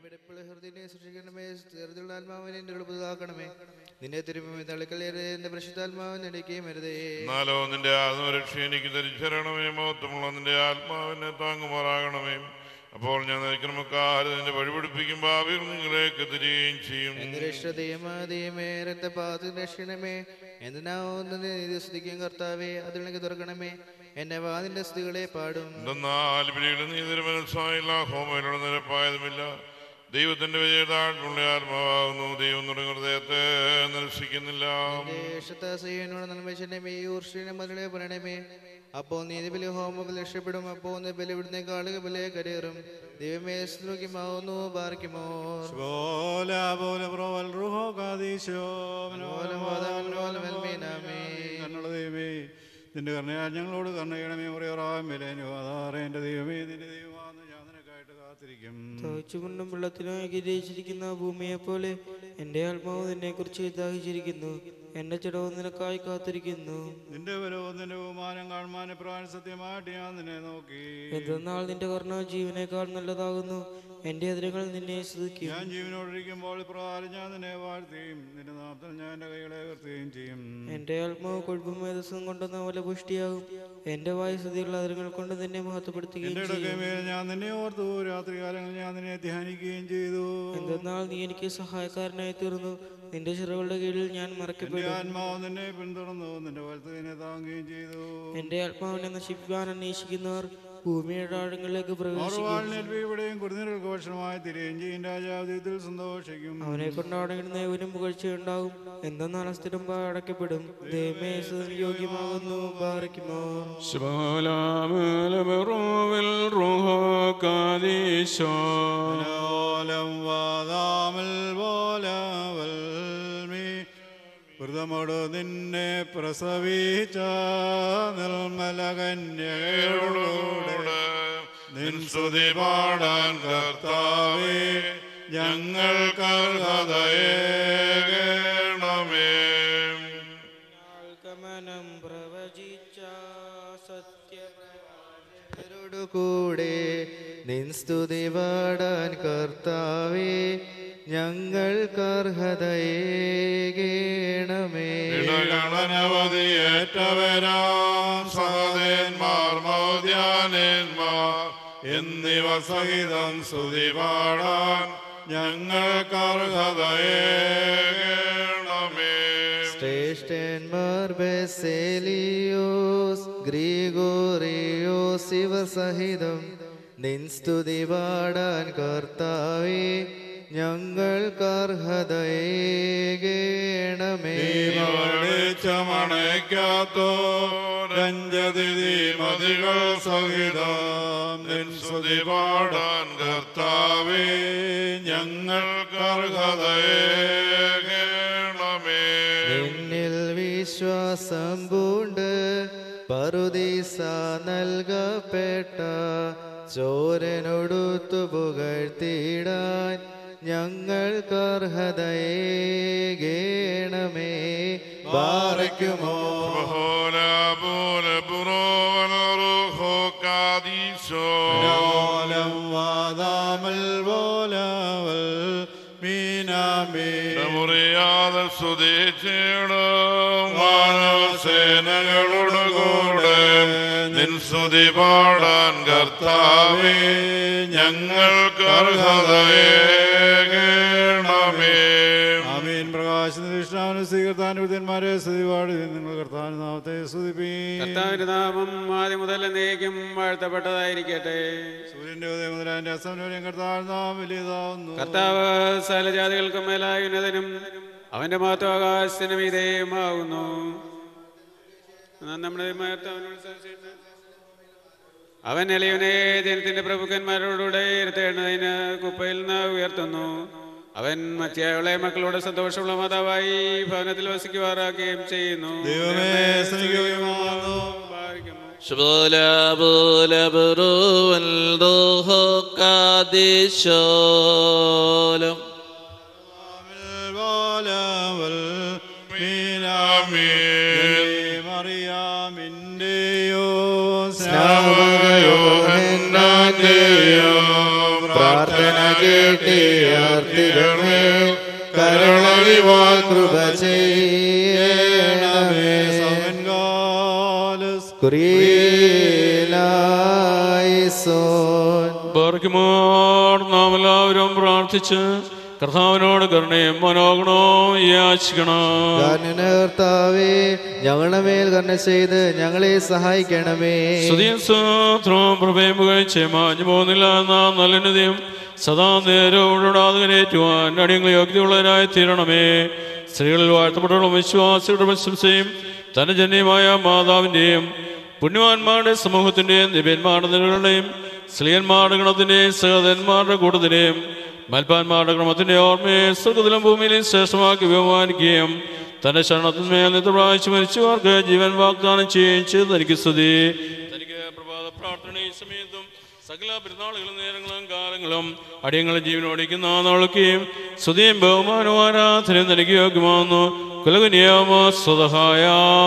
വെടിപ്പുള്ള ഹൃദയനെ സൃഷ്ടിക്കണമേ. ചെറുതുള്ള ആത്മാവിനെ എൻ്റെ പുതുതാക്കണമേ. നിന്നെ തിരുമ്പി തളിക്കലേറെ എൻ്റെ പരിശുദ്ധാത്മാവിനെ ഇടയ്ക്കുകയും വരുതേ. എന്നാലോ നിന്റെ ആത്മരക്ഷ എനിക്ക് ധരിച്ചരണമേ. മഹത്വമുള്ള നിന്റെ ആത്മാവിനെ താങ്ങുമാറാകണമേ. അപ്പോൾ ഞാൻ നിൽക്കണമക്കാര് നിന്റെ വഴിപിടിപ്പിക്കും ഭാവിയിൽ നിങ്ങളേക്ക് തിരികെയും ചെയ്യും. എന്റെ രക്ഷതയമേ രക്തപാത രക്ഷണമേ. എന്തിനാവുന്ന സ്തുതിക്കും കർത്താവേ, അതിലേക്ക് തുറക്കണമേ. എന്റെ വാതിന്റെ സ്തുതികളെ പാടും. എന്തെന്നാൽ പിന്നീട് നീ മനസ്സായില്ല, ഹോമയിലുള്ള നിരപ്പായതുമില്ല. ദൈവത്തിന്റെ വിജയതാഴ്ചയുള്ള ആത്മാവാകുന്നു. ദൈവം തുടങ്ങിയ ഹൃദയത്തെ നിരസിക്കുന്നില്ല. മകളെ പറയണമേ. അപ്പോൾ നീതി ബലി ഹോമബലി രക്ഷപ്പെടും. അപ്പോൾ ബലി ഇവിടുന്ന് കാളുക ബലി കരയേറും. ദൈവമേ സ്തുതിക്കുമാവുന്നു. പാർക്കുമോ നിന്റെ കരുണയാൽ ഞങ്ങളോട് കരുണ ചെയ്യണമേ. പറയാറാമേലേനുവാധാറേ എൻ്റെ ദൈവമേ, നിന്റെ ദൈവമാണെന്ന് ഞാൻ നിനക്കായിട്ട് കാത്തിരിക്കും. തവച്ചുകൊണ്ടും വെള്ളത്തിനായി ഗിരിച്ചിരിക്കുന്ന ഭൂമിയെ പോലെ എൻ്റെ ആത്മാവ് നിന്നെ കുറിച്ച് ദാഹിച്ചിരിക്കുന്നു. എന്റെ ജഡവും നിനക്കായി കാത്തിരിക്കുന്നു. നിന്റെ ബലവും നിന്റെ ബഹുമാനം കാണുവാൻ പ്രാണ സത്യമായിട്ട് ഞാൻ നിന്നെ നോക്കി. എന്തെന്നാൽ നിന്റെ കരുണ ജീവനേക്കാൾ നല്ലതാകുന്നു. എന്റെ അതിരുകൾ നിന്നെ സ്തുതിക്കും. ഞാൻ ജീവനോടിരിക്കുമ്പോൾ പ്രകാരം ഞാൻ നിന്നെ വാഴ്ത്തുകയും നിന്റെ നാമത്തിൽ ഞാൻ എന്റെ കൈകളെ ഉയർത്തുകയും ചെയ്യും. എന്റെ ആത്മാവ് കൊഴുപ്പും മേധസ്സും കൊണ്ടുവന്ന പോലെ പുഷ്ടിയാകും. എന്റെ വായുസ്ഥിതിയുള്ള അതിരുകൾ കൊണ്ട് നിന്നെ മഹത്വപ്പെടുത്തുകയും ചെയ്യും. ഞാൻ നിന്നെ ഓർത്തു. രാത്രികാലങ്ങളിൽ ഞാൻ നിന്നെ ധ്യാനിക്കുകയും ചെയ്തു. എന്തെന്നാൽ നീ എനിക്ക് സഹായക്കാരനായി തീർന്നു. നിന്റെ ചിറകളുടെ കീഴിൽ ഞാൻ മറക്കപ്പെടും. ആത്മാവ് നിന്നെ പിന്തുടർന്നു. നിന്റെ വലത്ത് നിന്നെ താങ്ങുകയും ചെയ്തു. എന്റെ ആത്മാവിനെ നശിപ്പിക്കാൻ അന്വേഷിക്കുന്നവർ ഭൂമിയുടെ ആഴങ്ങളിലേക്ക് പ്രവേശിക്കും. ഭക്ഷണമായി തിരികെയും ചെയ്യും. രാജാവിധത്തിൽ സന്തോഷിക്കും. അവനെ കൊണ്ടാടുന്ന ഒരു പുകഴ്ചയുണ്ടാവും. എന്തെന്നാൽ സ്ഥിരം അടയ്ക്കപ്പെടും. ദൈവമേ യോഗ്യമാകുന്നു. പാർക്കുമോ വ്രതമോട് നിന്നെ പ്രസവിച്ച നിർമ്മല കന്യകയോടുകൂടെ നിൻ സ്തുതി പാടാൻ കർത്താവേ ഞങ്ങൾക്ക് അർഹതയേകണമേ. ഗമനം പ്രവചിച്ച സത്യപ്രവാചകരോടുകൂടെ നിൻ സ്തുതി പാടാൻ കർത്താവേ ഞങ്ങൾക്ക് അർഹതയേകണമേ. ഗണനവധിയേറ്റവരാം സഹദേന്മാർ മൗദ്യാനന്മാർ എന്നിവ സഹിതം സ്തുതി പാടാൻ ഞങ്ങൾക്ക് അർഹതയേകണമേ. ശ്രേഷ്ഠന്മാർ ബെസേലിയോസ് ഗ്രിഗോറിയോസ് ഇവർ സഹിതം നിൻ സ്തുതി പാടാൻ കർത്താവേ ഞങ്ങൾക്ക് അർഹതയേകണമേ. രഞ്ജതിമതികൾ സഹിതം നിൻ സ്തുതി പാടാൻ കർത്താവേ ഞങ്ങൾക്ക് അർഹതയേകണമേ. നിന്നിൽ വിശ്വാസം പൂണ്ട് പറുദീസ നൽകപ്പെട്ട ചോരനൊടുത്തു പുകഴ്ത്തിടാൻ ഞങ്ങൾക്ക് അർഹതയേകണമേ. ബാറയ്ക്കുമോ മുറിയാതെ സ്തുതിച്ചിടും വാനവസേനകളോടുകൂടെ നിൻ സ്തുതി പാടാൻ കർത്താവേ ഞങ്ങൾക്ക് അർഹതയേകണമേ. ആമീൻ. പ്രകാശന സ്വീകർത്താനുമാരെ സ്തുതിപാട് നിങ്ങൾ കർത്താവിന്റെ നാമത്തെ സ്തുതിപ്പീൻ. കർത്താവിന്റെ നാമം ആദ്യം മുതൽ എന്നേക്കും വാഴ്ത്തപ്പെട്ടതായിരിക്കട്ടെ. സൂര്യന്റെ ഉദയം മുതൽ അതിന്റെ അസ്തമനം വരെയും കർത്താവിന്റെ നാമം വലിയതാവുന്നു. കർത്താവ് സകല ജാതികൾക്കും മേലായ ഉന്നതനും അവന്റെ മഹത്വം ആകാശത്തിനും വിധേയമാകുന്നു. നമ്മുടെ അവൻ എളിയവനെ ജനത്തിന്റെ പ്രഭുക്കന്മാരോടുകൂടെ ഇരുത്തേണ്ടതിന് കുപ്പയിൽ നിന്ന് ഉയർത്തുന്നു. അവൻ മറ്റേ മക്കളുടെ സന്തോഷമുള്ള മാതാവായി ഭവനത്തിൽ വസിക്കുവാറാക്കുകയും ചെയ്യുന്നു. മറിയാമിന്റെയോ പ്രാർത്ഥന കേട്ടിടണമേ. അറിവാൻ കൃപ ചെയ്യണമേ. കുറിയേലായിസോൻ. ബർഗ്മാർ നാം എല്ലാവരും പ്രാർത്ഥിച്ച് കർത്താവിനോട് കരുണയും മനോഗുണവും യാചിക്കണം. കർത്താവേ, ഞങ്ങളുടെ മേൽ കരുണ ചെയ്ത് ഞങ്ങളെ സഹായിക്കണമേ. സ്തുതിയും സ്തോത്രവും പ്രഭയും പുകഴ്ചയും മാഞ്ഞു പോകുന്നില്ല നാം നല്ലനതയും സദാ നേരവും ഇടാതെ കരയേറ്റുവാൻ അടിയങ്ങൾ യോഗ്യതയുള്ളവരായി തീരണമേ. സ്ത്രീകളിൽ വാഴ്ത്തപ്പെട്ടുള്ള വിശ്വാസികളുടെ പ്രശംസയും തന്റെ ജന്യമായ മാതാവിൻ്റെയും പുണ്യവാന്മാരുടെ സമൂഹത്തിൻ്റെയും ദിവ്യന്മാരുടെ നിലകളുടെയും സ്ത്രീയന്മാരുടെ ഗണത്തിൻ്റെയും സഹോദരന്മാരുടെ കൂട്ടത്തിൻ്റെയും മൽപ്പാന്മാരുടെ ക്രമത്തിന്റെ ഓർമ്മയെ സ്വർഗത്തിലും ഭൂമിയിലും ശ്രേഷ്ഠമാക്കി ബഹുമാനിക്കുകയും തന്റെ ശരണത്തിന്മേൽ നിത്യ പ്രാവശ്യം മരിച്ചവർക്ക് ജീവൻ വാഗ്ദാനം ചെയ്യുകയും ചെയ്ത് തനിക്ക് സ്തുതി. തനിക്ക് പ്രഭാത പ്രാർത്ഥനയും സമയത്തും സകല പെരുന്നാളുകളും നേരങ്ങളും കാലങ്ങളും അടിയങ്ങളെ ജീവനോടിക്കുന്ന നാളൊക്കെയും സ്തുതിയും ബഹുമാനവും ആരാധനയും തനിക്ക് യോഗ്യമാകുന്നു. കുലകുനിയാമോ സ്വതഹായ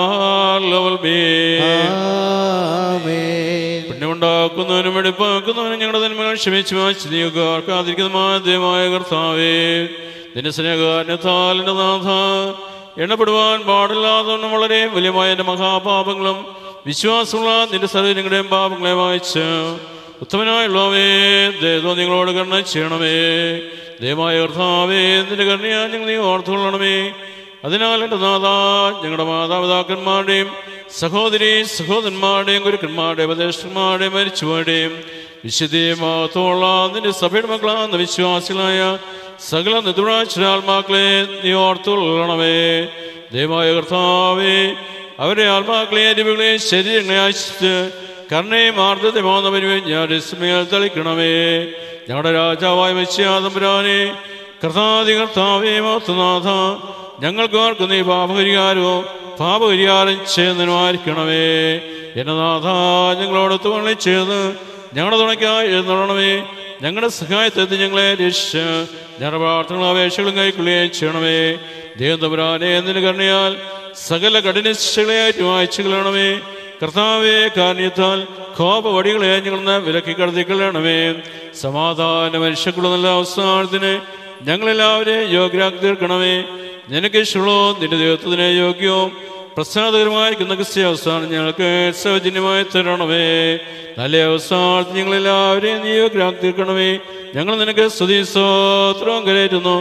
പുണ്യമുണ്ടാക്കുന്നവനും എടുപ്പാക്കുന്നവനും ഞങ്ങളുടെ നന്മകൾ ക്ഷമിച്ചു മാറ്റിയിരിക്കുന്നതുമായ കർത്താവേ, നിന്റെ സ്നേഹകാരണത്താൽ എൻ്റെ നാഥ എണ്ണപ്പെടുവാൻ പാടില്ലാത്തവണ്ണം വളരെ വലിയമായ എൻ്റെ മഹാപാപങ്ങളും വിശ്വാസമുള്ള നിന്റെ സർവ്വങ്ങളുടെയും പാപങ്ങളെ വായിച്ച് ഉത്തമനായുള്ളവേ ദൈവം നിങ്ങളോട് കരുണ ചെയ്യണമേ. ദൈവമായ കർത്താവേ, നിന്റെ കരുണയാൽ ഞങ്ങൾ നീ ഓർത്തുകൊള്ളണമേ. അതിനാൽ എൻ്റെ നാഥ, ഞങ്ങളുടെ മാതാപിതാക്കന്മാരുടെയും സഹോദരി സഹോദരന്മാരുടെയും ഗുരുക്കന്മാരുടെയും ഉപദേഷ്ടന്മാരുടെയും മരിച്ചുപോരുടെയും വിശുദ്ധിയും മഹത്വമുള്ള നിന്റെ സഭയുടെ മക്കളാകുന്ന വിശ്വാസികളായ സകല നിതുണാശ്വരാത്മാക്കളെ നീ ഓർത്തുകൊള്ളണമേ. ദൈവമായ കർത്താവേ, അവരുടെ ആത്മാക്കളെ അരിവുകളെ ശരീരങ്ങളെ ആശിച്ച് കരുണയും ആർദ്രതയുമാകുന്ന പരിമേൽ തളിക്കണമേ. ഞങ്ങളുടെ രാജാവായ മെസ്സിയാതമ്പുരാനെ, കർത്താവേ മഹത്വനാഥ, ഞങ്ങൾക്കാർക്ക് നീ പാപപരിഹാരം ചെയ്യുന്നതിനുമായിരിക്കണമേ. എന്റെ നാഥ, ഞങ്ങളോട് തുണി ചെയ്ത് ഞങ്ങളുടെ തുണയ്ക്കായി എഴുന്നള്ളണമേ. ഞങ്ങളുടെ സഹായത്തെത്തി ഞങ്ങളെ രക്ഷിച്ച് ഞങ്ങളുടെ പ്രാർത്ഥനകളും അപേക്ഷകളും കൈക്കൊള്ളുകയും ചെയ്യണമേ. ദൈവം തമ്പുരാനെ, നിന്റെ കരുണയാൽ സകല കഠിന ശിക്ഷകളെയായിട്ട് വായിച്ചു കളയണമേ. കർത്താവേ, കാരുണ്യത്താൽ കോപവടികളെ ഞങ്ങൾ വിലക്കി കടത്തിക്കൊള്ളണമേ. സമാധാന മനുഷ്യക്കുള്ള നല്ല അവസാനത്തിന് ഞങ്ങളെല്ലാവരെയും യോഗ്യരാക്കി തീർക്കണമേ. നിനക്ക് ഇഷ്ടമുള്ളോ നിന്റെ ദൈവത്വത്തിന് യോഗ്യവും പ്രസാദകരമായിരിക്കുന്ന ക്രിസ്ത്യ അവസാനം ഞങ്ങൾക്ക് സൗജന്യമായി തരണമേ. നല്ല അവസാനത്തിൽ ഞങ്ങളെല്ലാവരെയും നീ യോഗ്യരാക്കി തീർക്കണമേ. ഞങ്ങൾ നിനക്ക് സ്തുതി സ്തോത്രവും കരേറ്റുന്നു.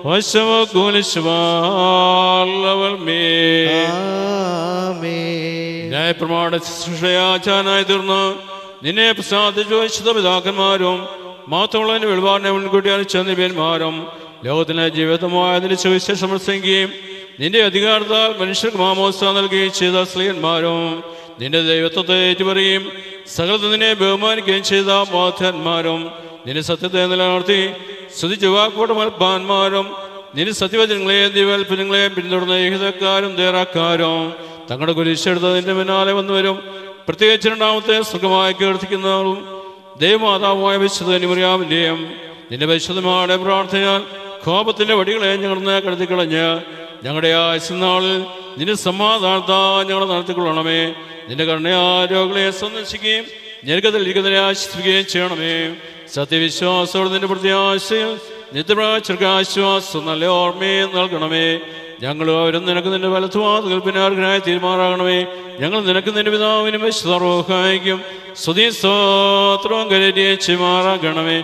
ന്യായപ്രമാണ ശുശ്രൂഷയാചാനായി തീർന്ന് നിന്നെ പ്രസാദിച്ചു വിശുദ്ധ പിതാക്കന്മാരും മാത്രമുള്ളതിന്റെ വെളിപാടിനെ മുൻകൂട്ടി അറിയിച്ച നിബിയന്മാരും ലോകത്തിന് ജീവിതമായ നിന്റെ സുവിശേഷം പ്രസംഗിക്കുകയും നിന്റെ അധികാരത്താൽ മനുഷ്യർക്ക് മാമോസ നൽകുകയും ചെയ്ത സ്ത്രീയന്മാരും നിന്റെ ദൈവത്വത്തെ ഏറ്റുപറയുകയും സകലത്തെ നിന്നെ ബഹുമാനിക്കുകയും ചെയ്ത ബോധന്മാരും നിന്റെ സത്യത്തെ നിലനിർത്തി സ്തുതിച്ച വാക്കോട്ട് മൽപ്പാന്മാരും നിന്റെ സത്യവചനങ്ങളെയും ദിവൽപ്പനങ്ങളെയും പിന്തുടർന്ന ഏഹിതക്കാരും ദേറാക്കാരും തങ്ങളുടെ കുരിശെടുത്ത് നിന്റെ പിന്നാലെ വന്നുവരും. പ്രത്യേകിച്ച് രണ്ടാമത്തെ സുഖമായി കീർത്തിക്കുന്നവരും ദൈവമാതാവുമായ വിശുദ്ധ മറിയാമിന്റെയും നിന്റെ വിശുദ്ധമായ പ്രാർത്ഥനയാൽ കോപത്തിന്റെ വടികളെ ഞങ്ങൾ കടത്തിക്കളഞ്ഞ് ഞങ്ങളുടെ ആയുസ്നാളിൽ നിന്റെ സമാധാനത്താ ഞങ്ങൾ നടത്തിക്കൊള്ളണമേ. നിന്റെ കരുണയാരോഗ്യങ്ങളെ സന്ദർശിക്കുകയും ഞെരുക്കത്തിലിരിക്കുന്നതിനെ ആശ്വസിപ്പിക്കുകയും ചെയ്യണമേ. സത്യവിശ്വാസത്തോടെ നിന്റെ പ്രത്യാശയിൽ നിത്യപ്രാചർക്ക് ആശ്വാസം നല്ല ഓർമ്മയെ നൽകണമേ. ഞങ്ങളും അവരും നിനക്ക് നിന്റെ വലത്തുവാതുകൾ പിന്നാർഗനായി തീരുമാറാകണമേ. ഞങ്ങൾ നിനക്ക് നിന്റെ പിതാവിനും വിശുദ്ധർവഹായിക്കും സ്തുതി സ്തോത്രവും കരേറ്റിമാറാകണമേ.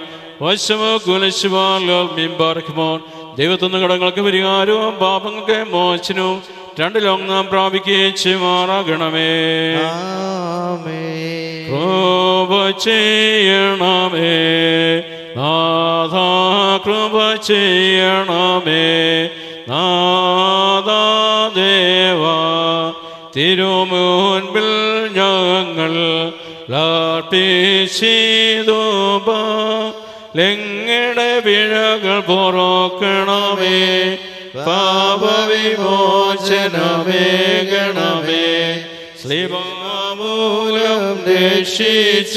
ദൈവത്തിന്ന് കടങ്ങൾക്ക് പരിഹാരവും പാപങ്ങൾക്ക് മോചനവും രണ്ടിലും നാം പ്രാപിക്കുകയും ചെയ്യുമാറാകണമേ. കൃപ ചെയ്യണമേ നാഥ, കൃപ ചെയ്യണമേ നാഥ ദേവ. തിരുമുൻപിൽ ഞങ്ങൾ ലങ്ങയുടെ പിഴകൾ പൊറുക്കണമേ. പാപവിമോചനമേകണമേ. ശ്രീമൂലം രക്ഷിച്ച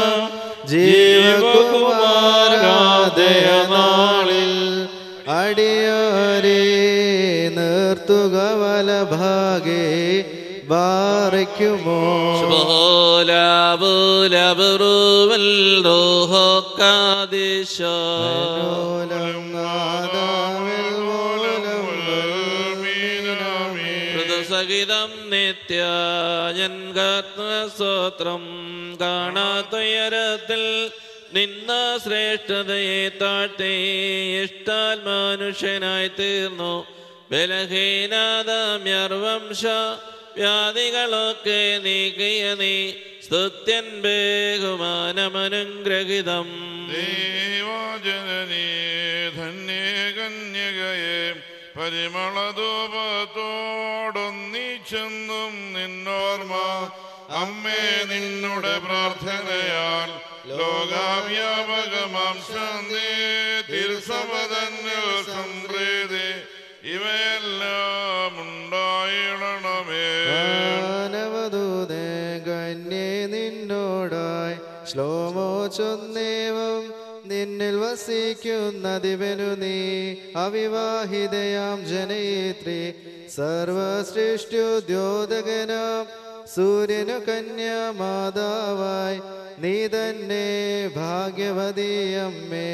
ജീവകുമാരാദയനാളിൽ അടിയാരെ നിർത്തുക വലഭാഗേ ബാറയ്ക്കുമോ. സഹിതം നിത്യജൻഗാത്മസ്തോത്രം കാണാത്തുയരത്തിൽ നിന്ന ശ്രേഷ്ഠതയെ താഴ്ത്തി ഇഷ്ടാൽ മനുഷ്യനായി തീർന്നു. ബലഹീനതമ്യർവംശ വ്യാധികളൊക്കെ നീക്കിയ നീ സ്തുത്യൻ ബഹുമാനമനുഗ്രഹിതം. ദൈവജനനീ ധന്യേ കന്യകയെ പരിമളധൂപത്തോടൊന്നിച്ചെന്നും നിന്നോർമ്മ അമ്മേ നിന്നുടെ പ്രാർത്ഥനയാൽ ലോകവ്യാപകമാം ശാന്തി തിരുസഭതന്നിൽ സംപ്രീതി ഇവയെല്ലാം ഉണ്ടായിടണമേ. മാനവദൂതേ കന്യേ നിന്നോടായി ശ്ലോമോ ചൊന്നേവം നിന്നിൽ വസിക്കുന്ന ദിവനു നീ അവിവാഹിതയാം ജനയിത്രി സർവസൃഷ്ട്യോദ്യോതകനാം സൂര്യനു കന്യാമാതാവായി നീ തന്നെ ഭാഗ്യവതിയമ്മേ.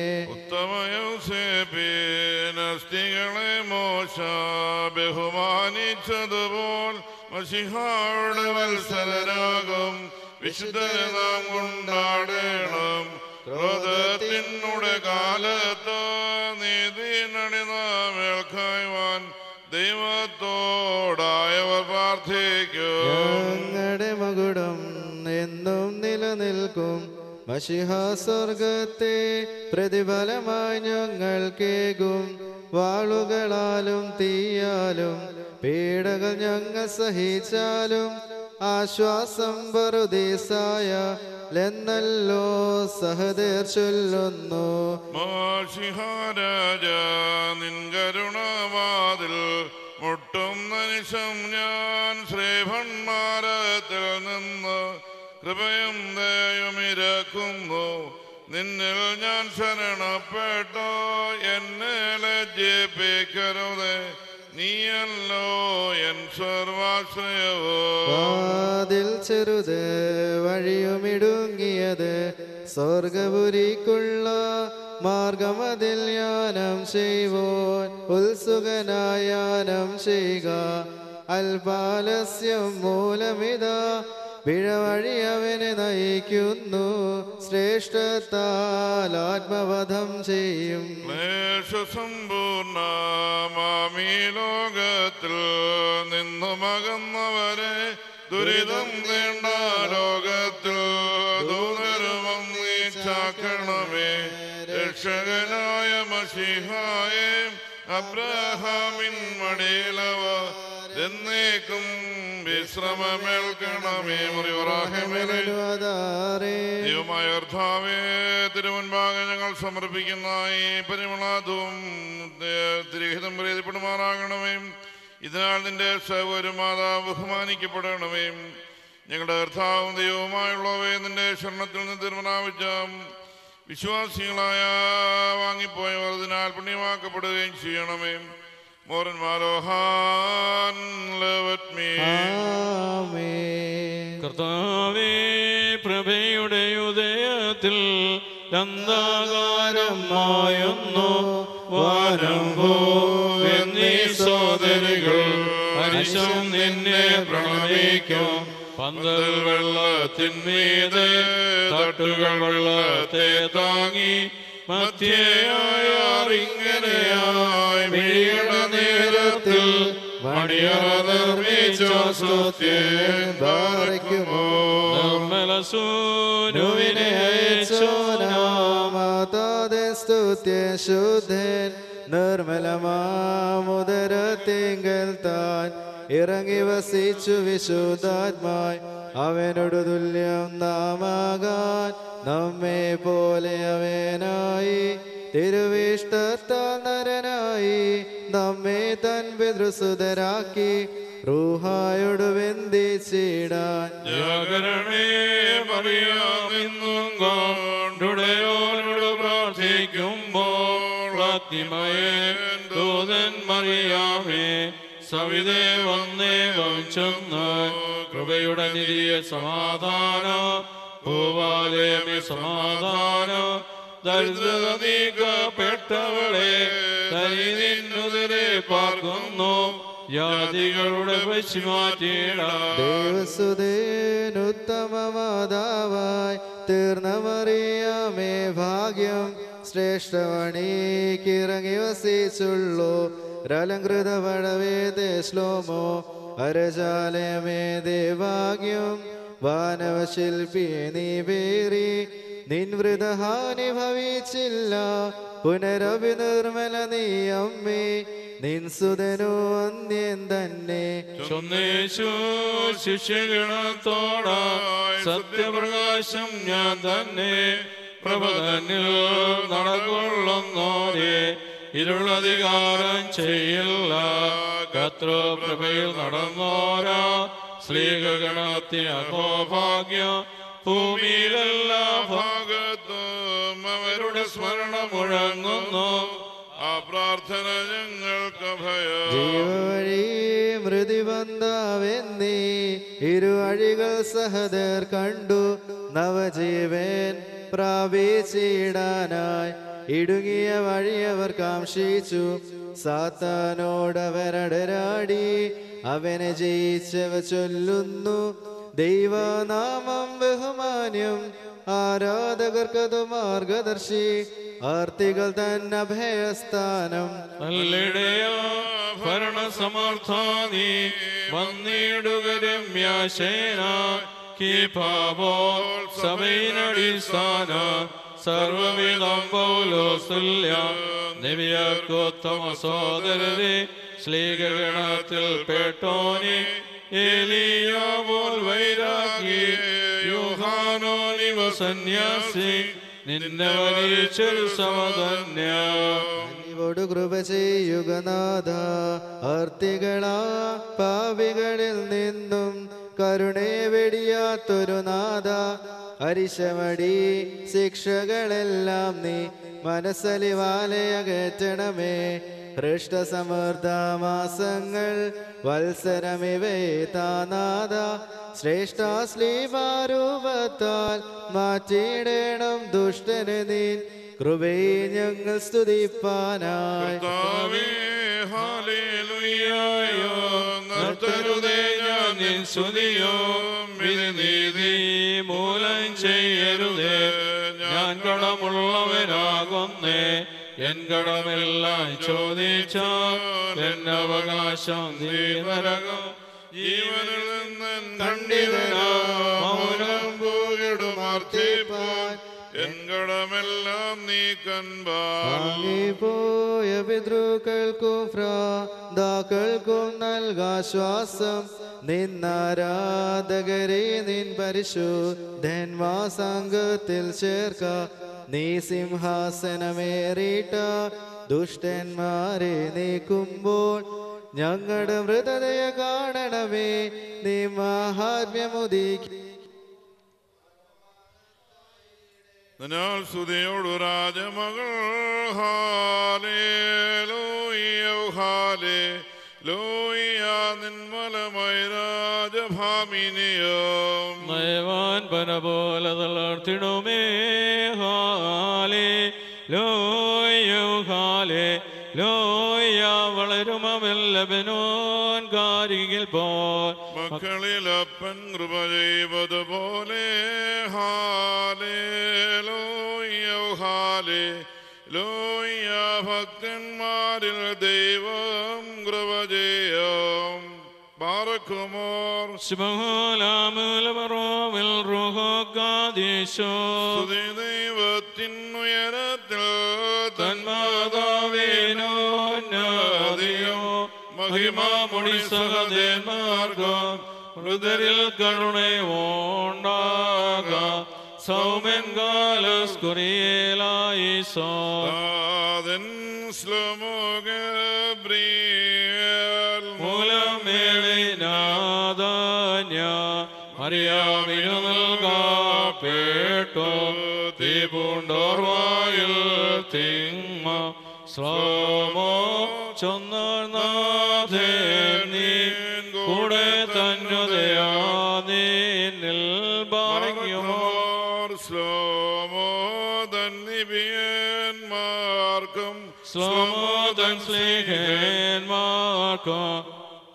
ഉത്തമയൗസേപ്പിനസ്തികളെ മോശ ബഹുമാനിച്ചതുപോൽ മശിഹായുടെ വത്സലരാകും വിശുദ്ധരെ നാം കൊണ്ടാടേണം. ക്രോധത്തിനുടെ കാലത്ത് നീതിനടി നാം ഏൽക്കായ്വാൻ ദൈവത്തോടായവർ പ്രാർത്ഥിക്കും. ഞങ്ങളുടെ മകുടം എന്നും നിലനിൽക്കും മശിഹാ സ്വർഗത്തെ പ്രതിഫലമായി ഞങ്ങൾക്കേകും. വാളുകളാലും തീയാലും പീഡകൾ ഞങ്ങൾ സഹിച്ചാലും ആശ്വാസം പറുദീസായ ലെന്നല്ലോ സഹദേർ ചൊല്ലുന്നു. മോശിഹാരാജ നിൻ കരുണാവാതിൽ മുട്ടുന്ന നിശം ഞാൻ ശ്രീഭന്മാരത്തിൽ നിന്ന് കൃപയും ദയയും ഇരക്കുന്നു. നിന്നിൽ ഞാൻ ശരണപ്പെട്ടോ എന്നെ ലജ്ജിപ്പിക്കരുതേ. നീയല്ലോ എൻ സർവാശ്രയവും. വാതിൽ ചെറുത് വഴിയുമിടുങ്ങിയത് സ്വർഗപുരിക്കുള്ള മാർഗമതിൽ യാനം ചെയ്യുവോൻ ഉത്സുകനായാനം ചെയ്യുക. അൽപാലസ്യം മൂലമിതാ പിഴവഴി അവനെ നയിക്കുന്നു. ശ്രേഷ്ഠത്താൽ ആത്മവധം ചെയ്യും. ക്ലേശസമ്പൂർണമാമീ ലോകത്തിൽ നിന്നുമകന്നവരെ ദുരിതം നീണ്ട ലോകത്തിൽ ദൂതരുമം നീച്ചാക്കണമേ. രക്ഷകനായ മശിഹായെ അബ്രഹാമിൻ മടിയിലവ എന്നേക്കും വിശ്രമമേൽക്കണമേ. ദൈവമായ കർത്താവേ, തിരുമുൻപാകെ ഞങ്ങൾ സമർപ്പിക്കുന്ന ഈ പരിമളാധവും തിരഹിതം പ്രീതിപ്പെടുമാറാകണമേ. ഇതിനാൽ നിന്റെ സഹോദര മാതാവ് ബഹുമാനിക്കപ്പെടണമേ. ഞങ്ങളുടെ കർത്താവും ദൈവവുമായുള്ളവയെ നിന്റെ ശരണത്തിൽ നിന്ന് തീർമാനാവിച്ച വിശ്വാസികളായ വാങ്ങിപ്പോയവർ അതിനാൽ പുണ്യമാക്കപ്പെടുകയും ചെയ്യണമേ. കർത്താവേ, പ്രഭയുടെ ഉദയത്തിൽ അന്ധകാരം മായുന്നു. വാനം ഭൂമി സോദരികൾ ഹരിശം നിന്നെ പ്രണമിക്കും. പന്തൽ വെള്ളത്തിന്മീതെ തട്ടുകൾ വെള്ളത്തെ താങ്ങി മധ്യയായിങ്ങനെയായി വീണ നേരത്തിൽ മണിയറ നിർമ്മിച്ചോ സ്തുതിക്കുമോ. നിർമ്മലസൂനുവിനെ അയച്ചോനാമാതാതെ സ്തുത്യ ശുദ്ധൻ നിർമ്മലമാമുദരത്തിങ്കൽ താൻ ഇറങ്ങി വസിച്ചു വിശുദ്ധാത്മായി. അവനോട് തുല്യം നാമാകാൻ നമ്മെ പോലെ അവനായി തിരുവിഷ്ടത്താൽ നരനായി നമ്മെ തൻ പിതൃസുതരാക്കി റൂഹായോട് ബന്ധിച്ചിടാൻ. കൊണ്ടുടയോനോട് പ്രാർത്ഥിക്കുമ്പോൾ ദൂതൻ മറിയാമേ സവിതേ വന്നേവം ചെന്ന് കൃപയുടെ നിധിയ സമാധാന ഭൂവാലയമേ സമാധാന ദരിദ്രത നീക്കപ്പെട്ടവളെ ദൈനിന്നുതിരെ പാർക്കുന്നു. ജാതികളുടെ പശ്ചിമാറ്റിയിടാം. ദേവസുതേനുത്തമമാതാവായി തീർന്ന മറിയാമേ ഭാഗ്യം, ശ്രേഷ്ഠവണിക്കിറങ്ങി വസിച്ചുള്ളൂ രലങ്കൃത വടവേദേ ശ്ലോമോ അരജാലയമേ ദേവാഗ്യം. വാനവശില്പിയെ നീ പേറി നിൻവൃതഹാനി ഭവിച്ചില്ല, പുനരഭിനിർമ്മല നീ അമ്മേ നിൻ സുതനു അന്യൻ തന്നെ. ചൊന്നേശു ശിഷ്യഗണത്തോടായി സത്യപ്രകാശം ഞാൻ തന്നെ, പ്രഭ തന്നിൽ നടകൊള്ളുന്നോരെ ഇരുളധികാരം ചെയ്യില്ല. കർത്തൃപ്രഭയിൽ നടന്നോരാ ശ്ലീഹഗണത്തിന് അഹോഭാഗ്യം. ഭൂമിയിലെല്ലാ ഭാഗത്തും അവരുടെ സ്മരണ മുഴങ്ങുന്നു, ആ പ്രാർത്ഥന ഞങ്ങൾക്ക് ഭയം. ജീവവഴി മൃതിബന്ധാവെന്നീ ഇരുവഴികൾ സഹദർ കണ്ടു, നവജീവൻ പ്രാപിച്ചിടാനായി ഇടുങ്ങിയ വഴി അവർ കാംക്ഷിച്ചു. സാത്താനോടവരടരാടി അവനെ ജയിച്ചവ ചൊല്ലുന്നു, ദൈവനാമം ബഹുമാന്യം. ആരാധകർക്കതു മാർഗദർശി, ആർത്തികൾ തന്നെ അഭയസ്ഥാനം. നല്ലിടയാ ഭരണസമർത്ഥാനി വന്നിടുക രമ്യാശേന, കീപാപോൽ സഭയിനടിസ്ഥാന സർവവിധം പൗലോസുല്യ. നിവിയർക്കുത്തമ സോദരരെ ശ്ലീകഗണത്തിൽ പെട്ടോനി, ഏലിയാവോൽ വൈരാഗി യോഹാനോനിവ സന്യാസി, നിന്നെ വരിച്ചൊരു സമധന്യ. ോട് കൃപ ചെയ്യുക നാഥ, ആർത്തികളാ പാപികളിൽ നിന്നും കരുണയെ വെടിയാത്തൊരു നാഥ. അരിശമടി ശിക്ഷകളെല്ലാം നീ മനസ്സലിവാലയകറ്റണമേ. ഹൃഷ്ടസമൃദ്ധമാസങ്ങൾ വത്സരമിവേ താനാഥ. ശ്രേഷ്ഠാശ്ലീമാരൂപത്താൽ മാറ്റിയിടേണം ദുഷ്ടന് നീ, കൃപയെ ഞങ്ങൾ സ്തുതിപ്പാനായി. നീതി മൂലം ചെയ്യരുതേ, ഞാൻ കടമുള്ളവനാകുന്നേ. എൻ കടമെല്ലാം ചോദിച്ചാൽ എന്നവകാശം നീ നരകം. ജീവനിൽ നിന്ന് മൗനം പോയിടുമാർത്തിപ്പാൻ എൻ കടമെല്ലാം പോയ പിതൃക്കൾക്കും ഭ്രാതാക്കൾക്കും നൽകാശ്വാസം. നിന്നാരാധകരെ നിൻ പരിശുദ്ധന്മാ സംഘത്തിൽ ചേർക്ക. നീ സിംഹാസനമേറിട്ട ദുഷ്ടന്മാരെ നീക്കുമ്പോൾ ഞങ്ങളുടെ മൃതതയ കാണണമേ. നീ മഹാത്മ്യമുദിക്കും. അതിനാൽ സ്തുതിയോടു രാജമകൾ ഹാലേലൂയ ഹാലേലൂയ നിന്മലമായി രാജഭാമിനിയം. നയവാൻ പന പോലെ തളർത്തിടുമേ. ഹാലേലൂയ ഹാലേലൂയ വളരുമവൻ ലബനോൻ കാരികിൽ പോൽ. മക്കളിലപ്പൻ കൃപ ചെയ്വതുപോലെ ഹാലേലൂയ ഹാലേലൂയ ഭക്തന്മാരിൽ ദൈവം കൃപ ചെയ്യും. ബാറക്കുമോർ സ്തുതി ദൈവത്തിനുയരത്തിൽ തന്മാതാവേനോന്നതിയോ മഹിമാമുടി സഹദേന്മാർഗം മൃതരിൽ കരുണയോണ്ടാക. സൗമൻ കാലസ് കുറിയേലായിസോ മൂലമേളിനാദാന്യ മറിയാമിനു നൽകപ്പെട്ടോ. തീപൂണ്ടോർവായിൽ തിന്മ ശ്ലോമോ ചൊന്നാഥേൻ നീ കൂടെ തന്നുദയാ നിന്നിൽ ഭാഗ്യമോ. ശ്ലോമോ തന്നിപിയന്മാർക്കും ശ്ലോമോ തൻ സ്ലേഹന്മാർക്കും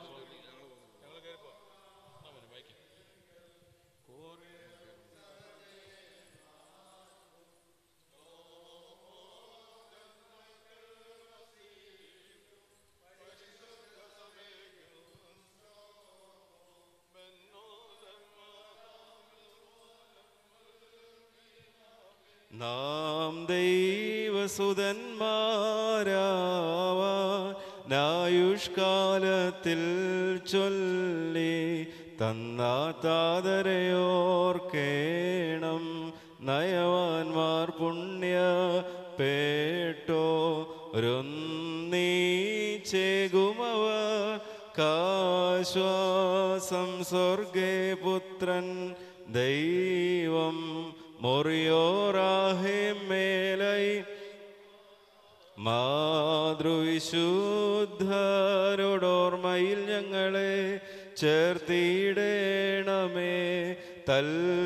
നാം ദൈവസുതന്മാരാവാനായുഷ്കാലത്തിൽ ചൊല്ലി തന്നാതാതരയോർക്കേണം നയവാന്മാർ പുണ്യ പേട്ടോ രൊന്നീച്ചേകുമവർ കാശ്വാസം സ്വർഗേ പുത്രൻ ദൈവം മൊറിയോറാഹേമേലൈ മാതൃവിശുദ്ധരോടോർമ്മയിൽ ഞങ്ങളെ ചേർത്തിടേണമേ തൽ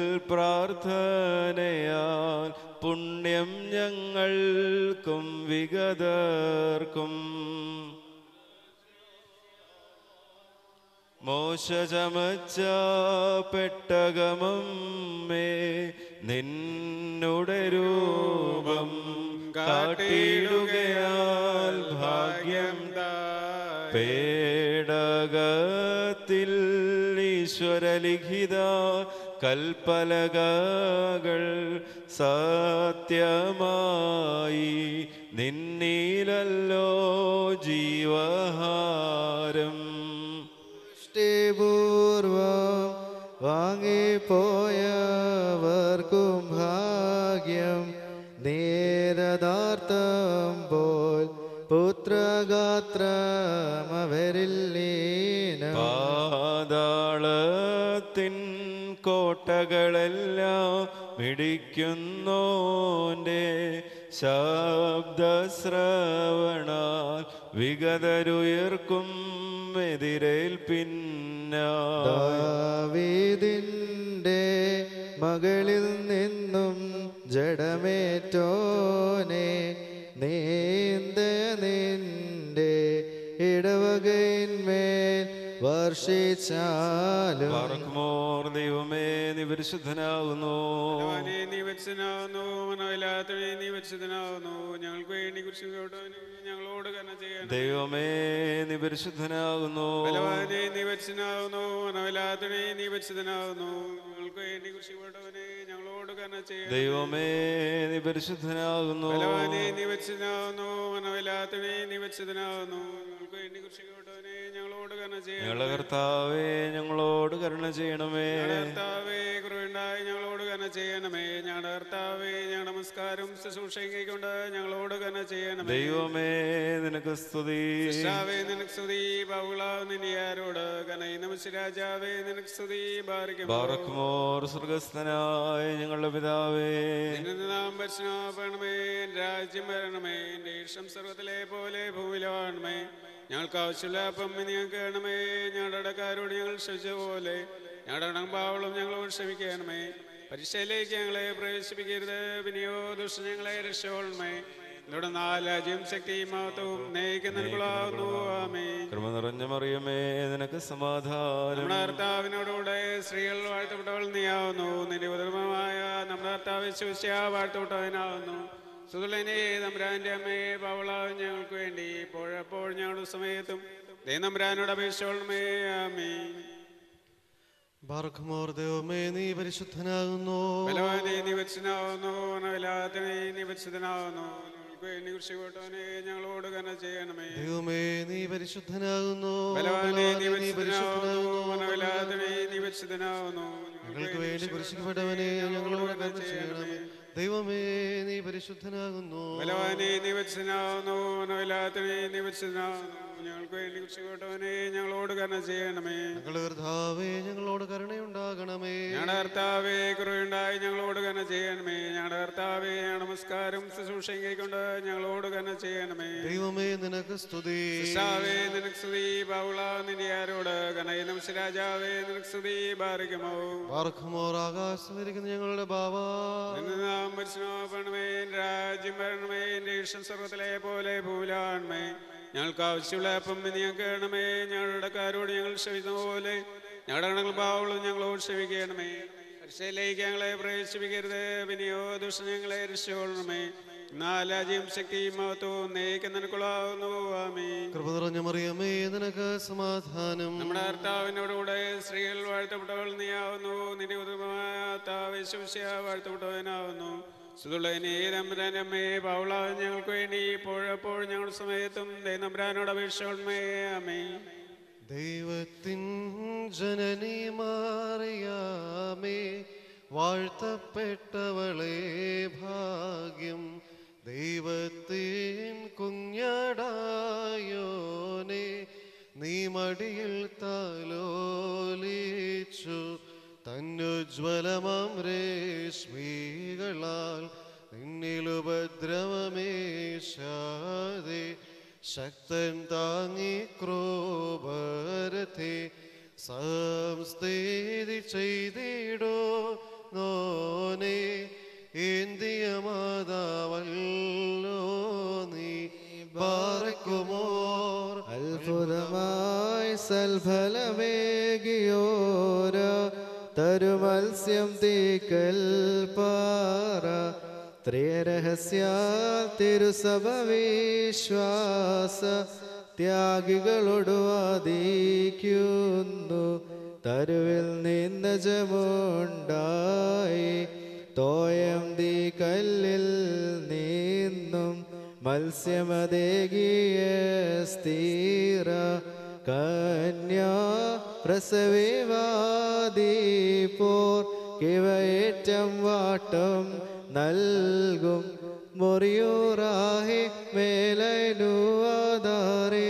പ്രാർത്ഥനയാൽ പുണ്യം ഞങ്ങൾക്കും വിഗതർക്കും. മോശ ചമച്ച പെട്ടകമമ്മേ നിന്നുടെ രൂപം കാട്ടിടുകയാൽ ഭാഗ്യം പേടകത്തിൽ ഈശ്വരലിഖിത കൽപ്പലകകൾ സത്യമായി നിന്നിലല്ലോ ജീവഹാരം. പൂർവം വാങ്ങിപ്പോയവർക്കും ഭാഗ്യം നേരദാർത്ഥം പോൽ പുത്രഗാത്രമവരില്ലേനം. പാതാളത്തിൻ കോട്ടകളെല്ലാം മിടിക്കുന്നോന്റെ ശബ്ദശ്രവണാൽ വിഗതരുയർക്കും ദാവീദിന്റെ മകളിൽ നിന്നും ജഡമേറ്റോനെ നീന്ത നിന്റെ ഇടവകയിന്മേൽ വർഷിച്ചാലും. ദൈവമേ നീ പരിശുദ്ധനാകുന്നു, നീ പരിശുദ്ധനാകുന്നു, മനോല്ലാത്തവനെ നീ പരിശുദ്ധനാകുന്നു, ഞങ്ങൾക്ക് വേണ്ടി കുരിശിൽ ഞങ്ങളോട് കരുണ ചെയ്യണം. ദൈവമേ നീ പരിശുദ്ധനാകുന്നു, നീ പരിശുദ്ധനാകുന്നു, മനോല്ലാത്തവനെ നീ പരിശുദ്ധനാകുന്നു, ഞങ്ങൾക്ക് വേണ്ടി കുരിശിൽ ഞങ്ങളോട് കരുണ ചെയ്യണം. ദൈവമേ നീ പരിശുദ്ധനാകുന്നു, നീ പരിശുദ്ധനാകുന്നു, മനോല്ലാത്തവനെ നീ പരിശുദ്ധനാകുന്നു, ഞങ്ങൾക്ക് വേണ്ടി കുരിശിൽ ഞങ്ങളോട് കരുണ ചെയ്യണം. ഞങ്ങളുടെ കർത്താവേ ഞങ്ങളോട് കരുണ ചെയ്യണമേ. കർത്താവേ കൃപയുണ്ടായി ഞങ്ങളോട് കരുണ ചെയ്യണമേ. ഞങ്ങളുടെ കർത്താവേ ഞങ്ങളുടെ നമസ്കാരം ശുശ്രൂഷയും കൈക്കൊണ്ട് ഞങ്ങളോട് കരുണ ചെയ്യണമേ. ദൈവമേ നിനക്ക് സ്തുതി, നിനക്ക് സ്തുതി. നിന്റെ ആരോട് രാജാവേ നിനക്ക് സ്തുതി. ബാറക്കുമോർ സ്വർഗസ്ഥനായ ഞങ്ങളുടെ പിതാവേ, നാം പരിശുദ്ധമാകണമേ. രാജ്യം വരണമേ. എന്റെ ഇഷ്ടം സ്വർഗത്തിലെ പോലെ ഭൂമിയിലാണമേ. ഞങ്ങൾക്ക് ആവശ്യമില്ല അപ്പം ഞങ്ങൾക്ക് വേണമേ. ഞങ്ങളുടെ ഇടക്കാരോട് ഞങ്ങൾ ക്ഷമിച്ച പോലെ ഞങ്ങളുടെ ഇടംപാവളും ഞങ്ങളോട് ക്ഷമിക്കണമേ. പരീക്ഷയിലേക്ക് ഞങ്ങളെ പ്രവേശിപ്പിക്കരുത്, പിന്നെയോ ദുഷ്ട ഞങ്ങളെ രക്ഷോളണമേ. ഇവിടെ രാജ്യം ശക്തിയും മഹത്വവും നയിക്കുന്നുള്ളാവുന്നു. ആമേൻ. കൃപ നിറഞ്ഞ മറിയമേ നിനക്ക് സമാധാനം. നമ്മുടെ കർത്താവിനോടുകൂടെ സ്ത്രീകൾ വാഴ്ത്തപ്പെട്ടവൾ നീയാവുന്നു. നിന്റെ ഉദരമായ നമ്മുടെ കർത്താവ് ശുശ്യ വാഴ്ത്തപ്പെട്ടവനാവുന്നു. സുതുലനെ തമ്പുരാന്റെ അമ്മയെ പാവളാവും ഞങ്ങൾക്ക് വേണ്ടി ഇപ്പോഴെപ്പോൾ ഞങ്ങളുടെ സമയത്തും തമ്പുരാനോട് അപേക്ഷിച്ചോളണമേ. ആമേൻ. ബാറക്കുമോർ ദൈവമേ നീ പരിശുദ്ധനാകുന്നു, ബലവാനെ നീ പരിശുദ്ധനാകുന്നു, മനോല്ലാത്തവനെ നീ പരിശുദ്ധനാകുന്നു, ഞങ്ങൾക്ക് വേണ്ടി കുരിശിൽപ്പെട്ടവനെ ഞങ്ങളോട് കരുണ ചെയ്യണമേ. ദൈവമേ നീ പരിശുദ്ധനാകുന്നു, ബലവാനെ നീ പരിശുദ്ധനാകുന്നു, മനോല്ലാത്തവനെ നീ പരിശുദ്ധനാകുന്നു, ഞങ്ങൾക്ക് വേണ്ടി കുരിശിൽപ്പെട്ടവനെ ഞങ്ങളോട് കരുണ ചെയ്യണമേ. ദൈവമേ നീ പരിശുദ്ധനാകുന്നു, ബലവാനെ നീ പരിശുദ്ധനാകുന്നു, മനോല്ലാത്തവനെ നീ പരിശുദ്ധനാകുന്നു, ഞങ്ങൾക്ക് വേണ്ടി കുരിശിൽപ്പെട്ടവനെ ഞങ്ങളോട് കരുണ ചെയ്യണമേ. ഞങ്ങളുടെ കർത്താവേ ഞങ്ങളോട് കരുണയുണ്ടാകണമേ. ഞങ്ങളുടെ കർത്താവേ കൃപയുണ്ടായി ഞങ്ങളോട് കരുണ ചെയ്യണമേ. ഞങ്ങളുടെ കർത്താവേ നമസ്കാരം ശുശ്രൂഷയും കൈക്കൊണ്ട് ഞങ്ങളോട് കരുണ ചെയ്യണമേ. ദൈവമേ നിനക്ക് സ്തുതി, നിനക്ക് സ്തുതി. നിന്റെ ആരോട് രാജാവേ നിനക്ക് സ്തുതി. ബാറക്കുമോർ ആകാശത്തിലിരിക്കുന്ന ഞങ്ങളുടെ ബാവാ, രാജ്യം വരണമേ. എന്റെ ഇഷ്ടം സ്വർഗത്തിലെ പോലെ ഭൂമിയിലാണമേ. ഞങ്ങൾക്ക് ആവശ്യമുള്ള അപ്പം ഞങ്ങൾക്ക് വേണമേ. ഞങ്ങളുടെ ഇടക്കാരോട് ഞങ്ങൾ ക്ഷമിക്കുന്ന പോലെ ഞങ്ങളുടെ കടങ്ങൾ പാവങ്ങളും ഞങ്ങളോട് ക്ഷമിക്കണമേ. പരീക്ഷയിലേക്ക് ഞങ്ങളെ പ്രവേശിപ്പിക്കരുത്, പിന്നെയോ ദുഷ്ടൻ ഞങ്ങളെ രക്ഷിക്കണമേ. രാജ്യം ശക്തിയും മഹത്വവും നയിക്കുന്നുള്ളാവുന്നു. ആമേൻ. കൃപ നിറഞ്ഞ മറിയമേ നിനക്ക് സമാധാനം. നമ്മുടെ കർത്താവിനോടുകൂടെ സ്ത്രീകൾ വാഴ്ത്തപ്പെട്ടവൾ നീയാവുന്നു. നിന്റെ ഉദരമായ കർത്താവ് ശുശ്യ വാഴ്ത്തപ്പെട്ടവനാവുന്നു. സുതുളനീരമ്പരമേ പൗള ഞങ്ങൾക്ക് വേണ്ടി ഇപ്പോഴെപ്പോഴും ഞങ്ങളുടെ സമയത്തും നമ്പ്രാനോട് അപേക്ഷമേ അമേ. ദൈവത്തിൻ ജനനി മാറിയാമേ, വാഴ്ത്തപ്പെട്ടവളെ ഭാഗ്യം. ദൈവത്തിൻ കുഞ്ഞടായോനെ, നീ മടിയിൽ താലോലിച്ചു. തന്നുജ്വലമാം രശ്മികളാൽ നിന്നിലുപദ്രവമേശാതെ, ശക്തൻ താങ്ങി ക്രോപരത്തെ സംസ്ഥിതി ചെയ്തിടോ നോനെ. ഏന്തിയ മാതാവല്ലോ നീ, ബാറക്കുമോർ. അത്ഭുതമായി സൽഫലമേകിയോര തരുമത്സ്യം തീക്കൽ പാറ. ത്രയരഹസ്യ തിരുസഭ വിശ്വാസ ത്യാഗികളോട് വാദിക്കുന്നു. തരുവിൽ നിന്ന് ജമുണ്ടായി തോയം തീ കല്ലിൽ നിന്നും മത്സ്യമതേകിയ സ്ഥിര കന്യാ പ്രസവിവാദിപ്പോർ കിവയേറ്റം വാട്ടം നൽകും. മൊറിയൂറാഹി മേലനുവാദാറി.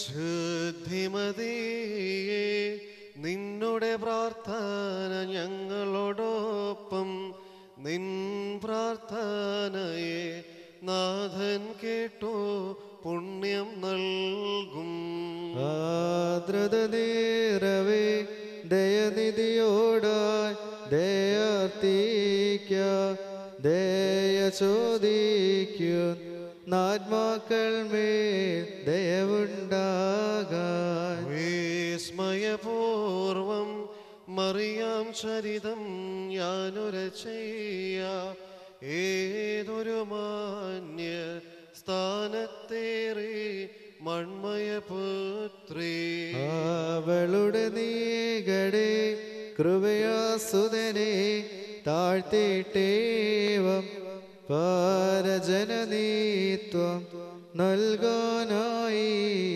ശുദ്ധിമതിയേ, നിന്നുടെ പ്രാർത്ഥന ഞങ്ങളോടൊപ്പം. നിൻ പ്രാർത്ഥനയെ നാഥൻ കേട്ടു പുണ്യം നൽകും. ആദ്രത നീരവേ ദയനിധിയോടായി ദയാർത്തിക്ക. ദയ ചോദിക്കും നാത്മാക്കൾ മേൽ ദയവുണ്ടാകാൻ. വിസ്മയപൂർവം മറിയാം ചരിതം ഞാനൊര ചെയ്യ. ഏതൊരു മാന്യ സ്ഥാനത്തേറി മൺമയപുത്രി. അവളുടെ നീകടെ കൃപയാസുതനെ താഴ്ത്തിട്ടേവം പരജനനീത്വം നൽകാനായി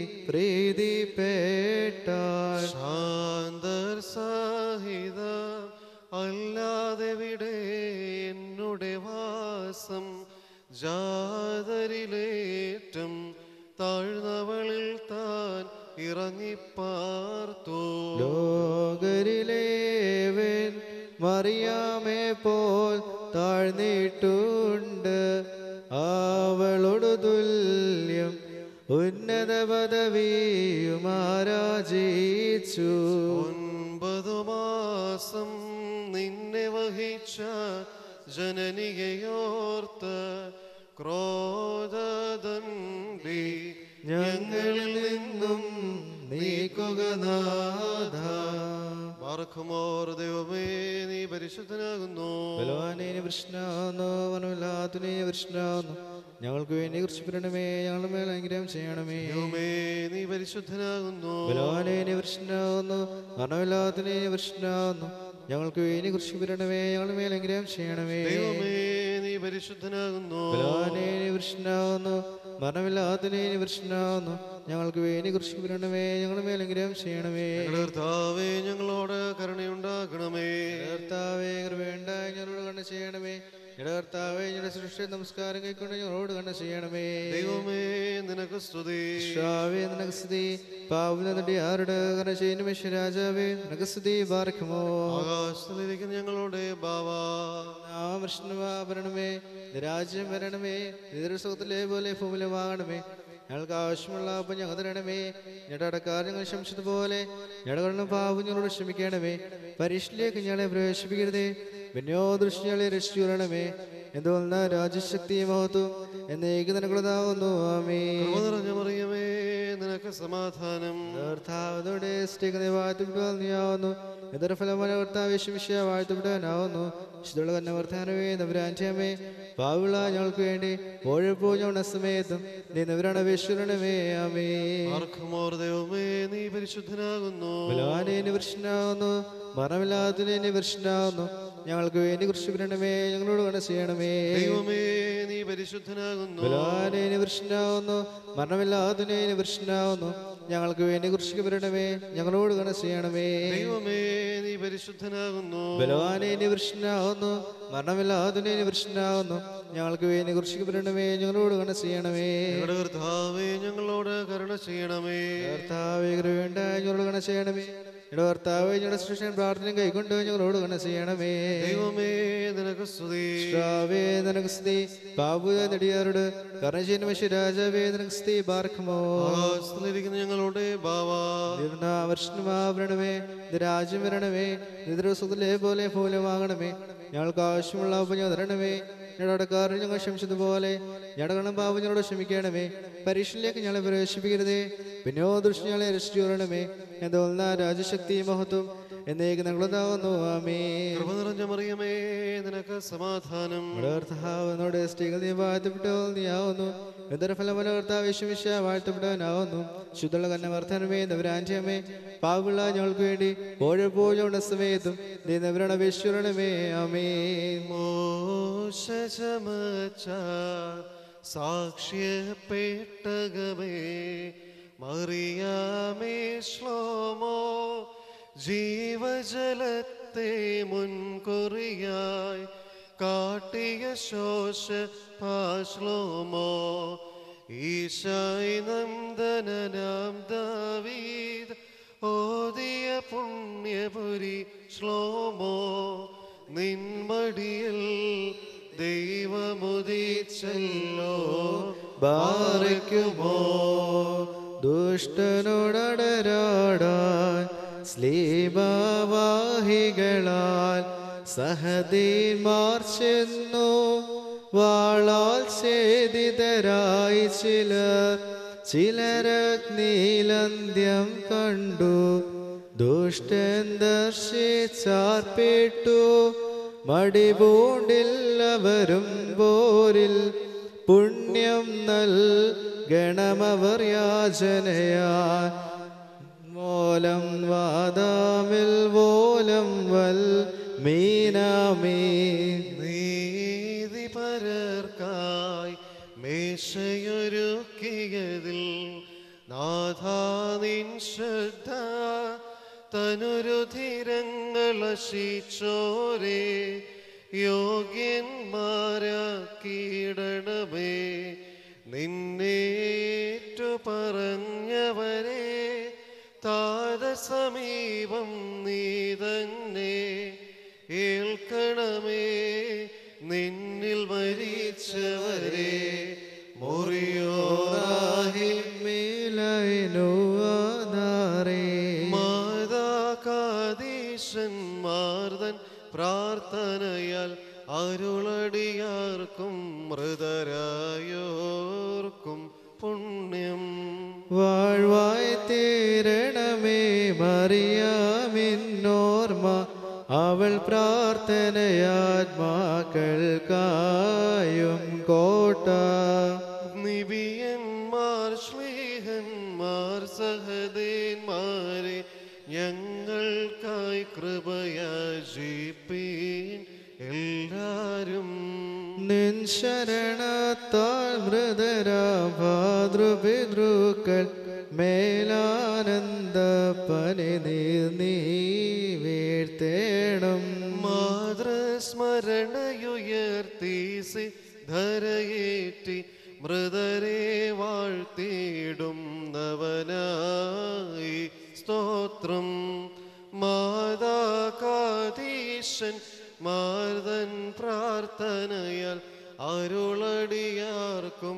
പ്രീതിപ്പെട്ടാൾ. ശാന്തർ സഹിത അല്ലാതെവിടെ എന്നുടെ വാസം. ജാതരിലേറ്റം താഴ്ന്നവളിൽ താൻ ഇറങ്ങിപ്പാർത്തു. ലോകരിലേവൻ മറിയാമേ പോൽ താഴ്ന്നിട്ടുണ്ട്. അവളോട് തുല്യം ഉന്നത പദവിയും ആരാജിച്ചു. 9 മാസം നിന്നെ വഹിച്ച ജനനികയോർത്ത് ക്രോധദണ്ഡി ഞങ്ങളിൽ നിന്നും നീക്കുക നാഥ. ബാറക്കുമോർ. ദൈവമേ നീ പരിശുദ്ധനാകുന്നു. ബലവാനേ വൃഷ്ണാവുന്നു, വനമില്ലാത്തനേ വൃഷ്ണാവുന്നു. ഞങ്ങൾക്ക് വേണ്ടി കുറിച്ചുപെടണമേ, ഞങ്ങളുടെ മേൽ അനുഗ്രഹം ചെയ്യണമേ. ദൈവമേ നീ പരിശുദ്ധനാകുന്നു. ബലവാനേ വൃഷ്ണാവുന്നു, വനമില്ലാത്തനേ വൃഷ്ണാവുന്നു. ഞങ്ങൾക്ക് വേണ്ടി കുറിച്ചുപെടണമേ, ഞങ്ങളുടെ മേൽ അനുഗ്രഹം ചെയ്യണമേ. ദൈവമേ നീ പരിശുദ്ധനാകുന്നു. ബലവാനേ വൃഷ്ണാവുന്നു, മരണമില്ലാത്തനേ വൃഷ്ണാവുന്നു. ഞങ്ങൾക്ക് വേണ്ടി കുറിച്ചുപെടണമേ, ഞങ്ങളുടെ മേൽ അനുഗ്രഹം ചെയ്യണമേ. കർത്താവേ ഞങ്ങളോട് കരുണയുണ്ടാക്കണമേ. കർത്താവേ കൃപയുണ്ടായി ഞങ്ങളോട് കണ്ണ ചെയ്യണമേ. കർത്താവേ ഞങ്ങളുടെ സൃഷ്ടി നമസ്കാരം കൈക്കൊണ്ട് ഞങ്ങളോട് കണ്ണ ചെയ്യണമേ. ദൈവമേ നിനക്ക് സ്തുതി. നിനക്ക് സ്തുതി. പാവനടി ആരുടെ കണ്ണ ചെയ്യുന്ന രാജാവേ നിനക്ക് സ്തുതി. ബാറക്കുമോ. ആകാശത്തിലിരിക്കുന്ന ഞങ്ങളുടെ ബാവാ, ഭരണമേ, രാജ്യം വരണമേ. സുഖത്തിലെ പോലെ ഭൂമിയിലെ വാങ്ങണമേ. ഞങ്ങൾക്ക് ആവശ്യമുള്ള അപ്പം ഞങ്ങൾ തരണമേ. ഞങ്ങളുടെ അടക്കാർ ഞങ്ങൾ ക്ഷമിച്ചതുപോലെ ഞങ്ങളുടെ പാപം ഞങ്ങളോട് ക്ഷമിക്കണമേ. പരീക്ഷയിലേക്ക് ഞങ്ങളെ പ്രവേശിപ്പിക്കരുതേ, പിന്നെയോ ദൃഷ്ടി ഞങ്ങളെ രക്ഷിച്ചുകൊള്ളണമേ. എന്തുകൊണ്ടാ രാജ്യശക്തി മഹത്വം എന്നേക്ക് നിനക്കുള്ളതാകുന്നു. ആമേൻ. കൃപ നിറഞ്ഞ മറിയമേ നിനക്ക് സമാധാനം. കർത്താവോടെ വാഴ്ത്തപ്പെടുവാനാവുന്നു. എതൊരു ഫലമായ കർത്താവ് വാഴ്ത്തപ്പെടാനാവുന്നു. വിശുദ്ധുള്ള കന്നവർത്താനവേ നവരാന്റമേ, പാവുള്ള ഞങ്ങൾക്ക് വേണ്ടി ഓഴപ്പോ ഞങ്ങളുടെ സമയത്തും നീ നവരാണ് അപേക്ഷിക്കണമേ. ആമേൻ. ആർക്കുമോർ. ദൈവമേ നീ പരിശുദ്ധനാകുന്നു. ബലവാനേ വൃഷ്ണാവുന്നു, മരണമില്ലാത്തതിനെ വൃഷ്ണാവുന്നു. ഞങ്ങൾക്ക് വേണ്ടി കുരിശിക്കണമേ. ഞങ്ങളോട് കരുണ ചെയ്യണമേ. ദൈവമേ നീ പരിശുദ്ധനാകുന്നു. ബലവാനെ നീ പുരുഷനാവുന്നു, മരണമില്ലാത്തവനെ നീ പുരുഷനാവുന്നു. ഞങ്ങൾക്ക് വേണ്ടി കുരിശിക്കപ്പെടണമേ. ഞങ്ങളോട് കരുണ ചെയ്യണമേ. ദൈവമേ നീ പരിശുദ്ധനാകുന്നു. ബലവാനെ നീ പുരുഷനാവുന്നു, മരണമില്ലാത്തവനെ നീ പുരുഷനാവുന്നു. ഞങ്ങൾക്ക് വേണ്ടി കുരിശിക്കപ്പെടണമേ. ഞങ്ങളോട് കരുണ ചെയ്യണമേ. ഞങ്ങളുടെ കർത്താവേ ഞങ്ങളോട് കരുണ ചെയ്യണമേ. കർത്താവേ കൃപയുണ്ട ഞങ്ങളോട് കരുണ ചെയ്യണമേ. ഞങ്ങളുടെ കർത്താവേ ഞങ്ങളുടെ സൃഷ്ടിൻ പ്രാർത്ഥന കൈക്കൊണ്ട് ഞങ്ങളോട് കരുണ ചെയ്യണമേ. ദൈവമേ നിനക്ക് സ്തുതി. കർത്താവേ നിനക്ക് സ്തുതി. പാപുത നെടിയാരോട് കരുണ ചെയ്യുന്ന രാജാവേ നിനക്ക് സ്തുതി. പാർക്കുമോ ആകാശത്തിലിരിക്കുന്ന ഞങ്ങളുടെ ബാവാ, വർഷണമേ രാജ്യം വരണമേ. ദിവസത്തിലെ പോലെ മൂലമാകണമേ. ഞങ്ങൾക്ക് ആവശ്യമുള്ള ഉപഞ്ഞ തരണമേ. ഞങ്ങളുടെ അടക്കാരൻ ഞങ്ങൾ ക്ഷമിച്ചതുപോലെ ഞങ്ങളുടെ കണം പാപം ഞങ്ങളോട് ക്ഷമിക്കണമേ. പരീക്ഷയിലേക്ക് ഞങ്ങളെ പ്രവേശിപ്പിക്കരുതേ, പിന്നെയോ ദൃഷ്ടി ഞങ്ങളെ രക്ഷിച്ചു വരണമേ. എന്തോന്ന രാജശക്തി മഹത്വം എന്നേക്ക് ഞങ്ങളുണ്ടാവുന്നു. ആമേൻ. കൃപ നിറഞ്ഞ മറിയമേ നിനക്ക് സമാധാനം. കർത്താവിനോട് സ്ത്രീകൾ നീ വാഴ്ത്തപ്പെട്ടവൾ നീയാവുന്നു. ഫലമല കർത്താവ് യേശുമിശ വാഴ്ത്തപ്പെട്ടവനാവുന്നു. ശുദ്ധുള്ള കന്ന വർദ്ധനമേ നവരാജ്യമേ പാവുള്ള ഞങ്ങൾക്ക് വേണ്ടി ഓഴപ്പോഴുള്ള സമയത്തും നീ നവരണ അപേക്ഷിക്കണമേ. ആമേൻ. മോശമച്ച സാക്ഷ്യപ്പെട്ടകമേ മറിയാമേ ശ്ലോമോ ജീവജലത്തെ മുൻകുറിയായി കാട്ടിയ ശോഷ പാശ്ലോമോ ഈശായി നന്ദനാം ദാവീദ് ഓദിയ പുണ്യപുരി ശ്ലോമോ നിൻമടിയിൽ ദൈവമുദിച്ചല്ലോ ബാരയ്ക്കുമോ ദുഷ്ടനോടടരാടാൻ സ്ലീബവാഹികളാൽ സഹദീന്മാർ ചെന്നു. വാളാൽ ഛേദിതരായി ചിലരഗ്നിയിലന്ത്യം കണ്ടു. ദുഷ്ടൻ ദർശിച്ചാർപ്പെട്ടു. മടിപൂണ്ടില്ലവരും പോരിൽ പുണ്യം നൽകണമവർ യാചനയാൽ. മോലം വാദാമിൽ വോലം വൽ മീനാമീ. നീതിപരർക്കായി മേശയൊരുക്കിയതിൽ നാഥാ നിൻ ശ്രദ്ധ തനുരുധിരങ്ങളശിച്ചോരേ യോഗ്യന്മാരാക്കിയിടണമേ. നിന്നേറ്റു പറഞ്ഞവരെ താത സമീപം നീ തന്നെ ഏൽക്കണമേ. നിന്നിൽ മരിച്ചവരെ മാതാകാദീശന്മാർതൻ പ്രാർത്ഥനയാൽ അരുളടിയാർക്കും മൃതരായോർക്കും പുണ്യം. വാഴ്വായി തീരണമേ മറിയാമിന്നോർമ്മ അവൾ പ്രാർത്ഥനയാത്മാക്കൾക്കായും കോട്ട. നിബിയന്മാർ ശ്ലീഹന്മാർ സഹദേന്മാരെ ഞങ്ങൾക്കായി കൃപയാചിപ്പീൻ എല്ലാരും. നിൻ ശരണത്താൽ മൃതരാഭാതൃപിതൃക്കൾ മേലാനന്ദ പനി നീ വീഴ്ത്തേണം. മാതൃസ്മരണയുയർത്തി ധരയേറ്റി മൃതരെ വാഴ്ത്തിയിടുന്നവനായി സ്തോത്രം. മാതാകാദീശൻ മാർദൻ പ്രാർത്ഥനയാൽ അരുളടിയാർക്കും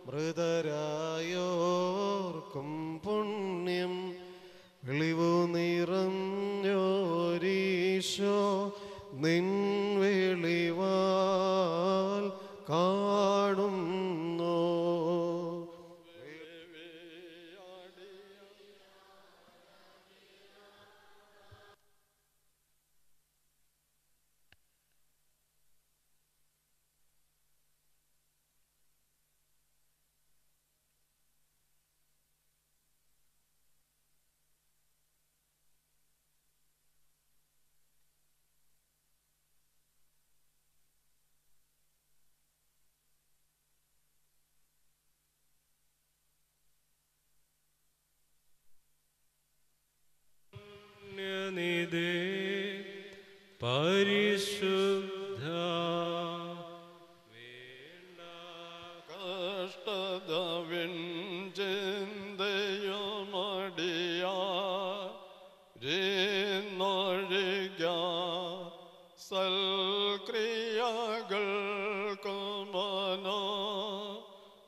മൃതരായോർക്കും പുണ്യം. വെളിവു നിറഞ്ഞോരീശോ നിൻ വെളിവാൽ കാണുന്നു.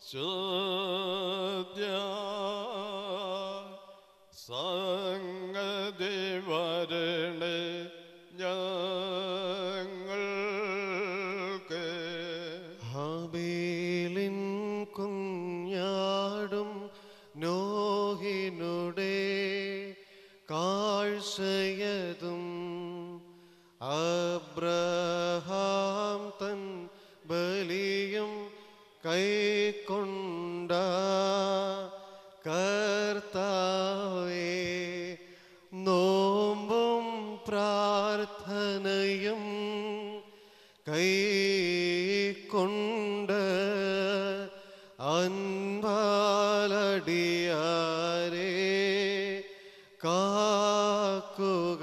ശുദ്ധ്യ സംഗതി വരണേ ഞങ്ങൾക്ക്. ഹാബീലിൻ കുഞ്ഞാടും നോഹിനുടെ കാഴ്ചയതും അബ്രഹാം തൻ ബലിയും കൈക്കൊണ്ട കർത്താവേ, നോമ്പും പ്രാർത്ഥനയും കൈക്കൊണ്ട് അൻപാലടിയാരെ കാക്കുക.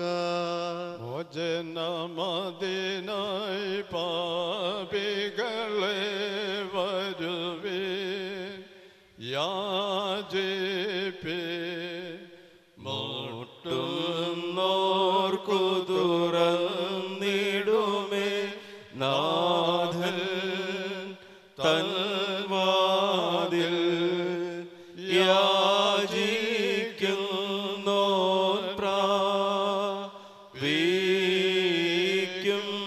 മോചനമതിനായി പാപികളെ വരുവേ യാചിപ്പേ, മുട്ടുന്നോർക്കു തുറന്നിടുമേ നാഥൻ തൻ വാതിൽ. യാചിക്കുന്നോർ പ്രാപിക്കും.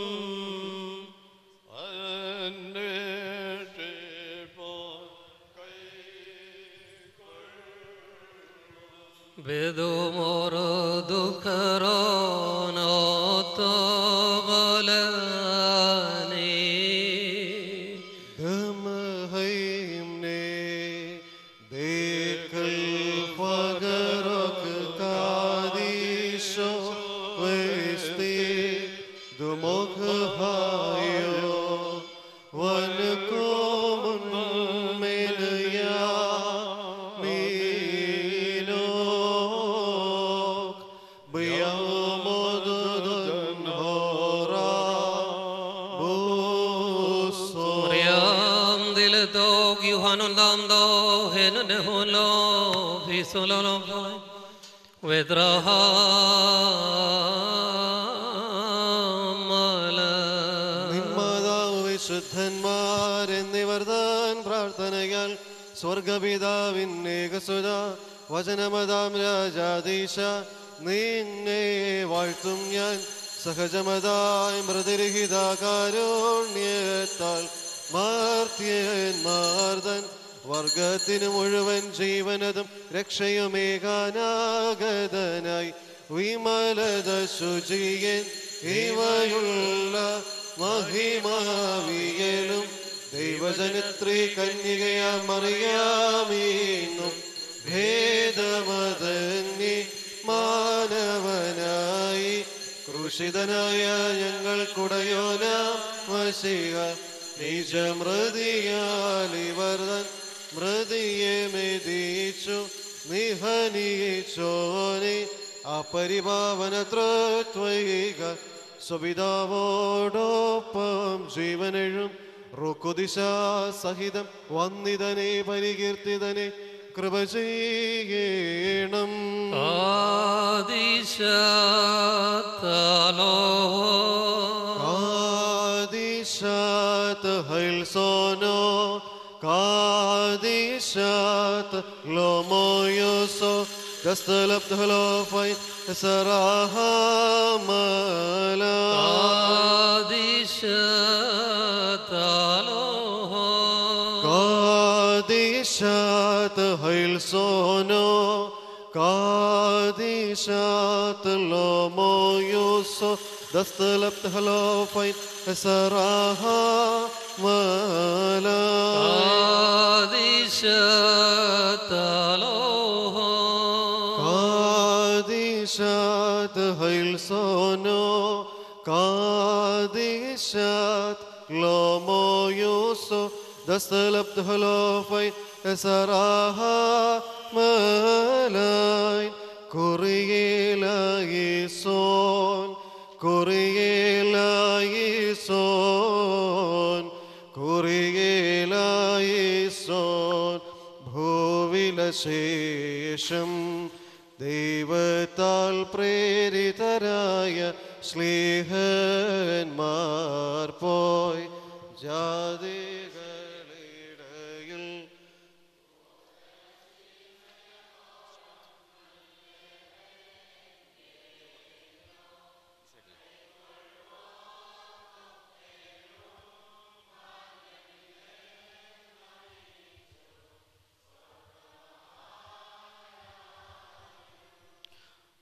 Vedomoro dukharono tobalani Dhamhaimne dekal fagarok kadisho vesti dumokhayo vankomun menaya Yuhanundamdo hennehulo visololovoy vedrahamala. നിന്മാതാവ് വിശുദ്ധന്മാരെന്നിവർ താൻ പ്രാർത്ഥനയാൽ സ്വർഗപിതാവിൻ ഏകസുത വചനമതാം രാജാധീശ നിന്നെ വാഴ്ത്തും ഞാൻ. സഹജമതായ മൃദുരഹിതാകാരുണ്യത്താൽ മാർത്യന്മാർതൻ വർഗത്തിന് മുഴുവൻ ജീവനതും രക്ഷയുമേകാനാഗതനായി വിമലത ശുചിയൻ ഇവയുള്ള മഹിമാവിയലും ദൈവജനത്രീ കന്യകയാ മറിയാമീന്നും ഭേദമതന്നി മാനവനായി ക്രൂശിതനായ ഞങ്ങൾക്കുടയോനാം മശിഹ നിജമൃതിയാലിവർ തൻ മൃതിയെ മെതിച്ചു നിഹനിച്ചോനെ അപരിപാവന ത്വൈക സ്വപിതാവോടൊപ്പം ജീവനെഴും റുക്കുദിശ സഹിതം വന്നിതനെ പരികീർത്തിതനെ കൃപ ചെയ്യണം. കാദിശാത് ഹൈൽസോനോ കാദിശാത് ലോമോയോസോ ദസ്തലബ്ദ് ഹലോഫൈ സറാഹമല. കാദിശാത് ഹൈൽസോനോ കാദിശാത് ലോമോയോസോ دستلبت هلوفين سراها مالا قادشات هيلسونو قادشات لومو يوسو دستلبت هلوفين سراها مالاين كوريلا يسون Kurielaison, Kurielaison, ഭൂവിലശേഷം ദൈവത്താൽ പ്രേരിതരായ സ്ലീഹന്മാർ പോയി ജാതികളിടയിൽ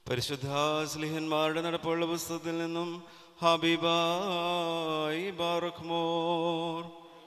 പരിശുദ്ധ സ്ലിഹന്മാരുടെ നടപ്പുള്ള പുസ്തകത്തിൽ നിന്നും ഹബീബായി ബാറഖ്മോർ.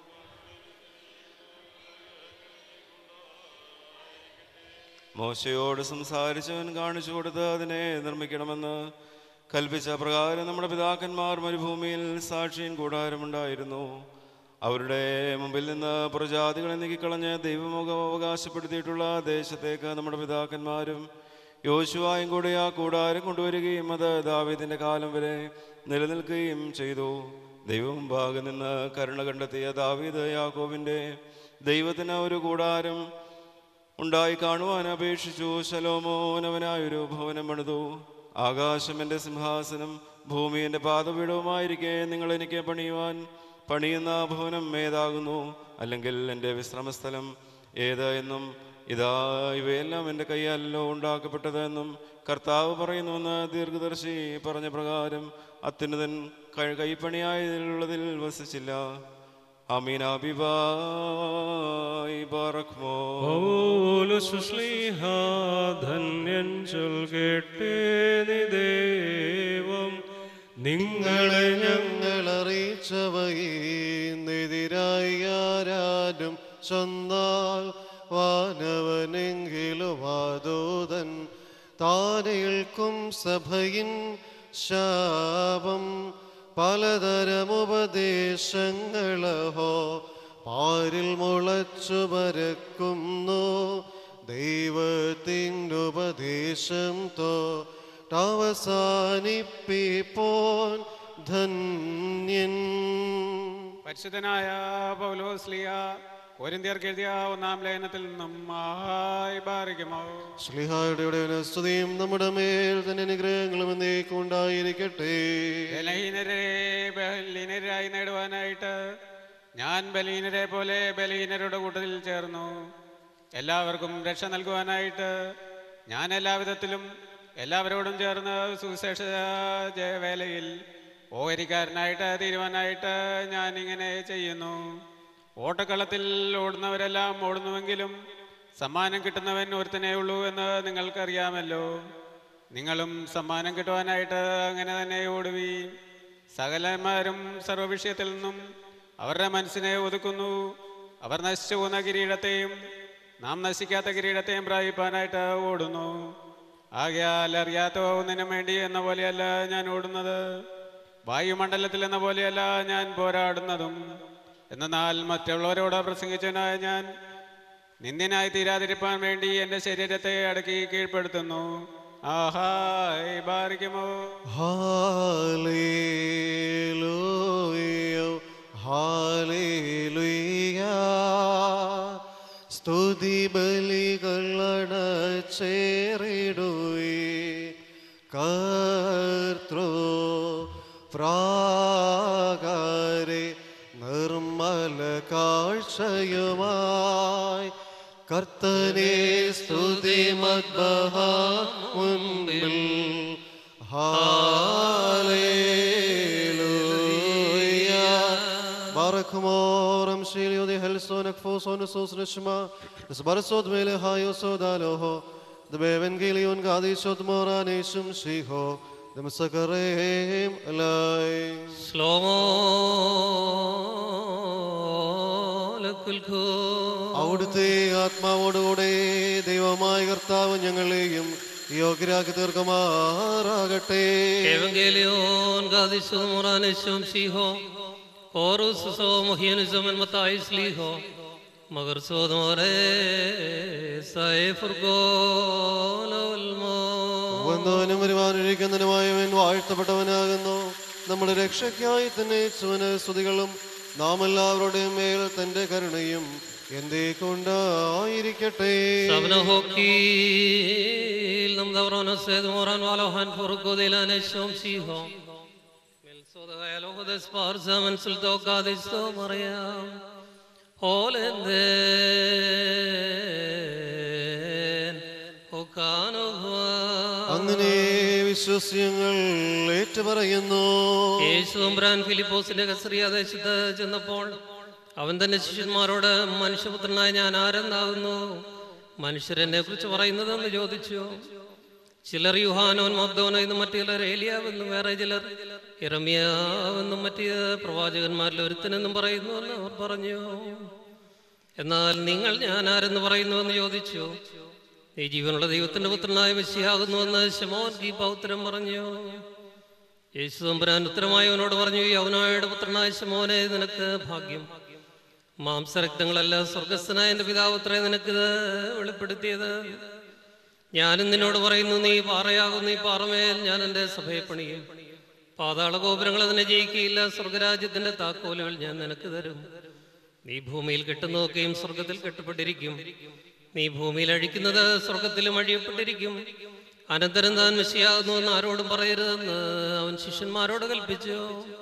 മോശയോട് സംസാരിച്ചവൻ കാണിച്ചു കൊടുത്ത് അതിനെ നിർമ്മിക്കണമെന്ന് കൽപ്പിച്ച പ്രകാരം നമ്മുടെ പിതാക്കന്മാർ മരുഭൂമിയിൽ സാക്ഷിയും കൂടാരമുണ്ടായിരുന്നു. അവരുടെ മുമ്പിൽ നിന്ന് പുറജാതികളെ നീക്കിക്കളഞ്ഞ് ദൈവമുഖം അവകാശപ്പെടുത്തിയിട്ടുള്ള ദേശത്തേക്ക് നമ്മുടെ പിതാക്കന്മാരും യോശുവായും കൂടെ ആ കൂടാരം കൊണ്ടുവരികയും അത് ദാവീദിന്റെ കാലം വരെ നിലനിൽക്കുകയും ചെയ്തു. ദൈവം മുമ്പാകെ നിന്ന് കരുണ കണ്ടെത്തിയ ദാവീദ് യാക്കോബിന്റെ ദൈവത്തിന് ഒരു കൂടാരം ഉണ്ടായി കാണുവാൻ അപേക്ഷിച്ചു. ശലോമോൻ അവനായൊരു ഭവനം പണിതു. ആകാശം എൻ്റെ സിംഹാസനം, ഭൂമി എൻ്റെ പാദപീഠവുമായിരിക്കെ നിങ്ങൾ എനിക്ക് പണിയുന്ന ഭവനം ഏതാകുന്നു? അല്ലെങ്കിൽ എൻ്റെ വിശ്രമസ്ഥലം ഏത് എന്നും ഇതാ ഇവയെല്ലാം എൻ്റെ കൈയാലല്ലോ ഉണ്ടാക്കപ്പെട്ടത് എന്നും കർത്താവ് പറയുന്നുവെന്ന് ദീർഘദർശി പറഞ്ഞ പ്രകാരം അത്യുന്നതൻ കൈപ്പണിയായുള്ളതിൽ വസിച്ചില്ല. ആമീൻ. ഹബീബായി ബാറഖ്മോ. ധന്യൻ ചൊൽകേട്ടേ ദൈവം നിങ്ങളെ ഞങ്ങൾ അറിയിച്ചവയെതിരായി ആരാരും ചൊന്നാൽ വാനവനെങ്കിലും വാദോദൻ താരേൽക്കും സഭയിൻ ശാപം. പലതരമുപദേശങ്ങളഹോ പാരിൽ മുളച്ചു പരക്കുന്നു. ദൈവത്തിൻ്റെ ഉപദേശം അവസാനിപ്പിപ്പോൻ ധന്യൻ. പരിശുദ്ധനായ പൗലോസ്ലിയ കൊരിന്ത്യർക്ക് എഴുതിയ 1-ാം ലേഖനത്തിൽ നിന്നും ശ്ലീഹായുടെ സ്തുതിയും നമ്മുടെ മേൽ തന്നെ അനുഗ്രഹങ്ങളും എന്നേക്കും ഉണ്ടായിരിക്കട്ടെ. ബലഹീനരായി നേടുവാനായിട്ട് ഞാൻ ബലഹീനരെ പോലെ ബലഹീനരുടെ കൂട്ടത്തിൽ ചേർന്നു. എല്ലാവർക്കും രക്ഷ നൽകുവാനായിട്ട് ഞാൻ എല്ലാവിധത്തിലും എല്ലാവരോടും ചേർന്ന് സുവിശേഷ വേലയിൽ ഓഹരിക്കാരനായിട്ട് തീരുവാനായിട്ട് ഞാൻ ഇങ്ങനെ ചെയ്യുന്നു. ഓട്ടക്കളത്തിൽ ഓടുന്നവരെല്ലാം ഓടുന്നുവെങ്കിലും സമ്മാനം കിട്ടുന്നവൻ ഒരുത്തനേ ഉള്ളൂ എന്ന് നിങ്ങൾക്കറിയാമല്ലോ. നിങ്ങളും സമ്മാനം കിട്ടുവാനായിട്ട് അങ്ങനെ തന്നെ ഓടുവീൻ. സകലന്മാരും സർവ്വവിഷയത്തിൽ നിന്നും അവരുടെ മനസ്സിനെ ഒതുക്കുന്നു. അവർ നശിച്ചു പോകുന്ന കിരീടത്തെയും നാം നശിക്കാത്ത കിരീടത്തെയും പ്രാപിപ്പാനായിട്ട് ഓടുന്നു. ആകയാൽ അറിയാത്ത ഒന്നിനും വേണ്ടി എന്ന പോലെയല്ല ഞാൻ ഓടുന്നത്, വായുമണ്ഡലത്തിൽ എന്ന പോലെയല്ല ഞാൻ പോരാടുന്നതും. എന്നാൽ മറ്റുള്ളവരോട് പ്രസംഗിച്ചവനായ ഞാൻ നിന്ദിനായി തീരാതിരിപ്പാൻ വേണ്ടി എൻ്റെ ശരീരത്തെ അടക്കി കീഴ്പ്പെടുത്തുന്നു. ആഹായ് ബാരിക്കുമോ. Hallelujah hallelujah. സ്തുതി ബലികളടച്ചേറിടുവേ കർത്തൃ പ്രാകാരെ നിർമ്മല കാഴ്ചയുമായി കർത്തനെ സ്തുതി മദ്ബഹ മുൻപിൽ. ഹല്ലേലൂയ. ബാറഖ്മോറം ശീലിയോദി ഹൽസോനക് ഫോസോനസോസ് നഷ്മാ സ്ബർസോദ് മേലഹായോസോദാലോഹോ ദബേവൻഗേലിയോൻ ഗാദിശോദ് മോറാനേശും ശീഹോ ദമസകറേം അലൈ. ശ്ലോമോ അവിടുത്തെ ആത്മാവോടുകൂടെ ദൈവമായ കർത്താവ് ഞങ്ങളെയും യോഗ്യരാക്കി തീർക്കുമാറാകട്ടെ. Evangelion gadisum moranesum siho Horus so mohianism and matais liho Magar sodore sae furgolmo. വന്നവനും വരുവാനിരിക്കുന്നതിനുമായവൻ വാഴ്ത്തപ്പെട്ടവനാകുന്നു. നമ്മുടെ രക്ഷയ്ക്കായി തന്നെ സ്തുതികളും നാം എല്ലാവരുടെയും മേൽ തന്റെ കരുണയും എന്നേക്കുണ്ടായിരിക്കട്ടെ. Sabnahokil nam davrona sed moran walohan furgodilanesum siho Melsoda aloho despar zaman sulto gadisto Mariam Holenden അങ്ങനെ വിശ്വസ്യങ്ങൾ ഏറ്റുപറയുന്നു. യേശുബ്രാൻ ഫിലിപ്പോസിന്റെ കസ്രിയ ദേശത്ത് ചെന്നപ്പോൾ അവൻ തന്റെ ശിഷ്യന്മാരോട് മനുഷ്യപുത്രനായ ഞാൻ ആരെന്നാകുന്നു മനുഷ്യരെന്നെ കുറിച്ച് പറയുന്നതെന്ന് ചോദിച്ചു. ചിലർ യുഹാനോൻ മബ്ദോനോ എന്നും മറ്റു ചിലർ ഏലിയാവെന്നും വേറെ ചിലർ യിരെമ്യാവെന്നും മറ്റ് പ്രവാചകന്മാരിൽ ഒരുത്തനെന്നും പറയുന്നുവെന്ന് അവർ പറഞ്ഞു. എന്നാൽ നിങ്ങൾ ഞാൻ ആരെന്ന് പറയുന്നുവെന്ന് ചോദിച്ചു. നീ ജീവനുള്ള ദൈവത്തിന്റെ പുത്രനായ മെസ്സിയാകുന്നുവെന്ന് ശിമോൻ കീപ്പ ഉത്തരം പറഞ്ഞു. യേശു തമ്പുരാൻ ഉത്തരമായി അവനോട് പറഞ്ഞു, യൗവനായുടെ പുത്രനായ ശിമോനെ, നിനക്ക് ഭാഗ്യം. മാംസരക്തങ്ങളല്ല, സ്വർഗസ്ഥനായ എൻ്റെ പിതാവത്രേ നിനക്കിത് വെളിപ്പെടുത്തിയത്. ഞാനും നിന്നോട് പറയുന്നു, നീ പാറയാകുന്നു, ഈ പാറമേൽ ഞാൻ എൻ്റെ സഭയെ പണിയും. പാതാള ഗോപുരങ്ങൾ അതിനെ ജയിക്കുകയില്ല. സ്വർഗരാജ്യത്തിന്റെ താക്കോലുകൾ ഞാൻ നിനക്ക് തരും. നീ ഭൂമിയിൽ കെട്ടുന്നതൊക്കെയും സ്വർഗത്തിൽ കെട്ടപ്പെട്ടിരിക്കും. നീ ഭൂമിയിൽ അഴിക്കുന്നത് സ്വർഗത്തിലും അഴിയപ്പെട്ടിരിക്കും. അനന്തരം താൻ മെസ്സിയാകുന്നുവെന്ന് ആരോടും പറയരുതെന്ന് അവൻ ശിഷ്യന്മാരോട് കൽപ്പിച്ചു.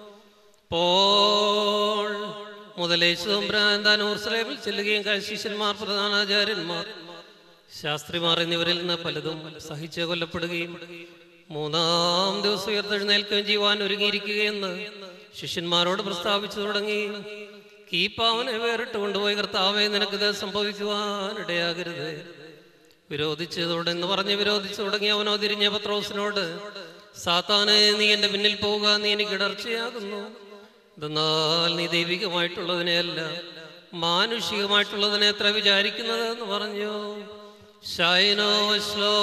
അപ്പോൾ മുതൽ യേശു തമ്പുരാൻ താൻ യെരൂശലേമിൽ ചെല്ലുകയും ശിഷ്യന്മാർ, പ്രധാനാചാര്യന്മാർ, ശാസ്ത്രിമാർ എന്നിവരിൽ നിന്ന് പലതും സഹിച്ച് കൊല്ലപ്പെടുകയും 3-ാം ദിവസം ഉയർത്തെഴുന്നേൽക്കുകയും ചെയ്യുവാൻ ഒരുങ്ങിയിരിക്കുകയെന്ന് ശിഷ്യന്മാരോട് പ്രസ്താവിച്ചു തുടങ്ങി. കീപ്പാവനെ വേറിട്ട് കൊണ്ടുപോയി, കർത്താവേ, നിനക്കിത് സംഭവിക്കുവാൻ ഇടയാകരുത്, വിരോധിച്ചതോടെന്ന് പറഞ്ഞ് വിരോധിച്ചു തുടങ്ങി. അവനോ തിരിഞ്ഞ പത്രോസിനോട്, സാത്താനെ, നീ എൻ്റെ പിന്നിൽ പോവുക, നീ എനിക്ക് ഇടർച്ചയാകുന്നു. എന്നാൽ നീ ദൈവികമായിട്ടുള്ളതിനെയല്ല മാനുഷികമായിട്ടുള്ളതിനെ എത്ര വിചാരിക്കുന്നത് എന്ന് പറഞ്ഞു. ശൈനോ ശ്ലോ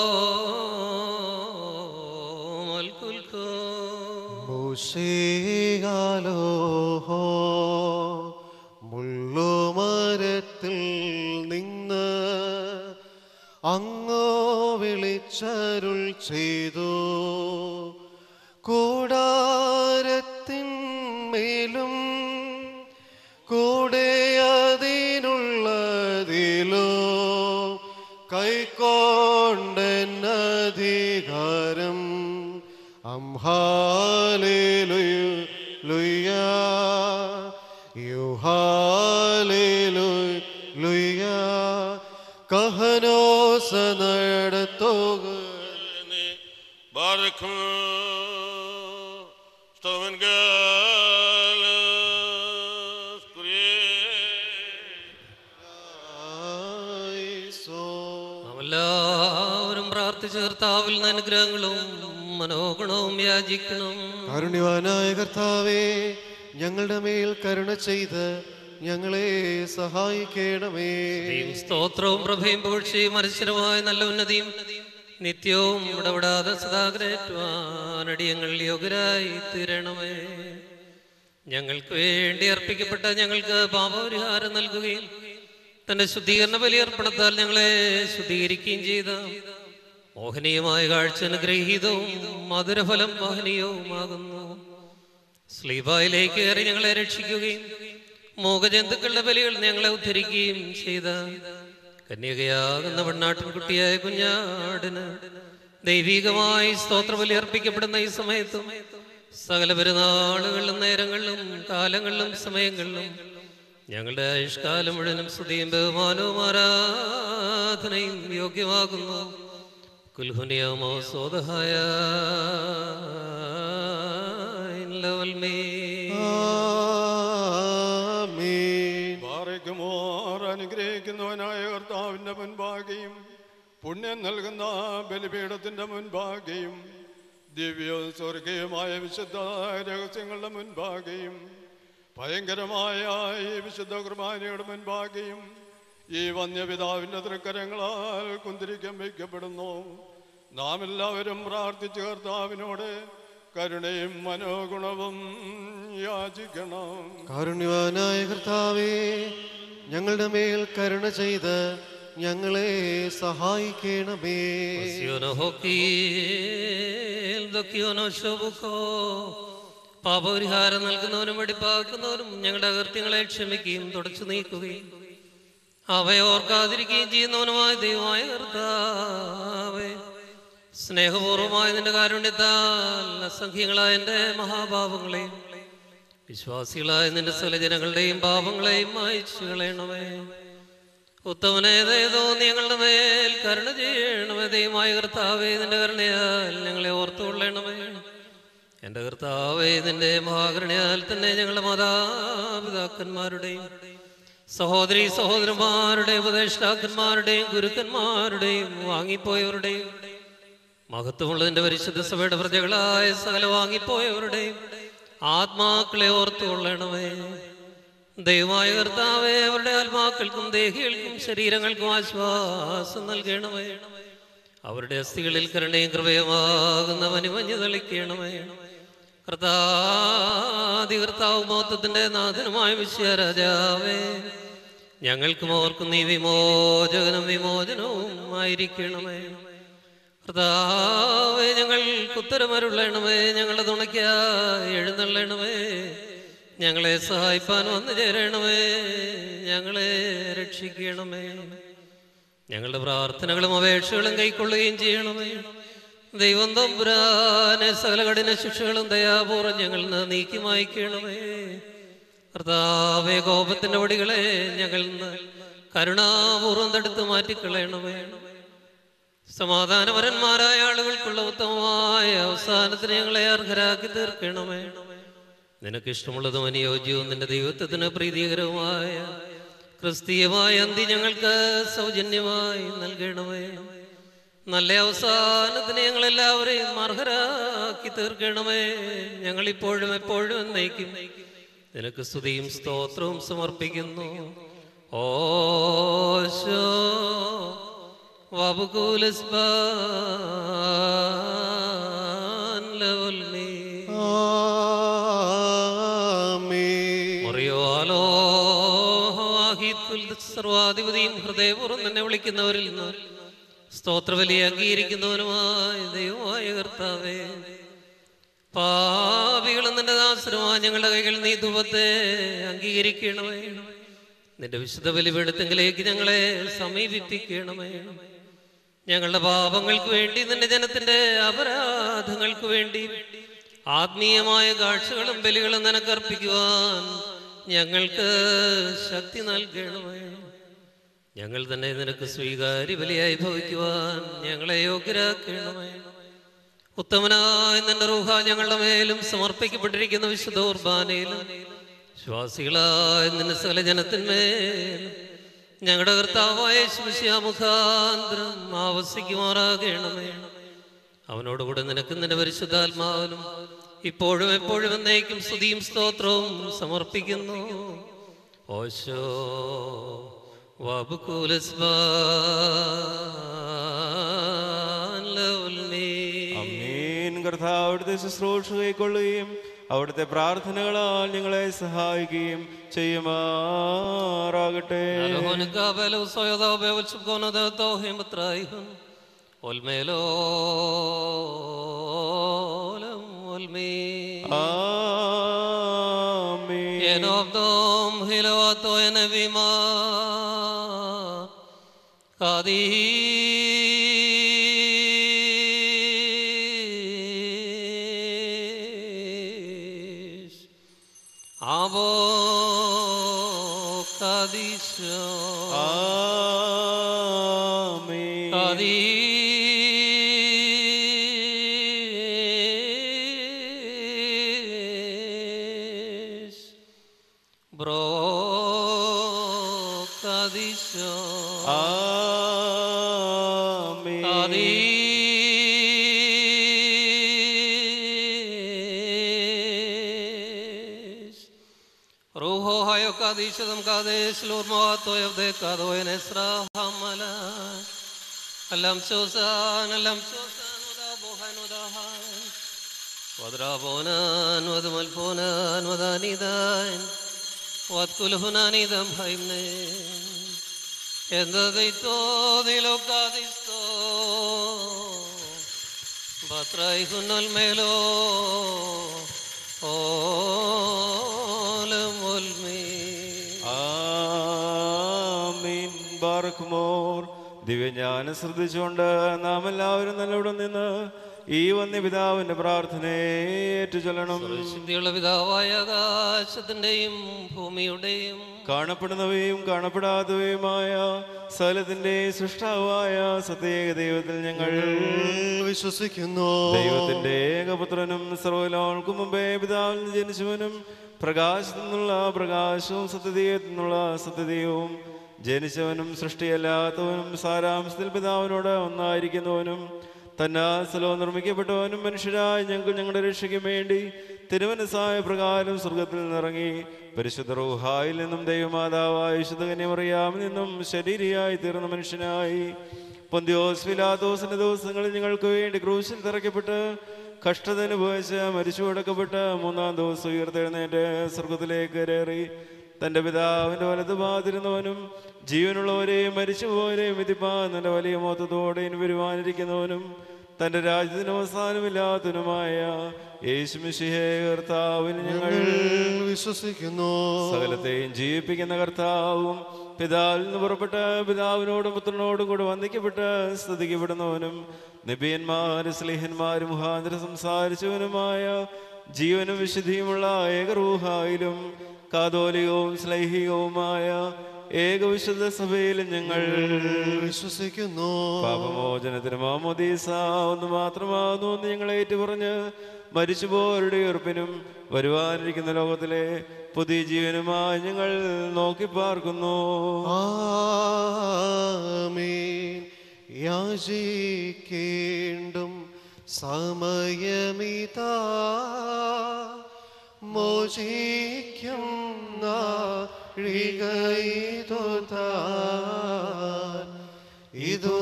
മുള്ളുമരത്തിൽ നിന്ന് അങ്ങോ വിളിച്ചരുൾ ചെയ്തു. കൂടാരത്തിന്മേലും കൂടെ അതിനുള്ളതിലോ കൈക്കൊണ്ടെന്നധികാരം ഹല്ലേലൂയ യുഹാലേലൂയ കഹനോസ നടത്തുക. ബാരക്കും എല്ലാവരും പ്രാർത്ഥിച്ച കർത്താവിൽ നിന്ന് അനുഗ്രഹങ്ങളും മനോഗുണവും യാചിക്കണം. കാരുണ്യവാനായ കർത്താവേ, ഞങ്ങളുടെ മേൽ കരുണ ചെയ്ത് ഞങ്ങളെ സഹായിക്കണമേ. സ്തോത്രവും പ്രഭയും പുകഴ്ചയും മത്സരമായ നല്ല ഉന്നതിയും നിത്യവും ഇടപെടാതെ സദാഗ്രഹിക്കുവാൻ അടിയങ്ങൾ യോഗ്യരായി തീരണമേ. ഞങ്ങൾക്ക് വേണ്ടി അർപ്പിക്കപ്പെട്ട ഞങ്ങൾക്ക് പാപപരിഹാരം നൽകുകയും തന്റെ ശുദ്ധീകരണ ബലിയർപ്പണത്താൽ ഞങ്ങളെ ശുദ്ധീകരിക്കുകയും ചെയ്ത മോഹനീയമായ കാഴ്ച അനുഗ്രഹീതവും മധുരഫലം മോഹനീയവുമാകുന്നു. സ്ലീബായിലേക്ക് കയറി ഞങ്ങളെ രക്ഷിക്കുകയും മൂകജന്തുക്കളുടെ ബലികൾ ഞങ്ങളെ ഉദ്ധരിക്കുകയും ചെയ്ത കന്യകയാകുന്ന പെണ്ണാട്ടിൻകുട്ടിയായ കുഞ്ഞാടിന് ദൈവികമായി സ്തോത്രബലി അർപ്പിക്കപ്പെടുന്ന ഈ സമയത്തും സകല പെരുന്നാളുകളിലും നേരങ്ങളിലും കാലങ്ങളിലും സമയങ്ങളിലും ഞങ്ങളുടെ ആയുഷ്കാലം മുഴുവനും സ്തുതിയും ബഹുമാനവും ആരാധനയും യോഗ്യമാകുന്നു. കുൽഹുനിയമോ സോദഹായ അനുഗ്രഹിക്കുന്നവനായ കർത്താവിന്റെ മുൻപാകെയും പുണ്യം നൽകുന്ന ബലിപീഠത്തിന്റെ മുൻപാകെയും ദിവ്യവും സ്വർഗീയമായ വിശുദ്ധ രഹസ്യങ്ങളുടെ മുൻപാകെയും ഭയങ്കരമായ ഈ വിശുദ്ധ കുർബാനയുടെ മുൻപാകെയും ഈ വന്യപിതാവിന്റെ തൃക്കരങ്ങളാൽ കുന്തിരിക്കം വയ്ക്കപ്പെടുന്നു. നാം എല്ലാവരും പ്രാർത്ഥിച്ച് കർത്താവിനോട് കരുണയും മനോഗുണവും യാചിക്കണം. കാരുണ്യവാനായ കർത്താവേ, ഞങ്ങളുടെ മേൽ കരുണ ചെയ്ത് ഞങ്ങളെ സഹായിക്കണമേ. പാപപരിഹാരം നൽകുന്നവനും വെടിപ്പാക്കുന്നവനും ഞങ്ങളുടെ അകൃത്യങ്ങളെ ക്ഷമിക്കുകയും തുടച്ചു നീക്കുകയും അവയെ ഓർക്കാതിരിക്കുകയും ചെയ്യുന്നവനുമായ ദൈവമായ കർത്താവേ, സ്നേഹപൂർവമായ നിന്റെ കാരുണ്യത്താൽ അസംഖ്യങ്ങളായ എൻ്റെ മഹാപാപങ്ങളെയും വിശ്വാസികളായ നിന്റെ സകല ജനങ്ങളുടെയും പാപങ്ങളെയും മായ്ച്ചു കളയണമേ. ഉത്തമനേതേതോ നീ ഞങ്ങളുടെ മേൽ കരുണ ചെയ്യണമേ. ദൈവമായ കർത്താവേ, നിന്റെ കരുണയാൽ ഞങ്ങളെ ഓർത്തുകൊള്ളണമേ. എൻ്റെ കർത്താവേ, നിന്റെ മഹാകരുണയാൽ തന്നെ ഞങ്ങളുടെ മാതാപിതാക്കന്മാരുടെയും സഹോദരീ സഹോദരന്മാരുടെയും ഉപദേഷ്ടാക്കന്മാരുടെയും ഗുരുക്കന്മാരുടെയും വാങ്ങിപ്പോയവരുടെയും മഹത്വമുള്ളതിന്റെ പരിശുദ്ധ സഭയുടെ പ്രജകളായ സകല വാങ്ങിപ്പോയവരുടെയും ആത്മാക്കളെ ഓർത്തുകൊള്ളണമേ. ദൈവമായ കർത്താവേ, അവരുടെ ആത്മാക്കൾക്കും ദേഹികൾക്കും ശരീരങ്ങൾക്കും ആശ്വാസം നൽകണമേ. അവരുടെ അസ്ഥികളിൽ കരുണയും കൃപയുമാകുന്ന മനിമഞ്ഞ് തളിക്കണമേ. കർത്താവ് മഹത്വത്തിന്റെ നാഥനുമായ വിശ്വരാജാവേ, ഞങ്ങൾക്കും ഓർക്കും നീ വിമോചനവും ആയിരിക്കണമേ. കർത്താവേ, ഞങ്ങൾക്ക് ഉത്തരമരുളണമേ. ഞങ്ങളുടെ തുണയ്ക്കായി എഴുന്നള്ളണമേ. ഞങ്ങളെ സഹായിപ്പാൻ വന്നു ചേരണമേ. ഞങ്ങളെ രക്ഷിക്കണമേ. ഞങ്ങളുടെ പ്രാർത്ഥനകളും അപേക്ഷകളും കൈക്കൊള്ളുകയും ചെയ്യണമേ. ദൈവം തമ്പുരാനെ സകല കഠിന ശിക്ഷകളും ദയാപൂർവ്വം ഞങ്ങളിൽ നിന്ന് നീക്കി മായ്ക്കണമേ. കർത്താവേ, കോപത്തിന്റെ വടികളെ ഞങ്ങളിൽ നിന്ന് കരുണാപൂർവ്വം തടുത്ത് മാറ്റിക്കളയണമേ. സമാധാനപരന്മാരായ ആളുകൾക്കുള്ള ഉത്തമമായ അവസാനത്തിന് ഞങ്ങളെ അർഹരാക്കി തീർക്കണമേ. നിനക്കിഷ്ടമുള്ളതും അനുയോജ്യവും നിന്റെ ദൈവത്വത്തിന് പ്രീതികരവുമായ ക്രിസ്തീയമായ അന്തി ഞങ്ങൾക്ക് സൗജന്യമായി നൽകണമേ. നല്ല അവസാനത്തിന് ഞങ്ങളെല്ലാവരെയും അർഹരാക്കി തീർക്കണമേ. ഞങ്ങളിപ്പോഴും എപ്പോഴും എന്നേക്കും നിനക്ക് സ്തുതിയും സ്തോത്രവും സമർപ്പിക്കുന്നു. ഓശോ സർവാധിപതിയും ഹൃദയപൂർവ്വം തന്നെ വിളിക്കുന്നവരിൽ നിന്ന് സ്തോത്രബലി അംഗീകരിക്കുന്നവനുമായ ദൈവമായ കർത്താവേ, പാപികളും നിന്റെ ദാസരുമായ ഞങ്ങളുടെ കൈകൾ നീ ധൂപത്തെ അംഗീകരിക്കണമേ. നിന്റെ വിശുദ്ധ ബലിപീഠത്തിലേക്ക് ഞങ്ങളെ സമീപിപ്പിക്കണമേ. ഞങ്ങളുടെ പാപങ്ങൾക്ക് വേണ്ടി നിന്റെ ജനത്തിന്റെ അപരാധങ്ങൾക്ക് വേണ്ടി ആത്മീയമായ കാഴ്ചകളും ബലികളും നിനക്കർപ്പിക്കുവാൻ ഞങ്ങൾക്ക് ശക്തി നൽകണമേ. ഞങ്ങൾ തന്നെ നിനക്ക് സ്വീകാര്യ ബലിയായി ഭവിക്കുവാൻ ഞങ്ങളെ യോഗ്യരാക്കണമേ. ഉത്തമനായ നിന്റെ റൂഹ ഞങ്ങളുടെ മേലും സമർപ്പിക്കപ്പെട്ടിരിക്കുന്ന വിശുദ്ധ കുർബാനയിലും വിശ്വാസികളായ നിന്റെ സകല ജനത്തിന്മേൽ ഞങ്ങളുടെ കർത്താവായ യേശുമിശിഹാ മുഖാന്തരം ആവസിക്കുമാറാകണമേ. അവനോടുകൂടെ നിനക്ക് നിന്റെ പരിശുദ്ധാത്മാവിനും ഇപ്പോഴും എപ്പോഴും എന്നേക്കും സ്തുതിയും സ്തോത്രവും സമർപ്പിക്കുന്നു. ഓശോ കർത്താവ് അവിടുത്തെ ശുശ്രൂഷ കൈക്കൊള്ളുകയും അവിടുത്തെ പ്രാർത്ഥനകളാൽ ഞങ്ങളെ സഹായിക്കുകയും ചെയ്യുമാറാകട്ടെ. ദിവ്യജ്ഞാനം ശ്രദ്ധിച്ചുകൊണ്ട് നാം എല്ലാവരും നല്ലോടെ നിന്ന് ഈ വന്യപിതാവിന്റെ പ്രാർത്ഥനയെ ഏറ്റുചൊല്ലണം. ശുദ്ധിയുള്ള പിതാവായ ആകാശത്തിന്റെയും ഭൂമിയുടെയും കാണപ്പെടുന്നവയും കാണപ്പെടാത്തവയുമായ സകലത്തിന്റെ സൃഷ്ടാവായ സത്യേക ദൈവത്തിൽ ഞങ്ങൾ വിശ്വസിക്കുന്നു. ദൈവത്തിന്റെ ഏകപുത്രനും സർവ്വലോകർക്കും മുമ്പേ പിതാവിൽ നിന്ന് ജനിച്ചവനും പ്രകാശത്തിൽ നിന്നുള്ള പ്രകാശവും സത്യദൈവത്തിൽ നിന്നുള്ള സത്യദൈവവും ജനിച്ചവനും സൃഷ്ടിയല്ലാത്തവനും സാരാംശത്തിൽ പിതാവിനോട് ഒന്നായിരിക്കുന്നവനും തന്നാസലോ നിർമ്മിക്കപ്പെട്ടവനും മനുഷ്യരായ ഞങ്ങൾക്ക് ഞങ്ങളുടെ രക്ഷയ്ക്കും വേണ്ടി തിരുമനസ്സായ പ്രകാരം സ്വർഗത്തിൽ നിന്നിറങ്ങി പരിശുദ്ധ റൂഹായിൽ നിന്നും ദൈവമാതാവായ വിശുദ്ധ കന്യമറിയാമിൽ നിന്നും ശരീരിയായി തീർന്ന മനുഷ്യനായി പൊന്തിയോസ് പിലാത്തോസിന്റെ ദിവസങ്ങളിൽ ഞങ്ങൾക്ക് വേണ്ടി ക്രൂശിൽ തറയ്ക്കപ്പെട്ട് കഷ്ടത അനുഭവിച്ച് മരിച്ചു അടക്കപ്പെട്ട് മൂന്നാം ദിവസം ഉയർത്തെഴുന്നേറ്റ് സ്വർഗത്തിലേക്ക് കയറി തന്റെ പിതാവിന്റെ വലത് ഭാഗത്തിരുന്നവനും ജീവനുള്ളവരെയും മരിച്ചുപോയവരെയും വിധിപ്പാൻ തന്റെ വലിയ മൊത്തത്തോടെ ഇനി വരുവാനിരിക്കുന്നവനും തന്റെ രാജ്യത്തിന് അവസാനമില്ലാത്തവനുമായ യേശു മിശിഹേ കർത്താവിൽ ഞങ്ങൾ വിശ്വസിക്കുന്നു. സകലത്തെയും ജീവിപ്പിക്കുന്ന കർത്താവും പിതാവിൽ നിന്ന് പുറപ്പെട്ട പിതാവിനോടും പുത്രനോടും കൂടെ വന്ദിക്കപ്പെട്ട് സ്തുതിക്കപ്പെടുന്നവനും നബിയന്മാരും സ്ലീഹന്മാരും മുഖാന്തരം സംസാരിച്ചവനുമായ ജീവനും വിശുദ്ധിയുമുള്ള ഏകറൂഹായിലും കാതോലികവും സ്ലൈഹികവുമായ ഏകവിശുദ്ധ സഭയിലും ഞങ്ങൾ വിശ്വസിക്കുന്നു. പാപമോചനത്തിന് മാമോദീസ ഒന്ന് മാത്രമാകുന്നു എന്ന് ഞങ്ങൾ ഏറ്റുപറഞ്ഞ് മരിച്ചുപോരുടെ ഉറപ്പിനും വരുവാനിരിക്കുന്ന ലോകത്തിലെ പുതിയ ജീവനുമായി ഞങ്ങൾ നോക്കി പാർക്കുന്നു. ആമേൻ. യാചിക്കേണ്ടും സമയമിതാ മോചിക്കും ഇതു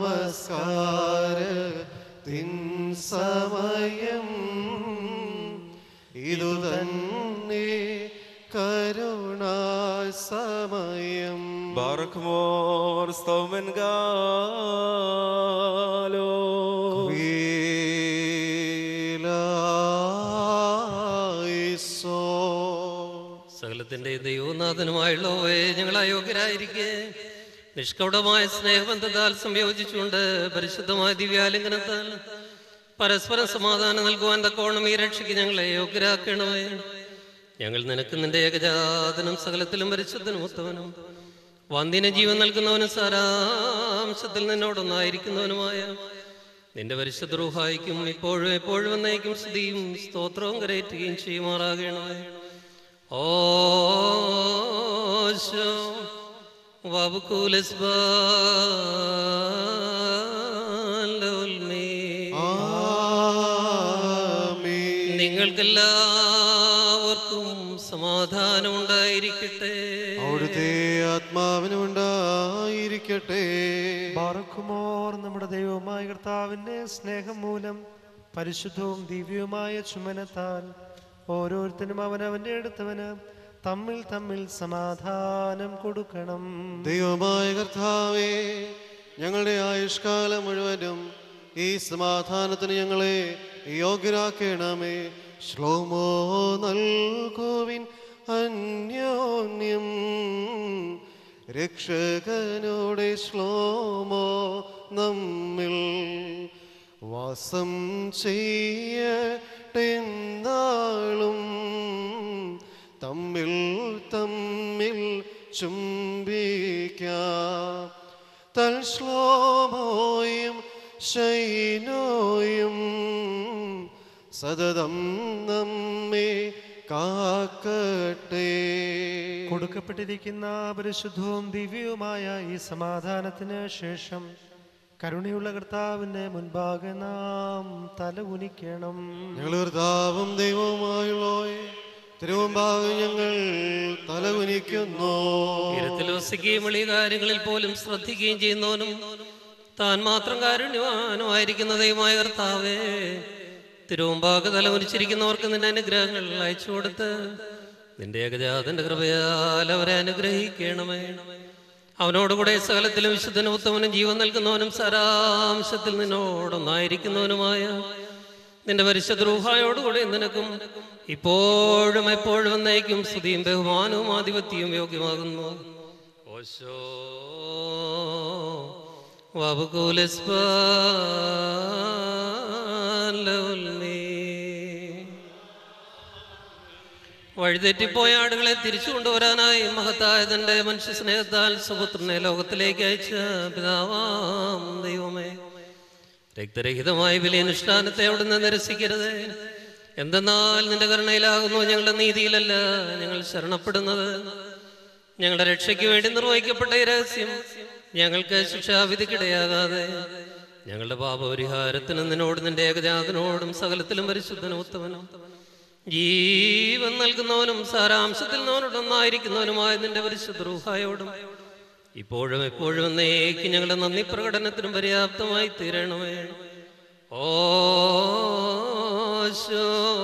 നമസ്കാരത്തിൻ സമയം ഇതു തന്നെ കരുണാ സമയം. ബാറഖ്മോർ സ്തോമൻ ഗാലോ സകലത്തിന്റെ ദൈവനാഥനുമായുള്ളവേ ഞങ്ങൾ അയോഗ്യരായിരിക്കെ നിഷ്കപടമായ സ്നേഹബന്ധത്താൽ സംയോജിച്ചുകൊണ്ട് പരിശുദ്ധമായ ദിവ്യാലിംഗനത്താൽ പരസ്പരം സമാധാനം നൽകുവാൻ തക്കോണം ഈ രക്ഷയ്ക്ക് ഞങ്ങളെ യോഗ്യരാക്കണമേ. ഞങ്ങൾ നിനക്ക് നിന്റെ ഏകജാതനും സകലത്തിലും പരിശുദ്ധനും ഉത്തമനും വന്ദിന ജീവൻ നൽകുന്നവനും സാരാംശത്തിൽ നിന്നോടൊന്നായിരിക്കുന്നവനുമായ നിന്റെ പരിശുദ്ധ റൂഹായിക്കും ഇപ്പോഴും എപ്പോഴും എന്നേക്കും സ്തുതിയും സ്തോത്രവും കരയറ്റുകയും ചെയ്യുമാറാകണമേ. ഓശോ വബുകൂലസ്ബാ നിങ്ങൾക്കെല്ലാവർക്കും സമാധാനം ഉണ്ടായിരിക്കട്ടെ. അവിടുത്തെ ആത്മാവിനും ഉണ്ടായിരിക്കട്ടെ. ബാറക്കുമോർ നമ്മുടെ ദൈവമായ കർത്താവിന്റെ സ്നേഹം മൂലം പരിശുദ്ധവും ദിവ്യവുമായ ചുമനത്താൽ ഓരോരുത്തരും അവനവന്റെ അടുത്തവന് തമ്മിൽ തമ്മിൽ സമാധാനം കൊടുക്കണം. ദൈവമായ കർത്താവേ, ഞങ്ങളുടെ ആയുഷ്കാലം മുഴുവനും ഈ സമാധാനത്തിന് ഞങ്ങളെ യോഗ്യരാക്കണമേ. ശ്ലോമോ നൽകുവിൻ അന്യോന്യം രക്ഷകനോടെ ശ്ലോമോ നമ്മിൽ വാസം ചെയ്യട്ടെന്നാളും തമ്മിൽ തമ്മിൽ ചുംബിക്കാം. തൽശ്ലോമോയും ശൈനോയും സതതം നമ്മെ കാക്കട്ടെ. കൊടുക്കപ്പെട്ടിരിക്കുന്ന പരിശുദ്ധവും ദിവ്യവുമായ ഈ സമാധാനത്തിന് ശേഷം കരുണയുള്ള കർത്താവിന്റെ മുൻപാകെ നാം തല കുനിക്കണം. ഞങ്ങൾ കർത്താവും ദൈവവുമായുള്ളോയെ തിരുമുമ്പാകെ ഞങ്ങൾ തല കുനിക്കുന്നു. ഇരുത്തിൽ വസിക്കുകയും വലിയ കാര്യങ്ങളിൽ പോലും ശ്രദ്ധിക്കുകയും ചെയ്യുന്നവനും താൻ മാത്രം കാരുണ്യവാനുമായിരിക്കുന്ന ദൈവമായ കർത്താവേ, തിരുമുമ്പാകെ തല കുനിച്ചിരിക്കുന്നവർക്ക് നിന്റെ അനുഗ്രഹങ്ങൾ അയച്ചു കൊടുത്ത് നിന്റെ ഏകജാതന്റെ കൃപയാൽ അവരെ അനുഗ്രഹിക്കണമേ. അവനോടുകൂടെ സകലത്തിലും വിശുദ്ധനും ഉത്തമനും ജീവൻ നൽകുന്നവനും സാരാംശത്തിൽ നിന്നോടൊന്നായിരിക്കുന്നവനുമായ നിന്റെ പരിശുദ്ധ റൂഹായോടുകൂടെ നിനക്കും ഇപ്പോഴും എപ്പോഴും എന്നേക്കും സ്തുതിയും ബഹുമാനവും ആധിപത്യവും യോഗ്യമാകുന്നു. ഓശോ വഴിതെറ്റിപ്പോയ ആടുകളെ തിരിച്ചു കൊണ്ടുവരാനായി മഹത്തായ തന്റെ മനുഷ്യ സ്നേഹത്താൽ സുപുത്രനെ ലോകത്തിലേക്ക് അയച്ച പിതാവാം ദൈവമേ, രക്തരഹിതമായ ബലിയനുഷ്ഠാനത്തെ അവിടുന്ന് നിരസിക്കരുത്. എന്തെന്നാൽ നിന്റെ കരുണയിലാകുന്നു ഞങ്ങളുടെ നീതിയിലല്ല ഞങ്ങൾ ശരണപ്പെടുന്നത്. ഞങ്ങളുടെ രക്ഷയ്ക്ക് വേണ്ടി നിർവഹിക്കപ്പെട്ട ഈ രഹസ്യം ഞങ്ങൾക്ക് ശിക്ഷാവിധിക്കിടയാകാതെ ഞങ്ങളുടെ പാപപരിഹാരത്തിന് നിന്നോട് നിന്റെ ഏകജാതനോടും സകലത്തിലും പരിശുദ്ധനും ഉത്തമനും ജീവൻ നൽകുന്നവനും സാരാംശത്തിൽ നിന്നോടൊന്നായിരിക്കുന്നവനുമായ നിന്റെ പരിശുദ്ധ റൂഹായോടും ഇപ്പോഴും എപ്പോഴും എന്നേക്ക് ഞങ്ങളുടെ നന്ദി പ്രകടനത്തിനും പര്യാപ്തമായി തീരണമേ. ഓശോ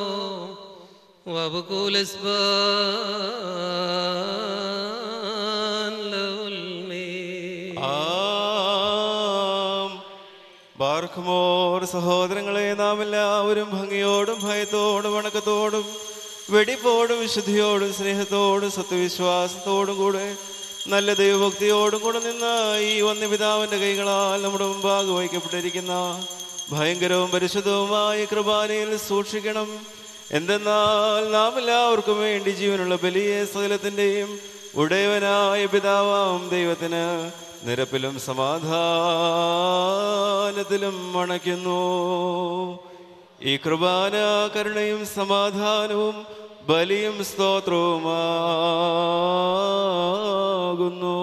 ബാർക്കുമോർ സഹോദരങ്ങളെ, നാം എല്ലാവരും ഭംഗിയോടും ഭയത്തോടും വണക്കത്തോടും വെടിപ്പോടും വിശുദ്ധിയോടും സ്നേഹത്തോടും സത്യവിശ്വാസത്തോടും കൂടെ നല്ല ദൈവഭക്തിയോടും കൂടെ നിന്ന് ഈ വന്യപിതാവിൻ്റെ കൈകളാൽ നമ്മുടെ മുമ്പാകെ വഹിക്കപ്പെട്ടിരിക്കുന്ന ഭയങ്കരവും പരിശുദ്ധവുമായ കൃപാനയിൽ സൂക്ഷിക്കണം. എന്തെന്നാൽ നാം എല്ലാവർക്കും വേണ്ടി ജീവനുള്ള ബലിയെ സകലത്തിൻ്റെയും ഉടയവനായ പിതാവാം ദൈവത്തിന് നിരപ്പിലും സമാധാനത്തിലും അണയ്ക്കുന്നു. ഈ കൃപാന കരുണയും സമാധാനവും ബലിയും സ്തോത്രവുമാകുന്നു.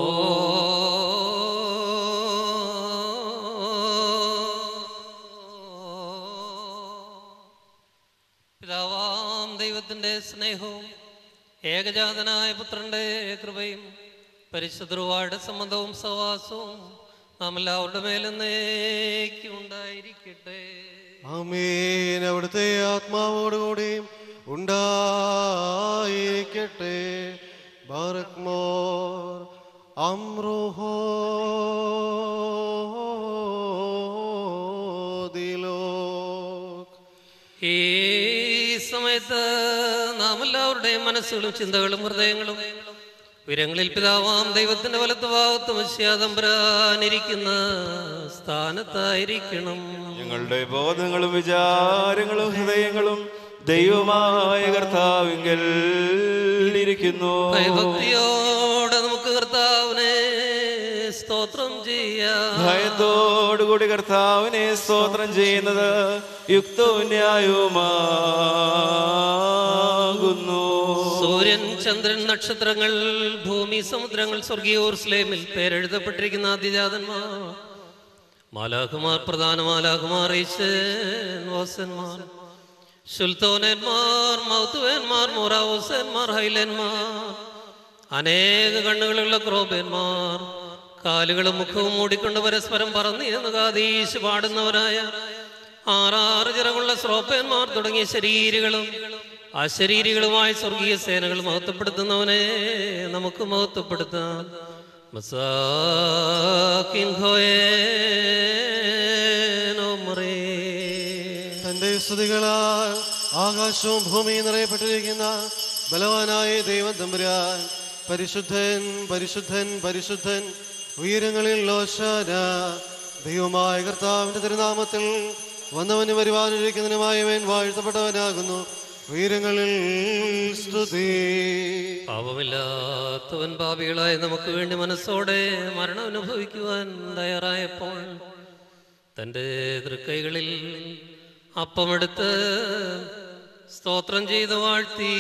പിതാവാം ദൈവത്തിൻ്റെ സ്നേഹവും ഏകജാതനായ പുത്രന്റെ കൃപയും പരിശുദ്ധരുടെ സംബന്ധവും സഹവാസവും നാം എല്ലാവരുടെ മേലെന്നേക്കും ഉണ്ടായിരിക്കട്ടെ. ആമേൻ. അവിടുത്തെ ആത്മാവോടുകൂടിയും ഉണ്ടായിരിക്കട്ടെ. ബാറക്മോർ അംറുഹോ ദിലോക്. ഈ സമയത്ത് നാം എല്ലാവരുടെയും മനസ്സുകളും ചിന്തകളും ഹൃദയങ്ങളും ഉയരങ്ങളിൽ പിതാവാം ദൈവത്തിന്റെ വലത്ത് ഭാഗത്ത് മനുഷ്യാതമ്പരാനിരിക്കുന്ന സ്ഥാനത്തായിരിക്കണം. ഞങ്ങളുടെ ബോധങ്ങളും വിചാരങ്ങളും ഹൃദയങ്ങളും ദൈവമായ കർത്താവിങ്കൽ ഇരിക്കുന്നു. ഭയഭക്തിയോടെ നമുക്ക് കർത്താവിനെ സ്തോത്രം ചെയ്യാം. ഭയത്തോടുകൂടി കർത്താവിനെ സ്തോത്രം ചെയ്യുന്നത് യുക്തവും ന്യായവുമാകുന്നു. സൂര്യൻ, ചന്ദ്രൻ, നക്ഷത്രങ്ങൾ, ഭൂമി, സമുദ്രങ്ങൾ, സ്വർഗീയ യെരൂശലേമിൽ പേരെഴുതപ്പെട്ടിരിക്കുന്ന ആദിജാതന്മാർ, മാലാഖമാർ, പ്രധാന മാലാഖമാർ, ഈശന്മാർ, സുൽത്താനന്മാർ, മൗത്തുവേന്മാർ, മോറാവോസന്മാർ, ഹൈലന്മാർ, അനേക കണ്ണുകളുള്ള ക്രോബന്മാർ, കാലുകളും മുഖവും മൂടിക്കൊണ്ട് പരസ്പരം പറന്നിരുന്ന് കാതീശ് പാടുന്നവരായ ആറാറ് ചിറകുള്ള ശ്രോപ്പന്മാർ തുടങ്ങിയ ശരീരികളും അശരീരികളുമായ സ്വർഗീയ സേനകൾ മഹത്വപ്പെടുത്തുന്നവനെ നമുക്ക് മഹത്വപ്പെടുത്താം. തന്റെ സ്തുതികളാൽ ആകാശവും ഭൂമിയും നിറയപ്പെട്ടിരിക്കുന്ന ബലവാനായ ദൈവം തമ്പുരാൻ പരിശുദ്ധൻ പരിശുദ്ധൻ പരിശുദ്ധൻ ഉയരങ്ങളിൽ ഹോശാന. ദൈവമായ കർത്താവിന്റെ തിരുനാമത്തിൽ വന്നവന് വരുവാനിരിക്കുന്നതിനുമായവൻ വാഴ്ത്തപ്പെട്ടവനാകുന്നു. ഉയരങ്ങളിൽ സ്തുതി. പാപമില്ലാത്തവൻ പാപികളായ നമുക്ക് വേണ്ടി മനസ്സോടെ മരണം അനുഭവിക്കുവാൻ തയ്യാറായപ്പോൾ തൻ്റെ തൃക്കൈകളിൽ അപ്പമെടുത്ത് സ്തോത്രം ചെയ്ത് വാഴ്ത്തി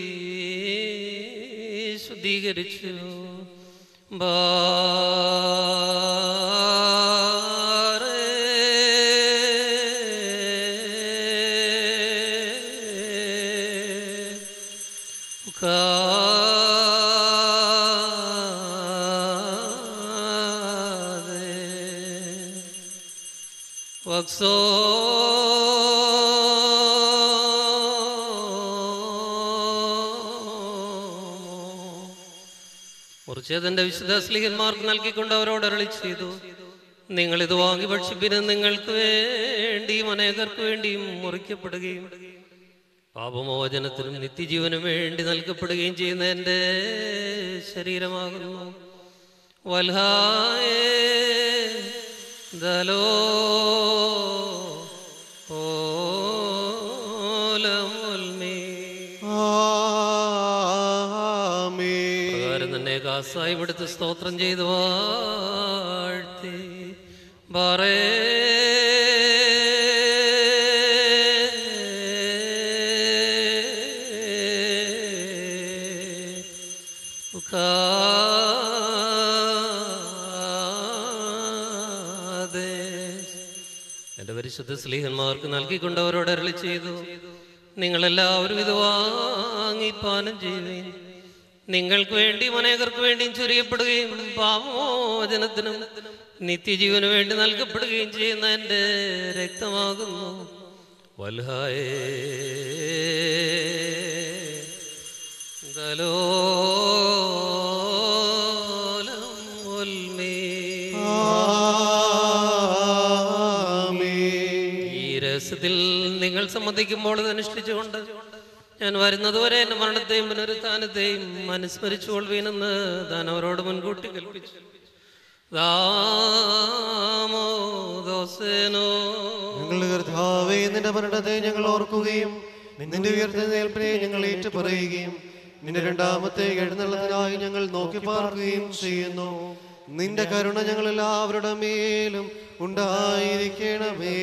ശുദ്ധീകരിച്ചു. മുറിച്ചതിന്റെ വിശുദ്ധ സ്ലീഹന്മാർക്ക് നൽകിക്കൊണ്ട് അവരോട് അരുളി ചെയ്തു, നിങ്ങളിത് വാങ്ങി ഭക്ഷിപ്പിന്. നിങ്ങൾക്ക് വേണ്ടിയും അനേകർക്ക് വേണ്ടിയും മുറിക്കപ്പെടുകയും പാപമോചനത്തിനും നിത്യജീവനും വേണ്ടി നൽകപ്പെടുകയും ചെയ്യുന്ന എൻ്റെ ശരീരമാകുന്നു. വൽഹായേ ദലോ കാസായി ഇവിടുത്തെ സ്തോത്രം ചെയ്ത് വാഴ്ത്തി ബാറേ പരിശുദ്ധ സ്ലീഹന്മാർക്ക് നൽകിക്കൊണ്ടവരോട് അരുളി ചെയ്തു, നിങ്ങളെല്ലാവരും ഇത് വാങ്ങി പാനം ചെയ്യുകയും നിങ്ങൾക്ക് വേണ്ടിയും അനേകർക്ക് വേണ്ടിയും ചൊരിയപ്പെടുകയും പാപമോചനത്തിനും നിത്യജീവന് വേണ്ടി നൽകപ്പെടുകയും ചെയ്യുന്ന എൻ്റെ രക്തമാകുന്നു. വൽഹായേ ഈ രഹസ്യത്തിൽ നിങ്ങൾ സമ്മതിക്കുമ്പോൾ ഇത് അനുഷ്ഠിച്ചുകൊണ്ട് ഞാൻ വരുന്നതുവരെ എൻ്റെ മരണത്തെയും പുനരുത്ഥാനത്തെയും അനുസ്മരിച്ചുകൊള്ളുവീനെന്ന് താൻ അവരോട് മുൻകൂട്ടി കൽപ്പിച്ചു. ഞങ്ങളുടെ കർത്താവേ, നിന്റെ മരണത്തെ ഞങ്ങൾ ഓർക്കുകയും നിന്റെ ഉയർത്തെഴുന്നേൽപ്പിനെ ഞങ്ങൾ ഏറ്റുപറയുകയും നിന്റെ രണ്ടാമത്തെ എഴുന്നള്ളത്തിനായി ഞങ്ങൾ നോക്കി പാർക്കുകയും ചെയ്യുന്നു. നിന്റെ കരുണ ഞങ്ങൾ എല്ലാവരുടെ മേലും ഉണ്ടായിരിക്കണമേ.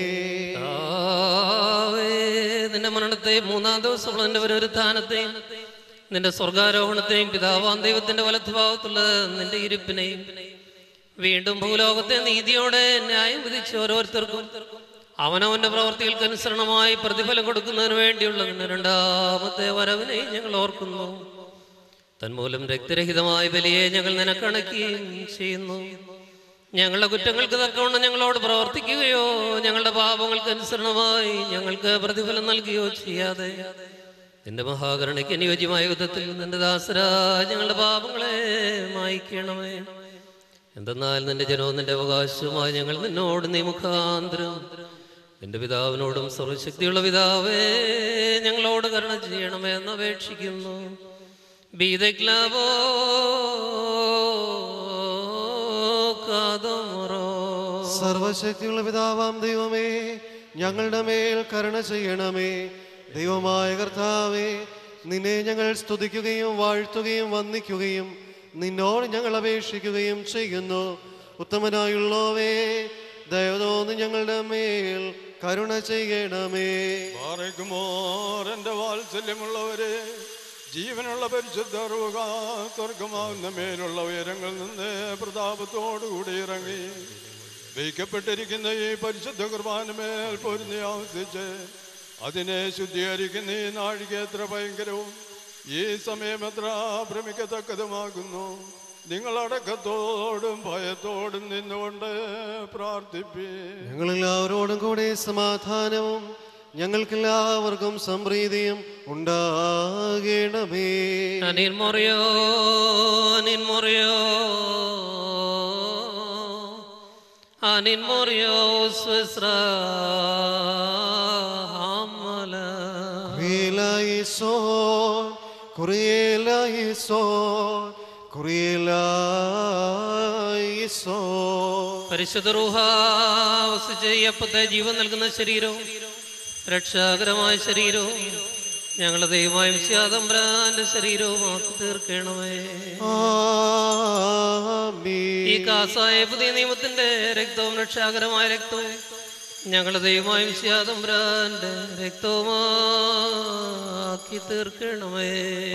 നിന്റെ മരണത്തെയും മൂന്നാം ദിവസമുള്ള നിന്റെ പുനരുത്ഥാനത്തെയും നിന്റെ സ്വർഗാരോഹണത്തെയും പിതാവാം ദൈവത്തിന്റെ വലത്തുഭാഗത്തുള്ള നിന്റെ ഇരിപ്പിനെയും വീണ്ടും ഭൂലോകത്തെ നീതിയോടെ ന്യായം വിധിച്ച് ഓരോരുത്തർക്കും അവനവന്റെ പ്രവർത്തികൾക്ക് അനുസരണമായി പ്രതിഫലം കൊടുക്കുന്നതിന് വേണ്ടിയുള്ള നിന്റെ രണ്ടാമത്തെ വരവിനെയും ഞങ്ങൾ ഓർക്കുന്നു. തന്മൂലം രക്തരഹിതമായ ബലിയെ ഞങ്ങൾ നിനക്കണക്കുകയും ചെയ്യുന്നു. ഞങ്ങളുടെ കുറ്റങ്ങൾക്ക് തക്കവണ്ണം ഞങ്ങളോട് പ്രവർത്തിക്കുകയോ ഞങ്ങളുടെ പാപങ്ങൾക്ക് അനുസരണമായി ഞങ്ങൾക്ക് പ്രതിഫലം നൽകുകയോ ചെയ്യാതെ നിന്റെ മഹാകരുണയ്ക്ക് അനുയോജ്യമായ വിധത്തിൽ നിന്റെ ദാസരാ ഞങ്ങളുടെ പാപങ്ങളെ മായ്ക്കണമേ. എന്തെന്നാൽ നിന്റെ ജനവും നിന്റെ അവകാശവുമായി ഞങ്ങൾ നിന്നോട് നീ മുഖാന്തരം നിന്റെ പിതാവിനോടും സർവശക്തിയുള്ള പിതാവേ ഞങ്ങളോട് കരുണ ചെയ്യണമേ എന്ന് അപേക്ഷിക്കുന്നു. സർവശക്തിയുള്ള പിതാവാം ദൈവമേ, ഞങ്ങളുടെ മേൽ കരുണ ചെയ്യണമേ. ദൈവമായ കർത്താവേ, നിന്നെ ഞങ്ങൾ സ്തുതിക്കുകയും വാഴ്ത്തുകയും വന്ദിക്കുകയും നിന്നോട് ഞങ്ങൾ അപേക്ഷിക്കുകയും ചെയ്യുന്നു. ഉത്തമനായുള്ളവേ, ദയ തോന്നി ഞങ്ങളുടെ മേൽ കരുണ ചെയ്യണമേ. എന്റെ വാത്സല്യമുള്ളവരെ, ജീവനുള്ള പരിശുദ്ധ റൂഹ സ്വർഗമാകുന്ന മേലുള്ള ഉയരങ്ങളിൽ നിന്ന് പ്രതാപത്തോടുകൂടി ഇറങ്ങി വയ്ക്കപ്പെട്ടിരിക്കുന്ന ഈ പരിശുദ്ധ കുർബാനമേൽ പൊരുന്നി ആവസിച്ച് അതിനെ ശുദ്ധീകരിക്കുന്ന ഈ നാഴിക എത്ര ഭയങ്കരവും ഈ സമയം എത്ര ഭ്രമിക്കത്തക്കതുമാകുന്നു. നിങ്ങളടക്കത്തോടും ഭയത്തോടും നിന്നുകൊണ്ട് പ്രാർത്ഥിപ്പി. ഞങ്ങളെല്ലാവരോടും കൂടെ സമാധാനവും ഞങ്ങൾക്കെല്ലാവർക്കും സംപ്രീതിയും ഉണ്ടാകണമേ. പരിശുദ്ധ റൂഹ വസിച്ച് ഈ അപ്പത്തെ ജീവൻ നൽകുന്ന ശരീരവും രക്ഷാകരമായ ശരീരവും ഞങ്ങളുടെ ദൈവമായ വിശ്വാതംബ്രാന്റെ ശരീരവും ആക്കി തീർക്കണമേ. ഈ കാസായ പുതിയ നിയമത്തിന്റെ രക്തവും രക്ഷാകരമായ രക്തവും ഞങ്ങളുടെ ദൈവമായ വിശ്വാതംബ്രാന്റെ രക്തവുമാക്കി തീർക്കണമേ.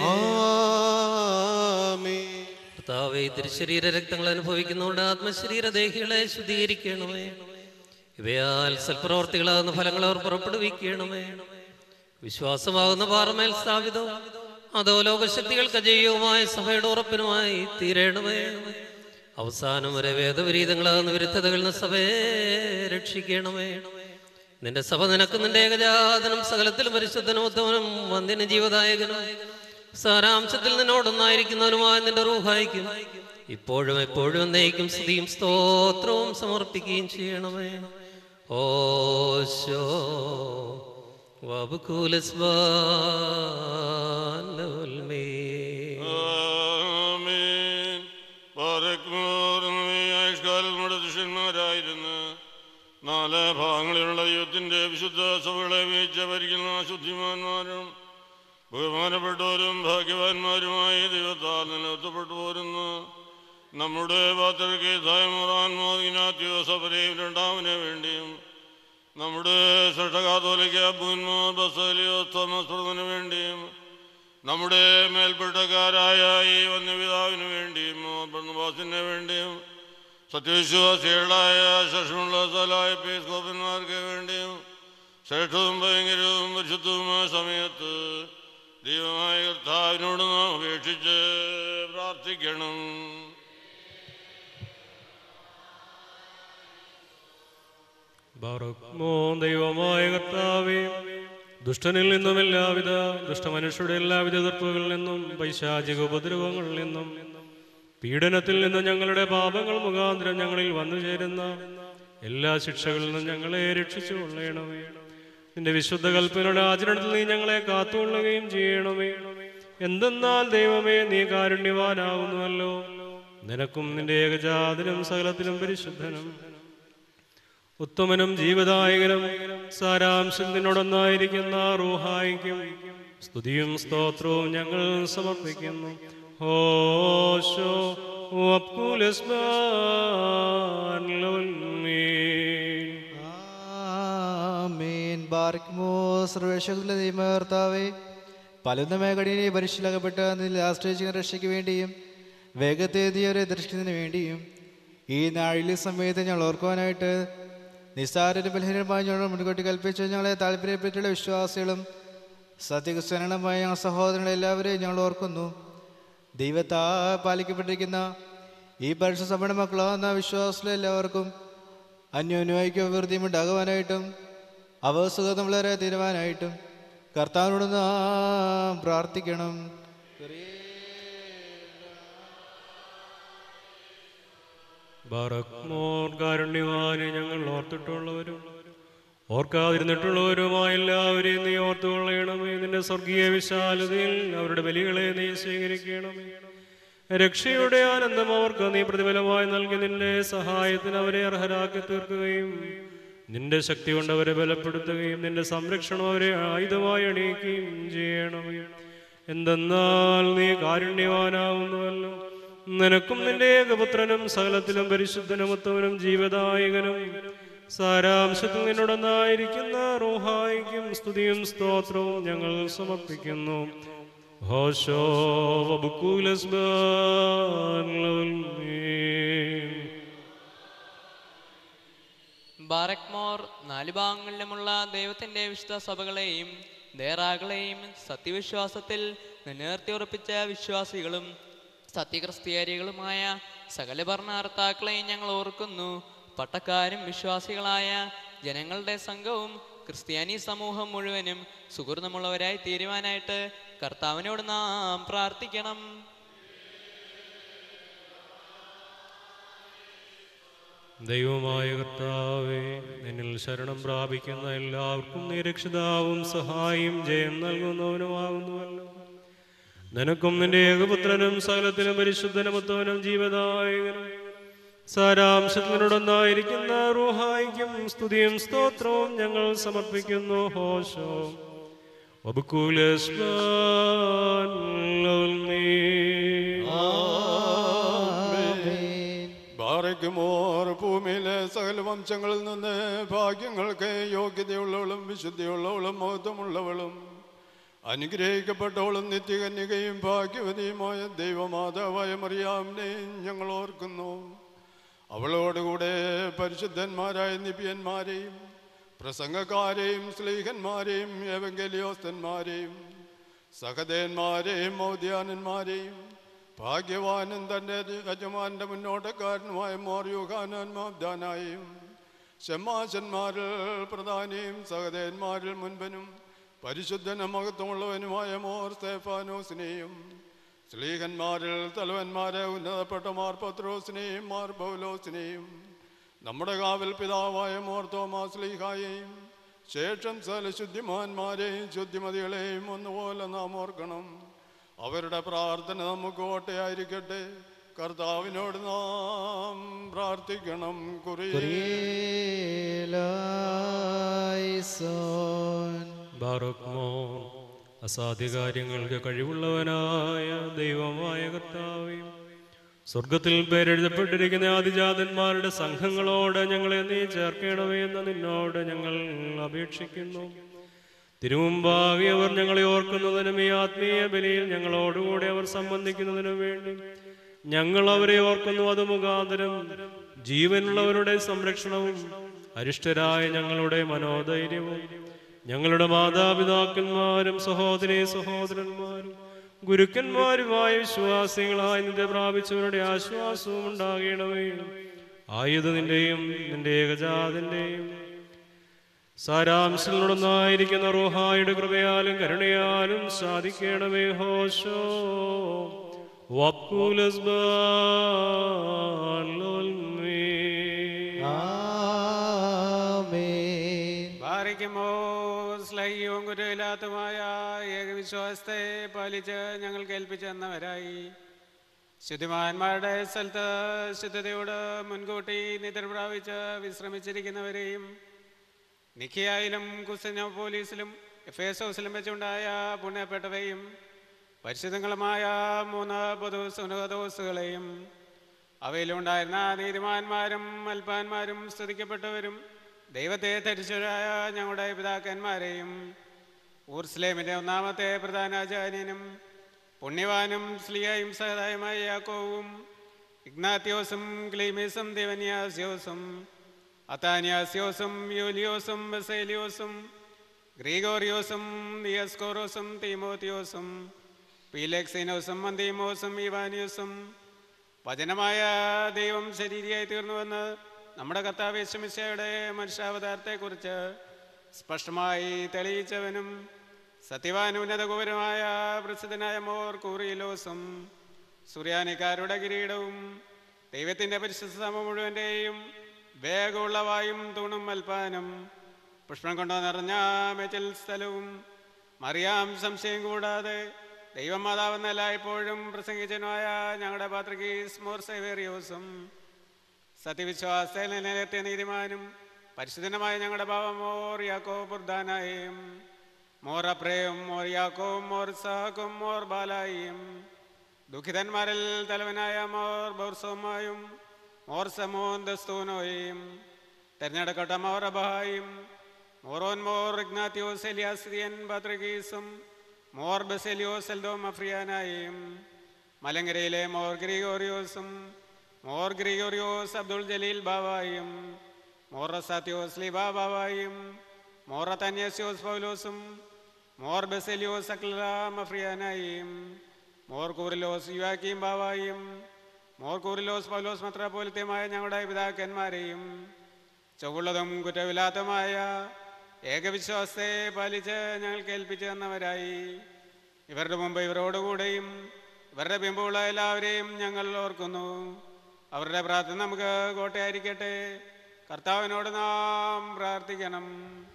കർത്താവേ, തിരുശരീര രക്തങ്ങൾ അനുഭവിക്കുന്നതുകൊണ്ട് ആത്മശരീര ദേഹികളെ ശുദ്ധീകരിക്കണമേ. ഇവയാൽ സൽപ്രവർത്തികളാകുന്ന ഫലങ്ങൾ അവർ പുറപ്പെടുവിക്കണമേ. വിശ്വാസമാകുന്ന പാറമേൽ സ്ഥാപിതവും അതോ ലോകശക്തികൾക്ക് അജയ്യവുമായ സഭയുടെ ഉറപ്പിനുമായി തീരണമേ. അവസാനം വരെ വേദവിരീതങ്ങളാകുന്ന വിരുദ്ധതകളിൽ നിന്ന് സഭയെ രക്ഷിക്കണമേ. നിന്റെ സഭ നിനക്ക് നിന്റെ ഏകജാതനും സകലത്തിലും പരിശുദ്ധനും ഉത്തമനും വന്ധ്യനും ജീവദായകനും സാരാംശത്തിൽ നിന്നോടൊന്നായിരിക്കുന്നവനുമായ നിന്റെ റൂഹായിക്കും ഇപ്പോഴും എപ്പോഴും എന്നേക്കും സ്തുതിയും സ്തോത്രവും സമർപ്പിക്കുകയും ചെയ്യണമേ. ഓശോ ശിഷ്യന്മാരായിരുന്നു 4 ഭാഗങ്ങളിലുള്ള ദൈവത്തിന്റെ വിശുദ്ധ സഭകളെ വീഴ്ച ഭരിക്കുന്ന ശുദ്ധിമാന്മാരും ബഹുമാനപ്പെട്ടവരും ഭാഗ്യവാന്മാരുമായി ദൈവത്താൽ നിലനിർത്തപ്പെട്ടു പോരുന്നു. നമ്മുടെ സഭരെയും രണ്ടാമനെ വേണ്ടിയും നമ്മുടെ ശ്രേഷ്ഠകാതോലിക്കാബൂന്മാർ ബസേലിയോസ് തോമസ് പ്രഭുവിന് വേണ്ടിയും നമ്മുടെ മേൽപ്പെട്ടക്കാരായ ഈ വന്യപിതാവിന് വേണ്ടിയും ബർന്നബാസിന് വേണ്ടിയും സത്യവിശ്വാസികളായ ശേഷമുള്ള സ്ഥലമായ എപ്പിസ്കോപ്പന്മാർക്ക് വേണ്ടിയും ശ്രേഷ്ഠവും ഭയങ്കരവും പരിശുദ്ധവുമായ സമയത്ത് ദൈവമായ കർത്താവിനോട് നാം അപേക്ഷിച്ച് പ്രാർത്ഥിക്കണം. ബാറക്മോ ദൈവമായ കർത്താവേ, ദുഷ്ടനിൽ നിന്നും എല്ലാവിധ ദുഷ്ടമനുഷ്യരുടെ എല്ലാവിധ എതിർപ്പുകളിൽ നിന്നും പൈശാചിക ഉപദ്രവങ്ങളിൽ നിന്നും പീഡനത്തിൽ നിന്നും ഞങ്ങളുടെ പാപങ്ങൾ മുഖാന്തരം ഞങ്ങളിൽ വന്നു ചേരുന്ന എല്ലാ ശിക്ഷകളിൽ നിന്നും ഞങ്ങളെ രക്ഷിച്ചു കൊള്ളണമേ. നിന്റെ വിശുദ്ധ കൽപ്പനയുടെ ആചരണത്തിൽ നീ ഞങ്ങളെ കാത്തുകൊള്ളുകയും ചെയ്യണമേ. എന്തെന്നാൽ ദൈവമേ, നീ കാരുണ്യവാനാകുന്നുവല്ലോ. നിനക്കും നിന്റെ ഏകജാതനും സകലത്തിലും പരിശുദ്ധനും ഉത്തമനും ജീവദായകനും സാരാംശത്തിനോടൊന്നായിരിക്കുന്ന റൂഹായിക്കും സ്തുതിയും സ്തോത്രവും ഞങ്ങൾ സമർപ്പിക്കുന്നു. ഹോശോ സർവേശ്വരത്തിലെ ദൈവകർത്താവേ, പലതുമായ കഠിനെ പരിശീലകപ്പെട്ട ആശ്രയിച്ച രക്ഷയ്ക്ക് വേണ്ടിയും വേഗത്തേതിയൊരു ദർശനത്തിന് വേണ്ടിയും ഈ നാഴിലെ സമയത്ത് ഞങ്ങൾ ഓർക്കുവാനായിട്ട് നിസ്സാര ബലഹീനമായി ഞങ്ങൾ മുൻകൂട്ടി കൽപ്പിച്ച് ഞങ്ങളെ താല്പര്യപ്പെട്ടുള്ള വിശ്വാസികളും സത്യക്രിസ്ത്യാനികളുമായ ഞങ്ങൾ സഹോദരങ്ങളെ എല്ലാവരെയും ഞങ്ങൾ ഓർക്കുന്നു. ദൈവത്താ പാലിക്കപ്പെട്ടിരിക്കുന്ന ഈ പരിശുദ്ധ സഭയുടെ മക്കളാകുന്ന വിശ്വാസികളെ എല്ലാവർക്കും അന്യോന്യമായിക്കും അഭിവൃദ്ധിയും ഉണ്ടാകുവാനായിട്ടും അവ സുഖമുള്ളവരെ തീരുവാനായിട്ടും കർത്താവിനോട് നാം പ്രാർത്ഥിക്കണം. ബാറക്മോർ കാരുണ്യവാനെ, ഞങ്ങൾ ഓർത്തിട്ടുള്ളവരും ഓർക്കാതിരുന്നിട്ടുള്ളവരുമായ എല്ലാവരെയും നീ ഓർത്തുകൊള്ളണമേ. നിന്റെ സ്വർഗീയ വിശാലതയിൽ അവരുടെ ബലികളെ നീ സ്വീകരിക്കണമേ. രക്ഷയുടെ ആനന്ദം അവർക്ക് നീ പ്രതിഫലമായി നൽകി നിന്റെ സഹായത്തിന് അവരെ അർഹരാക്കി തീർക്കുകയും നിന്റെ ശക്തി കൊണ്ട് അവരെ ബലപ്പെടുത്തുകയും നിന്റെ സംരക്ഷണം അവരെ ആയുധമായി അണിയിക്കുകയും ചെയ്യണമേ. എന്തെന്നാൽ നീ കാരുണ്യവാനാവുന്നുവല്ലോ. നിനക്കും നിന്റെ ഏകപുത്രനും സകലത്തിലും പരിശുദ്ധനും ഉത്തമനും ജീവദായകനും സാരാംശത്തിൽ നിന്നോടൊന്നായിരിക്കുന്ന റൂഹായിക്കും സ്തുതിയും സ്തോത്രവും ഞങ്ങൾ സമർപ്പിക്കുന്നു. ഹോശോ ബാറക്മോർ 4 ഭാഗങ്ങളിലുമുള്ള ദൈവത്തിന്റെ വിശുദ്ധ സഭകളെയും ദേറാകളെയും സത്യവിശ്വാസത്തിൽ നിലനിർത്തി ഉറപ്പിച്ച വിശ്വാസികളും സത്യക്രിസ്ത്യാനികളുമായ സകല ഭരണകർത്താക്കളെയും ഞങ്ങൾ ഓർക്കുന്നു. പട്ടക്കാരും വിശ്വാസികളായ ജനങ്ങളുടെ സംഘവും ക്രിസ്ത്യാനി സമൂഹം മുഴുവനും സുഹൃതമുള്ളവരായി തീരുവാനായിട്ട് കർത്താവിനോട് നാം പ്രാർത്ഥിക്കണം. ദൈവമായ കർത്താവേ, നിന്നിൽ ശരണം പ്രാപിക്കുന്ന എല്ലാവർക്കും നീ രക്ഷിതാവും സഹായിയും ജയം നൽകുന്നവനുമാകുന്നുവല്ലോ. നിനക്കും നിന്റെ ഏകപുത്രനും സകലത്തിലും പരിശുദ്ധനുമൊത്തവനും ജീവദായകനും സാരാംശത്തിനോടൊന്നായിരിക്കുന്ന റൂഹായിക്കും സ്തുതിയും സ്തോത്രവും ഞങ്ങൾ സമർപ്പിക്കുന്നു. ഹോശോ ബാറയ്ക്കുമോർ ഭൂമിയിലെ സകല വംശങ്ങളിൽ നിന്ന് ഭാഗ്യങ്ങൾക്ക് യോഗ്യതയുള്ളവളും വിശുദ്ധിയുള്ളവളും മഹത്വമുള്ളവളും അനുഗ്രഹിക്കപ്പെട്ടവളും നിത്യകന്യകയും ഭാഗ്യവതിയുമായ ദൈവമാതാവായ മറിയാമിനെ ഞങ്ങൾ ഓർക്കുന്നു. അവളോടുകൂടെ പരിശുദ്ധന്മാരായ നിബിയന്മാരെയും പ്രസംഗക്കാരെയും സ്ലീഹന്മാരെയും എവങ്കലിയോസ്തന്മാരെയും സഹദേന്മാരെയും മൗദ്യാനന്മാരെയും ഭാഗ്യവാനും തൻ്റെ യജമാന്റെ മുന്നോട്ടക്കാരനുമായ മോർ യോഹാനാൻ മാബ്ദാനായും ശമ്മാശന്മാരിൽ പ്രധാനിയും സഹദേന്മാരിൽ മുൻപനും പരിശുദ്ധനും മഹത്വമുള്ളവനുമായ മോർ സ്തേഫാനോസിനെയും സ്ലീഹന്മാരിൽ തലവന്മാരെ ഉന്നതപ്പെട്ട മാർ പത്രോസിനെയും മാർ പൗലോസിനെയും നമ്മുടെ കാവൽ പിതാവായ മോർ തോമാസ് ലീഹായെയും ശേഷം സകല ശുദ്ധിമാന്മാരെയും ശുദ്ധിമതികളെയും ഒന്നുപോലെ നാം ഓർക്കണം. അവരുടെ പ്രാർത്ഥന നമുക്ക് ഓട്ടയായിരിക്കട്ടെ. കർത്താവിനോട് നാം പ്രാർത്ഥിക്കണം. ബാറക്മോർ അസാധ്യകാര്യങ്ങൾക്ക് കഴിവുള്ളവനായ ദൈവമായ കർത്താവേ, സ്വർഗത്തിൽ പേരെഴുതപ്പെട്ടിരിക്കുന്ന ആദിജാതന്മാരുടെ സംഘങ്ങളോട് ഞങ്ങളെ നീ ചേർക്കണമേ എന്ന് നിന്നോട് ഞങ്ങൾ അപേക്ഷിക്കുന്നു. തിരുമുമ്പാകെ അവർ ഞങ്ങളെ ഓർക്കുന്നതിനും ഈ ആത്മീയ ബലിയിൽ ഞങ്ങളോടുകൂടെ അവർ സംബന്ധിക്കുന്നതിനും വേണ്ടി ഞങ്ങൾ അവരെ ഓർക്കുന്നു. അത് മുഖാന്തരം ജീവനുള്ളവരുടെ സംരക്ഷണവും അരിഷ്ടരായ ഞങ്ങളുടെ മനോധൈര്യവും ഞങ്ങളുടെ മാതാപിതാക്കന്മാരും സഹോദരീ സഹോദരന്മാരും ഗുരുക്കന്മാരുമായ വിശ്വാസികളായി നിന്റെ പ്രാപിച്ചവരുടെ ആശ്വാസവും ഉണ്ടാകണമേ. ആയുധ നിന്റെയും നിന്റെ ഏകജാതിന്റെയും സാരാംശങ്ങളൊന്നായിരിക്കുന്ന റൂഹായുടെ കൃപയാലും കരുണയാലും സാധിക്കണമേ. ഹോശോ വപ്പുലസ് ഭാരിക്കുമോ സ്ലൈയും ഗുരുവില്ലാത്തതുമായ ഏകവിശ്വാസത്തെ പാലിച്ച് ഞങ്ങൾ കേൾപ്പിച്ചെന്നവരായി ശുദ്ധിമാന്മാരുടെ സ്ഥലത്ത് ശുദ്ധതയോട് മുൻകൂട്ടി നിദ്ര പ്രാപിച്ച് വിശ്രമിച്ചിരിക്കുന്നവരെയും നിക്കിയായിലും കുസ്തന്യോപോലീസിലും എഫേസോസിലും വെച്ചുണ്ടായ പുണ്യപ്പെട്ടവയും പരിശുദ്ധങ്ങളുമായ 3 പൊതു സുനഹദോസുകളെയും അവയിലുണ്ടായിരുന്ന നീതിമാന്മാരും അൽപ്പാന്മാരും സ്തുതിക്കപ്പെട്ടവരും ദൈവത്തെ ധരിച്ചവരായ ഞങ്ങളുടെ പിതാക്കന്മാരെയും ഊർസ്ലേമിൻ്റെ 1-ാമത്തെ പ്രധാനാചാര്യനും പുണ്യവാനും സ്ലിയായും സഹതായുമായ യാക്കോവും ഇഗ്നാത്യോസും ക്ലീമീസും ദിവന്യാസ്യോസും അത്താന്യാസ്യോസും യൂലിയോസും ബസേലിയോസും ഗ്രീഗോറിയോസും ദിയസ്കോറോസും തീമോത്തിയോസും പീലെക്സിനോസും അന്തീമോസും ഇവാനിയോസും വചനമായ ദൈവം ശരീരിയായി തീർന്നുവെന്ന് നമ്മുടെ കർത്താവ് യേശുമിശിഹായുടെ മനുഷ്യാവതാരത്തെക്കുറിച്ച് സ്പഷ്ടമായി തെളിയിച്ചവനും സത്യവാനുന്നതകുപരമായ പ്രസിദ്ധനായ മോർ കൂറിയിലോസും സുറിയാനിക്കാരുടെ കിരീടവും ദൈവത്തിൻ്റെ പരിശുദ്ധ സഭ മുഴുവൻ്റെയും വേഗമുള്ള വായും തൂണും അൽപ്പാനും പുഷ്പം കൊണ്ടു നിറഞ്ഞ മെച്ചൽ സ്ഥലവും മറിയാം സംശയം കൂടാതെ ദൈവമാതാവെന്ന എല്ലായ്പ്പോഴും പ്രസംഗിച്ചനുമായ ഞങ്ങളുടെ പാത്രികീസ് മോർ സേവേറിയോസും സത്യവിശ്വാസത്തിൽ നിലനിർത്തിയ നീതിമാനും പരിശുദ്ധനുമായ ഞങ്ങളുടെ ബാബ മോർ യാക്കോ ബുർദാനായും മോർ അപ്രയും മോർ യാക്കോവും മോർ സാക്കും മോർ ബാലായിയും ദുഃഖിതന്മാരിൽ തലവനായ മോർ ബൗർസോമായും മോർ സമോൻ ദസ്തൂനോയും തെരഞ്ഞെടുക്കട്ട മോർ അബഹായും മോറോൻ മോർ ഇഗ്നാത്യോസ് എലിയാസ്രിയൻ പാത്രികീസും മോർ ബസേലിയോസ് എൽദോം അഫ്രിയാനായും മലങ്കരയിലെ മോർ ഗ്രിഗോറിയോസ് അബ്ദുൾ ജലീൽ ബാവായും മോർ റസാത്യോസ് ലീബ ബാവായും മോർ അത്താന്യാസ്യോസ് പൗലോസും മോർ ബസേലിയോസ് അക്ലാം അഫ്രിയാനായും മോർ കൂറിലോസ് യുവാക്കീം ബാവായും മോർ കൂറിലോസ് പൗലോസ് മെത്രാപ്പോലിത്തയുമായ ഞങ്ങളുടെ പിതാക്കന്മാരെയും ചൊവ്വുള്ളതും കുറ്റമില്ലാത്തതുമായ ഏകവിശ്വാസത്തെ പാലിച്ച് ഞങ്ങൾ കേൾപ്പിച്ചു തന്നവരായി ഇവരുടെ മുമ്പ് ഇവരോടുകൂടെയും ഇവരുടെ പിമ്പുള്ള എല്ലാവരെയും ഞങ്ങൾ ഓർക്കുന്നു. അവരുടെ പ്രാർത്ഥന നമുക്ക് കോട്ടയായിരിക്കട്ടെ. കർത്താവിനോട് നാം പ്രാർത്ഥിക്കണം.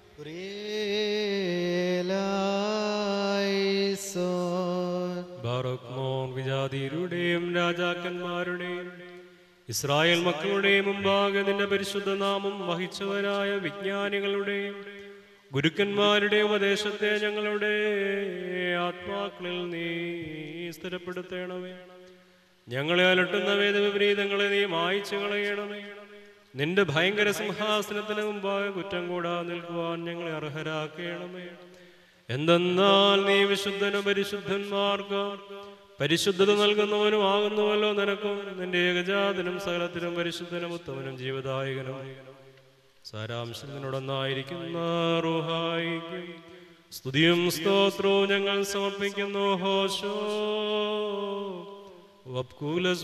വിജാതിരുടെയും രാജാക്കന്മാരുടെയും ഇസ്രായേൽ മക്കളുടെയും മുമ്പാകെ നിന്റെ പരിശുദ്ധ നാമം വഹിച്ചവരായ വിജ്ഞാനികളുടെയും ഗുരുക്കന്മാരുടെ ഉപദേശത്തെ ഞങ്ങളുടെ ആത്മാക്കളിൽ നീ സ്ഥിരപ്പെടുത്തണമേ. ഞങ്ങളെ അലട്ടുന്ന വേദവിപരീതങ്ങളെ നീ മായ്ച്ചു കളയണമേ. നിന്റെ ഭയങ്കര സിംഹാസനത്തിന് മുമ്പാകെ കുറ്റം കൂടാതെ നിൽക്കുവാൻ ഞങ്ങളെ അർഹരാക്കണമേ. എന്തെന്നാൽ നീ വിശുദ്ധനും പരിശുദ്ധന്മാർക്ക് പരിശുദ്ധത നൽകുന്നവനുമാകുന്നുവല്ലോ. നിനക്കും നിന്റെ ഏകജാതനും സകലത്തിനും പരിശുദ്ധനും ഉത്തമനും ജീവദായകനും സാരാംശത്തിനോടൊന്നായിരിക്കുന്ന റൂഹായിക്കും സ്തുതിയും സ്തോത്രവും ഞങ്ങൾ സമർപ്പിക്കുന്നു. ഹോശോ വബ്കൂലസ്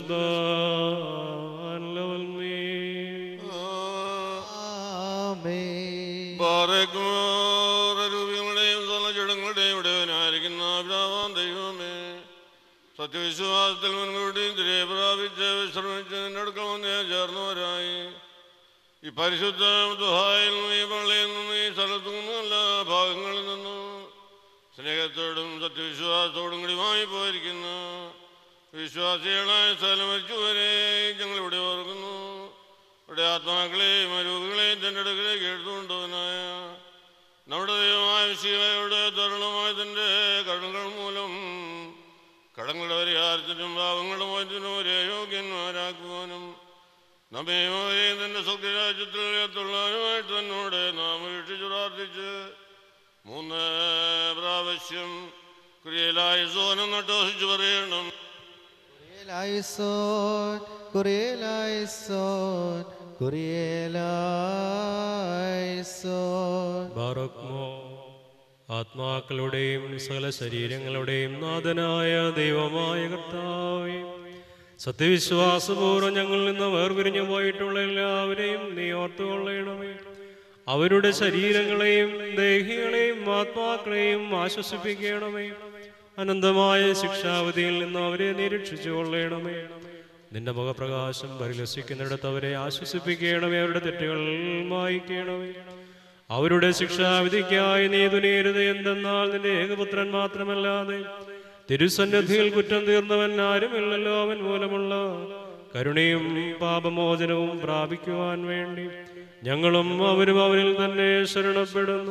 രൂപങ്ങളുടെയും ചടങ്ങുകളുടെയും ഇടവനായിരിക്കുന്ന അബ്രാഹാം ദൈവമേ, സത്യവിശ്വാസത്തിൽ മുൻകൂട്ടിയും തിരെ പ്രാപിച്ച് വിശ്രമിച്ച് നിന്റെ അടുക്കൽ വന്ന് ചേർന്നവരായി ഈ പരിശുദ്ധ ദുഹായിൽ നിന്നും ഈ പള്ളിയിൽ നിന്നും ഈ സ്ഥലത്തു നിന്നും എല്ലാ ഭാഗങ്ങളിൽ നിന്നും സ്നേഹത്തോടും സത്യവിശ്വാസത്തോടും കൂടി വാങ്ങിപ്പോയിരിക്കുന്നു വിശ്വാസികളായ സ്ഥലം മരിച്ചുവരെ ഞങ്ങളിവിടെ ഓർക്കുന്നു. ഇവിടെ ആത്മാക്കളെയും അരൂപികളെയും തൻ്റെ അടുക്കലേക്ക് എടുത്തുകൊണ്ടവനായ നമ്മുടെ ദൈവമായ വിശികളയുടെ തരുണമായ തൻ്റെ കടങ്ങൾ മൂലം കടങ്ങളുടെ പരിഹാരത്തിനും പാവങ്ങളുടെ മോചനത്തിനും ഒരേ യോഗ്യന്മാരാക്കുവാനും നമ്മയും തന്റെ സ്വന്തരാജ്യത്തിൽ എത്തുള്ളവനുമായിട്ട് തന്നോട് നാം വീക്ഷിച്ചു പ്രാർത്ഥിച്ച് 3 പ്രാവശ്യം ക്രിയലായ സോനം നട്ടോസിച്ച് പറയണം. ബാറക്മോ ആത്മാക്കളുടെയും സകല ശരീരങ്ങളുടെയും നാഥനായ ദൈവമായ കർത്താവേ, സത്യവിശ്വാസപൂർവ്വം ഞങ്ങളിൽ നിന്ന് വേർപിരിഞ്ഞു പോയിട്ടുള്ള എല്ലാവരെയും നീ ഓർത്തുകൊള്ളണമേ. അവരുടെ ശരീരങ്ങളെയും ദേഹികളെയും ആത്മാക്കളെയും ആശ്വസിപ്പിക്കണമേ. അനന്തമായ ശിക്ഷാവധിയിൽ നിന്ന് അവരെ നിരീക്ഷിച്ചു കൊള്ളണമേ. നിന്റെ മുഖപ്രകാശം പരിലസിക്കുന്നിടത്ത് അവരെ ആശ്വസിപ്പിക്കണമേ. അവരുടെ തെറ്റുകൾ മായിക്കണമേ. അവരുടെ ശിക്ഷാവിധിക്കായി നീ തുനിയരുത്. എന്തെന്നാൽ നിന്റെ ഏകപുത്രൻ മാത്രമല്ലാതെ തിരുസന്നിധിയിൽ കുറ്റം തീർന്നവൻ ആരുമില്ലല്ലോ. അവൻ മൂലമുള്ള കരുണയും പാപമോചനവും പ്രാപിക്കുവാൻ വേണ്ടി ഞങ്ങളും അവരും അവരിൽ തന്നെ ശരണപ്പെടുന്നു.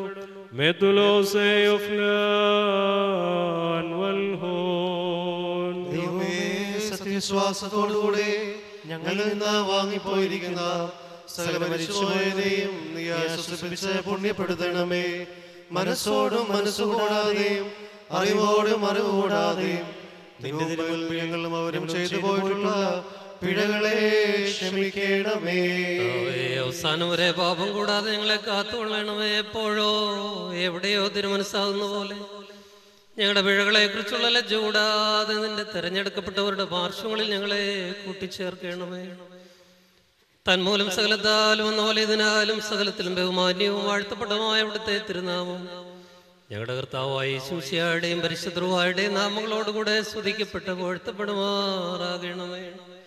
സത്യവിശ്വാസത്തോടുകൂടെ ഞങ്ങളിൽ നിന്ന് വാങ്ങിപ്പോയിരിക്കുന്ന സകല മരിച്ചുപോയവരെയും നീ ആശ്വസിപ്പിച്ച് പുണ്യപ്പെടുത്തണമേ. മനസ്സോടും മനസ്സുകൂടാതെയും അറിവോടും അറിവുകൂടാതെയും നിന്റെ തിരുമുൻപിൽ ഞങ്ങളും അവരും ചെയ്തു പോയിട്ടുള്ള പിഴകളെ ക്ഷമിക്കണമേ. അവസാനം വരെ പാപം കൂടാതെ ഞങ്ങളെ കാത്തുകൊള്ളണമേ. എപ്പോഴോ എവിടെയോ തിരുമനസ്സാകുന്ന പോലെ ഞങ്ങളുടെ പിഴകളെ കുറിച്ചുള്ള ലജ്ജ കൂടാതെ നിന്റെ തെരഞ്ഞെടുക്കപ്പെട്ടവരുടെ പാർശ്വങ്ങളിൽ ഞങ്ങളെ കൂട്ടിച്ചേർക്കണമേ. തന്മൂലം സകലത്താലും എന്ന പോലെ ഇതിനാലും സകലത്തിലും ബഹുമാന്യവും വാഴ്ത്തപ്പെട്ടതുമായ അവിടുത്തെ തിരുനാമം ഞങ്ങളുടെ കർത്താവായ യേശുമിശിഹായുടെയും പരിശുദ്ധരുവായുടെയും നാമങ്ങളോടുകൂടെ സ്തുതിക്കപ്പെട്ട് വാഴ്ത്തപ്പെടുമാറാകണമേ.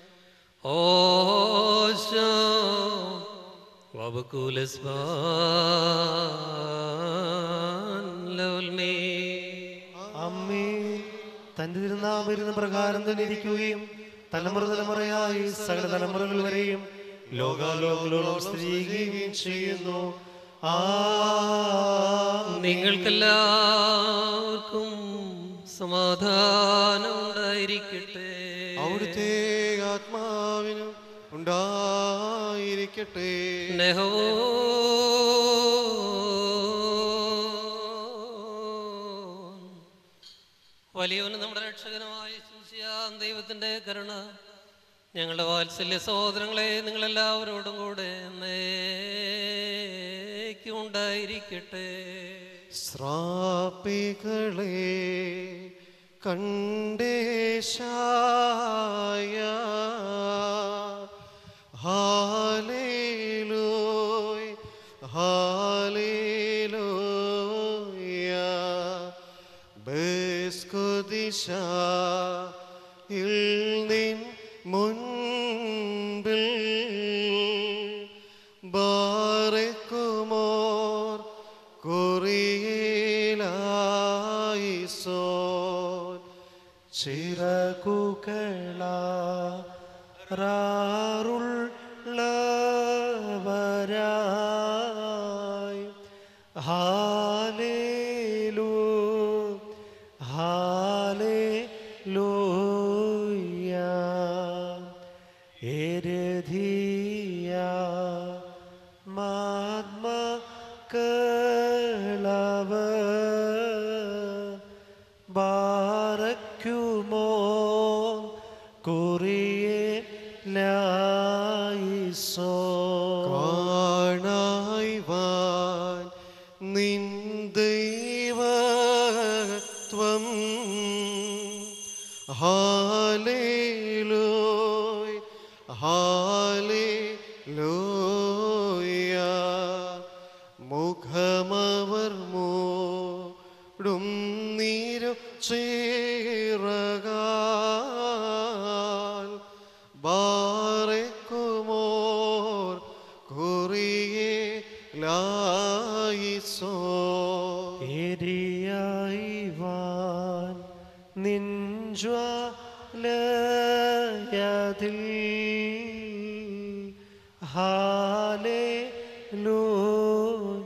അമ്മേ, തന്റെ തിരുനാമം വരുന്ന പ്രകാരം തന്നെ ഇരിക്കുകയും തലമുറ തലമുറയായി സകല തലമുറകൾ വരെയും ലോകാലോകങ്ങളോളം സ്ഥിരീകരിക്കുകയും ചെയ്യുന്നു. നിങ്ങൾക്കെല്ലാവർക്കും സമാധാനം ഉണ്ടായിരിക്കട്ടെ. അവിടുത്തെ ആത്മാവിനും ഉണ്ടായിരിക്കട്ടെ. വലിയവന് നമ്മുടെ രക്ഷകനുമായ ദൈവത്തിന്റെ കരുണ ഞങ്ങളുടെ വാത്സല്യ സഹോദരങ്ങളെ നിങ്ങളെല്ലാവരോടും കൂടെ എന്നേക്കും ഉണ്ടായിരിക്കട്ടെ. ശ്രാപികളെ കണ്ടേശായ ഹാലേലൂയ ഹാലേലൂയ ബെസ്കുദിശ നിൻ മുൻപിൽ ബാറക്കുമോർ കുറിയേലായിസോൻ ചിറകുകളാറുള്ളവരായി ഹാലേലൂയ ഹാലേലൂയ എരധിയ മാത്മകളവ ബാറക്കുമോ കുറിയെ ലായിസോ കാണായ്വാൻ നിൻ ദൈവത്വം ഹാലേലൂയ ഹാലേലൂയ മുഖമവർ മൂടും നീരു ചേറകാൽ ബാറക്കുമോർ കുറിയെ ലായിസോ എരിയായിവാൻ നിൻജ്വാലയതിൽ ഹാലേലൂയ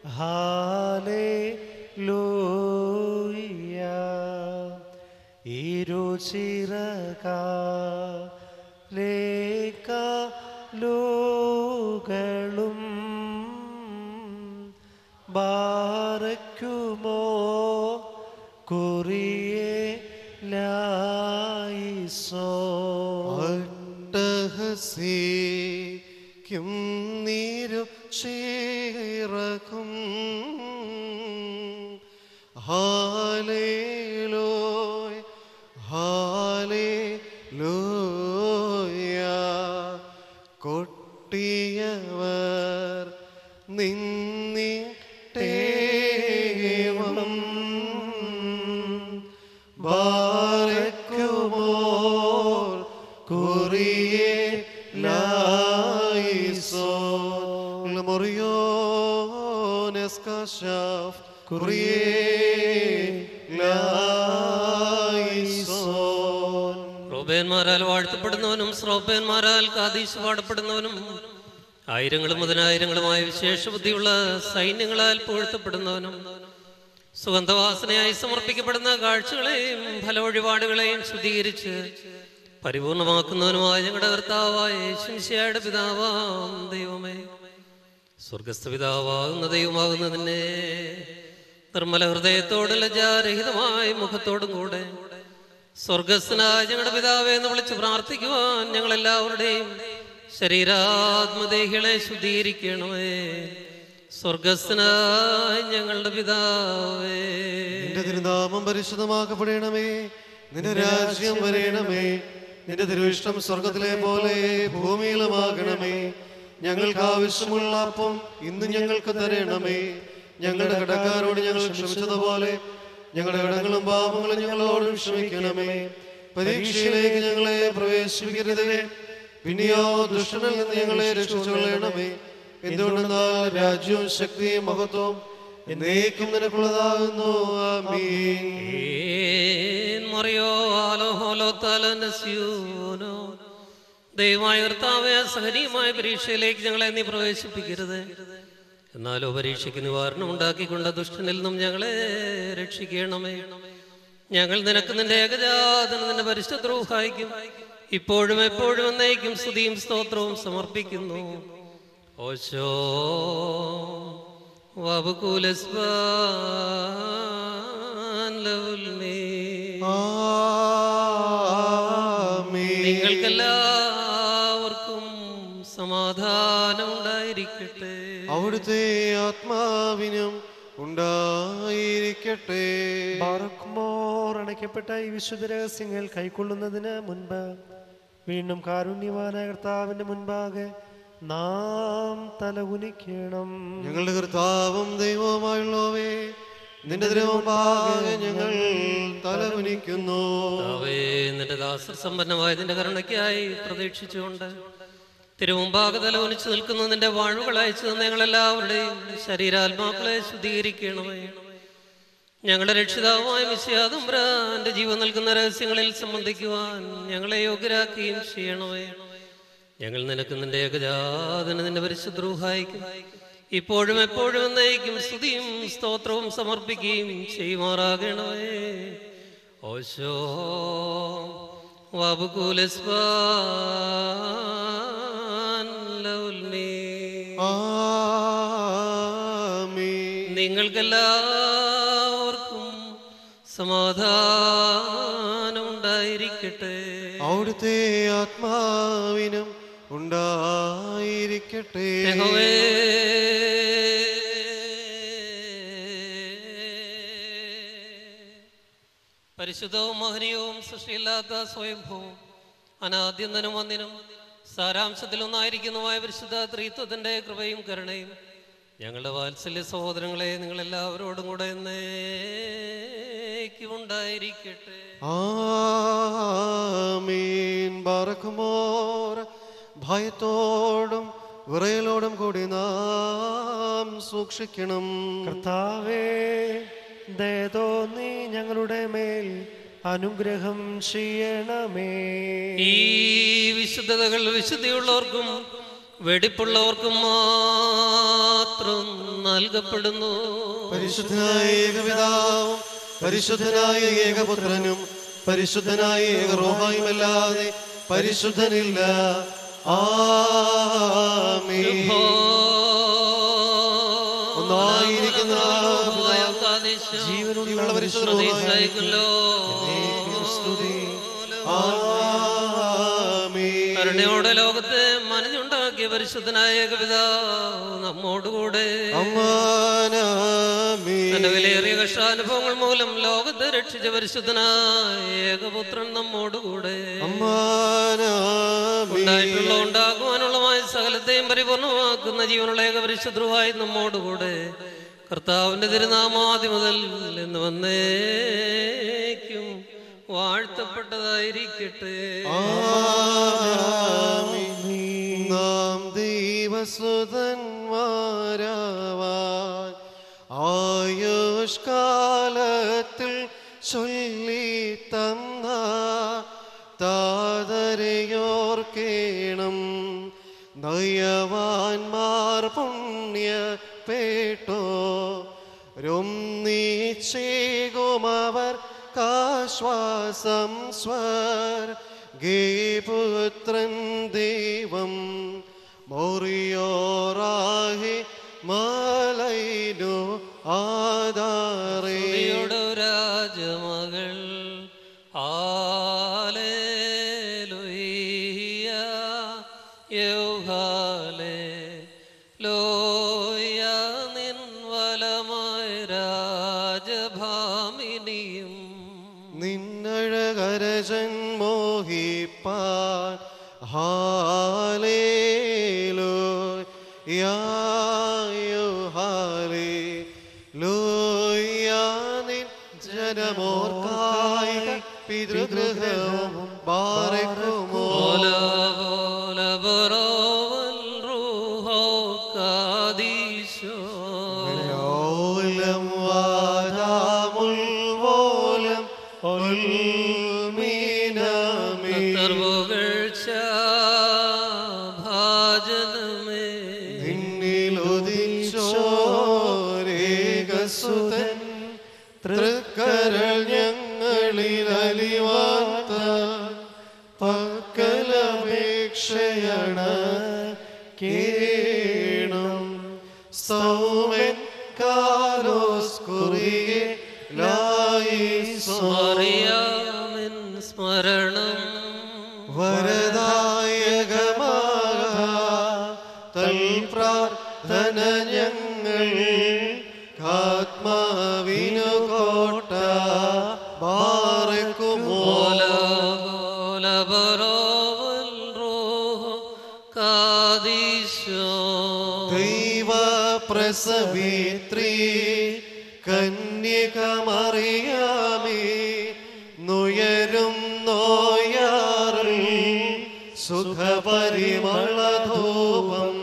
ഹാലേലൂയ ഇരുചിറകാലേക്കാലുകളും ബാറക്കുമോ കുറിയെ ലായിസോ അട്ടഹസി ും നീരു ചേർക്കും ഹാലേലൂയ ഹാലേലൂയ കൊട്ടിയവർ നിന്നിട്ടേവം ബാരക്കുമോർ കുറിയേ Laison Lamorion Escashaf Kurie Laison റോബേന്മാരാൽ വാഴ്ത്തപ്പെടുന്നവനും ശ്രോപ്പേന്മാരാൽ കാദീശ് പാടപ്പെടുന്നവനും ആയിരങ്ങളും പതിനായിരങ്ങളുമായ വിശേഷ ബുദ്ധിയുള്ള സൈന്യങ്ങളാൽ പുകഴ്ത്തപ്പെടുന്നവനും സുഗന്ധവാസനയായി സമർപ്പിക്കപ്പെടുന്ന കാഴ്ചകളെയും ഫലവഴിപാടുകളെയും ശുദ്ധീകരിച്ച് പരിപൂർണമാക്കുന്നവനുമായ ഞങ്ങളുടെ കർത്താവായ യേശുമിശിഹായുടെ പിതാവാം ദൈവമേ, സ്വർഗസ്ഥ പിതാവാകുന്ന ദൈവമാകുന്നതിനെ നിർമ്മല ഹൃദയത്തോടും ലജ്ജാരഹിതമായ മുഖത്തോടും കൂടെ സ്വർഗസ്ഥനായ ഞങ്ങളുടെ പിതാവേ എന്ന് വിളിച്ച് പ്രാർത്ഥിക്കുവാൻ ഞങ്ങളെല്ലാവരുടെയും ശരീരാത്മദേഹികളെ ശുദ്ധീകരിക്കണമേ. സ്വർഗസ്ഥനായ ഞങ്ങളുടെ പിതാവേ, നിന്റെ തിരുനാമം പരിശുദ്ധമാക്കപ്പെടണമേ. നിന്റെ രാജ്യം വരേണമേ. നിന്റെ തിരുവിഷ്ടം സ്വർഗത്തിലെ പോലെ ഭൂമിയിലുമാകണമേ. ഞങ്ങൾക്ക് ആവശ്യമുള്ള അപ്പം ഇന്ന് ഞങ്ങൾക്ക് തരണമേ. ഞങ്ങളുടെ കടക്കാരോട് ഞങ്ങൾ ക്ഷമിച്ചതുപോലെ ഞങ്ങളുടെ കടങ്ങളും പാപങ്ങളും ഞങ്ങളോടും ക്ഷമിക്കണമേ. പരീക്ഷയിലേക്ക് ഞങ്ങളെ പ്രവേശിപ്പിക്കരുതേ, പിന്നെയോ ദുഷ്ടനിൽ നിന്ന് ഞങ്ങളെ രക്ഷിച്ചുകൊള്ളണമേ. എന്തുകൊണ്ടെന്നാൽ രാജ്യവും ശക്തിയും മഹത്വവും എന്നേക്കും നിനക്കുള്ളതാകുന്നു. ആമീൻ. ദൈവമായ കർത്താവേ, സഹനീയമായ പരീക്ഷയിലേക്ക് ഞങ്ങളെ നീ പ്രവേശിപ്പിക്കരുത്, എന്നാലോ പരീക്ഷയ്ക്ക് നിവാരണം ഉണ്ടാക്കിക്കൊണ്ട് ദുഷ്ടനിൽ നിന്നും ഞങ്ങളെ രക്ഷിക്കണമേ. ഞങ്ങൾ നിനക്ക് നിന്റെ ഏകജാതന് നിന്റെ പരിശുദ്ധ റൂഹായിക്കും ഇപ്പോഴും എപ്പോഴും എന്നേക്കും സ്തുതിയും സ്തോത്രവും സമർപ്പിക്കുന്നു. ഓശോ നിങ്ങൾക്കെല്ലാവർക്കും സമാധാനം ഉണ്ടായിരിക്കട്ടെ. അവിടുത്തെ ആത്മാവിനും ഉണ്ടായിരിക്കട്ടെ. ബാറക്കുമോർ അണയ്ക്കപ്പെട്ട ഈ വിശുദ്ധ രഹസ്യങ്ങൾ കൈക്കൊള്ളുന്നതിന് മുൻപ് വീണ്ടും കാരുണ്യവാനായ കർത്താവിന്റെ മുൻപാകെ നാം തലകുനിക്കണം. ഞങ്ങളുടെ കർത്താവും ദൈവവുമായുള്ളവേ, നിന്റെ തിരുമുമ്പാകെ ഞങ്ങൾ തലകുനിക്കുന്നു. നിന്റെ ദാസർ സമ്പന്നമായ നിന്റെ കരുണയ്ക്കായി പ്രതീക്ഷിച്ചുകൊണ്ട് തിരുമുമ്പാകെ തലകുനിച്ചു നിൽക്കുന്ന നിന്റെ വാഴ്വുകൾ അയച്ചു തന്ന ഞങ്ങളെല്ലാവരുടെയും ശരീരാത്മാക്കളെ ശുദ്ധീകരിക്കണമേ. ഞങ്ങളുടെ രക്ഷിതാവുമായ മിശിഹാതമ്പുരാന്റെ ജീവൻ നൽകുന്ന രഹസ്യങ്ങളിൽ സംബന്ധിക്കുവാൻ ഞങ്ങളെ യോഗ്യരാക്കുകയും ചെയ്യണമേ. ഞങ്ങൾ നിനക്ക് നിന്റെ ഏകജാതന് നിന്റെ പരിശുദ്ധ റൂഹായിക്കും ഇപ്പോഴും എപ്പോഴും എന്നേക്കും സ്തുതിയും സ്തോത്രവും സമർപ്പിക്കുകയും ചെയ്യുമാറാകണമേ. ഓശോ നിങ്ങൾക്കെല്ലാവർക്കും സമാധാനം ഉണ്ടായിരിക്കട്ടെ. അവിടുത്തെ ആത്മാവിനും ഉണ്ടായിരിക്കട്ടെ. പരിശുദ്ധവും മഹനീയവും സൃഷ്ടിയില്ലാത്ത സ്വയംഭൂവും അനാദ്യന്തനും വന്ദിനും സാരാംശത്തിലൊന്നായിരിക്കുന്നതുമായ പരിശുദ്ധ ത്രിത്വത്തിന്റെ കൃപയും കരുണയും ഞങ്ങളുടെ വാത്സല്യ സഹോദരങ്ങളെ നിങ്ങളെല്ലാവരോടും കൂടെ എന്നേക്കും ഉണ്ടായിരിക്കട്ടെ. ആമീൻ. ബാറക്കുമോർ ഭയത്തോടും വിറയലോടും കൂടി നാം സൂക്ഷിക്കണം. കർത്താവേ, ദയതോന്നി ഞങ്ങളുടെ മേൽ അനുഗ്രഹം ചെയ്യണമേ. ഈ വിശുദ്ധതകൾ വിശുദ്ധിയുള്ളവർക്കും വെടിപ്പുള്ളവർക്കും മാത്രം നൽകപ്പെടുന്നു. പരിശുദ്ധനായ ഏകപിതാവും പരിശുദ്ധനായ ഏകപുത്രനും പരിശുദ്ധനായ ഏകറൂഹായുമല്ലാതെ പരിശുദ്ധനില്ല. ആമീൻ. ഒന്നായിരിക്കുന്ന ജീവനുള്ള പരിശുദ്ധ റൂഹായിക്കുമല്ലോ സ്തുതി. ആമീൻ. കരുണയോടെ ലോകത്തെ മനഞ്ഞുണ്ടാക്കിയ പരിശുദ്ധനായ ഏകപിതാവ് നമ്മോടുകൂടെ. തന്റെ വിലയേറിയ കഷ്ടാനുഭവങ്ങൾ മൂലം ലോകത്തെ രക്ഷിച്ച പരിശുദ്ധനായ ഏകപുത്രൻ നമ്മോടുകൂടെ. ഉണ്ടായിട്ടുള്ള ഉണ്ടാകുവാനുള്ളമായ സകലത്തെയും പരിപൂർണമാക്കുന്ന ജീവനുള്ള ഏകപരിശുദ്ധരുമായി നമ്മോടുകൂടെ. കർത്താവിന്റെ തിരുനാമാദി മുതൽ എന്ന് വന്നേക്കും വാഴ്ത്തപ്പെട്ടതായിരിക്കട്ടെ. നാം ദൈവസുതന്മാരാവാൻ ആയുഷ്കാലത്തിൽ ചൊല്ലി തന്ന താതരയോർക്കേണം. നയവാൻമാർ പുണ്യപ്പെട്ടു രൊന്നിച്ചേകുമവർ കാശ്വാസം സ്വർഗീപുത്രൻ ദൈവം മോറിയോറാഹി മലൈനു ആധാരേ. രാജമകൾ ഹല്ലേലൂയ ഹല്ലേലൂയ നിൻ വലമായ രാജഭാമിനിയും നിന്നഴകരജൻ മോഹിപ്പാൻ ഹല്ലേലൂയ ഹല്ലേലൂയ നിൻ ജനമോർക്കായി പിതൃഗൃഹവും ബാരക്കുമോ. തൃക്കരൾ ഞങ്ങളിൽ അലിവാത്ത പക്കലപേക്ഷയാണ് കേണം. സൗമൻ കാലോസ് കുറിയെ മറിയാമിൻ സ്മരണം വരദായകമായ തൽപ്രാർത്ഥന ഞങ്ങൾ ആത്മാവിനു കോട്ട ബാരക്കുമോ. ദൈവ പ്രസവിത്രീ കന്യക മറിയാമേ നുയരും നോയാറിൽ സുഖപരിമളധൂപം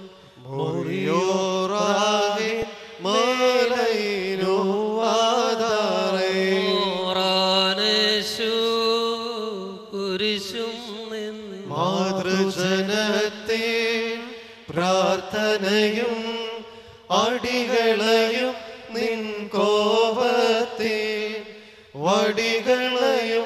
മോറിയോറാഹി മലൈനു ആധാരേ. കുരിശും മാതൃജനത്തെ പ്രാർത്ഥനയും അടികളയും നിൻ കോപത്തെ വടികളയും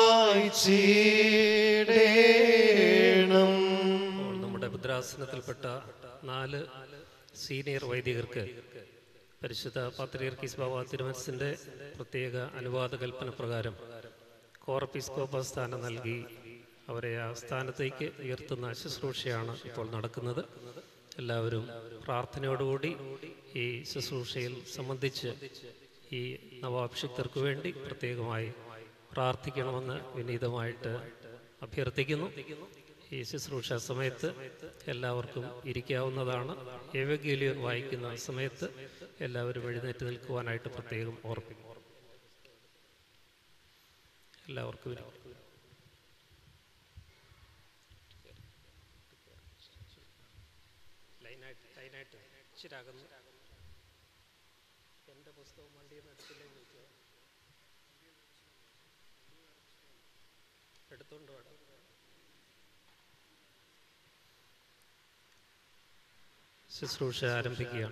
മായ്ച്ചിടേണം. നമ്മുടെ ഭദ്രാസനത്തിൽപ്പെട്ട 4 സീനിയർ വൈദികർക്ക് പരിശുദ്ധ പാത്രിയർക്കീസ് ബാവ തിരുമനസിൻ്റെ പ്രത്യേക അനുവാദ കൽപ്പന പ്രകാരം കോറപ്പിസ്കോപ്പ സ്ഥാനം നൽകി അവരെ ആ സ്ഥാനത്തേക്ക് ഉയർത്തുന്ന ശുശ്രൂഷയാണ് ഇപ്പോൾ നടക്കുന്നത്. എല്ലാവരും പ്രാർത്ഥനയോടുകൂടി ഈ ശുശ്രൂഷയിൽ സംബന്ധിച്ച് ഈ നവാഭിഷിക്തർക്ക് വേണ്ടി പ്രത്യേകമായി പ്രാർത്ഥിക്കണമെന്ന് വിനീതമായിട്ട് അഭ്യർത്ഥിക്കുന്നു. ഈ ശുശ്രൂഷ സമയത്ത് എല്ലാവർക്കും ഇരിക്കാവുന്നതാണ്. എവങ്കേലിയോൻ വായിക്കുന്ന സമയത്ത് എല്ലാവരും എഴുന്നേറ്റ് നിൽക്കുവാനായിട്ട് പ്രത്യേകം ഓർപ്പിക്കും. എല്ലാവർക്കും എൻ്റെ പുസ്തകം വണ്ടിയിൽ നിന്ന് എടുത്തുകൊണ്ട് വേണം. ശുശ്രൂഷ ആരംഭിക്കുകയാണ്.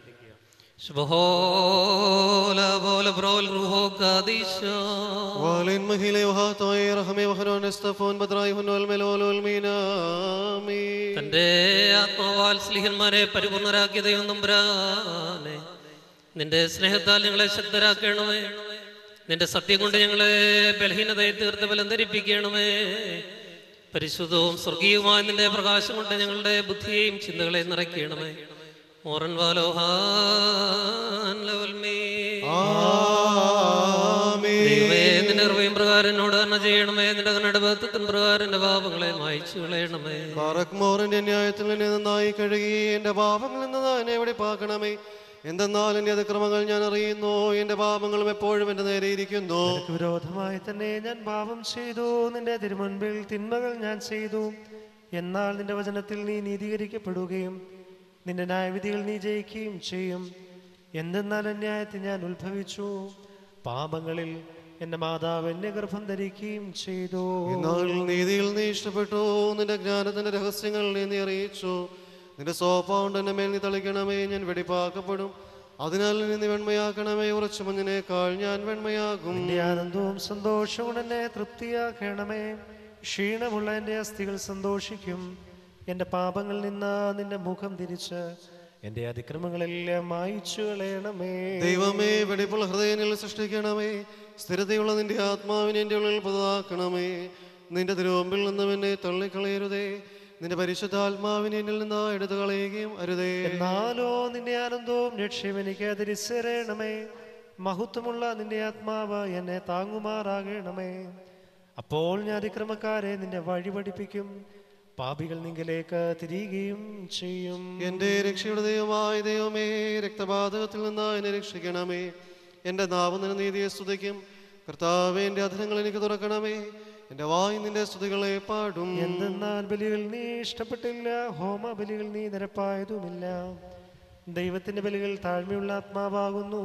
തന്റെ ആത്മാവാൽ സ്ലിഹന്മാരെ പരിപൂർണരാക്കിയ ദൈവം തമ്പുരാനെ, നിന്റെ സ്നേഹത്താൽ ഞങ്ങളെ ശക്തരാക്കണമേ. നിന്റെ സത്യം കൊണ്ട് ഞങ്ങളെ ബലഹീനതയെ തീർത്ത് ബലം ധരിപ്പിക്കണമേ. പരിശുദ്ധവും സ്വർഗീയവുമായ നിന്റെ പ്രകാശം കൊണ്ട് ഞങ്ങളുടെ ബുദ്ധിയെയും ചിന്തകളെയും നിറയ്ക്കണമേ. ഓറൻ വാലോഹാൻ ലവൽമേ. ദൈവമേ, നിന്റെ ഹൃദയം പ്രകാരം എന്നോട് തന്നെ ചെയ്യണമേ. നിന്റെ കണ്ണട ബദ്ധത്തിൻ പ്രകാരം എന്റെ പാപങ്ങളെ മായ്ച്ചു കളയണമേ. മോറിന്റെ ന്യായത്തിൽ എന്നെ നന്നായി കഴുകി എന്റെ പാപങ്ങളിൽ നിന്ന് എന്നെ വെടിപ്പാക്കണമേ. എന്തെന്നാൽ എന്റെ അതിക്രമങ്ങൾ ഞാൻ അറിയുന്നു, എന്റെ പാപങ്ങളും എപ്പോഴും എന്റെ നേരെ ഇരിക്കുന്നു. വിരോധമായി തന്നെ ഞാൻ പാപം ചെയ്തു, നിന്റെ തിരുമുൻപിൽ തിന്മകൾ ഞാൻ ചെയ്തു. എന്നാൽ നിന്റെ വചനത്തിൽ നീ നീതീകരിക്കപ്പെടുകയും നിന്റെ ന്യായവിധികൾ നീ ജയിക്കുകയും ചെയ്യും. എന്തെന്നാൽ അന്യായത്തിൽ ഞാൻ ഉത്ഭവിച്ചു, പാപങ്ങളിൽ എന്റെ മാതാവ് എന്നെ ഗർഭം ധരിക്കുകയും ചെയ്തു. എന്നാൽ നീതിയിൽ നീ ഇഷ്ടപ്പെട്ടു, നിന്റെ ജ്ഞാനത്തിന്റെ രഹസ്യങ്ങൾ നീ അറിയിച്ചു. നിന്റെ സോപ്പ കൊണ്ട് എന്നെ മേൽ നീ തളിക്കണമേ, ഞാൻ വെടിപ്പാക്കപ്പെടും. അതിനാൽ നീ വെണ്മയാക്കണമേ, ഉറച്ച മഞ്ഞിനേക്കാൾ ഞാൻ വെണ്മയാകും. നിന്റെ ആനന്ദവും സന്തോഷവും എന്നെ തൃപ്തിയാക്കണമേ. ക്ഷീണമുള്ള എൻ്റെ അസ്ഥികൾ സന്തോഷിക്കും. എൻ്റെ പാപങ്ങളിൽ നിന്ന് നിന്റെ മുഖം തിരിച്ച് എൻ്റെ അതിക്രമങ്ങളെല്ലാം മായിച്ചു കളയണമേ. ദൈവമേ, വെടിപ്പുള്ള ഹൃദയങ്ങൾ സൃഷ്ടിക്കണമേ. സ്ഥിരതയുള്ള നിന്റെ ആത്മാവിനെ എൻ്റെ ഉള്ളിൽ പുതുതാക്കണമേ. നിന്റെ തിരുമുമ്പിൽ നിന്നും എന്നെ തള്ളിക്കളയരുതേ. നിന്റെ പരിശുദ്ധാത്മാവിനെ എന്നിൽ നിന്ന് എടുത്തു കളയുകയും അരുതേ. എന്നാലോ നിന്റെ ആനന്ദവും രക്ഷയും എനിക്ക് തിരിച്ചറിയണമേ. മഹത്വമുള്ള നിന്റെ ആത്മാവ് എന്നെ താങ്ങുമാറാകണമേ. അപ്പോൾ ഞാൻ അതിക്രമക്കാരെ നിന്റെ വഴി പഠിപ്പിക്കും, പാപികൾ നിങ്കിലേക്ക് തിരികുകയും ചെയ്യും. എന്റെ രക്ഷയുടെ ദൈവമായ ദൈവമേ, രക്തപാതകത്തിൽ നിന്ന് എന്നെ രക്ഷിക്കണമേ. എന്റെ നാവ് നിന്റെ നീതിയെ സ്തുതിക്കും. കർത്താവേ, എന്റെ അധരങ്ങൾ എനിക്ക് തുറക്കണമേ. എന്റെ വായ് നിന്റെ സ്തുതികളെ പാടും. എന്തെന്നാൽ ബലികൾ നീ ഇഷ്ടപ്പെട്ടില്ല, ഹോമ ബലികൾ നീ നിരപ്പായതുമില്ല. ദൈവത്തിന്റെ ബലികൾ താഴ്മയുള്ള ആത്മാവാകുന്നു,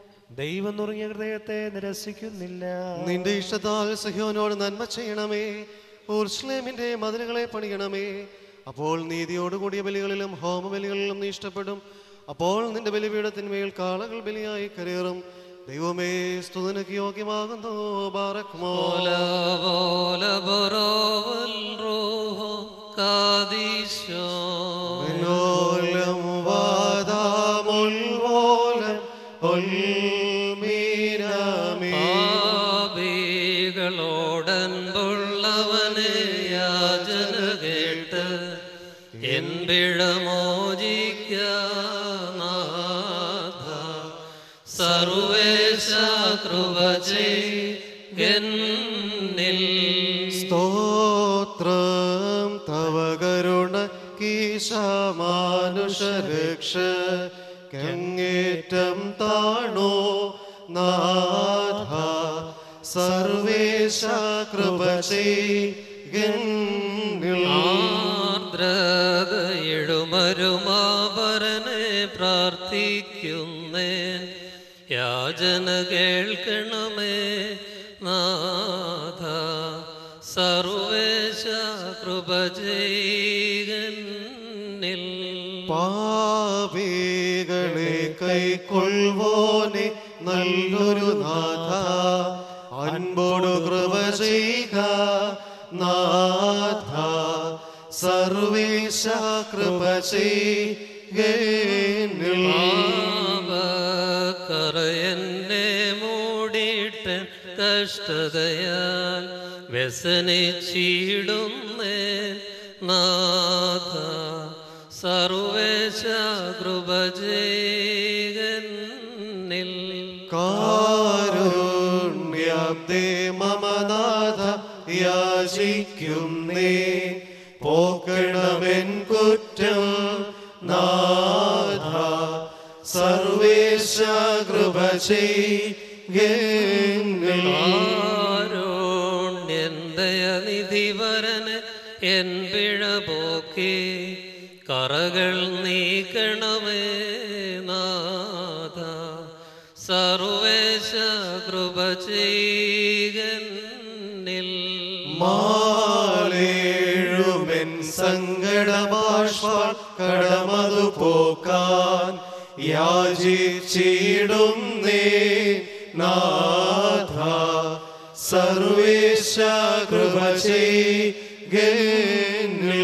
ദൈവം നുറുങ്ങിയ ഹൃദയത്തെ നിരസിക്കുന്നില്ല. നിന്റെ ഇഷ്ടത്താൽ സിഹ്യോനോട് നന്മ ചെയ്യണമേ. യെരൂശലേമിന്റെ മതിലുകളെ പണിയണമേ. അപ്പോൾ നീതിയോടുകൂടിയ ബലികളിലും ഹോമബലികളിലും നീ ഇഷ്ടപ്പെടും. അപ്പോൾ നിന്റെ ബലിപീഠത്തിന്മേൽ കാളകൾ ബലിയായി കരേറും. ദൈവമേ, സ്തുതിനക്ക് യോഗ്യമാകുന്നു. ബാറക്മോ പാപികളോടൻപുള്ളവനെ യാചന കേട്ട് എൻ പിഴമോചിക്ക നാഥ. സർവേശ കൃപ ചെയ്യന്നിൽ. സ്തോത്രം തവ കരുണ കീശമാനുഷരക്ഷ കങ്ങേറ്റം താണോ നാഥ. സർവേശ കൃപ ചെയ്യന്നിൽ. ആർദ്രതയെഴുമരുമാപരനെ പ്രാർത്ഥിക്കുന്നേൻ, യാചന കേൾക്കണമേ നാഥ. സർവേശ കൃപ ചെയ്യന്നിൽ. പാപികളെ കൈക്കൊള്ളുവോനെ നല്ലൊരു നാഥ. അൻപോടു കൃപ ചെയ്യുക നാഥ. സർവേശ കൃപ ചെയ്യന്നിൽ. പാപക്കറയെന്നെ മൂടിയിട്ട് കഷ്ടതയാൽ വ്യസനിച്ചിടുന്നേ നാഥ. സർവേശ കൃപ ചെയ്യന്നിൽ. കാരുണ്യാബ്ദേ മമ നാഥ യാചിക്കുന്നേ. പോക്കണമെൻ കുറ്റം നാഥ. സർവേശ കൃപ ചെയ്യന്നിൽ. ദയനിധിവരന് എൻ പിഴ പോക്കി കറകൾ നീക്കണമേ നാഥ. സർവേശ കൃപ ചെയ്യന്നിൽ. മാലേഴുമെൻ സങ്കടമാശ്വാൽ കടമതു പോക്കാൻ യാചിച്ചിടുന്നേ നാഥ. സർവേശ കൃപ ചെയ്യന്നിൽ.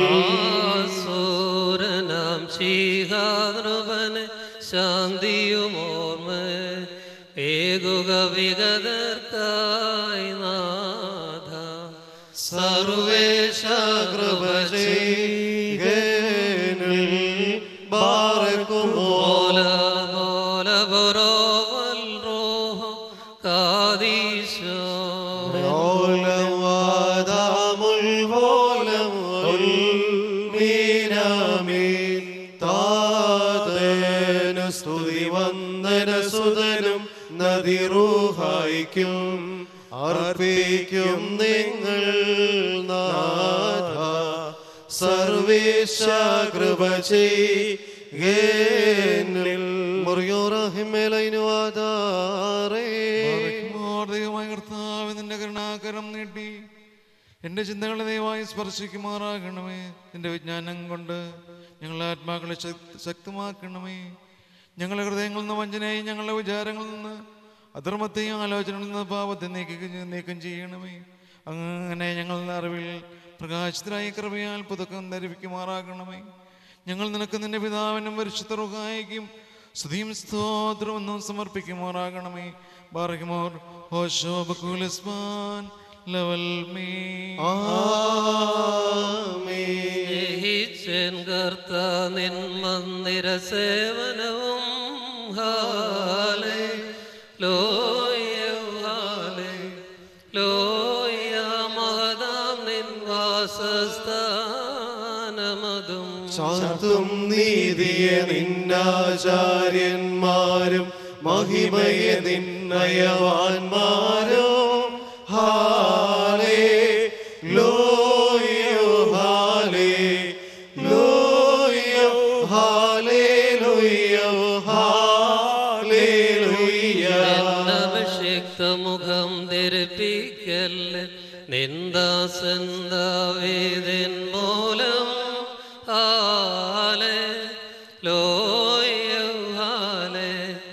സൂരനാം ശീഹാദ്രവന് ശാന്തിയുമോർമ്മ ഏകുക വിഗതർക്കായി നാഥ. സർവേശ കൃപ ചെയ്യനിൽ ബാറക്കുമോ സ്തുതി വന്ദന സുതനും നദിറൂഹായിക്കും അർപ്പിക്കും നിങ്ങൾ നാഥ സർവേശ കൃപ ചെയ്യനിൽ ദൈവമായ കർത്താവ് നിന്റെ കരുണാകരം നീട്ടി എൻ്റെ ചിന്തകളെ ദയവായി സ്പർശിക്കുമാറാകണമേ. നിന്റെ വിജ്ഞാനം കൊണ്ട് ഞങ്ങളുടെ ആത്മാക്കളെ ശക്തമാക്കണമേ. ഞങ്ങളുടെ ഹൃദയങ്ങളിൽ നിന്ന് വഞ്ചനയും ഞങ്ങളുടെ വിചാരങ്ങളിൽ നിന്ന് അധർമ്മത്തെയും ആലോചനകളിൽ നിന്ന് പാപത്തെ നീക്കം ചെയ്യണമേ. അങ്ങനെ ഞങ്ങളുടെ അറിവിൽ പ്രകാശത്തിനായി കൃപയാൽ പുതുക്കം ധരിപ്പിക്കുമാറാകണമേ. ഞങ്ങൾ നിനക്ക് നിന്റെ പിതാവിനും പരിശുദ്ധ റൂഹായിക്കും സ്തുതിയും സ്തോത്രമൊന്നും സമർപ്പിക്കുമാറാകണമേ. ബാറക്കുമോർ ഹോശോ ബക്കുലസ്മാൻ ലവൽ മീ നിൻ മന്ദിര സേവനവും ഹാലേ ലോയ ഹാലേ ലോയ മഹദാം നിൻ വാസസ്ഥാനമതും ശാന്തും നീതിയെ നിന്നാചാര്യന്മാരും മഹിമയെ നിന്നയവാന്മാരും ഹാലേ ലോയോ ഹാലേ ലോയോ ഹാലേ ലോയോ ഹാലേ അഭിഷിക്ത മുഖം ധരിപ്പിക്കല്ലേ നിന്ദാസൻ ദാവീദിൻ മൂലം ഹാലേ ലോയോ ഹാലേ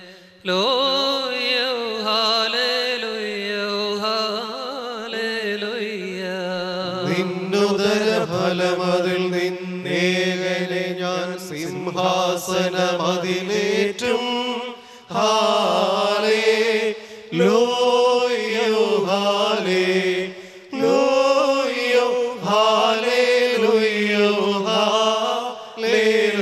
ലോയോ ഹാലേ ലോയോ ഹാലേ ലോയ നിന്നുദര ഫലമതിൽ നിന്നേകനെ ഞാൻ സിംഹാസനമതിലേറ്റും ഹാലേ ലോയോ ഹാലേ ലോയോ ഹാലേ ലോയോ ഹാലേ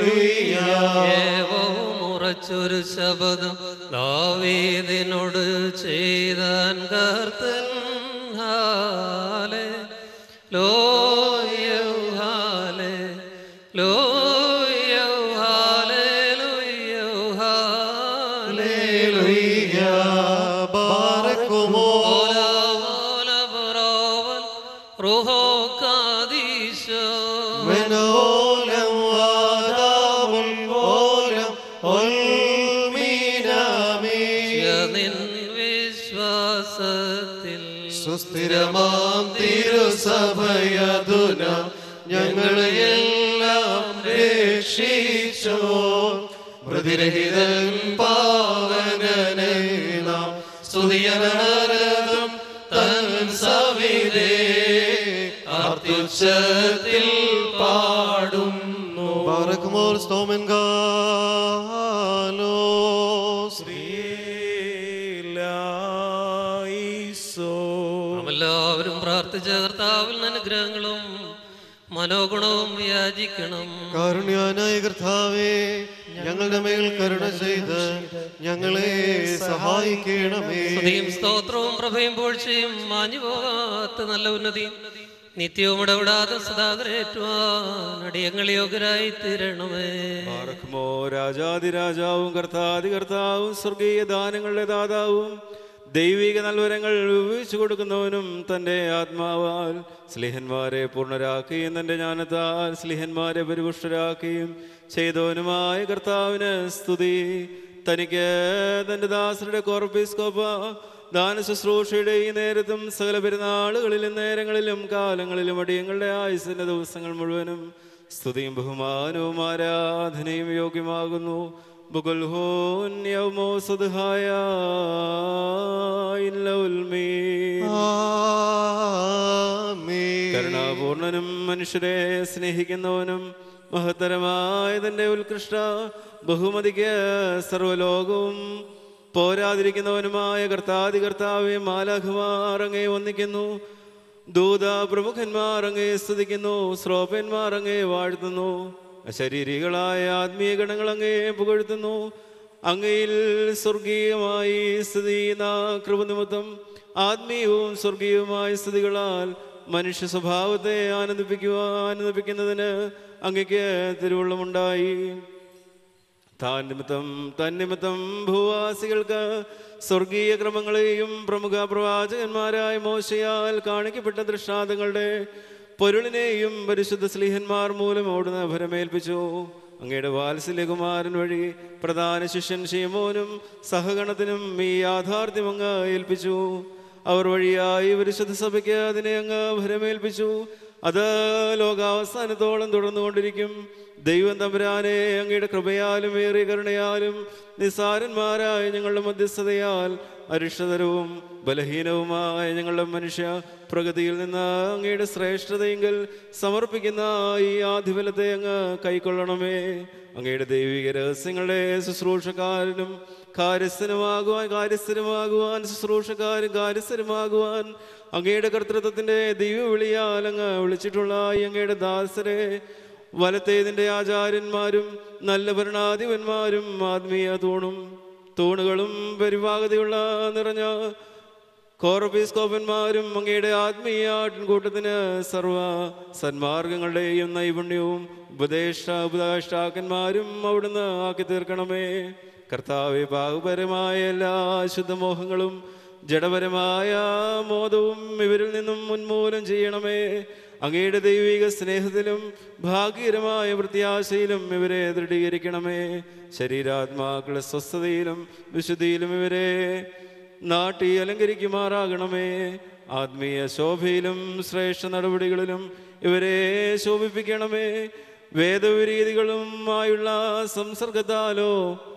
ഉറച്ചൊരു ശബ്ദം ദാവീദിനോട് ചെയ്താൻ കർത്തൻ ഹാലേ ലോയോ ഹാലേ ലോയോ ഹാലേ ലോയോ ഹാലേ ബാറക്കുമോ റൂഹോ കാദീശോ മനോലം വാദാമുൽ ഓലം നിൻ വിശ്വാസത്തിൽ സുസ്ഥിരമാം തിരുസഭയതുന ഞങ്ങളെയെല്ലാം രക്ഷിച്ചോ പ്രതിരഹിതൻ പാവനനെ നാം സ്തുതിയനരതും തൻ സവിധേ അത്യുച്ചത്തിൽ പാടുന്നു ബാറക്കുമോർ സ്തോമൻ ഗാലോ എല്ലാവരും പ്രാർത്ഥിച്ച കർത്താവിൽ അനുഗ്രഹങ്ങളും മനോഗുണവും യാചിക്കണം. കാരുണ്യവാനായ കർത്താവേ, ഞങ്ങളുടെ മേൽ കരുണ ചെയ്ത് ഞങ്ങളെ സഹായിക്കണമേ. സ്തുതിയും സ്തോത്രവും പ്രഭയും പോഴ്ചയും മാഞ്ഞു പോകാത്ത നല്ല ഉന്നതിയും നിത്യവും ഇടപെടാതെ സദാകരേറ്റുവാൻ അടിയങ്ങൾ യോഗ്യരായി തീരണമേ. പാർക്കുമോ രാജാതിരാജാവും കർത്താതികർത്താവും സ്വർഗീയ ദാനങ്ങളുടെ ദാതാവും ദൈവിക നൽവരങ്ങൾ വിഭജിച്ചു കൊടുക്കുന്നവനും തൻ്റെ ആത്മാവാൽ സ്ലിഹന്മാരെ പൂർണ്ണരാക്കുകയും തൻ്റെ ജ്ഞാനത്താൽ സ്ലിഹന്മാരെ പരിപുഷ്ടരാക്കുകയും ചെയ്തവനുമായ കർത്താവിന് സ്തുതി. തനിക്ക് തൻ്റെ ദാസരുടെ കോർപ്പിസ്കോപ്പ ദാന ശുശ്രൂഷയുടെ ഈ നേരത്തും സകല പെരുന്നാളുകളിലും നേരങ്ങളിലും കാലങ്ങളിലും അടിയങ്ങളുടെ ആയുസിൻ്റെ ദിവസങ്ങൾ മുഴുവനും സ്തുതിയും ബഹുമാനവും ആരാധനയും യോഗ്യമാകുന്നു. കരുണാപൂർണനും മനുഷ്യരെ സ്നേഹിക്കുന്നവനും മഹത്തരമായതിൻ്റെ ഉത്കൃഷ്ട ബഹുമതിക്ക് സർവലോകവും പോരാതിരിക്കുന്നവനുമായ കർത്താവേ, മാലാഖമാർ അങ്ങയെ വന്ദിക്കുന്നു. ദൂത പ്രമുഖന്മാർ അങ്ങേ സ്തുതിക്കുന്നു, ശ്രോപന്മാർ അങ്ങേ വാഴ്ത്തുന്നു, അശരീരികളായ ആത്മീയ ഗണങ്ങൾ അങ്ങേ പുകഴ്ത്തുന്നു. അങ്ങയിൽ സ്വർഗീയമായി സ്ഥിതി ചെയ്യുന്ന കൃപനിമിത്തം ആത്മീയവും സ്വർഗീയവുമായ സ്ഥിതികളാൽ മനുഷ്യ സ്വഭാവത്തെ ആനന്ദിപ്പിക്കുന്നതിന് അങ്ങയ്ക്ക് തിരുവുള്ളമുണ്ടായി. തന്നിമിത്തം ഭൂവാസികൾക്ക് സ്വർഗീയ ക്രമങ്ങളെയും പ്രമുഖ പ്രവാചകന്മാരായ മോശയാൽ കാണിക്കപ്പെട്ട ദൃഷ്ടാന്തങ്ങളുടെ പൊരുളിനെയും പരിശുദ്ധ സ്ലീഹന്മാർ മൂലം ഓടുന്ന ഭരമേൽപ്പിച്ചു. അങ്ങയുടെ വാത്സല്യകുമാരൻ വഴി പ്രധാന ശിഷ്യൻ ശീമോനും സഹഗണത്തിനും ഈ യാഥാർത്ഥ്യം അങ്ങ് ഏൽപ്പിച്ചു. അവർ വഴിയായി പരിശുദ്ധ സഭയ്ക്ക് അതിനെ അങ്ങ് ഭരമേൽപ്പിച്ചു. അത് ലോകാവസാനത്തോളം തുടർന്നുകൊണ്ടിരിക്കും. ദൈവം തമ്പുരാനെ അങ്ങയുടെ കൃപയാലും ഏറിയ കരുണയാലും നിസ്സാരന്മാരായ ഞങ്ങളുടെ മധ്യസ്ഥതയാൽ അരിഷ്ടതരവും ബലഹീനവുമായ ഞങ്ങളുടെ മനുഷ്യ പ്രഗതിയിൽ നിന്ന് അങ്ങയുടെ ശ്രേഷ്ഠതയെങ്കിൽ സമർപ്പിക്കുന്ന ഈ ആധിപത്യത്തെ അങ്ങ് കൈക്കൊള്ളണമേ. അങ്ങയുടെ ദൈവിക രഹസ്യങ്ങളുടെ ശുശ്രൂഷക്കാരനും കാര്യസ്ഥരുമാകുവാൻ ശുശ്രൂഷക്കാരും കാര്യസ്ഥരുമാകുവാൻ അങ്ങയുടെ കർത്തൃത്വത്തിന്റെ ദൈവവിളിയാൽ അങ്ങ് വിളിച്ചിട്ടുള്ള അങ്ങയുടെ ദാസരെ വലത്തേതിൻ്റെ ആചാര്യന്മാരും നല്ല ഭരണാധിപന്മാരും ആത്മീയ തൂണുകളും പരിഭാഗതയുള്ള നിറഞ്ഞ കോറപ്പീസ്കോപ്പന്മാരും അങ്ങയുടെ ആത്മീയ ആട്ടിൻകൂട്ടത്തിന് സർവ സന്മാർഗങ്ങളുടെയും നൈപുണ്യവും ഉപദേഷ്ടാക്കന്മാരും അവിടുന്ന് ആക്കി തീർക്കണമേ. കർത്താവെ, പാപപരമായ എല്ലാ ശുദ്ധമോഹങ്ങളും ജഡപരമായ മോദവും ഇവരിൽ നിന്നും ഉന്മൂലനം ചെയ്യണമേ. അങ്ങയുടെ ദൈവിക സ്നേഹത്തിലും ഭാഗ്യകരമായ പ്രത്യാശയിലും ഇവരെ ദൃഢീകരിക്കണമേ. ശരീരാത്മാക്കളുടെ സ്വസ്ഥതയിലും വിശുദ്ധിയിലും ഇവരെ നാട്ടി അലങ്കരിക്കുമാറാകണമേ. ആത്മീയ ശോഭയിലും ശ്രേഷ്ഠ നടപടികളിലും ഇവരെ ശോഭിപ്പിക്കണമേ. വേദവിരീതികളുമായുള്ള സംസർഗത്താലോ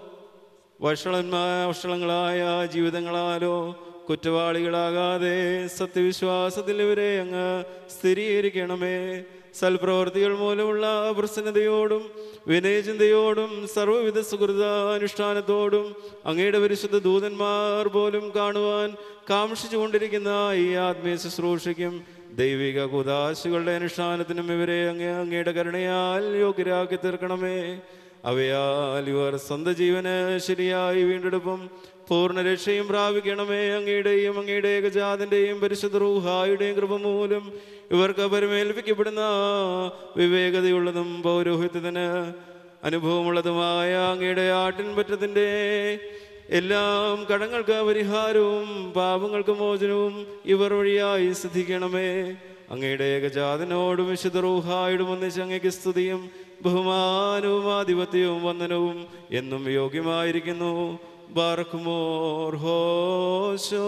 വഷളങ്ങളായ ജീവിതങ്ങളാലോ കുറ്റവാളികളാകാതെ സത്യവിശ്വാസത്തിൽ ഇവരെ അങ്ങ് സ്ഥിരീകരിക്കണമേ. സൽപ്രവർത്തികൾ മൂലമുള്ള പ്രസന്നതയോടും വിനയചിന്തയോടും സർവ്വവിധ സുഹൃതാനുഷ്ഠാനത്തോടും അങ്ങയുടെ പരിശുദ്ധ ദൂതന്മാർ പോലും കാണുവാൻ കാംക്ഷിച്ചുകൊണ്ടിരിക്കുന്ന ഈ ആത്മീയ ശുശ്രൂഷയ്ക്കും ദൈവിക കൂദാശകളുടെ അനുഷ്ഠാനത്തിനും ഇവരെ അങ്ങയുടെ കരുണയാൽ യോഗ്യരാക്കി തീർക്കണമേ. അവയാൽ ഇവർ സ്വന്തം ജീവന് ശരിയായി വീണ്ടെടുപ്പും പൂർണ്ണ രക്ഷയും പ്രാപിക്കണമേ. അങ്ങയുടെയും അങ്ങയുടെ ഏകജാതന്റെയും പരിശുദ്ധ റൂഹായുടെയും കൃപ മൂലം ഇവർക്ക് പരിമേൽപ്പിക്കപ്പെടുന്ന വിവേകതയുള്ളതും പൗരോഹിത്യത്തിന് അനുഭവമുള്ളതുമായ അങ്ങയുടെ ആട്ടിൻപറ്റത്തിൻ്റെ എല്ലാം കടങ്ങൾക്ക് പരിഹാരവും പാപങ്ങൾക്ക് മോചനവും ഇവർ വഴിയായി സിദ്ധിക്കണമേ. അങ്ങയുടെ ഏകജാതനോടും വിശുദ്ധ റൂഹായോടും ഒന്നിച്ച് അങ്ങയ്ക്ക് സ്തുതിയും ബഹുമാനവും ആധിപത്യവും വന്ദനവും എന്നും യോഗ്യമായിരിക്കുന്നു. ബാർക്കുമോർ ഹോശോ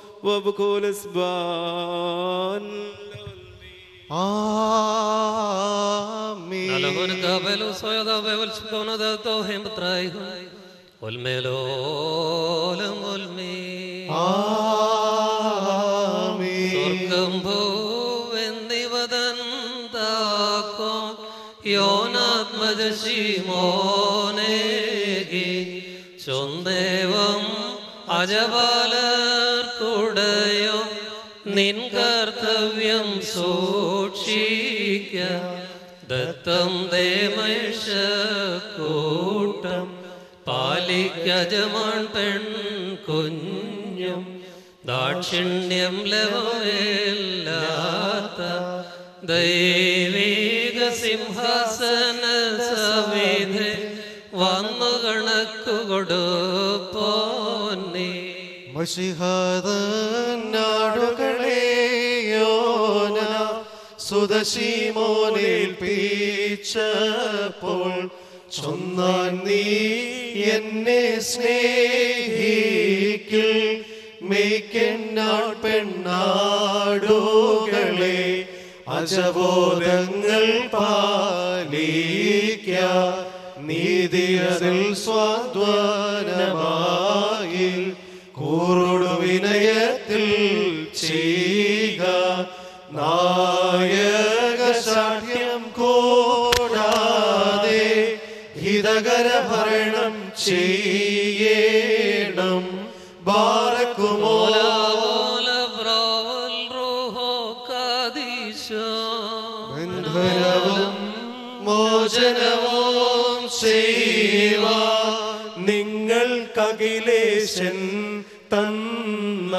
വബുകൂലസ്ബാൻ ചൊന്തേവം അജപാലർക്കുടയോ നിൻ കർത്തവ്യം സൂക്ഷിക്ക ദത്തം ദേമേശക്കൂട്ടം പാലിക്കജമാൻ പെൺ കുഞ്ഞും ദാക്ഷിണ്യം ലവമില്ലാത്ത ദൈവിക സിംഹാസന സവിധേ വന്നു കണക്കു കൊടുപ്പോന്നേ. മഷിഹാദനാടുകളെയോന സുദശീമോനേൽപ്പിച്ചപ്പോൾ ചൊന്നാൻ നീ എന്നെ സ്നേഹിക്കിൽ മേയ്ക്കെന്നാൾ പെണ്ണാടുകളെ അജബോധങ്ങൾ പാലിക്ക നീതിയതിൽ സ്വാധ്വാനമായി കൂറുടു വിനയത്തിൽ ചെയ്യുക നായക സാഠ്യം കൂടാതെ ഹിതകര ഭരണം ചെയ്യണം. ബാറക്കുമോ ചെയ്യുവാൻ നിങ്ങൾക്കഖിലേശൻ തന്ന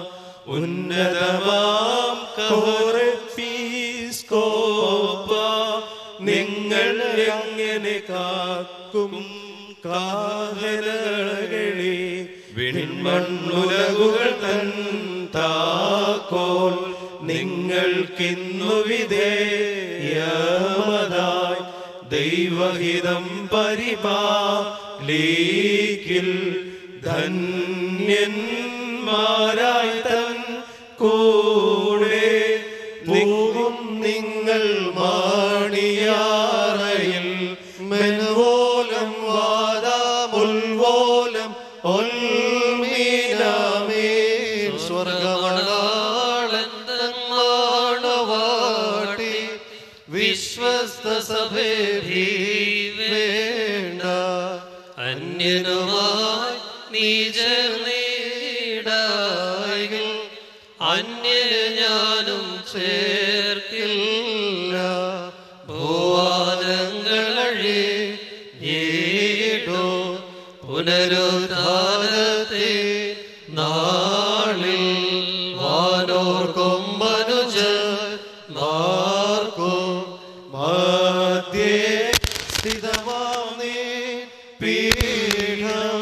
ഉന്നതമാം കോറെപ്പീസ്കോപ്പ നിങ്ങൾ എങ്ങനെ കാക്കും കാഹനകളെ വിൺമണ്ണുലകുകൾ തൻ താക്കോൽ നിങ്ങൾക്കിന്നു വിധേയമതായി ദൈവഹിതം പരിപാലിക്കിൽ ധന്യന്മാരായി തൻ കൂടെ പോകും നിങ്ങൾ മാണിയാറയിൽ മെൻവോലം വാദാമുൽവോലം ഒൽമീനാമേൻ സ്വർഗമണാളൻ തന്മാണവാട്ടി വിശ്വസ്ത സഭേ വേണ്ട അന്യനുമായി നീചനീടായിൽ അന്യന് ഞാനും ചേർക്കില്ല ഭൂവാദങ്ങളഴേടോ പുനരുദ്ധാനത്തെ നാളിൽ വാനോർക്കും മനുജർമാർക്കും മധ്യേ സ്ഥിതമാനേ പീഠം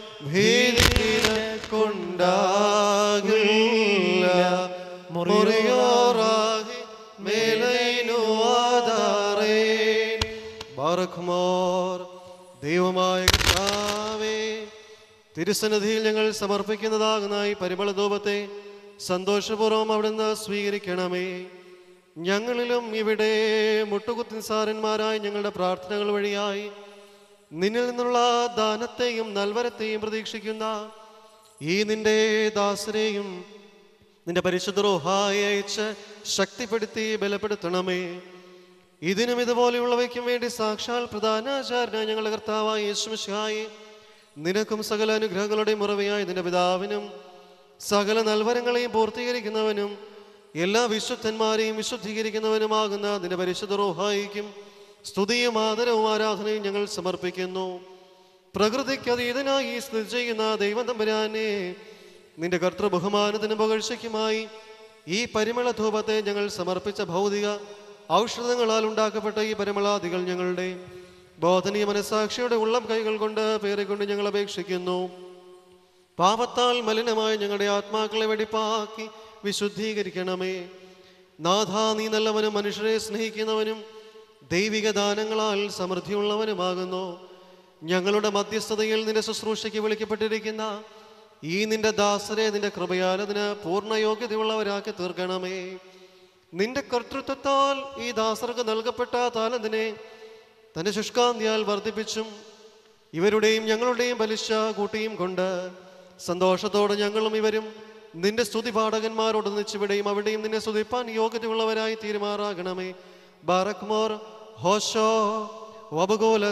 ഭീതികൊണ്ടാകില്ല മുറിയോറാകി മേലൈനു ആധാരേ ബാറഖ്മോർ ദൈവമായ കർത്താവേ തിരുസന്നിധിയിൽ ഞങ്ങൾ സമർപ്പിക്കുന്നതാകുന്ന ഈ പരിമളധൂപത്തെ സന്തോഷപൂർവ്വം അവിടുന്ന് സ്വീകരിക്കണമേ. ഞങ്ങളിലും ഇവിടെ മുട്ടുകുത്തിൻസാരന്മാരായി ഞങ്ങളുടെ പ്രാർത്ഥനകൾ വഴിയായി നിന്നിൽ നിന്നുള്ള ദാനത്തെയും നൽവരത്തെയും പ്രതീക്ഷിക്കുന്ന ഈ നിന്റെ ദാസരെയും നിന്റെ പരിശുദ്ധ റൂഹായി അയച്ച് ശക്തിപ്പെടുത്തി ബലപ്പെടുത്തണമേ. ഇതിനും ഇതുപോലെയുള്ളവയ്ക്കും വേണ്ടി സാക്ഷാൽ പ്രധാനാചാര്യനായ ഞങ്ങളുടെ കർത്താവായ യേശുമിശിഹായി നിനക്കും സകല അനുഗ്രഹങ്ങളുടെയും ഉറവയായി നിന്റെ പിതാവിനും സകല നൽവരങ്ങളെയും പൂർത്തീകരിക്കുന്നവനും എല്ലാ വിശുദ്ധന്മാരെയും വിശുദ്ധീകരിക്കുന്നവനുമാകുന്ന നിന്റെ പരിശുദ്ധ റൂഹായിക്കും സ്തുതിയും ആദരവും ആരാധനയും ഞങ്ങൾ സമർപ്പിക്കുന്നു. പ്രകൃതിക്ക് അതീതനായി സ്ഥിതി ചെയ്യുന്ന ദൈവം തമ്പുരാനെ നിന്റെ കർത്തൃബഹുമാനത്തിനും പുകഴ്ചയ്ക്കുമായി ഈ പരിമള ധൂപത്തെ ഞങ്ങൾ സമർപ്പിച്ച ഭൗതിക ഔഷധങ്ങളാൽ ഉണ്ടാക്കപ്പെട്ട ഈ പരിമളാദികൾ ഞങ്ങളുടെ ബോധനീയ മനസാക്ഷിയുടെ ഉള്ളം കൈകൾ കൊണ്ട് പേറിക്കൊണ്ട് ഞങ്ങൾ അപേക്ഷിക്കുന്നു. പാപത്താൽ മലിനമായ ഞങ്ങളുടെ ആത്മാക്കളെ വെടിപ്പാക്കി വിശുദ്ധീകരിക്കണമേ. നാഥ, നീ നല്ലവനും മനുഷ്യരെ സ്നേഹിക്കുന്നവനും ദൈവിക ദാനങ്ങളാൽ സമൃദ്ധിയുള്ളവനുമാകുന്നു. ഞങ്ങളുടെ മധ്യസ്ഥതയിൽ നിന്റെ ശുശ്രൂഷയ്ക്ക് വിളിക്കപ്പെട്ടിരിക്കുന്ന ഈ നിന്റെ ദാസരെ നിന്റെ കൃപയാൽ അതിന് പൂർണ്ണ യോഗ്യതയുള്ളവരാക്കി തീർക്കണമേ. നിന്റെ കർത്തൃത്വത്താൽ ഈ ദാസർക്ക് നൽകപ്പെട്ട താലന്തിനെ തന്റെ ശുഷ്കാന്തിയാൽ വർദ്ധിപ്പിച്ചും ഇവരുടെയും ഞങ്ങളുടെയും പലിശ കൂട്ടിയും കൊണ്ട് സന്തോഷത്തോടെ ഞങ്ങളും ഇവരും നിന്റെ സ്തുതി പാഠകന്മാരോടൊന്നിച്ചിവിടെയും അവിടെയും നിന്നെ സ്തുതിപ്പാൻ യോഗ്യതയുള്ളവരായി തീരുമാറാകണമേ. ബാറക്മോർ ഹോഷോ വബഗോല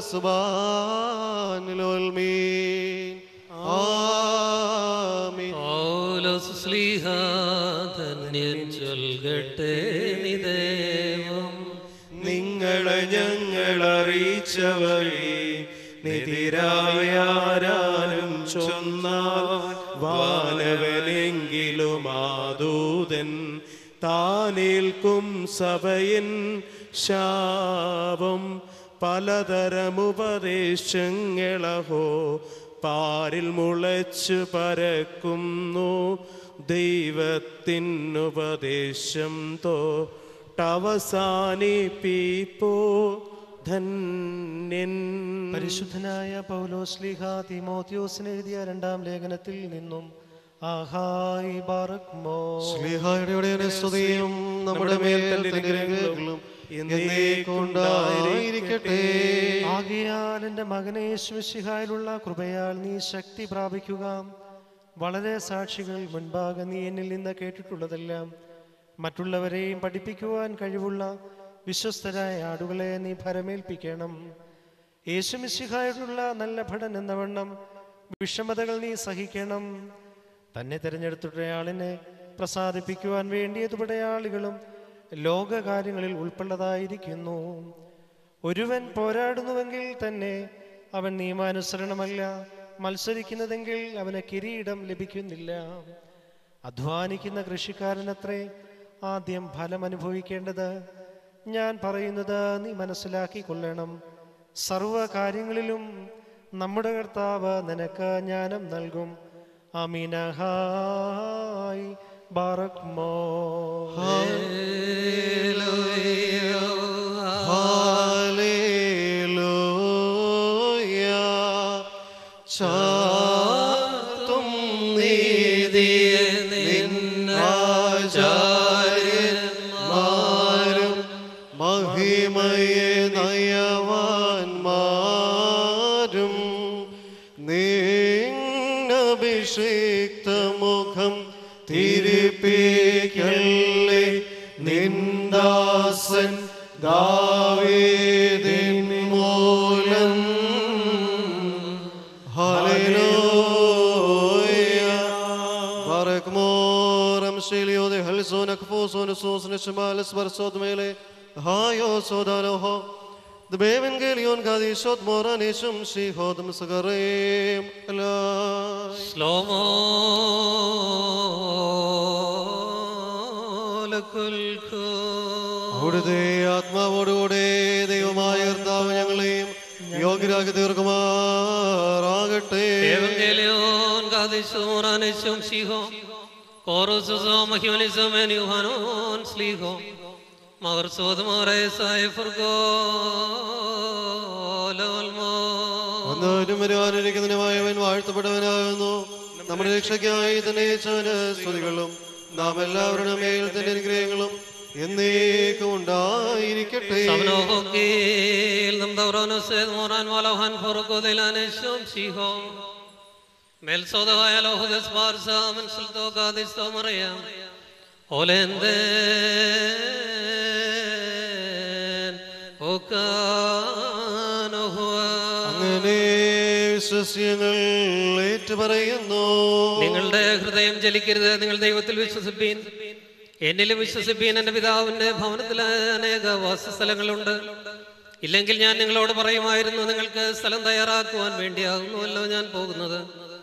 സുബാനിലോൽമീൻ ആമീൻ. പൗലോസ് ശ്ലീഹ ധന്യൻ ചൊൽകട്ടെ നിദേവം നിങ്ങളെ ഞങ്ങൾ അറിയിച്ച വഴി നിതിരായാരും ചൊന്നാൽ വാനവനെങ്കിലും ആദൂതൻ താനേൽക്കും സഭയൻ ശാപം പലതരമുപദേശങ്ങളഹോ പാരിൽ മുളച്ചു പരക്കുന്നു. ദൈവത്തിനുപദേശം തൊട്ടവസാനിപ്പിപ്പോ ധന്യൻ. പരിശുദ്ധനായ പൗലോസ് ശ്ലീഹ തീമോഥെയോസിന് എഴുതിയ രണ്ടാം ലേഖനത്തിൽ നിന്നും ആഹായ് ബാറക്മോ ശ്ലീഹായുടെ സ്തുതിയും നമ്മുടെ മേൽ തന്റെ അനുഗ്രഹങ്ങളും എന്നേക്കുണ്ടായിരിക്കട്ടെ. ആകയാൽ എൻ്റെ മകനെ യേശുമിശിഹായിലുള്ള കൃപയാൽ നീ ശക്തി പ്രാപിക്കുക. വളരെ സാക്ഷികൾ മുൻപാകെ നീ എന്നിൽ നിന്ന് കേട്ടിട്ടുള്ളതെല്ലാം മറ്റുള്ളവരെയും പഠിപ്പിക്കുവാൻ കഴിവുള്ള വിശ്വസ്തരായ ആടുകളെ നീ ഭരമേൽപ്പിക്കണം. യേശുമിശിഹായോടുള്ള നല്ല ഭടൻ എന്ന വണ്ണം വിഷമതകൾ നീ സഹിക്കണം. തന്നെ തിരഞ്ഞെടുത്തിട്ടയാളിനെ പ്രസാദിപ്പിക്കുവാൻ വേണ്ടിയത് പടയാളികളും ലോകകാര്യങ്ങളിൽ ഉൾപ്പെടതായിരിക്കുന്നു. ഒരുവൻ പോരാടുന്നുവെങ്കിൽ തന്നെ അവൻ നിയമാനുസരണമല്ല മത്സരിക്കുന്നതെങ്കിൽ അവന് കിരീടം ലഭിക്കുന്നില്ല. അധ്വാനിക്കുന്ന കൃഷിക്കാരനത്രേ ആദ്യം ഫലം അനുഭവിക്കേണ്ടത്. ഞാൻ പറയുന്നത് നീ മനസ്സിലാക്കിക്കൊള്ളണം. സർവകാര്യങ്ങളിലും നമ്മുടെ കർത്താവ് നിനക്ക് ജ്ഞാനം നൽകും. അമീനഹായ് ബാറക് മോ. ചാർത്തും നീതിയെ നിന്നാചാര്യന്മാരും മഹിമയെ നയവാന്മാരും നിന്നഭിഷിക്ത മുഖം തിരിപ്പിക്കല്ലേ. നിന്ദാസൻ ദാവീദിൻ മൂലം അവിടുത്തെ ആത്മാവോടുകൂടെ ദൈവമായ കർത്താവ് ഞങ്ങളെയും യോഗ്യരാക്കി തീർക്കുമാറാകട്ടെ. ഒന്നും വരുവാനിരിക്കുന്നതിനുമായവൻ വാഴ്ത്തപ്പെട്ടവനാകുന്നു. നമ്മുടെ രക്ഷയ്ക്കായി തന്നെ സ്തുതികളും നാം എല്ലാവരുടെ മേൽ തന്നെ അനുഗ്രഹങ്ങളും എന്നേക്കും ഉണ്ടായിരിക്കട്ടെ. അങ്ങനെ വിശ്വസ്യങ്ങൾ ഏറ്റുപറയുന്നു. നിങ്ങളുടെ ഹൃദയം ചലിക്കരുത്, നിങ്ങൾ ദൈവത്തിൽ വിശ്വസിപ്പീൻ, എന്നിലും വിശ്വസിപ്പീൻ. എന്റെ പിതാവിന്റെ ഭവനത്തിൽ അനേക വാസസ്ഥലങ്ങളുണ്ട്. ഇല്ലെങ്കിൽ ഞാൻ നിങ്ങളോട് പറയുമായിരുന്നു, നിങ്ങൾക്ക് സ്ഥലം തയ്യാറാക്കുവാൻ വേണ്ടിയാകുന്നുവല്ലോ ഞാൻ പോകുന്നത്.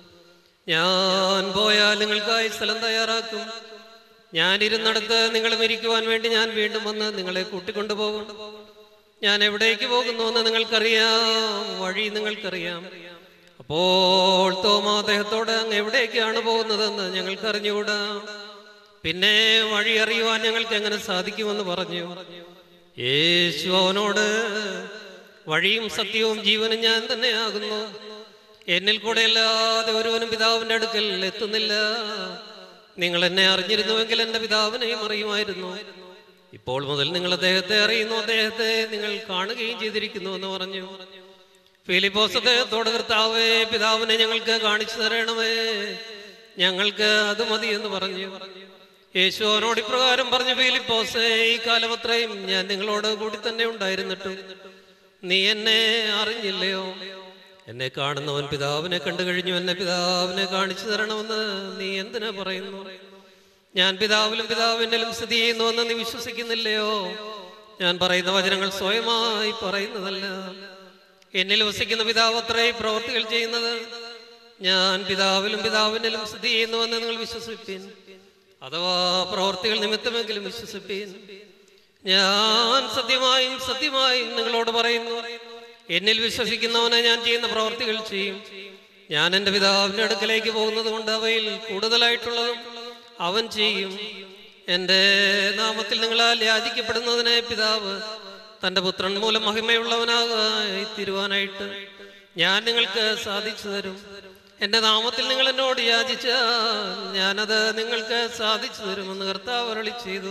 ഞാൻ പോയാൽ നിങ്ങൾക്കായി സ്ഥലം തയ്യാറാക്കും. ഞാൻ ഇരുന്നിടത്ത് നിങ്ങളും ഇരിക്കുവാൻ വേണ്ടി ഞാൻ വീണ്ടും വന്ന് നിങ്ങളെ കൂട്ടിക്കൊണ്ടുപോകും. ഞാൻ എവിടേക്ക് പോകുന്നുവെന്ന് നിങ്ങൾക്കറിയാം, വഴി നിങ്ങൾക്കറിയാം. അപ്പോൾ തോമാ അദ്ദേഹത്തോട് അങ്ങ് എവിടേക്കാണ് പോകുന്നതെന്ന് ഞങ്ങൾക്കറിഞ്ഞുകൂടാ, പിന്നെ വഴി അറിയുവാൻ ഞങ്ങൾക്ക് എങ്ങനെ സാധിക്കുമെന്ന് പറഞ്ഞു. യേശു അവനോട്, വഴിയും സത്യവും ജീവനും ഞാൻ തന്നെയാകുന്നു. എന്നിൽ കൂടെ അല്ലാതെ ഒരുവനും പിതാവിന്റെ അടുക്കൽ എത്തുന്നില്ല. നിങ്ങൾ എന്നെ അറിഞ്ഞിരുന്നുവെങ്കിൽ എൻ്റെ പിതാവിനെയും അറിയുമായിരുന്നു. ഇപ്പോൾ മുതൽ നിങ്ങൾ അദ്ദേഹത്തെ അറിയുന്നു, അദ്ദേഹത്തെ നിങ്ങൾ കാണുകയും ചെയ്തിരിക്കുന്നു എന്ന് പറഞ്ഞു. ഫിലിപ്പോസ് അദ്ദേഹത്തോട്, കർത്താവേ, പിതാവിനെ ഞങ്ങൾക്ക് കാണിച്ചു തരണമേ, ഞങ്ങൾക്ക് അത് മതി എന്ന് പറഞ്ഞു. യേശു അവനോട് ഇപ്രകാരം പറഞ്ഞു, ഫിലിപ്പോസേ, ഈ കാലം അത്രയും ഞാൻ നിങ്ങളോട് കൂടി തന്നെ ഉണ്ടായിരുന്നിട്ടും നീ എന്നെ അറിഞ്ഞില്ലയോ? എന്നെ കാണുന്നവൻ പിതാവിനെ കണ്ടു കഴിഞ്ഞു. എന്നെ പിതാവിനെ കാണിച്ചു തരണമെന്ന് നീ എന്തിനാ പറയുന്നു? ഞാൻ പിതാവിലും പിതാവിനിലും സ്ഥിതി ചെയ്യുന്നുവെന്ന് നീ വിശ്വസിക്കുന്നില്ലയോ? ഞാൻ പറയുന്ന വചനങ്ങൾ സ്വയമായി പറയുന്നതല്ല, എന്നിൽ വസിക്കുന്ന പിതാവ് അത്രേ പ്രവൃത്തികൾ ചെയ്യുന്നത്. ഞാൻ പിതാവിലും പിതാവിനിലും സ്ഥിതി ചെയ്യുന്നുവെന്ന് നിങ്ങൾ വിശ്വസിപ്പീൻ, അഥവാ പ്രവൃത്തികൾ നിമിത്തമെങ്കിലും വിശ്വസിപ്പീൻ. ഞാൻ സത്യമായും സത്യമായും നിങ്ങളോട് പറയുന്നു, എന്നിൽ വിശ്വസിക്കുന്നവനെ ഞാൻ ചെയ്യുന്ന പ്രവൃത്തികൾ ചെയ്യും. ഞാൻ എൻ്റെ പിതാവിൻ്റെ അടുക്കലേക്ക് പോകുന്നത് കൊണ്ട് അവയിൽ കൂടുതലായിട്ടുള്ളതും അവൻ ചെയ്യും. എൻ്റെ നാമത്തിൽ നിങ്ങളാൽ യാചിക്കപ്പെടുന്നതിനെ പിതാവ് തൻ്റെ പുത്രൻ മൂലം മഹിമയുള്ളവനായി തീരുവാനായിട്ട് ഞാൻ നിങ്ങൾക്ക് സാധിച്ചു തരും. എൻ്റെ നാമത്തിൽ നിങ്ങൾ എന്നോട് യാചിച്ചാൽ ഞാനത് നിങ്ങൾക്ക് സാധിച്ചു തരുമെന്ന് കർത്താവ് അരുളി ചെയ്തു.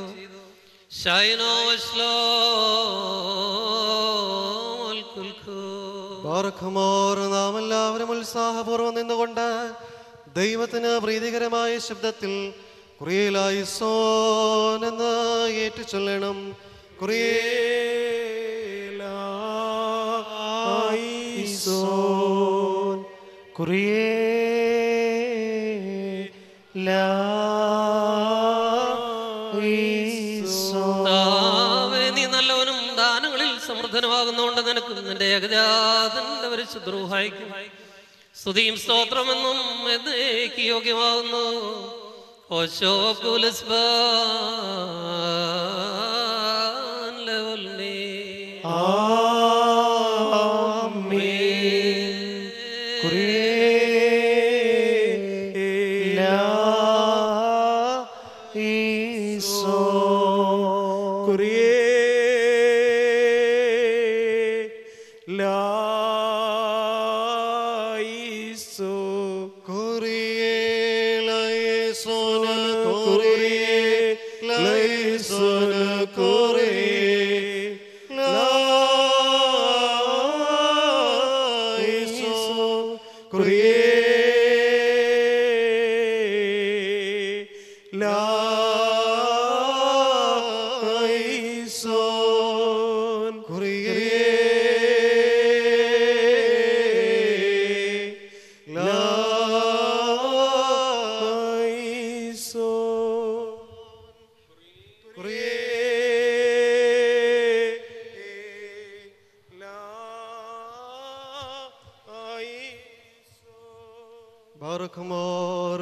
നാം എല്ലാവരും ഉത്സാഹപൂർവ്വം നിന്നുകൊണ്ട് ദൈവത്തിന് പ്രീതികരമായ ശബ്ദത്തിൽ കുറിയലായിസോൻ എന്ന് ഏറ്റുചൊല്ലണം. കുറിയലായിസോൻ, നീ നല്ലവനും ദാനങ്ങളിൽ സമർത്ഥനമാകുന്നതുകൊണ്ട് നിനക്കും നിന്റെ ഏകജാതന്റെ പരിശുദ്ധ റൂഹായിക്കും സ്തുതിയും സ്തോത്രമെന്നും എന്നേക്ക് യോഗ്യമാകുന്നു. ഓശോ ബാറക്കുമോർ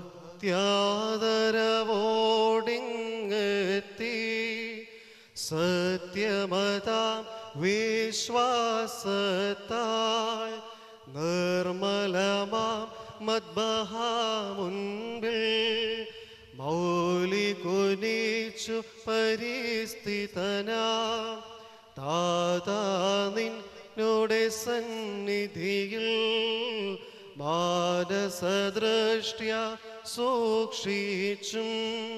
ഭക്ത്യാദരവോടിങ്ങെത്തി സത്യമതാം വിശ്വാസത്താൽ നിർമ്മലമാം മദ്ബഹ മുൻപിൽ മൗലി കുനിച്ചു പരിസ്ഥിതനാം താതാ നിന്നോടെ സന്നിധിയിൽ മാനസദൃഷ്ട്യ സൂക്ഷിച്ചും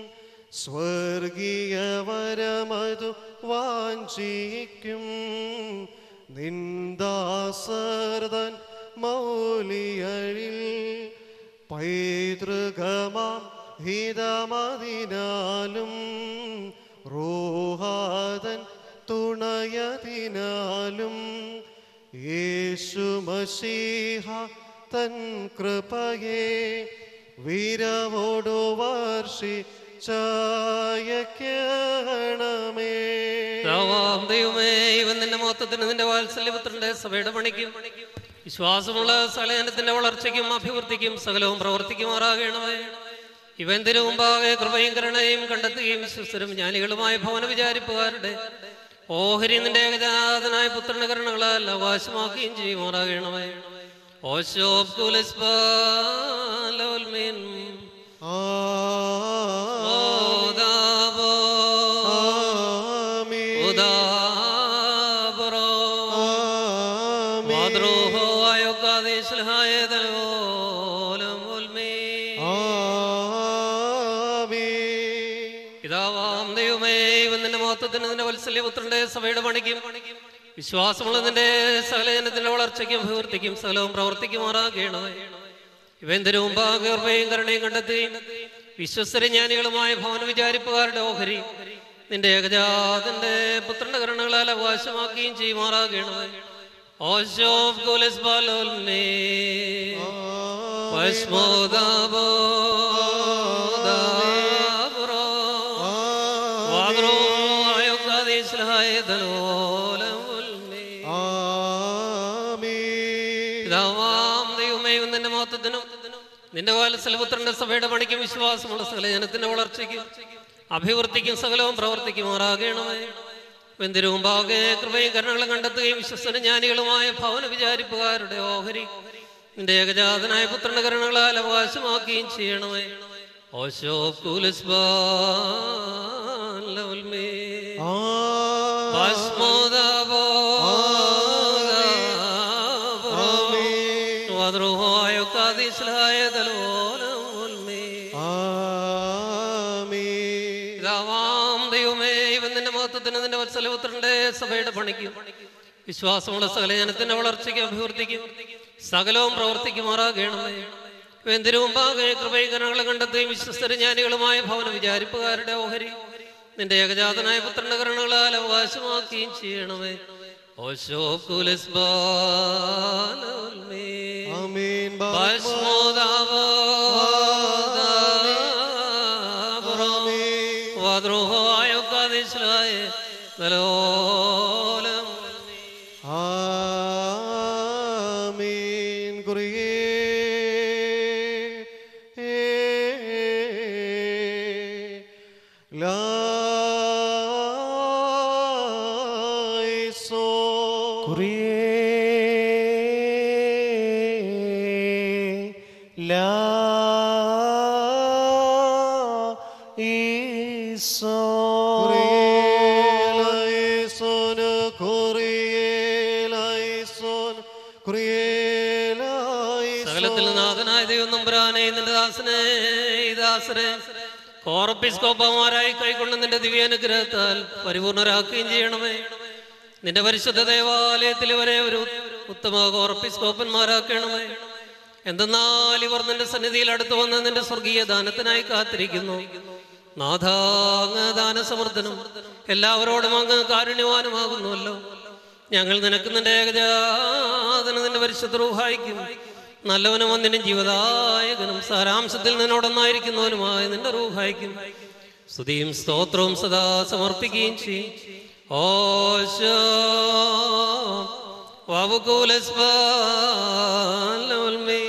സ്വർഗീയവരമതു വാഞ്ചിക്കും നിന്ദാസർദൻ മൗലിയഴിൽ പൈതൃകമാം ഹിതമതിനാലും റൂഹാദൻ തുണയതിനാലും യേശു മശീഹ തൻ കൃപയെ വീരവോടു വർഷിച്ചയക്കണമേ. ദൈവമേ, ഇവൻ നിന്റെ മൊത്തത്തിന് നിന്റെ വാത്സല്യപുത്രന്റെ സഭയുടെ പണിക്കും വിശ്വാസമുള്ള സകലജനത്തിന്റെ വളർച്ചയ്ക്കും അഭിവൃദ്ധിക്കും സകലവും പ്രവർത്തിക്കുമാറാകണമേ. ഇവൻ തിരുമുമ്പാകെ കൃപയും കരുണയും കണ്ടെത്തുകയും വിശ്വസ്തരും ജ്ഞാനികളുമായ ഭവന വിചാരിപ്പുകാരുടെ ഓഹരി നിന്റെ ഏകജാതനായ പുത്രന്റെ കരുണകളാൽ അവകാശമാക്കുകയും ചെയ്യുമാറാകണമേ. ഓശോബ് കുലസ്ബാലോൽമീൻ പിതാവാം ദൈവമേ, ഇവൻ നിന്റെ മഹത്വത്തിന് നിന്റെ വത്സല്യപുത്രന്റെ സഭയുടെ പണിക്കും വിശ്വാസമുള്ള നിന്റെ സകലജനത്തിന്റെ വളർച്ചയ്ക്കും അഭിവൃദ്ധിക്കും സകലവും പ്രവർത്തിക്കുമാറാകണമേ. ഇവൻ തിരുമുമ്പാകെ കൃപയും കരുണയും കണ്ടെത്തുകയും വിശ്വസ്തരും ജ്ഞാനികളുമായ ഭവന വിചാരിപ്പുകാരുടെ ഓഹരി നിന്റെ ഏകജാതന്റെ പുത്രന്റെ കരുണകളാൽ അവകാശമാക്കുകയും ചെയ്യുമാറാകണമേ. ഓശോബ് കുലസ്ബാലോൽമേ വസ്മോദാബോ നിന്റെ വാത്സല്യപുത്രന്റെ സഭയുടെ പണിക്കും വിശ്വാസമുള്ള സകലജനത്തിന്റെ വളർച്ചയ്ക്കും അഭിവൃദ്ധിക്കും സകലവും പ്രവർത്തിക്കുമാറാകണമേ. വെന്തിരുമുമ്പാകെ കൃപയും കരുണകളും കണ്ടെത്തുകയും വിശ്വസ്തനും ജ്ഞാനികളുമായ ഭവന വിചാരിപ്പുകാരുടെ ഓഹരി നിന്റെ ഏകജാതനായ പുത്രന്റെ കരുണകളാൽ അവകാശമാക്കുകയും ചെയ്യണമേ. ഓശോബ് കുലസ്ബാലോൽമേ ഭസ്മോദാബോ നിന്റെ വത്സല്യപുത്രന്റെ സഭയുടെ പണിക്കും വിശ്വാസമുള്ള സകലജനത്തിന്റെ വളർച്ചയ്ക്ക് അഭിവൃദ്ധിക്കും സകലവും പ്രവർത്തിക്കുമാറാകണമേ. വെന്തിരുമുമ്പാകെ കൃപയും കരുണകളും കണ്ടെത്തുകയും വിശ്വസ്തരും ജ്ഞാനികളുമായ ഭവന വിചാരിപ്പുകാരുടെ ഓഹരി നിന്റെ ഏകജാതനായ പുത്രന്റെ കരുണകളാൽ അവകാശമാക്കുകയും ചെയ്യണമേ. ഓശോബ് കുലസ്ബാലോൽമേ ഭസ്മോദാബോ വദ്രോഹോ ആയോക്കാദിശ്ലായ നലോലം സകലത്തിൽ നാഥനായ ദൈവം നമ്പുരാനെ നിന്റെ ദാസനെ ഈ ദാസരെ കോർപ്പിസ്കോപ്പമാരായി കൈക്കൊണ്ട് നിന്റെ ദിവ്യാനുഗ്രഹത്താൽ പരിപൂർണരാക്കുകയും ചെയ്യണമേ. നിന്റെ പരിശുദ്ധ ദേവാലയത്തിൽ ഇവരെ ഒരു ഉത്തമ കോർപ്പിസ്കോപ്പന്മാരാക്കണമേ. എന്തെന്നാൽ ഇവർ നിന്റെ സന്നിധിയിൽ അടുത്തു വന്ന് നിന്റെ സ്വർഗീയ ദാനത്തിനായി കാത്തിരിക്കുന്നു. നാഥാങ്ങ് ദാനസമർത്ഥനും എല്ലാവരോടും അങ്ങ് കാരുണ്യവാനുമാകുന്നുവല്ലോ. ഞങ്ങൾ നിനക്ക് നിന്റെ ഏകജാതനും നിന്റെ പരിശുദ്ധ റൂഹായിക്കും നല്ലവനും വന്നിനും ജീവദായകനും സാരാംശത്തിൽ നിന്നോടൊന്നായിരിക്കുന്നവനുമായ നിന്റെ റൂഹായിക്കും സ്തുതിയും സ്തോത്രവും സദാ സമർപ്പിക്കുകയും ചെയ്യും. ഓശോ വവുകൂലസ്പാലമേ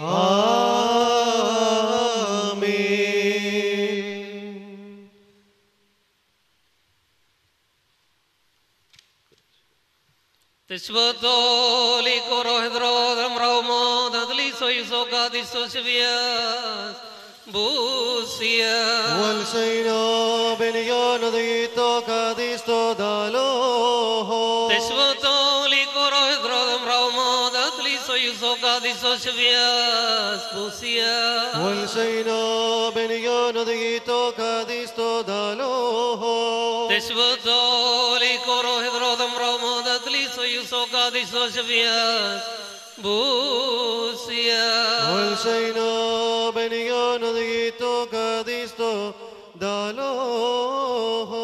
Tishvatoli korohidrodam raumod adli soyuso gadiso shivias busia Walseino beniono dito gadisto daloho Tishvatoli korohidrodam raumod adli soyuso gadiso shivias busia Walseino beniono dito gadisto daloho Tishvatoli korohidrodam raumod adli soyuso gadiso shivias busia Walseino beniono dito gadisto daloho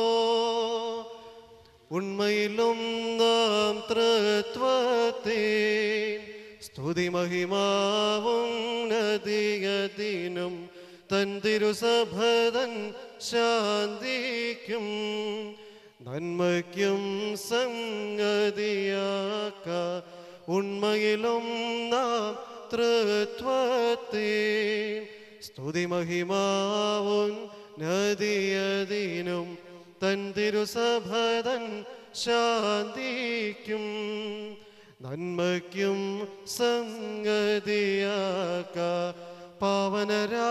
ഉണ്മയിലും നാം തൃത്വത്തിൻ സ്തുതി മഹിമാവും നദിയതിനും തൻ തിരുസഭതൻ ശാന്തിക്കും നന്മയ്ക്കും സംഗതിയാക്ക ഉണ്മയിലും നാം തൃത്വത്തിൻ സ്തുതി മഹിമാവും നദിയതിനും തൻ തിരുസഭതൻ ശാന്തിക്കും നന്മയ്ക്കും സംഗതിയാക്ക പാവനരാ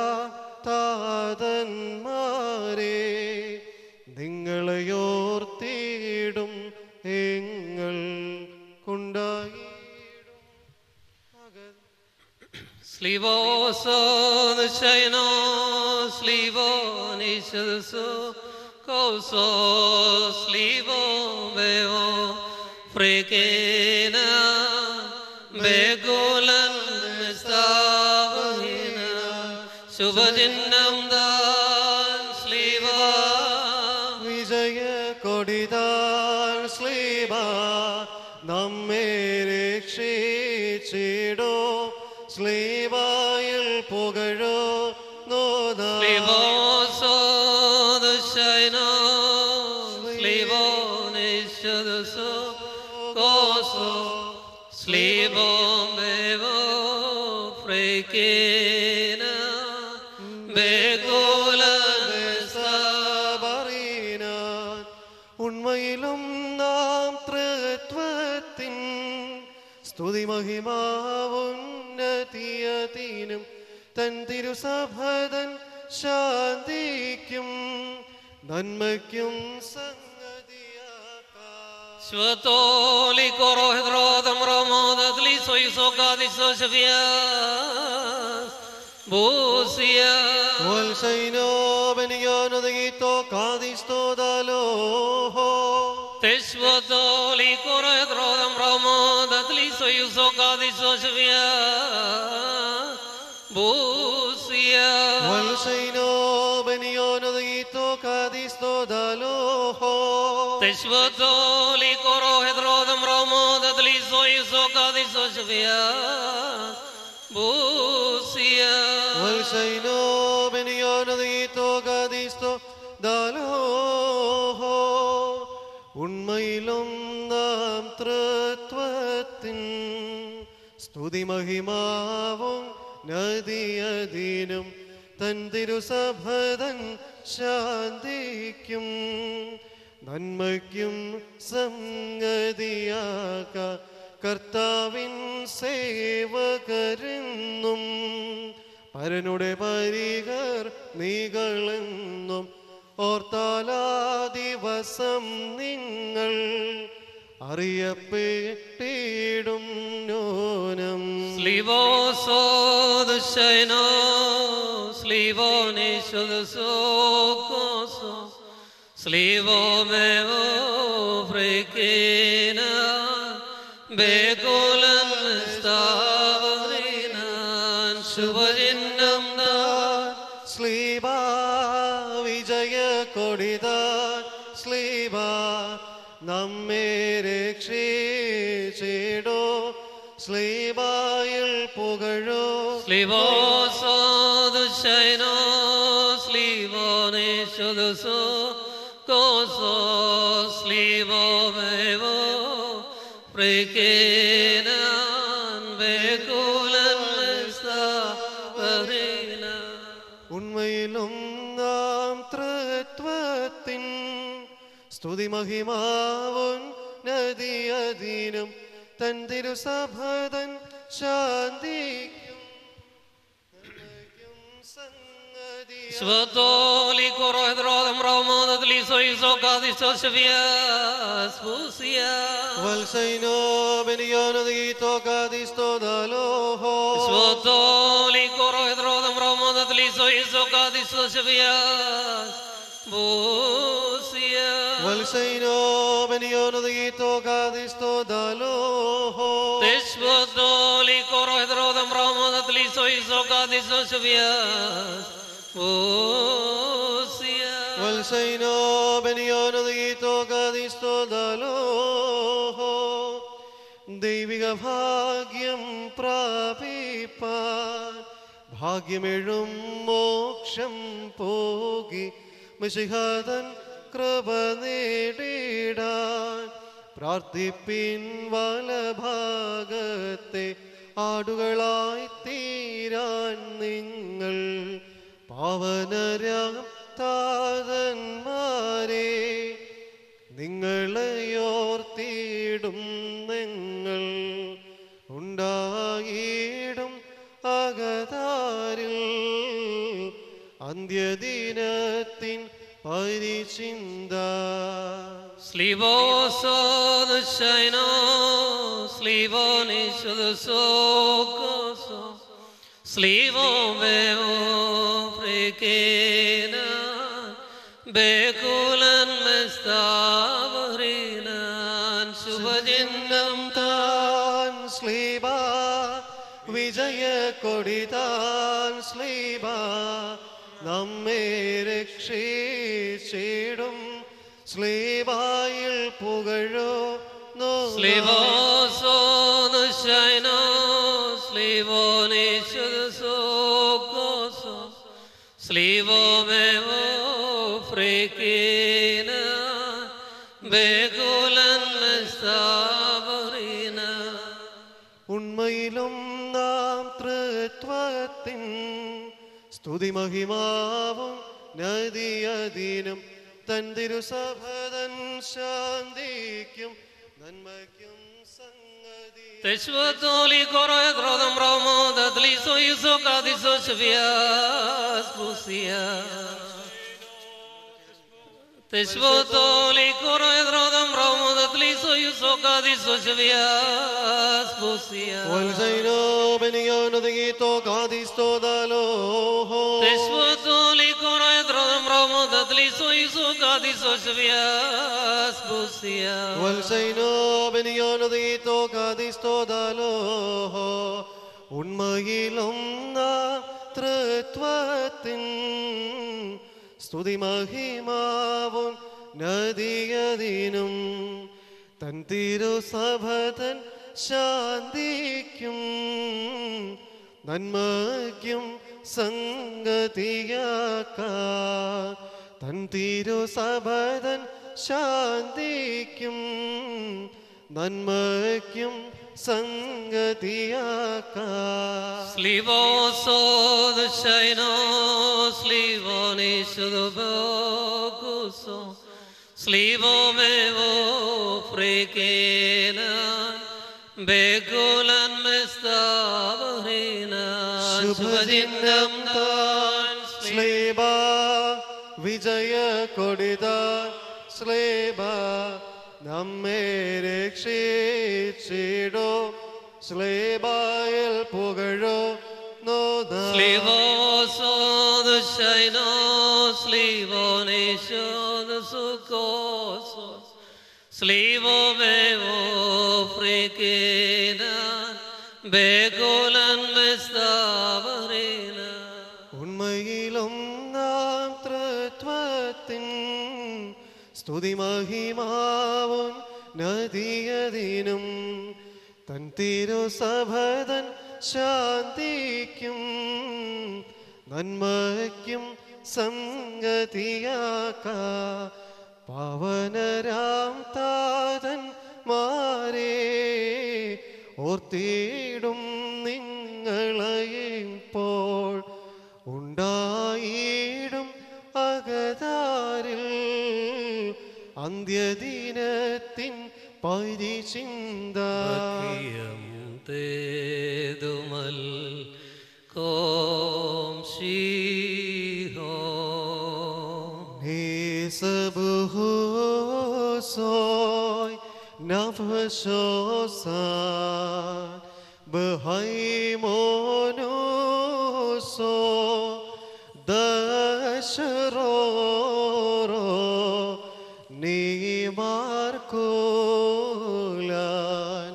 താതന്മാരെ നിങ്ങളെയോർത്തിയിടും എങ്ങൾ കൊണ്ടായി Slivoso nishayno slivo nishaso koso slivo veo frekena begolan mestavahina shubhadinnam dan sliva വിജയ കൊടിതാൻ സ്ലീബ നമ്മെ രക്ഷിച്ചിടോ സ്ലീബായിൽ പുകഴോ നോദാ Slivoso nishayno slivo nishaso koso slivo veo frekena begolan ഉണ്മയിലും നാം തൃത്വത്തിൻ സ്തുതി മഹിമാവുന്നതിയതിനും തൻ തിരുസഭതൻ ശാന്തിക്കും നന്മയ്ക്കും Svatoli korohidrodam ramadadli soyuso gadiso shivias busia Walseino beniono dito gadisto daloho Tishvatoli korohidrodam ramadadli soyuso gadiso shivias busia Walseino beniono dito gadisto daloho Tishvatoli korohidrodam ramadadli soyuso gadiso shivias busia Walseino beniono dito gadisto daloho ഉണ്മയിലും നാം തൃത്വത്തിൻ സ്തുതി മഹിമാവും നദിയതിനും തൻ തിരുസഭതൻ ശാന്തിക്കും നന്മയ്ക്കും സംഗതിയാക കർത്താവിൻ സേവകരെന്നും പരനുടെ പരികർ നീകളെന്നും ഓർത്താലാ ദിവസം നിങ്ങൾ അറിയപ്പെട്ടിടും നോനം Slivoso Slivonisoso Slivo meo frekena Bekulan stavrinan Shubhajinnam da Sliva Vijaya Kodida Sliva നമ്മെ രക്ഷിച്ചിടോ സ്ലീബായിൽ പുകഴോ Slivoso Dushayno Slivonisoso Koso Slivo meo Frekenan Bekulan stavrinan ഉണ്മയിലും നാം തൃത്വത്തിൻ സ്തുതി മഹിമാവുൻ നദിയധീനം തൻ തിരുസഭതൻ ശാന്തിക്കും Svatoli Korohedrodam Raumodat Liso Isokadiso Shavias Fusia Valsaino Benionadito Cadisto Daloho Svatoli Korohedrodam Raumodat Liso Isokadiso Shavias Fusia Valsaino Benionadito Cadisto Daloho Tesvatoli Korohedrodam Raumodat Liso Isokadiso Shavias Fusia Valsaino Benionadito Cadisto Daloho ദൈവിക ഭാഗ്യം പ്രാപിപ്പാൻ ഭാഗ്യമെഴും മോക്ഷം പോകി മിശിഹാതൻ കൃപ നേടിടാൻ പ്രാർത്ഥിപ്പിൻ വലഭാഗത്തെ ആടുകളായി തീരാൻ നിങ്ങൾ പാവനരാം താതന്മാരെ നിങ്ങളെയോർത്തിടും നിങ്ങൾ ഉണ്ടായിടും അകതാരിൽ അന്ത്യദിനത്തിൻ പരിചിന്ത Slivoso Dushayno Slivonisoso Koso Slivo meo Frekenan Bekulan stavrinan Shubhajinnam താൻ സ്ലീബ വിജയ കൊടിതാൻ സ്ലീബ നമ്മെ രക്ഷിച്ചിടും സ്ലീബായിൽ പുകഴോ Slivoso Dushayno Slivonisoso Koso Slivo meo Frekenan Bekulan stavrinan ഉണ്മയിലും നാം തൃത്വത്തിൻ സ്തുതി മഹിമാവും നദിയധീനം തൻ തിരുസഭതൻ ശാന്തിക്കും നന്മയ്ക്കും Tesvatoli Korohedrodam Raumodat Liso Isokadiso Shavias Fusia Tesvatoli Korohedrodam Raumodat Liso Isokadiso Shavias Fusia Valsaino Benionadito Cadisto Daloho Tesvatoli Korohedrodam Raumodat Liso Isokadiso Shavias Fusia Valsaino Benionadito Cadisto Daloho ഉണ്മയിലും നാം തൃത്വത്തിൻ സ്തുതി മഹിമാവും നദിയതിനും തൻ തിരുസഭതൻ ശാന്തിക്കും നന്മയ്ക്കും സംഗതിയാക്ക തൻ തിരുസഭതൻ ശാന്തിക്കും നന്മയ്ക്കും സംഗതിയാക്കാം. Slivoso the shino, slivoni sudoboguso, slivo mevo frekena, begulan mestavarina, ശുഭചിഹ്നം താൻ ശ്ലേബ വിജയ കൊടിത ശ്ലേബ നമ്മെ രക്ഷിച്ചിടോ ശ്ലേബായിൽ പുകഴോ നോദ. Slivoso the shino, slivoni sudosukoso, slivo mevo frekena, begulan mestavarina. ഉണ്മയിലും നാം തൃത്വത്തിൻ സ്തുതി മഹിമാവും നദിയതിനും തൻ തിരുസഭതൻ ശാന്തിക്കും നന്മയ്ക്കും സംഗതിയാക്ക പവനരാം താതന്മാരെ ഓർത്തിടും നിങ്ങളെപ്പോൾ ഉണ്ടായിടും അകതാരിൽ അന്ത്യദിനത്തിൻ പരിചിന്ത. തേതുമൽ കോം ശീഹോ Nesabuhosoy navashosan behaimonuso dashroro nimarkulan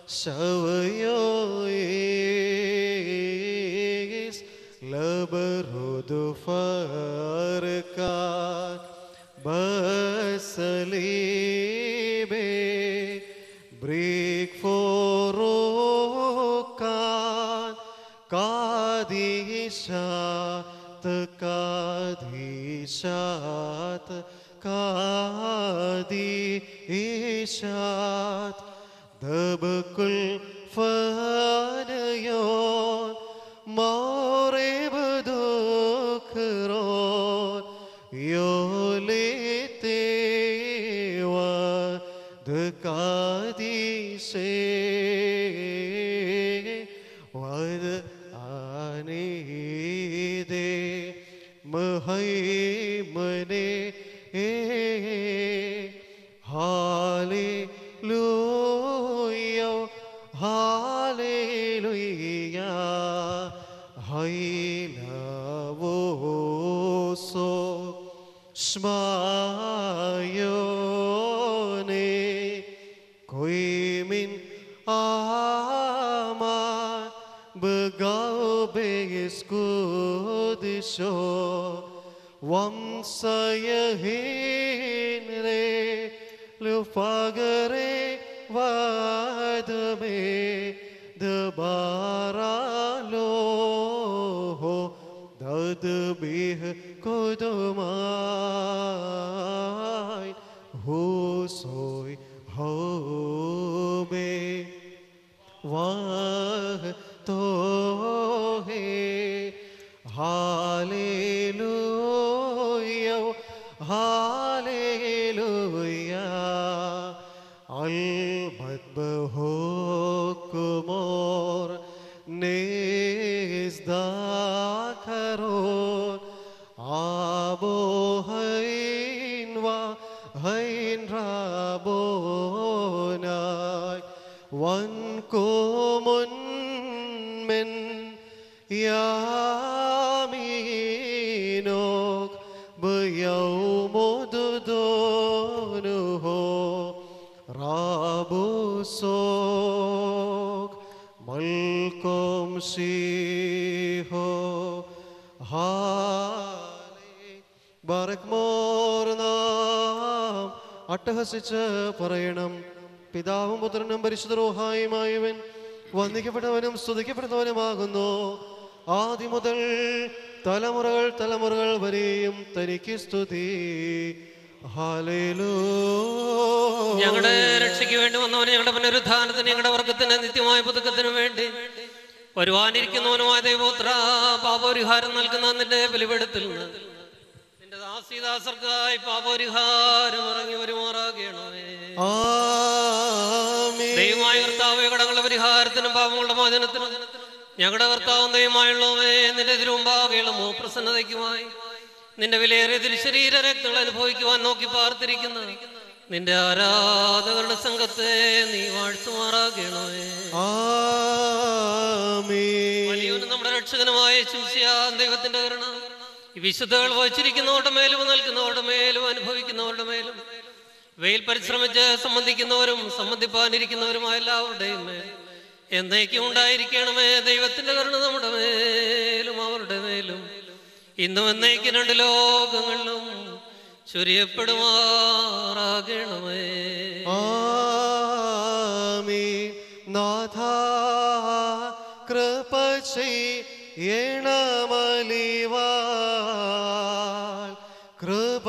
shavayois labarudu farkan basalibe break forokan kadishat kadishat kadishat dabkul fanayon morebdukron yoletewa dekadise wad anide mahaimane hallelujah hallelujah hailavoso Shmayone koimin aman begau begiskudisho wamsayahinre lufagare vadame debaralo dadbih kodumai husoy hobe wah tohe hallelujah hallelujah albat behukumor nezdakaror abohain wa hain rabonai wan kumun men yaminok beyawmududunuho rabusok malkom siho ബാരക് മോർനാം അട്ടഹസിച്ച് പറയണം. പിതാവും പുത്രനും പരിശുദ്ധ റൂഹായുമായവൻ വന്ദിക്കപ്പെട്ടവനും സ്തുതിക്കപ്പെടുന്നവനുമാകുന്നു. ആദ്യം മുതൽ തലമുറകൾ തലമുറകൾ വരെയും തനിക്ക് സ്തുതി. ഞങ്ങളുടെ രക്ഷയ്ക്ക് വേണ്ടി വന്നവന്, ഞങ്ങളുടെ പുനരുദ്ധാനത്തിന്, ഞങ്ങളുടെ വർഗത്തിന് നിത്യമായ പുതുക്കത്തിനു വേണ്ടി വരുവാനിരിക്കുന്നവനുമായ ദൈവോത്ര പാപപരിഹാരം നൽകുന്ന നിന്റെ ബലിപീഠത്തിൽ നിന്ന് നിന്റെ ദാസീദാസർക്കായി പാപപരിഹാരം ഇറങ്ങി വരുമാറാകണമേ. ദൈവമായ കർത്താവേ, കടങ്ങളുടെ പരിഹാരത്തിനും പാപങ്ങളുടെ മോചനത്തിനും ഞങ്ങളുടെ കർത്താവും ദൈവമായുള്ളവേ, നിന്റെ തിരുമുമ്പാകെയുള്ള പ്രസന്നതയ്ക്കുമായി നിന്റെ വിലയേറിയ തിരുശരീര രക്തങ്ങൾ അനുഭവിക്കുവാൻ നോക്കി പാർത്തിരിക്കുന്ന നിന്റെ ആരാധകരുടെ സംഘത്തെ നീ വാഴ്ത്തുമാറാകണമേ. വലിയവനും നമ്മുടെ രക്ഷകനുമായ ദൈവത്തിന്റെ കരുണ ഈ വിശുദ്ധകൾ വഹിച്ചിരിക്കുന്നവരുടെ മേലും നൽകുന്നവരുടെ മേലും അനുഭവിക്കുന്നവരുടെ മേലും വെയിൽ പരിശ്രമിച്ച് സംബന്ധിക്കുന്നവരും സംബന്ധിപ്പാനിരിക്കുന്നവരുമായ എല്ലാവരുടെയും മേൽ എന്നേക്കും ഉണ്ടായിരിക്കണമേ. ദൈവത്തിന്റെ കരുണ നമ്മുടെ മേലും അവരുടെ മേലും ഇന്നും എന്നേക്കും രണ്ട് ലോകങ്ങളിലും ചൊരിയപ്പെടുമാറാകണമേ. നാഥ കൃപ ചെയ്യണമലിവാൽ, കൃപ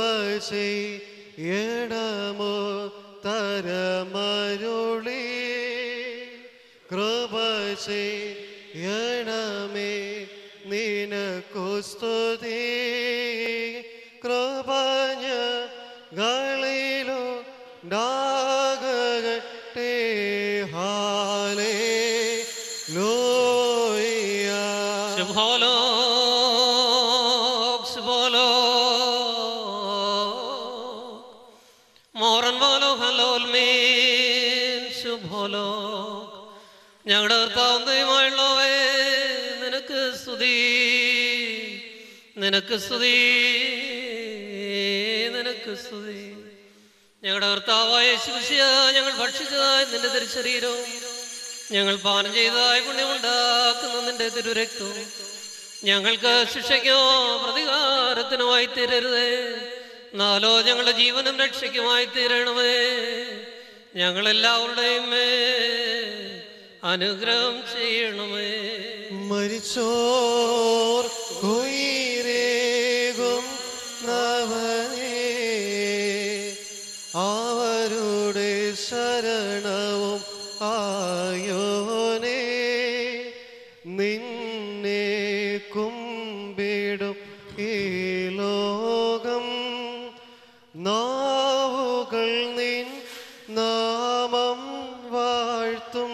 ചെയ്യണമോ തരമരുളി, കൃപ ചെയ്യണമേ നിനക്കു സ്തുതി, കൃപഞ്ഞകളിലുണ്ടാകട്ടെ. ഹല്ലേലൂയ. ശുഭോലോക് മോറൻ പോലോ ഹലോൽമീൻ ശുഭോലോക്. ഞങ്ങളുടെ കർത്താവും ദൈവമായുള്ളവേ, നിനക്ക് സ്തുതി, നിനക്ക് സ്തുതി, നിനക്ക് സ്തുതി. ഞങ്ങളുടെ കർത്താവായ യേശുമിശിഹാ, ഞങ്ങൾ ഭക്ഷിച്ചതായ നിന്റെ തിരുശരീരവും ഞങ്ങൾ പാനം ചെയ്തതായി പുണ്യമുണ്ടാക്കുന്ന നിന്റെ തിരുരക്തവും ഞങ്ങൾക്ക് ശിക്ഷയ്ക്കോ പ്രതികാരത്തിനുമായി തീരരുതേ, നാലോ ഞങ്ങളുടെ ജീവനും രക്ഷയ്ക്കുമായി തീരണമേ. ഞങ്ങളെല്ലാവരുടെയും അനുഗ്രഹം ചെയ്യണമേ. മരിച്ചോർ ഉയരേകും നവനേ, അവരുടെ ശരണവും ആയോനേ, നിന്നെ കുമ്പിടും ഈ ലോകം, നാവുകൾ നിൻ നാമം വാഴ്ത്തും.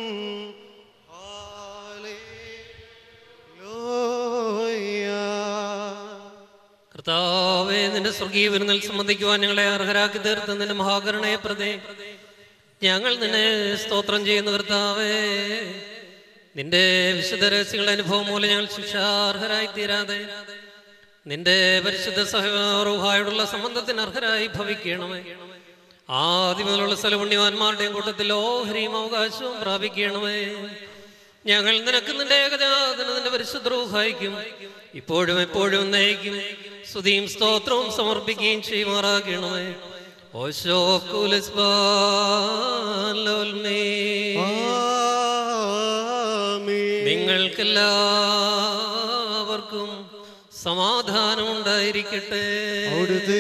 കർത്താവേ, നിന്റെ സ്വർഗീയ വിരുന്നിൽ സംബന്ധിക്കുവാൻ ഞങ്ങളെ അർഹരാക്കി തീർത്ത് നിന്റെ മഹാകരുണയെ പ്രതി ഞങ്ങൾ നിന്നെ സ്തോത്രം ചെയ്യുന്നു. കർത്താവേ, നിന്റെ വിശുദ്ധ രഹസ്യങ്ങളുടെ അനുഭവം മൂലം ഞങ്ങൾ ശിക്ഷാർഹരായി തീരാതെ നിന്റെ പരിശുദ്ധ സഹറൂഹായോടുള്ള സംബന്ധത്തിന് അർഹരായി ഭവിക്കണമേ. ആദ്യം മുതലുള്ള സ്ഥലപുണ്യവാന്മാരുടെയും കൂട്ടത്തിൽ ഓഹരിയും അവകാശവും പ്രാപിക്കണമേ. ഞങ്ങൾ നിനക്ക് നിന്റെ ഏകജാതന നിന്റെ പരിശുദ്ധ റൂഹായിക്കും ഇപ്പോഴും എപ്പോഴും നയിക്കും സ്തുതിയും സ്തോത്രവും സമർപ്പിക്കുകയും ചെയ്യുമാറാകണമേ. നിങ്ങൾക്കെല്ലാവർക്കും സമാധാനം ഉണ്ടായിരിക്കട്ടെ. അവിടുത്തെ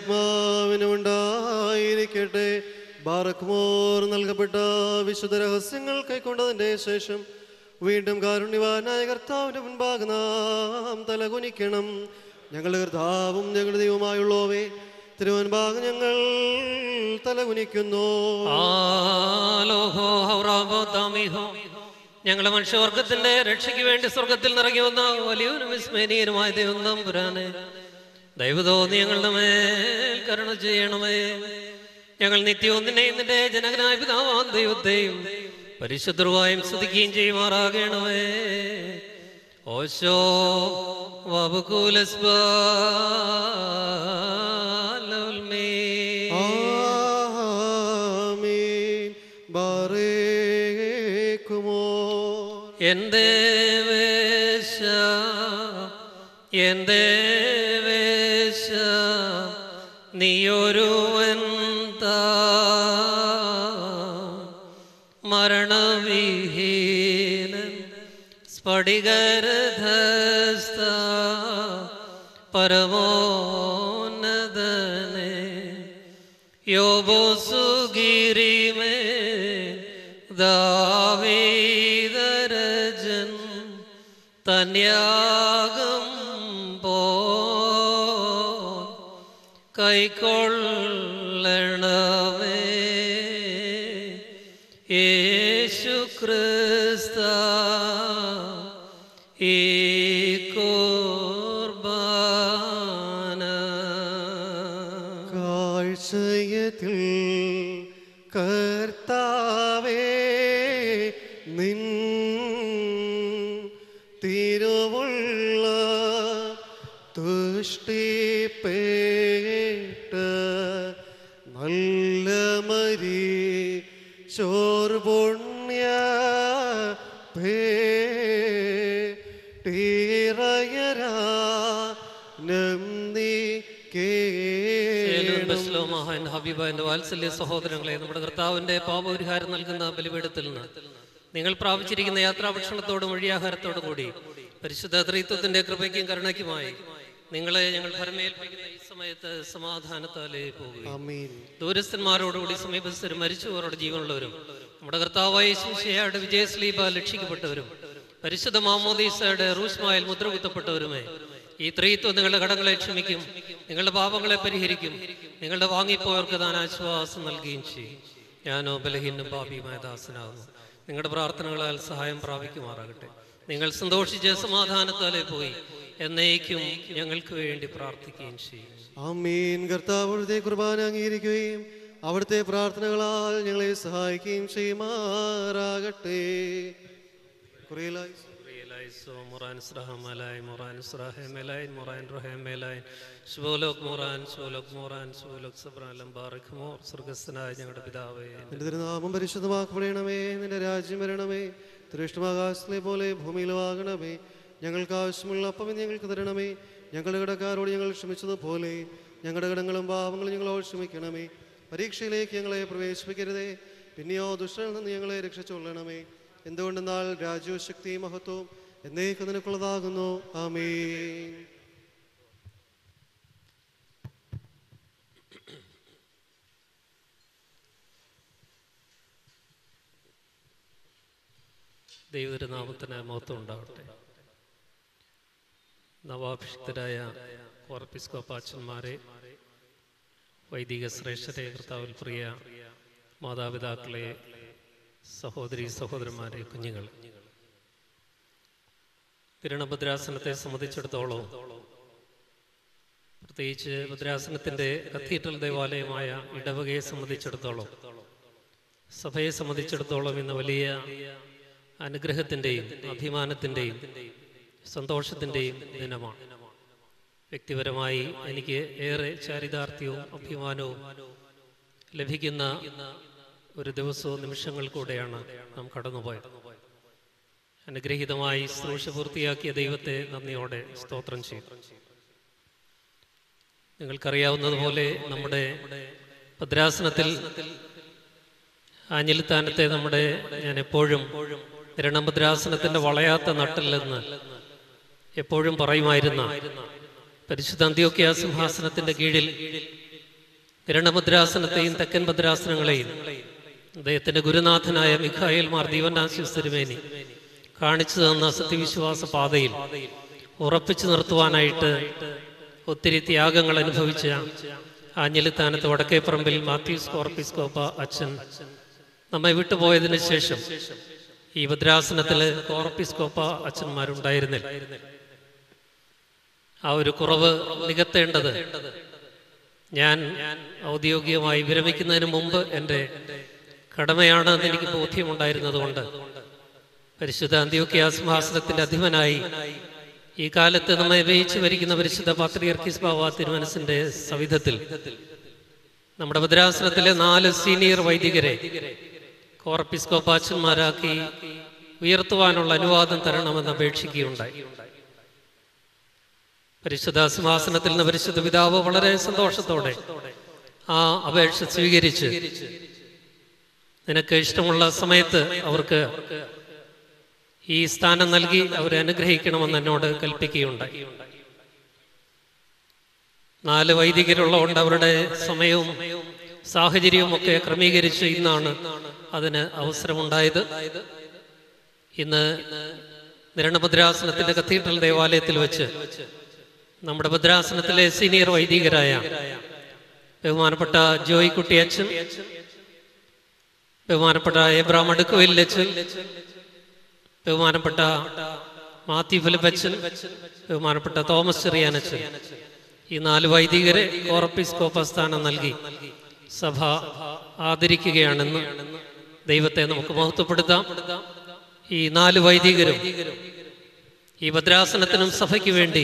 ആത്മാവിനുണ്ടായിരിക്കട്ടെ. ബാറക്മോർ നൽകപ്പെട്ട വിശുദ്ധ രഹസ്യങ്ങൾ കൈക്കൊണ്ടതിന്റെ ശേഷം വീണ്ടും കാരുണ്യവാനായ കർത്താവിന്റെ മുൻപാകെ നാം തലകുനിക്കണം. ഞങ്ങളുടെ കർത്താവും ഞങ്ങളുടെ ദൈവമായുള്ളവേ, തിരുവൻപാകെ ഞങ്ങൾ തലകുനിക്കുന്നു. ഞങ്ങളുടെ മനുഷ്യവർഗത്തിന്റെ രക്ഷയ്ക്ക് വേണ്ടി സ്വർഗത്തിൽ നിറങ്ങി വന്ന വലിയവനും വിസ്മരണീയനുമായ ദൈവം തമ്പുരാനെ, ദയവ് തോന്നി ഞങ്ങളുടെ മേൽ കരുണ ചെയ്യണമേ. ഞങ്ങൾ നിത്യവും നിന്നെയും നിന്റെ ജനകനായ പിതാവാം ദൈവത്തെയും പരിശുദ്ധവായും സ്തുതിക്കുകയും ചെയ്യുമാറാകണമേ. ഓശോ എന്റെ വേശ എന്റെ വേശ നീയൊരുവൻ മരണവിഹീനൻ സ്ഫടികരധസ്ഥ പരമോന്നതനെ യോബോസുഗിരിമേ ദാവീദരജൻ തന്യാഗം പോ കൈക്കൊള്ളണമേ യേശു ക്രിസ്ത ഈ കുർബാന. കാഴ്ചയത്തിൽ കർത്താവേ നിൻ തിരുവുള്ള തുഷ്ടിപ്പേട്ട് നല്ല മരി ചോർപുണ്യ പേട്ടിറയരാ നന്ദി ഹബീബാന്റെ വാത്സല്യ സഹോദരങ്ങളെ, നമ്മുടെ കർത്താവിന്റെ പാപപരിഹാരം നൽകുന്ന ബലിപീഠത്തിൽ നിന്ന് നിങ്ങൾ പ്രാപിച്ചിരിക്കുന്ന യാത്രാഭക്ഷണത്തോടും വഴിയാഹാരത്തോടും കൂടി പരിശുദ്ധ ത്രിത്വത്തിന്റെ കൃപയ്ക്കും കരുണയ്ക്കുമായി നിങ്ങളെ ഞങ്ങൾ ഭരമേൽപ്പിക്കുന്ന ഈ സമയത്ത് സമാധാനത്താലേ പോകുകയും ദൂരസ്ഥന്മാരോടുകൂടി സമീപസ്ഥരും മരിച്ചവരോട് ജീവനുള്ളവരും നമ്മുടെ കർത്താവായ യേശുമിശിഹായുടെ വിജയസ്ലീബ ലക്ഷിക്കപ്പെട്ടവരും പരിശുദ്ധ മാമോദീസയുടെ റൂഷ്മായിൽ മുദ്രകുത്തപ്പെട്ടവരുമേ, ഈ ത്രിത്വം നിങ്ങളുടെ കടങ്ങളെ ക്ഷമിക്കും, നിങ്ങളുടെ പാപങ്ങളെ പരിഹരിക്കും, നിങ്ങളുടെ വാങ്ങിപ്പോയവർക്ക് താൻ ആശ്വാസം നൽകുകയും ചെയ്യും. ഞാനോ ബലഹീനും പാപിയുമായ ദാസനാകുന്നു. നിങ്ങളുടെ പ്രാർത്ഥനകളാൽ സഹായം പ്രാപിക്കുമാറാകട്ടെ. നിങ്ങൾ സന്തോഷിച്ച് സമാധാനത്താലേ പോയി എന്നേക്കും ഞങ്ങൾക്ക് വേണ്ടി പ്രാർത്ഥിക്കുകയും ചെയ്യും. ആമീൻ. കർത്താവ് അവിടുത്തെ കുർബാന അംഗീകരിക്കുകയും അവിടുത്തെ പ്രാർത്ഥനകളാൽ ഞങ്ങളെ സഹായിക്കുകയും ചെയ്യുമാറാകട്ടെ. സ്വർഗസ്ഥനായ ഞങ്ങളുടെ പിതാവേ, നിന്റെ തിരുനാമം പരിശുദ്ധമാക്കപ്പെടണമേ. നിന്റെ രാജ്യം വരണമേ. തിരുഷ്ടമാകാശത്തിലെ പോലെ ഭൂമിയിലും ആകണമേ. ഞങ്ങൾക്ക് ആവശ്യമുള്ള അപ്പം ഞങ്ങൾക്ക് തരണമേ. ഞങ്ങളുടെ കടക്കാരോട് ഞങ്ങൾ ക്ഷമിച്ചതുപോലെ ഞങ്ങളുടെ കടങ്ങളും പാപങ്ങളും ഞങ്ങളോട് ക്ഷമിക്കണമേ. പരീക്ഷയിലേക്ക് ഞങ്ങളെ പ്രവേശിപ്പിക്കരുതേ, പിന്നെയോ ദുഷ്ടനിൽ നിന്ന് ഞങ്ങളെ രക്ഷിച്ചുകൊള്ളണമേ. എന്തുകൊണ്ടെന്നാൽ രാജ്യവും ശക്തിയും മഹത്വവും എന്നേക്കും നിനക്കുള്ളതാകുന്നു. ആമേൻ. ദൈവനാമത്തിന് മഹത്വം ഉണ്ടാവട്ടെ. നവാഭിഷിക്തരായ ഓർപ്പിസ്കോപ്പാച്ചന്മാരെ, വൈദിക ശ്രേഷ്ഠരെ, കർത്താവിൽ പ്രിയ മാതാപിതാക്കളെ, സഹോദരി സഹോദരന്മാരെ, കുഞ്ഞുങ്ങൾ, തിരുണഭദ്രാസനത്തെ സംബന്ധിച്ചിടത്തോളം, പ്രത്യേകിച്ച് ഭദ്രാസനത്തിൻ്റെ കത്തീഡ്രൽ ദേവാലയമായ ഇടവകയെ സംബന്ധിച്ചിടത്തോളം, സഭയെ സംബന്ധിച്ചിടത്തോളം ഇന്ന് വലിയ അനുഗ്രഹത്തിൻ്റെയും അഭിമാനത്തിൻ്റെയും സന്തോഷത്തിൻ്റെയും ദിനമാണ്. വ്യക്തിപരമായി എനിക്ക് ഏറെ ചാരിതാർത്ഥ്യവും അഭിമാനവും ലഭിക്കുന്ന ഒരു ദിവസവും നിമിഷങ്ങൾ കൂടെയാണ് നാം കടന്നുപോയത്. അനുഗ്രഹീതമായി ശുശ്രൂഷ പൂർത്തിയാക്കിയ ദൈവത്തെ നന്ദിയോടെ സ്തോത്രം ചെയ്തു. നിങ്ങൾക്കറിയാവുന്നതുപോലെ നമ്മുടെ ഭദ്രാസനത്തിൽ ആഞ്ഞിലിത്താനത്തെ ഞാൻ എപ്പോഴും ഭദ്രാസനത്തിൻ്റെ വളയാത്ത നട്ടില്ലെന്ന് എപ്പോഴും പറയുമായിരുന്ന പരിശുദ്ധ അന്ത്യോക്യ സിംഹാസനത്തിൻ്റെ കീഴിൽ ഭദ്രാസനത്തെയും തെക്കൻ ഭദ്രാസനങ്ങളെയും അദ്ദേഹത്തിൻ്റെ ഗുരുനാഥനായ മിഖായേൽ മാർ ദീവന്നാസ്യോസ് തിരുമേനി കാണിച്ചു തന്ന സത്യവിശ്വാസ പാതയിൽ ഉറപ്പിച്ചു നിർത്തുവാനായിട്ട് ഒത്തിരി ത്യാഗങ്ങൾ അനുഭവിച്ച ആഞ്ഞിലിത്താനത്ത് വടക്കേപ്പറമ്പിൽ മാത്യൂസ് കോർപ്പിസ്കോപ്പ അച്ഛൻ നമ്മെ വിട്ടുപോയതിന് ശേഷം ഈ ഭദ്രാസനത്തിൽ കോർപ്പിസ്കോപ്പ അച്ഛന്മാരുണ്ടായിരുന്നില്ല. ആ ഒരു കുറവ് നികത്തേണ്ടത് ഞാൻ ഔദ്യോഗികമായി വിരമിക്കുന്നതിന് മുമ്പ് എൻ്റെ കടമയാണെന്ന് എനിക്ക് ബോധ്യമുണ്ടായിരുന്നത് കൊണ്ട് പരിശുദ്ധ അന്ത്യോക്യ സിംഹാസനത്തിൻ്റെ അധിപനായി ഈ കാലത്ത് നമ്മെ വഹിച്ചു ഭരിക്കുന്ന പരിശുദ്ധ പാത്രിയർക്കീസ് ബാവ തിരുമനസിന്റെ സവിധത്തിൽ നമ്മുടെ ഭദ്രാസനത്തിലെ 4 സീനിയർ വൈദികരെ കോർപ്പിസ്കോപ്പാച്ചന്മാരാക്കി ഉയർത്തുവാനുള്ള അനുവാദം തരണമെന്ന് അപേക്ഷിക്കുകയുണ്ടായി. പരിശുദ്ധ സിംഹാസനത്തിൽ നിന്ന് പരിശുദ്ധ പിതാവ് വളരെ സന്തോഷത്തോടെ ആ അപേക്ഷ സ്വീകരിച്ച് നിനക്ക് ഇഷ്ടമുള്ള സമയത്ത് അവർക്ക് ഈ സ്ഥാനം നൽകി അവരെ അനുഗ്രഹിക്കണമെന്ന് എന്നോട് കൽപ്പിക്കുകയുണ്ടായി. 4 വൈദികരുള്ളതുകൊണ്ട് അവരുടെ സമയവും സാഹചര്യവുമൊക്കെ ക്രമീകരിച്ച് ഇന്നാണ് അതിന് അവസരമുണ്ടായത്. ഇന്ന് നിരണഭദ്രാസനത്തിൻ്റെ കത്തീഡ്രൽ ദേവാലയത്തിൽ വെച്ച് നമ്മുടെ ഭദ്രാസനത്തിലെ സീനിയർ വൈദികരായ ബഹുമാനപ്പെട്ട ജോയ് കുട്ടിയച്ചൻ, ബഹുമാനപ്പെട്ട എബ്രാം അടുക്കുവല്ലച്ചൻ, ബഹുമാനപ്പെട്ട മാത്യു ഫിലിപ്പച്ചൻ, ബഹുമാനപ്പെട്ട തോമസ് ചെറിയാനച്ചൻ, ഈ 4 വൈദികരെ കോറപ്പിസ്കോപ്പ സ്ഥാനം നൽകി സഭ ആദരിക്കുകയാണെന്ന് ദൈവത്തെ നമുക്ക് മഹത്വപ്പെടുത്താം. ഈ 4 വൈദികരും ഈ ഭദ്രാസനത്തിനും സഭയ്ക്ക് വേണ്ടി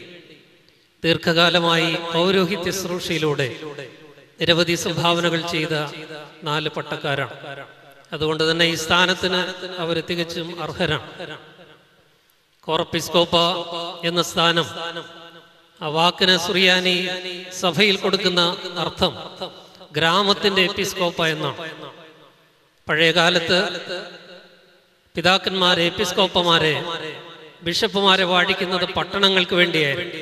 ദീർഘകാലമായി പൗരോഹിത്യ ശുശ്രൂഷയിലൂടെ നിരവധി സംഭാവനകൾ ചെയ്ത 4 പട്ടക്കാരാണ്. അതുകൊണ്ട് തന്നെ ഈ സ്ഥാനത്തിന് അവർ തികച്ചും അർഹരാണ്. കോറപ്പിസ്കോപ്പ എന്ന സ്ഥാനം, ആ വാക്കിന് സുറിയാനി സഭയിൽ കൊടുക്കുന്ന അർത്ഥം ഗ്രാമത്തിന്റെ എപ്പിസ്കോപ്പ എന്നാണ്. പഴയകാലത്ത് പിതാക്കന്മാരെ, എപ്പിസ്കോപ്പമാരെ, ബിഷപ്പുമാരെ വാഴിക്കുന്നത് പട്ടണങ്ങൾക്ക് വേണ്ടിയായിരുന്നു,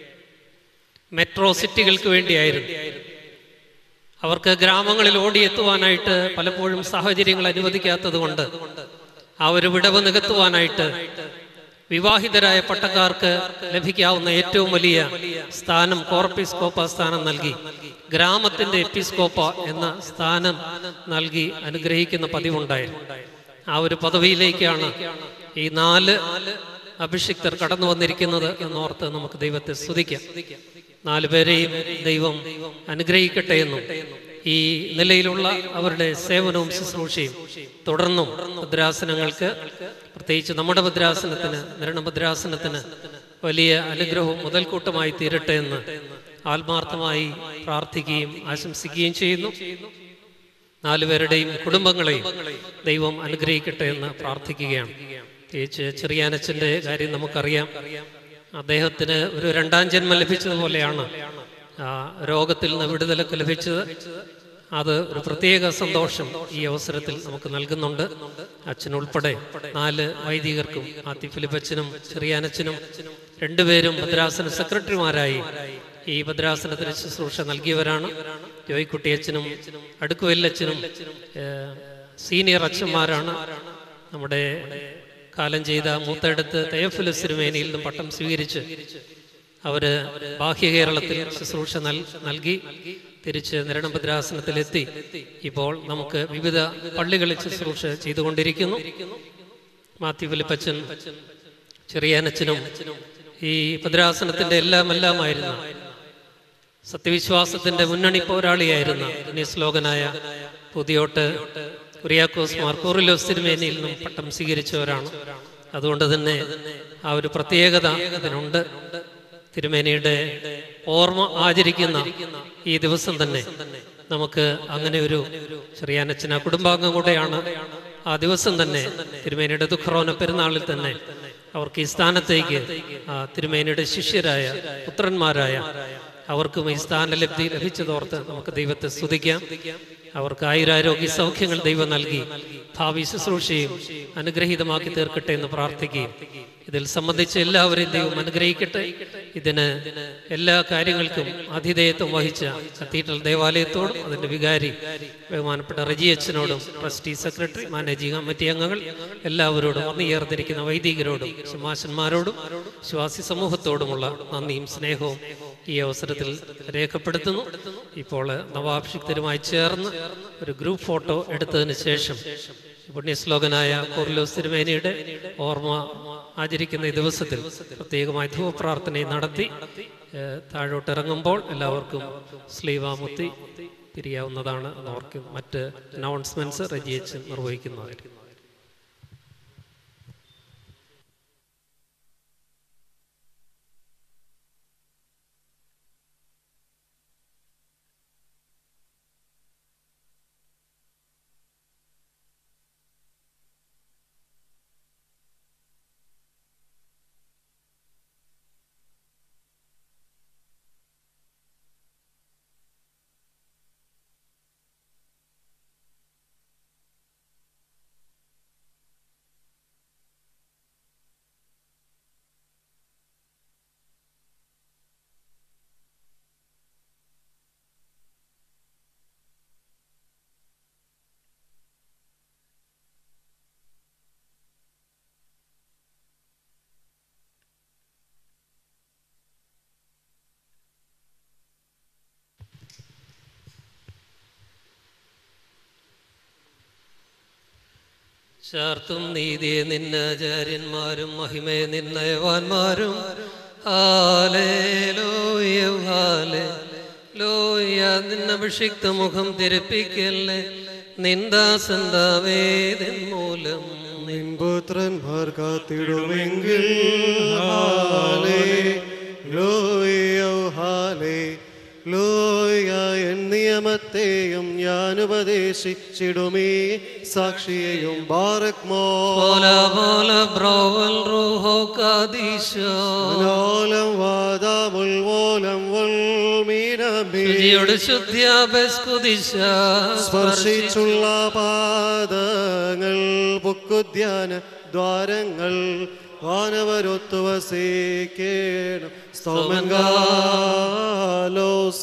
മെട്രോ സിറ്റികൾക്ക് വേണ്ടിയായിരുന്നു. അവർക്ക് ഗ്രാമങ്ങളിൽ ഓടിയെത്തുവാനായിട്ട് പലപ്പോഴും സാഹചര്യങ്ങൾ അനുവദിക്കാത്തത് കൊണ്ട് ആ ഒരു വിടവ് നികത്തുവാനായിട്ട് വിവാഹിതരായ പട്ടക്കാർക്ക് ലഭിക്കാവുന്ന ഏറ്റവും വലിയ സ്ഥാനം കോർപ്പിസ്കോപ്പ സ്ഥാനം നൽകി ഗ്രാമത്തിന്റെ എപ്പിസ്കോപ്പ എന്ന സ്ഥാനം നൽകി അനുഗ്രഹിക്കുന്ന പതിവുണ്ടായിരുന്നു. ആ ഒരു പദവിയിലേക്കാണ് ഈ 4 അഭിഷിക്തർ കടന്നു വന്നിരിക്കുന്നത് എന്നോർത്ത് നമുക്ക് ദൈവത്തെ സ്തുതിക്കാം. 4 പേരെയും ദൈവം അനുഗ്രഹിക്കട്ടെ എന്നും ഈ നിലയിലുള്ള അവരുടെ സേവനവും ശുശ്രൂഷയും തുടർന്നും ഭദ്രാസനങ്ങൾക്ക്, പ്രത്യേകിച്ച് നമ്മുടെ ഭദ്രാസനത്തിന്, നിരണഭദ്രാസനത്തിന് വലിയ അനുഗ്രഹവും മുതൽക്കൂട്ടമായി തീരട്ടെ എന്ന് ആത്മാർത്ഥമായി പ്രാർത്ഥിക്കുകയും ആശംസിക്കുകയും ചെയ്യുന്നു. 4 പേരുടെയും കുടുംബങ്ങളെയും ദൈവം അനുഗ്രഹിക്കട്ടെ എന്ന് പ്രാർത്ഥിക്കുകയാണ്. പ്രത്യേകിച്ച് ചെറിയാനച്ചൻ്റെ കാര്യം നമുക്കറിയാം. അദ്ദേഹത്തിന് ഒരു 2ാം ജന്മം ലഭിച്ചതുപോലെയാണ് രോഗത്തിൽ നിന്ന് വിടുതലൊക്കെ ലഭിച്ചത്. അത് ഒരു പ്രത്യേക സന്തോഷം ഈ അവസരത്തിൽ നമുക്ക് നൽകുന്നുണ്ട്. അച്ഛനുൾപ്പെടെ 4 വൈദികർക്കും, മാത്യു ഫിലിപ്പച്ചനും ചെറിയാനച്ചനും 2 പേരും ഭദ്രാസന സെക്രട്ടറിമാരായി ഈ ഭദ്രാസനത്തിന് ശുശ്രൂഷ നൽകിയവരാണ്. ജോയ്ക്കുട്ടിയച്ചനും അടുക്കുവല്ലച്ചനും സീനിയർ അച്ഛന്മാരാണ്. നമ്മുടെ കാലം ചെയ്ത മൂത്തടുത്ത് തെയോഫിലസ് തിരുമേനിയിൽ നിന്നും പട്ടം സ്വീകരിച്ച് അവര് ബാഹ്യ കേരളത്തിൽ ശുശ്രൂഷ നൽകി തിരിച്ച് നിരണഭദ്രാസനത്തിലെത്തി ഇപ്പോൾ നമുക്ക് വിവിധ പള്ളികളിൽ ശുശ്രൂഷ ചെയ്തുകൊണ്ടിരിക്കുന്നു. മാത്യു ഫിലിപ്പച്ചൻ, ചെറിയാനച്ചനും ഈ ഭദ്രാസനത്തിന്റെ എല്ലാമായിരുന്ന, സത്യവിശ്വാസത്തിന്റെ മുന്നണി പോരാളിയായിരുന്ന പുണ്യശ്ലോകനായ പുതിയോട്ട് കുര്യാക്കോസ് മാർ കൂറിലോസ് തിരുമേനിയിൽ നിന്നും പട്ടം സ്വീകരിച്ചവരാണ്. അതുകൊണ്ട് തന്നെ ആ ഒരു പ്രത്യേകത അതിനുണ്ട്. തിരുമേനിയുടെ ഓർമ്മ ആചരിക്കുന്ന ഈ ദിവസം തന്നെ നമുക്ക് അങ്ങനെ ഒരു ചെറിയാനച്ചന കുടുംബാംഗം കൂടെയാണ്. ആ ദിവസം തന്നെ തിരുമേനിയുടെ ദുഃഖറോന പെരുന്നാളിൽ തന്നെ അവർക്ക് ഈ സ്ഥാനത്തേക്ക് തിരുമേനിയുടെ ശിഷ്യരായ പുത്രന്മാരായ അവർക്കും ഈ സ്ഥാനലബ്ധി ലഭിച്ചതോർത്ത് നമുക്ക് ദൈവത്തെ സ്തുതിക്കാം. അവർക്ക് ആയുരാരോഗ്യ സൗഖ്യങ്ങൾ ദൈവം നൽകി ഭാവി ശുശ്രൂഷയും അനുഗ്രഹീതമാക്കി തീർക്കട്ടെ എന്ന് പ്രാർത്ഥിക്കുകയും ഇതിൽ സംബന്ധിച്ച എല്ലാവരെയും ദൈവം അനുഗ്രഹിക്കട്ടെ. ഇതിന് എല്ലാ കാര്യങ്ങൾക്കും ആതിഥേയത്വം വഹിച്ച കത്തീഡ്രൽ ദേവാലയത്തോടും അതിൻ്റെ വികാരി ബഹുമാനപ്പെട്ട റജി അച്ഛനോടും, ട്രസ്റ്റി സെക്രട്ടറി, മാനേജിംഗ് കമ്മിറ്റി അംഗങ്ങൾ എല്ലാവരോടും, വന്നുചേർന്നിരിക്കുന്ന വൈദികരോടും, ശമാശന്മാരോടും വിശ്വാസി സമൂഹത്തോടുമുള്ള നന്ദിയും സ്നേഹവും ഈ അവസരത്തിൽ രേഖപ്പെടുത്തുന്നു. ഇപ്പോൾ നവാഭിഷിക്തരുമായി ചേർന്ന് ഒരു ഗ്രൂപ്പ് ഫോട്ടോ എടുത്തതിന് ശേഷം പുണ്യശ്ലോകനായ കൂറിലോസ് തിരുമേനിയുടെ ഓർമ്മ ആചരിക്കുന്ന ഈ ദിവസത്തിൽ പ്രത്യേകമായി ധൂപപ്രാർത്ഥനയും നടത്തി താഴോട്ടിറങ്ങുമ്പോൾ എല്ലാവർക്കും സ്ലീവാമുത്തി പിരിയാവുന്നതാണ്. അവർക്ക് മറ്റ് അനൗൺസ്മെന്റ്സ് റെജിയച്ച് നിർവഹിക്കുന്നതായിരിക്കും. ശാർത്തും നീതിയെ നിന്നാചാര്യന്മാരും മഹിമയെ നിന്നയവാന്മാരും ഹാലേലൂയ ഹാലേലൂയ. നിന്നഭിഷിക്ത മുഖം തിരപ്പിക്കല്ലേ നിന്ദാസന്താവേദൻ മൂലം നിൻപുത്രന്മാർ കാത്തിടുമെങ്കിൽ ഹാലേലൂയ ഹാലേലൂയ. എൻ നിയമത്തെയും ഞാൻ ഉപദേശിച്ചിടുമേ സാക്ഷിയെയും ബാറക്മോ സ്പർശിച്ചുള്ള പാദങ്ങൾ പുക്കുദ്യാന ദ്വാരങ്ങൾ വാനവരൊത്തു വസിക്കേണം. സ്തോമങ്കാലോസ്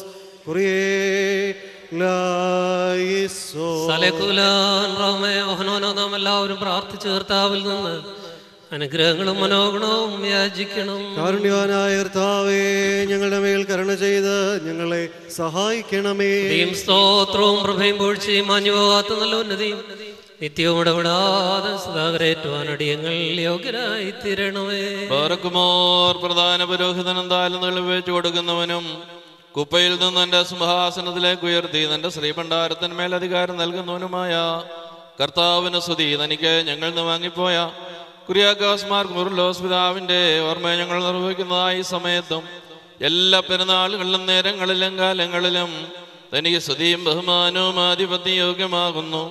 എല്ലാവരും പ്രാർത്ഥിച്ചു കർത്താവിൽ നിന്ന് അനുഗ്രഹങ്ങളും മനോഗുണവും യാചിക്കണം. കാരുണ്യവാനായ കർത്താവേ, ഞങ്ങളുടെ മേൽ കരുണ ചെയ്ത് ഞങ്ങളെ സഹായിക്കണമേ. സ്തോത്രവും പ്രഭയും പൂഴ്ചയും മാഞ്ഞുപോകാത്ത നല്ല ഉന്നതിയും നിത്യവും ഇടപെടാതെ സദാകരേറ്റുവാൻ അടിയങ്ങൾ യോഗ്യരായി തീരണമേ. ബാറക്കുമോർ പ്രധാന പുരോഹിതനും താഴ്ന്നു വെച്ചു കൊടുക്കുന്നവനും കുപ്പയിൽ നിന്ന് എന്റെ സിംഹാസനത്തിലേക്ക് ഉയർത്തി തന്റെ ശ്രീഭണ്ഡാരത്തിന്മേൽ അധികാരം നൽകുന്നവനുമായ കർത്താവിന് സ്തുതി. തനിക്ക് ഞങ്ങൾ നിന്ന് വാങ്ങിപ്പോയ കുര്യാക്കോസ് മാർ കുർലോസ് പിതാവിന്റെ ഓർമ്മയെ ഞങ്ങൾ നിർവഹിക്കുന്നതായി സമയത്തും എല്ലാ പെരുന്നാളുകളിലും നേരങ്ങളിലും കാലങ്ങളിലും തനിക്ക് സ്തുതിയും ബഹുമാനവും ആധിപത്യം യോഗ്യമാകുന്നു.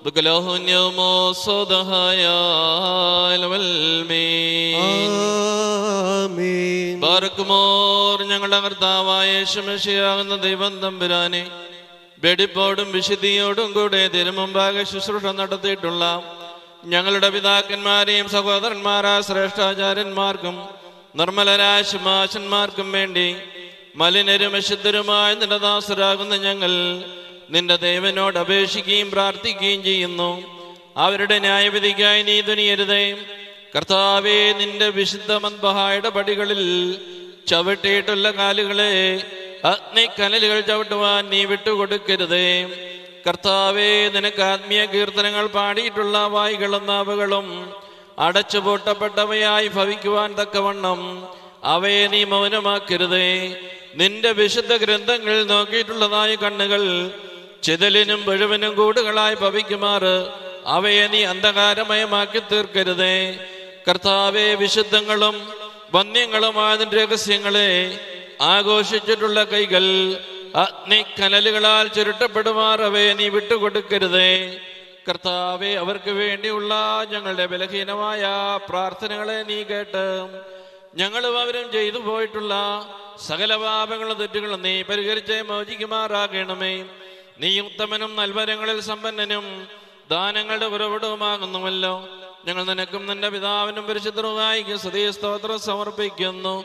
ഞങ്ങളുടെ കർത്താവായ യേശുമിശിഹാകുന്ന ദൈവം തമ്പുരാനെ, വെടിപ്പോടും വിശുദ്ധിയോടും കൂടെ തിരുമുമ്പാകെ ശുശ്രൂഷ നടത്തിയിട്ടുള്ള ഞങ്ങളുടെ പിതാക്കന്മാരെയും സഹോദരന്മാരായ ശ്രേഷ്ഠാചാര്യന്മാർക്കും നിർമ്മലരായ ശുമാശന്മാർക്കും വേണ്ടി മലിനരും അശുദ്ധരുമായ നിന്റെ ദാസരാകുന്ന ഞങ്ങൾ നിന്റെ ദേവനോട് അപേക്ഷിക്കുകയും പ്രാർത്ഥിക്കുകയും ചെയ്യുന്നു. അവരുടെ ന്യായവിധിക്കായി നീ തുനിയരുതേ. കർത്താവേ, നിന്റെ വിശുദ്ധ മദ്ബഹായുടെ പടികളിൽ ചവിട്ടിയിട്ടുള്ള കാലുകളെ അഗ്നിക്കനലുകൾ ചവിട്ടുവാൻ നീ വിട്ടുകൊടുക്കരുതേ. കർത്താവേ, നിനക്ക് ആത്മീയ കീർത്തനങ്ങൾ പാടിയിട്ടുള്ള വായികളും നാവുകളും അടച്ചുപൂട്ടപ്പെട്ടവയായി ഭവിക്കുവാൻ തക്കവണ്ണം അവയെ നീ മൗനമാക്കരുതേ. നിന്റെ വിശുദ്ധ ഗ്രന്ഥങ്ങളിൽ നോക്കിയിട്ടുള്ളതായ കണ്ണുകൾ ചിതലിനും മുഴുവനും കൂടുകളായി ഭവിക്കുമാറ് അവയെ നീ അന്ധകാരമയമാക്കി തീർക്കരുതേ. കർത്താവെ, വിശുദ്ധങ്ങളും വന്യങ്ങളുമായ രഹസ്യങ്ങളെ ആഘോഷിച്ചിട്ടുള്ള കൈകൾ അഗ്നിക്കനലുകളാൽ ചുരുട്ടപ്പെടുമാർ അവയെ നീ വിട്ടുകൊടുക്കരുതേ. കർത്താവെ, അവർക്ക് വേണ്ടിയുള്ള ഞങ്ങളുടെ ബലഹീനമായ പ്രാർത്ഥനകളെ നീ കേട്ട് ഞങ്ങളും അവരും ചെയ്തു പോയിട്ടുള്ള സകല പാപങ്ങളും തെറ്റുകളും നീ പരിഹരിച്ച് മോചിക്കുമാറാകണമേ. നീ ഉത്തമനും നൽവരങ്ങളിൽ സമ്പന്നനും ദാനങ്ങളുടെ ഉറവിടവുമാകുന്നുവല്ലോ. ഞങ്ങൾ നിനക്കും നിന്റെ പിതാവിനും പരിശുദ്ധ റൂഹായിക്കും സ്തുതി സ്തോത്രം സമർപ്പിക്കുന്നു.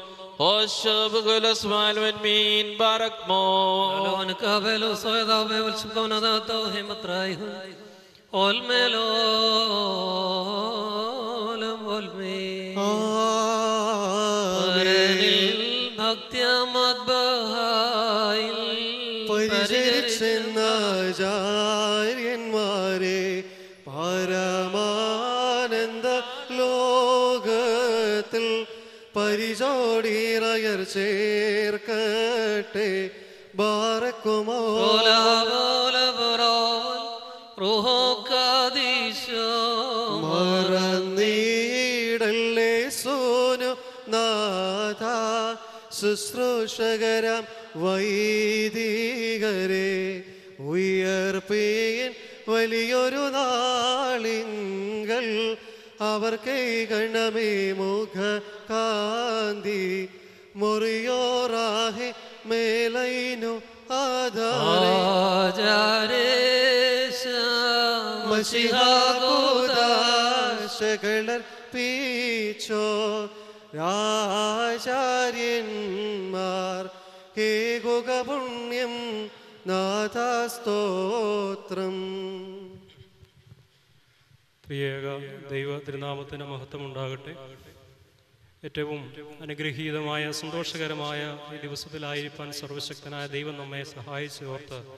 പരിചരിച്ചെന്നാചാര്യന്മാരെ പരമാനന്ദ ലോകത്തിൽ പരിചോടിറയർ ചേർക്കട്ടെ. ബാറക്കുമോ മറന്നീടല്ലേ സോനു നാഥ ശുശ്രൂഷകരാം വൈദികരെ. ഉയർപ്പേൻ വലിയൊരു നാളിങ്കൽ അവർ കൈകണമേ മുഖ കാന്തി. മുറിയോറാഹെ മേലൈനു ആധാരേശകളർപ്പിച്ചോ രാചാര്യന്മാർ കേകുക പുണ്യം നാഥാസ്തോത്രം. പ്രിയേക ദൈവ തിരുനാമത്തിന് മഹത്വം ഉണ്ടാകട്ടെ. ഏറ്റവും അനുഗ്രഹീതമായ സന്തോഷകരമായ ഈ ദിവസത്തിലായിരിക്കാൻ സർവശക്തനായ ദൈവം നമ്മെ സഹായിച്ചു ഓർത്ത്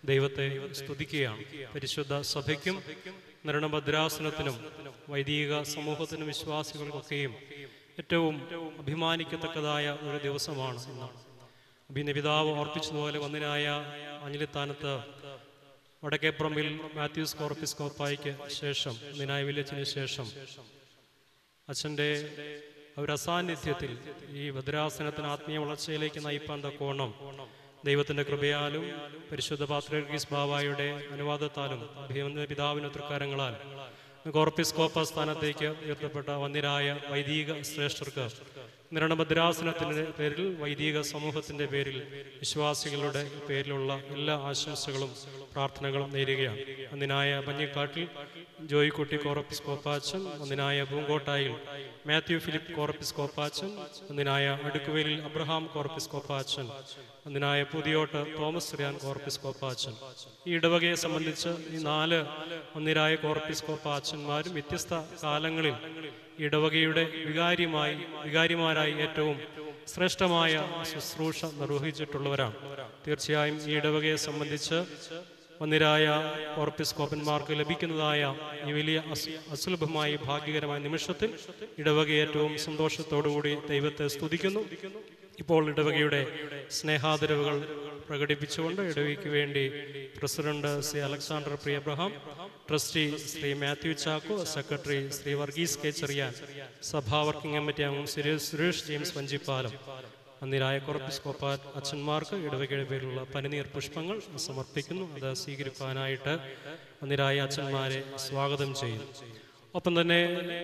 ദൈവത്തെ സ്തുതിക്കുകയാണ്. പരിശുദ്ധ സഭയ്ക്കും നിരണഭദ്രാസനത്തിനും വൈദിക സമൂഹത്തിനും വിശ്വാസികൾക്കൊക്കെയും ഏറ്റവും അഭിമാനിക്കത്തക്കതായ ഒരു ദിവസമാണ് എന്നാണ് അഭിനയ പിതാവ് ഓർപ്പിച്ചതുപോലെ വന്ദനായ അഞ്ഞിലിത്താനത്ത് വടക്കേപ്പറമ്പിൽ മാത്യൂസ് കോർപ്പിസ്കോപ്പായ്ക്ക് ശേഷം വന്ദനായ വില്യച്ചന് ശേഷം അച്ഛൻ്റെ ഒരു അസാന്നിധ്യത്തിൽ ഈ ഭദ്രാസനത്തിന് ആത്മീയ വളർച്ചയിലേക്ക് നയിപ്പാൻ തക്കോണം ദൈവത്തിൻ്റെ കൃപയാലും പരിശുദ്ധ പാത്രീർക്കീസ് ബാവായുടെ അനുവാദത്താലും അഭിനന്ദ പിതാവിന് തൃക്കാരങ്ങളാൽ കോർപ്പിസ്കോപ്പ സ്ഥാനത്തേക്ക് ഉയർത്തപ്പെട്ട വന്യരായ വൈദിക ശ്രേഷ്ഠർക്ക് നിരണഭദ്രാസനത്തിൻ്റെ പേരിൽ വൈദിക സമൂഹത്തിൻ്റെ പേരിൽ വിശ്വാസികളുടെ പേരിലുള്ള എല്ലാ ആശംസകളും പ്രാർത്ഥനകളും നേരുകയാണ്. വന്യനായ പഞ്ഞിക്കാട്ടിൽ ജോയിക്കുട്ടി കോർപ്പിസ്കോപ്പാച്ചൻ, വന്യനായ പൂങ്കോട്ടായിൽ മാത്യു ഫിലിപ്പ് കോർപ്പിസ്കോപ്പാച്ചൻ, വന്യനായ അടുക്കുവേലിൽ അബ്രഹാം കോർപ്പിസ്കോപ്പാച്ചൻ, വന്യനായ പുതിയോട്ട് തോമസ് റിയാൻ കോർപ്പിസ്കോപ്പാച്ചൻ. ഈ ഇടവകയെ സംബന്ധിച്ച് ഈ 4 വന്യരായ കോർപ്പിസ്കോപ്പാച്ചന്മാരും വ്യത്യസ്ത കാലങ്ങളിൽ ഇടവകയുടെ വികാരിമാരായി ഏറ്റവും ശ്രേഷ്ഠമായ ശുശ്രൂഷ നിർവഹിച്ചിട്ടുള്ളവരാണ്. തീർച്ചയായും ഈ ഇടവകയെ സംബന്ധിച്ച് വന്യരായ കോർപ്പിസ്കോപ്പന്മാർക്ക് ലഭിക്കുന്നതായ ഈ വലിയ അസുലഭമായ ഭാഗ്യകരമായ നിമിഷത്തിൽ ഇടവക ഏറ്റവും സന്തോഷത്തോടുകൂടി ദൈവത്തെ സ്തുതിക്കുന്നു. ഇപ്പോൾ ഇടവകയുടെ സ്നേഹാദരവുകൾ പ്രകടിപ്പിച്ചുകൊണ്ട് ഇടവകയ്ക്ക് വേണ്ടി president Shri Alexander P Abraham, trustee Shri Mathew Chacko, secretary Shri Varghese K Cheriyan, സഭാ വർക്കിംഗ് കമ്മിറ്റി അംഗം ശ്രീ സുരേഷ് ജെയിംസ് വഞ്ചിപ്പാലം, വന്യരായ കോർപ്പിസ്കോപ്പ അച്ഛന്മാർക്ക് ഇടവകയുടെ പേരിലുള്ള പനിനീർ പുഷ്പങ്ങൾ സമർപ്പിക്കുന്നു. അത് സ്വീകരിക്കാനായിട്ട് വന്യരായ അച്ഛന്മാരെ സ്വാഗതം ചെയ്യുന്നു. ഒപ്പം തന്നെ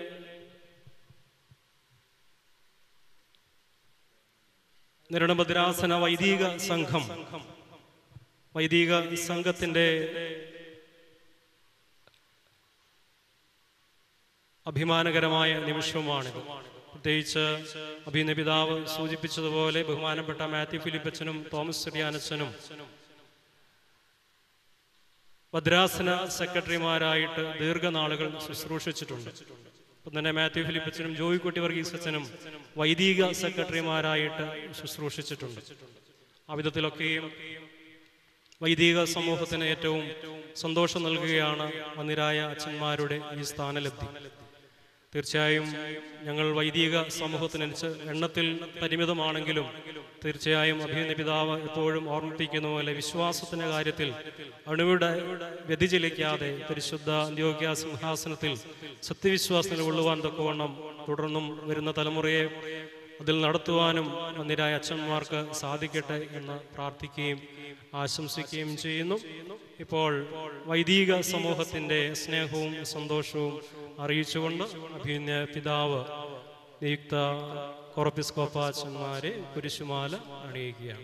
നിരണഭദ്രാസന വൈദിക സംഘത്തിന്റെ അഭിമാനകരമായ നിമിഷവുമാണിത്. പ്രത്യേകിച്ച് അഭിനയ പിതാവ് സൂചിപ്പിച്ചതുപോലെ ബഹുമാനപ്പെട്ട മാത്യു ഫിലിപ്പച്ചനും തോമസ് ചെറിയാനച്ചനും ഭദ്രാസന സെക്രട്ടറിമാരായിട്ട് ദീർഘനാളുകൾ ശുശ്രൂഷിച്ചിട്ടുണ്ട്. അപ്പം തന്നെ മാത്യു ഫിലിപ്പച്ചനും ജോയിക്കുട്ടി വർഗീസ് അച്ഛനും വൈദിക സെക്രട്ടറിമാരായിട്ട് ശുശ്രൂഷിച്ചിട്ടുണ്ട്. ആ വിധത്തിലൊക്കെയും വൈദിക സമൂഹത്തിന് ഏറ്റവും സന്തോഷം നൽകുകയാണ് വന്യരായ അച്ഛന്മാരുടെ ഈ സ്ഥാനലബ്ധി. തീർച്ചയായും ഞങ്ങൾ വൈദിക സമൂഹത്തിന് എണ്ണത്തിൽ പരിമിതമാണെങ്കിലും തീർച്ചയായും അഭിനന്ദ പിതാവ് എപ്പോഴും ഓർമ്മിപ്പിക്കുന്ന പോലെ വിശ്വാസത്തിന്റെ കാര്യത്തിൽ അണുവിടെ വ്യതിചലിക്കാതെ പരിശുദ്ധ അന്ത്യോക്യ സിംഹാസനത്തിൽ സത്യവിശ്വാസത്തിൽ കൊള്ളുവാൻ തക്കവണ്ണം തുടർന്നും വരുന്ന തലമുറയെ അതിൽ നടത്തുവാനും വന്യരായ അച്ഛന്മാർക്ക് സാധിക്കട്ടെ എന്ന് പ്രാർത്ഥിക്കുകയും ആശംസിക്കുകയും ചെയ്യുന്നു. ഇപ്പോൾ വൈദിക സമൂഹത്തിന്റെ സ്നേഹവും സന്തോഷവും അറിയിച്ചുകൊണ്ട് അഭിനന്ദ പിതാവ് നിയുക്ത കോർപ്പിസ്കോപ്പാച്ചന്മാരെ കുരിശുമാല അണിയിക്കുകയാണ്.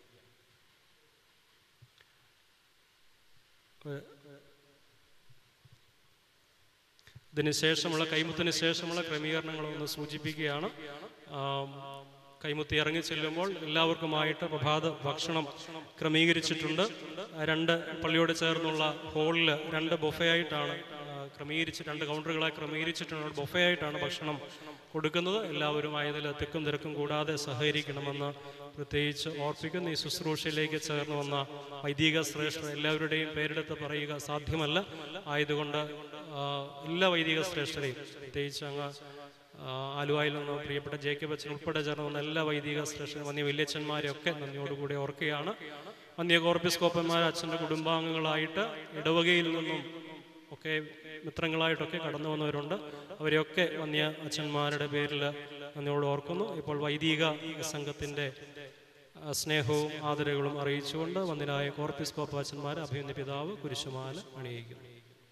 ഇതിനുശേഷമുള്ള കൈമുത്തിന് ശേഷമുള്ള ക്രമീകരണങ്ങളൊന്ന് സൂചിപ്പിക്കുകയാണ്. കൈമുത്തി ഇറങ്ങി ചെല്ലുമ്പോൾ എല്ലാവർക്കുമായിട്ട് പ്രഭാത ഭക്ഷണം ക്രമീകരിച്ചിട്ടുണ്ട്. 2 പള്ളിയോട് ചേർന്നുള്ള ഹോളിൽ 2 ബൊഫയായിട്ടാണ് ക്രമീകരിച്ച് 2 കൗണ്ടറുകളായി ക്രമീകരിച്ചിട്ടുണ്ട്. ബൊഫയായിട്ടാണ് ഭക്ഷണം കൊടുക്കുന്നത്. എല്ലാവരും ആയതിൽ തിക്കും തിരക്കും കൂടാതെ സഹകരിക്കണമെന്ന് പ്രത്യേകിച്ച് ഓർപ്പിക്കുന്നു. ഈ ശുശ്രൂഷയിലേക്ക് ചേർന്ന് വന്ന വൈദിക ശ്രേഷ്ഠർ എല്ലാവരുടെയും പേരെടുത്ത് പറയുക സാധ്യമല്ല. ആയതുകൊണ്ട് എല്ലാ വൈദിക ശ്രേഷ്ഠരെയും പ്രത്യേകിച്ച് അങ്ങ് ആലുവായിൽ നിന്ന് പ്രിയപ്പെട്ട ജേക്കബ് അച്ഛൻ ഉൾപ്പെടെ ചേർന്ന് വന്ന എല്ലാ വൈദിക ശ്രേഷ്ഠരും വന്യ വല്യച്ഛന്മാരെയൊക്കെ നന്ദിയോടുകൂടി ഓർക്കുകയാണ്. വന്യ കോർപ്പിസ്കോപ്പന്മാർ അച്ഛൻ്റെ കുടുംബാംഗങ്ങളായിട്ട് ഇടവകയിൽ നിന്നും ഒക്കെ മിത്രങ്ങളായിട്ടൊക്കെ കടന്നു വന്നവരുണ്ട്. അവരെയൊക്കെ വന്യ അച്ഛന്മാരുടെ പേരിൽ നന്ദിയോട് ഓർക്കുന്നു. ഇപ്പോൾ വൈദിക സംഘത്തിൻ്റെ സ്നേഹവും ആദരവുകളും അറിയിച്ചുകൊണ്ട് വന്യരായ കോർപ്പിസ്കോപ്പച്ചന്മാർ അഭിനന്ദ പിതാവ് കുരിശുമാല അണിയിക്കുന്നു.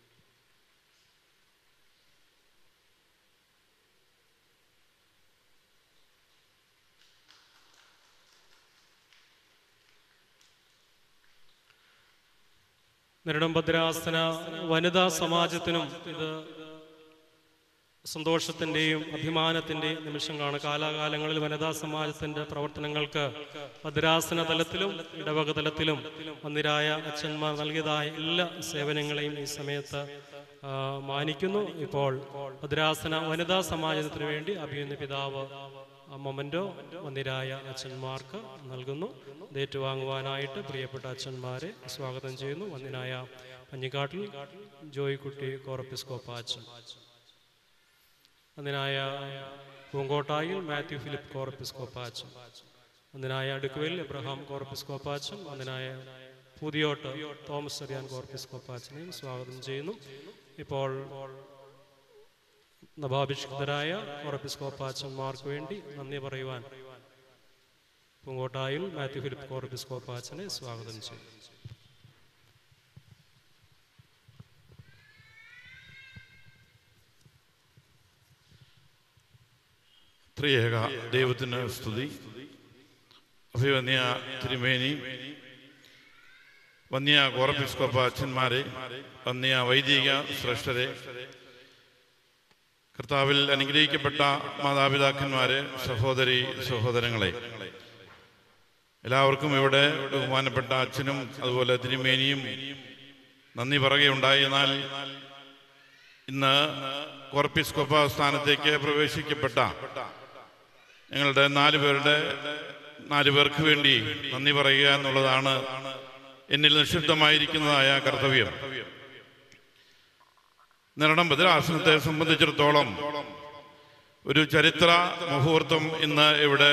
നിരണഭദ്രാസന വനിതാ സമാജത്തിനും ഇത് സന്തോഷത്തിൻ്റെയും അഭിമാനത്തിൻ്റെയും നിമിഷങ്ങളാണ്. കാലാകാലങ്ങളിൽ വനിതാ സമാജത്തിൻ്റെ പ്രവർത്തനങ്ങൾക്ക് ഭദ്രാസന തലത്തിലും ഇടവക തലത്തിലും വന്യരായ അച്ഛന്മാർ നൽകിയതായ എല്ലാ സേവനങ്ങളെയും ഈ സമയത്ത് മാനിക്കുന്നു. ഇപ്പോൾ ഭദ്രാസന വനിതാ സമാജത്തിന് വേണ്ടി അഭിനന്ദ പിതാവ് മൊമൻറ്റോ വന്നിരായ അച്ഛന്മാർക്ക് നൽകുന്നു. ഇത് ഏറ്റുവാങ്ങുവാനായിട്ട് പ്രിയപ്പെട്ട അച്ഛന്മാരെ സ്വാഗതം ചെയ്യുന്നു. വന്നിനായ പഞ്ഞിക്കാട്ടിൽ ജോയിക്കുട്ടി കോറപ്പിസ്കോപ്പ അച്ഛൻ, വന്നിനായ പൂങ്കോട്ടായിൽ മാത്യു ഫിലിപ്പ് കോറപ്പിസ്കോപ്പ അച്ഛൻ, വന്നിനായ അടുക്കുവയിൽ എബ്രഹാം കോറപ്പിസ്കോപ്പ അച്ഛൻ, വന്നിനായ പുതിയോട്ട് തോമസ് ചെറിയാൻ കോറപ്പിസ്കോപ്പ അച്ഛനെയും സ്വാഗതം ചെയ്യുന്നു. ഇപ്പോൾ നഭാഭിഷിക്തരായ കോറപ്പിസ്കോപ്പ അച്ഛന്മാർക്ക് വേണ്ടി നന്ദി പറയുവാൻ പൂങ്കോട്ടായിൽ മാത്യു ഫിലിപ്പ് കോറപ്പിസ്കോപ്പ അച്ഛനെ സ്വാഗതം ചെയ്യും. ത്രിയേക ദൈവത്തിന് സ്തുതി. അഭിവന്യ തിരുമേനി, വന്യ കോറപ്പിസ്കോപ്പ അച്ഛന്മാരെ, വന്യ വൈദിക ശ്രേഷ്ഠരെ, കർത്താവിൽ അനുഗ്രഹിക്കപ്പെട്ട മാതാപിതാക്കന്മാരെ, സഹോദരി സഹോദരങ്ങളെ, എല്ലാവർക്കും ഇവിടെ ബഹുമാനപ്പെട്ട അച്ഛനും അതുപോലെ തിരുമേനിയും നന്ദി പറയുകയുണ്ടായി. എന്നാൽ ഇന്ന് കോറപ്പിസ്കോപ്പ സ്ഥാനത്തേക്ക് പ്രവേശിക്കപ്പെട്ട ഞങ്ങളുടെ 4 പേർക്ക് വേണ്ടി നന്ദി പറയുക എന്നുള്ളതാണ് എന്നിൽ നിക്ഷിപ്തമായിരിക്കുന്നതായ കർത്തവ്യം. നിരണം ഭദ്രാസനത്തെ സംബന്ധിച്ചിടത്തോളം ഒരു ചരിത്ര മുഹൂർത്തം ഇന്ന് ഇവിടെ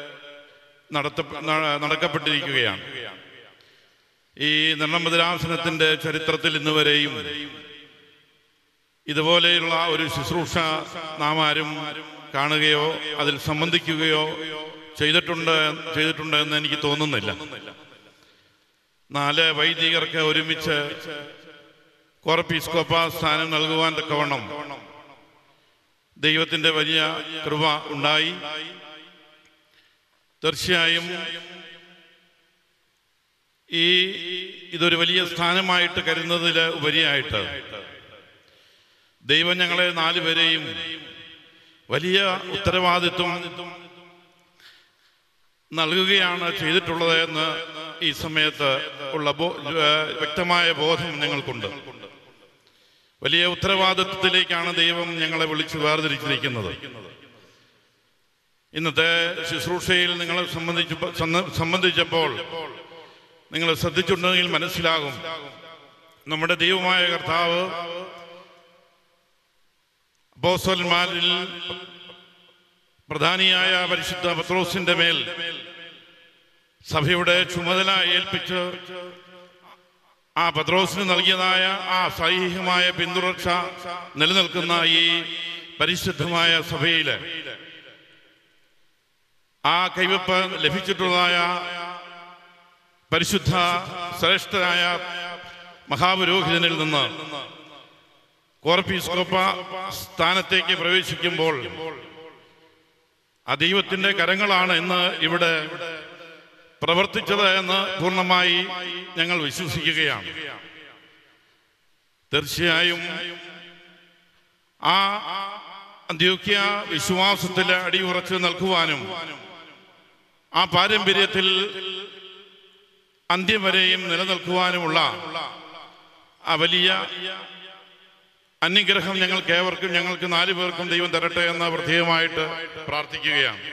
നടക്കപ്പെട്ടിരിക്കുകയാണ്. ഈ നിരണം ഭദ്രാസനത്തിൻ്റെ ചരിത്രത്തിൽ ഇന്നുവരെയും ഇതുപോലെയുള്ള ഒരു ശുശ്രൂഷ നാം ആരും കാണുകയോ അതിൽ സംബന്ധിക്കുകയോ ചെയ്തിട്ടുണ്ട് എന്ന് എനിക്ക് തോന്നുന്നില്ല. 4 വൈദികർക്ക് ഒരുമിച്ച് കോറപ്പിസ്കോപ്പ സ്ഥാനം നൽകുവാൻ തക്കവണ്ണം ദൈവത്തിൻ്റെ വലിയ കൃപ ഉണ്ടായി. തീർച്ചയായും ഇതൊരു വലിയ സ്ഥാനമായിട്ട് കരുതുന്നതിൽ ഉപരിയായിട്ട് ദൈവം ഞങ്ങളെ 4 പേരെയും വലിയ ഉത്തരവാദിത്വം നൽകുകയാണ് ചെയ്തിട്ടുള്ളത് എന്ന് ഈ സമയത്ത് ഉള്ള വ്യക്തമായ ബോധം ഞങ്ങൾക്കുണ്ട്. വലിയ ഉത്തരവാദിത്വത്തിലേക്കാണ് ദൈവം ഞങ്ങളെ വിളിച്ച് വേർതിരിച്ചിരിക്കുന്നത്. ഇന്നത്തെ ശുശ്രൂഷയിൽ നിങ്ങളെ സംബന്ധിച്ചപ്പോൾ നിങ്ങൾ ശ്രദ്ധിച്ചിട്ടുണ്ടെങ്കിൽ മനസ്സിലാകും, നമ്മുടെ ദൈവമായ കർത്താവ് അപ്പോസ്തലന്മാരിൽ പ്രധാനിയായ പരിശുദ്ധ പത്രോസിന്റെ മേൽ സഭയുടെ ചുമതല ഏൽപ്പിച്ച് ആ പത്രോസിന് നൽകിയതായ ആ സാഹിഹ്യമായ പിന്തുടർച്ച നിലനിൽക്കുന്ന ഈ പരിശുദ്ധമായ സഭയില് ആ കൈവപ്പ് ലഭിച്ചിട്ടുള്ളതായ പരിശുദ്ധ ശ്രേഷ്ഠനായ മഹാപുരോഹിതനിൽ നിന്ന് കോറപ്പിസ്കോപ്പ സ്ഥാനത്തേക്ക് പ്രവേശിക്കുമ്പോൾ ആ ദൈവത്തിന്റെ കരങ്ങളാണ് ഇന്ന് ഇവിടെ പ്രവർത്തിച്ചത് എന്ന് പൂർണ്ണമായി ഞങ്ങൾ വിശ്വസിക്കുകയാണ്. തീർച്ചയായും ആ അന്ത്യോക്യ വിശ്വാസത്തിൽ അടിയുറച്ച് നിൽക്കുവാനും ആ പാരമ്പര്യത്തിൽ അന്ത്യം വരെയും നിലനിൽക്കുവാനുമുള്ള ആ വലിയ അനുഗ്രഹം ഞങ്ങൾക്ക് 4 പേർക്കും ദൈവം തരട്ടെ എന്ന് പ്രത്യേകമായിട്ട് പ്രാർത്ഥിക്കുകയാണ്.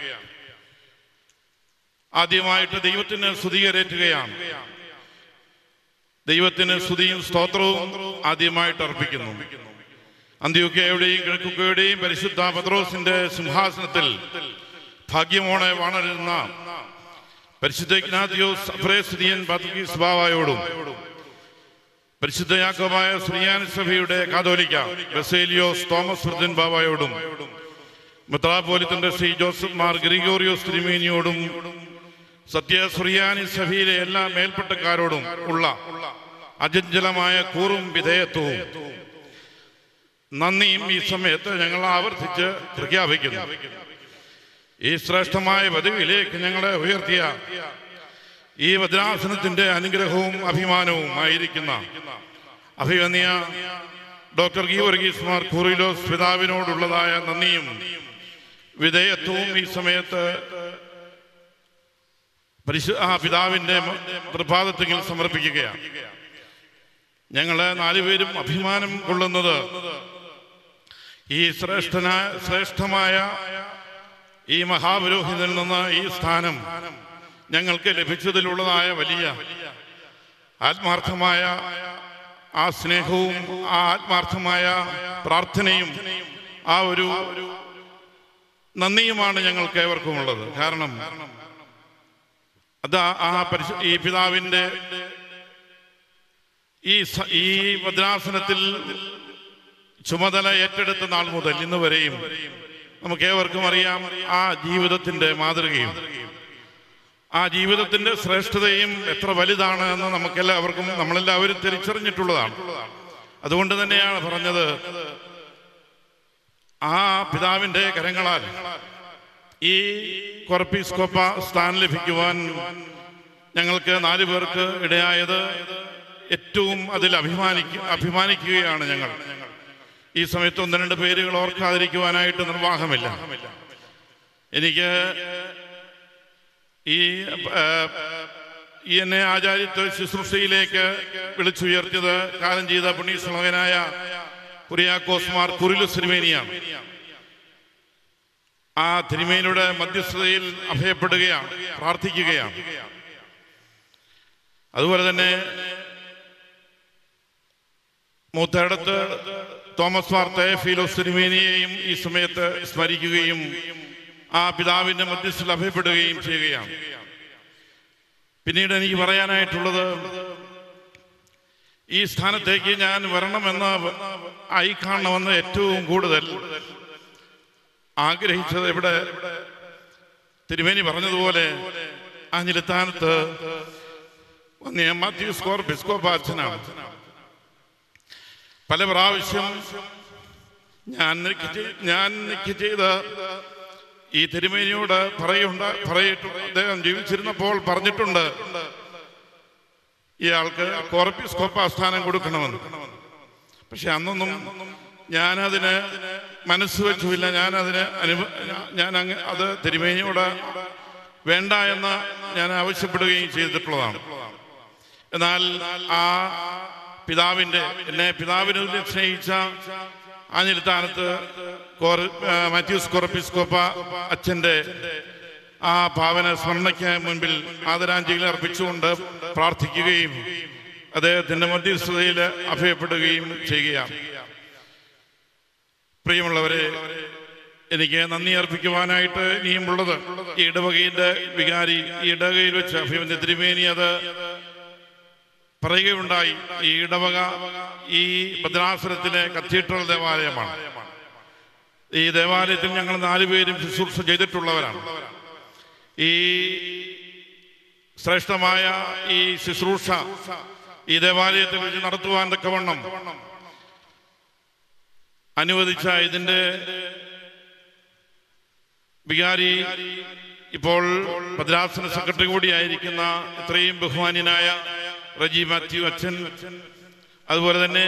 ആദ്യമായിട്ട് ദൈവത്തിന് സ്തുതി കരേറ്റുകയാണ്. ദൈവത്തിന് സ്തുതിയും സ്തോത്രവും ആദ്യമായിട്ട് അർപ്പിക്കുന്നു. അന്ത്യോക്യയുടെയും കിഴക്കുക്കയുടെയും പരിശുദ്ധ പത്രോസിന്റെ സിംഹാസനത്തിൽ ഭാഗ്യമോടെ വാണരുന്ന പരിശുദ്ധ ഇഗ്നാത്തിയോസ് അഫ്രേസ്തിയൻ പാത്രികീസ് ബാവായോടും പരിശുദ്ധ യാക്കോബായ സുറിയാനി സഭയുടെ കാതോലിക്ക ബസേലിയോസ് തോമസ് ഫ്രിദൻ ബാവായോടും മെത്രാപ്പോലിത്തന്റെ ശ്രീ ജോസഫ് മാർ ഗ്രിഗോറിയോസ് തിരുമേനിയോടും സത്യ സുറിയാനി സഭയിലെ എല്ലാ മേൽപ്പെട്ടക്കാരോടും ഉള്ള അചഞ്ചലമായ കൂറും വിധേയത്വവും നന്ദിയും ഈ സമയത്ത് ഞങ്ങൾ ആവർത്തിച്ച് പ്രഖ്യാപിക്കുന്നു. ഈ ശ്രേഷ്ഠമായ പദവിയിലേക്ക് ഞങ്ങളെ ഉയർത്തിയ ഈ ഭദ്രാസനത്തിന്റെ അനുഗ്രഹവും അഭിമാനവും ആയിരിക്കുന്ന അഭിവന്യ ഡോക്ടർ ഗീവർഗീസ് മാർ കൂറിലോസ് പിതാവിനോടുള്ളതായ നന്ദിയും വിധേയത്വവും ഈ സമയത്ത് പിതാവിന്റെ തൃപാദത്തിൽ സമർപ്പിക്കുകയാണ്. ഞങ്ങള് 4 പേരും അഭിമാനം കൊള്ളുന്നത് ഈ ശ്രേഷ്ഠമായ ഈ മഹാപുരോഹിതനിൽ നിന്ന് ഈ സ്ഥാനം ഞങ്ങൾക്ക് ലഭിച്ചതിലുള്ളതായ വലിയ ആത്മാർത്ഥമായ ആ സ്നേഹവും ആ ആത്മാർത്ഥമായ പ്രാർത്ഥനയും ആ ഒരു നന്ദിയുമാണ് ഞങ്ങൾക്ക് ഏവർക്കുമുള്ളത്. കാരണം അത് ഈ പിതാവിൻ്റെ ഈ ഭദ്രാസനത്തിൽ ചുമതല ഏറ്റെടുത്ത നാൾ മുതൽ ഇന്ന് വരെയും നമുക്ക് ഏവർക്കും അറിയാം ആ ജീവിതത്തിന്റെ മാതൃകയും ആ ജീവിതത്തിന്റെ ശ്രേഷ്ഠതയും എത്ര വലുതാണ് എന്ന് നമ്മളെല്ലാവരും തിരിച്ചറിഞ്ഞിട്ടുള്ളതാണ്. അതുകൊണ്ട് തന്നെയാണ് പറഞ്ഞത്, ആ പിതാവിന്റെ കരങ്ങളാൽ ഈ കൊർപ്പിസ്കോപ്പ സ്ഥാനം ലഭിക്കുവാൻ ഞങ്ങൾക്ക് 4 പേർക്ക് ഇടയായത് ഏറ്റവും അതിൽ അഭിമാനിക്കുകയാണ് ഞങ്ങൾ. ഈ സമയത്ത് 1-2 പേരുകൾ ഓർക്കാതിരിക്കുവാനായിട്ട് നിർവാഹമില്ല. എനിക്ക് എന്നെ ആചാര്യത്വ ശുശ്രൂഷയിലേക്ക് വിളിച്ചുയർത്തിയത് കാലം ചെയ്ത പുണ്യശ്ലോകനായ കുര്യാക്കോസ് മാർ കുറിലുസ് തിരുമേനിയാണ്. ആ തിരുമേനിയുടെ മധ്യസ്ഥതയിൽ അഭയപ്പെടുകയാണ്, പ്രാർത്ഥിക്കുകയാണ്. അതുപോലെ തന്നെ മൂത്തേടത്ത് തോമസ് മാർ തെയോഫിലോസ് തിരുമേനിയെയും ഈ സമയത്ത് സ്മരിക്കുകയും ആ പിതാവിന്റെ മധ്യസ്ഥയിൽ അഭയപ്പെടുകയും ചെയ്യുകയാണ്. പിന്നീട് എനിക്ക് പറയാനായിട്ടുള്ളത്, ഈ സ്ഥാനത്തേക്ക് ഞാൻ വരണമെന്ന് കാണണമെന്ന് ഏറ്റവും കൂടുതൽ ആഗ്രഹിച്ചത്, ഇവിടെ തിരുമേനി പറഞ്ഞതുപോലെ ആഞ്ഞിലത്താനത്ത് മാത്യൂസ് കൊർപ്പിസ്കോപ്പ അച്ഛനാണ്. പല പ്രാവശ്യം ഞാൻ ചെയ്ത് ഈ തിരുമേനിയോട് അദ്ദേഹം ജീവിച്ചിരുന്നപ്പോൾ പറഞ്ഞിട്ടുണ്ട്, ഇയാൾക്ക് കൊർപ്പിസ്കോപ്പ സ്ഥാനം കൊടുക്കണമെന്ന്. പക്ഷെ അന്നൊന്നും ഞാനതിന് മനസ്സ് വെച്ചുമില്ല. അത് തിരുമേനിയോട് വേണ്ട എന്ന് ഞാൻ ആവശ്യപ്പെടുകയും ചെയ്തിട്ടുള്ളതാണ്. എന്നാൽ ആ എന്നെ പിതാവിനെ സ്നേഹിച്ച ആഞ്ഞിലത്താനത്ത് മാത്യൂസ് കൊർപ്പിസ്കോപ്പ അച്ഛൻ്റെ ആ പാവന സ്മരണയ്ക്ക് മുൻപിൽ ആദരാഞ്ജലികൾ അർപ്പിച്ചുകൊണ്ട് പ്രാർത്ഥിക്കുകയും അദ്ദേഹത്തിൻ്റെ മധ്യസ്ഥതയിൽ അഭയപ്പെടുകയും ചെയ്യുകയാണ്. പ്രിയമുള്ളവരെ, എനിക്ക് നന്ദി അർപ്പിക്കുവാനായിട്ട് ഇനിയുമുള്ളത്, ഈ ഇടവകയുടെ വികാരി ഈ ഇടവകയിൽ വെച്ച് അഭിമന്യ തിരുമേനി അത് പറയുകയുണ്ടായി. ഈ ഇടവക ഈ ഭദ്രാസനത്തിലെ കത്തീഡ്രൽ ദേവാലയമാണ്. ഈ ദേവാലയത്തിൽ ഞങ്ങൾ 4 പേരും ശുശ്രൂഷ ചെയ്തിട്ടുള്ളവരാണ്. ഈ ശ്രേഷ്ഠമായ ഈ ശുശ്രൂഷ ഈ ദേവാലയത്തിൽ വെച്ച് നടത്തുവാൻ തക്കവണ്ണം അനുവദിച്ച ഇതിന്റെ വികാരി, ഇപ്പോൾ ഭദ്രാസന സെക്രട്ടറി കൂടിയായിരിക്കുന്ന ഇത്രയും ബഹുമാന്യനായ റജി മാത്യു അച്ഛൻ, അതുപോലെ തന്നെ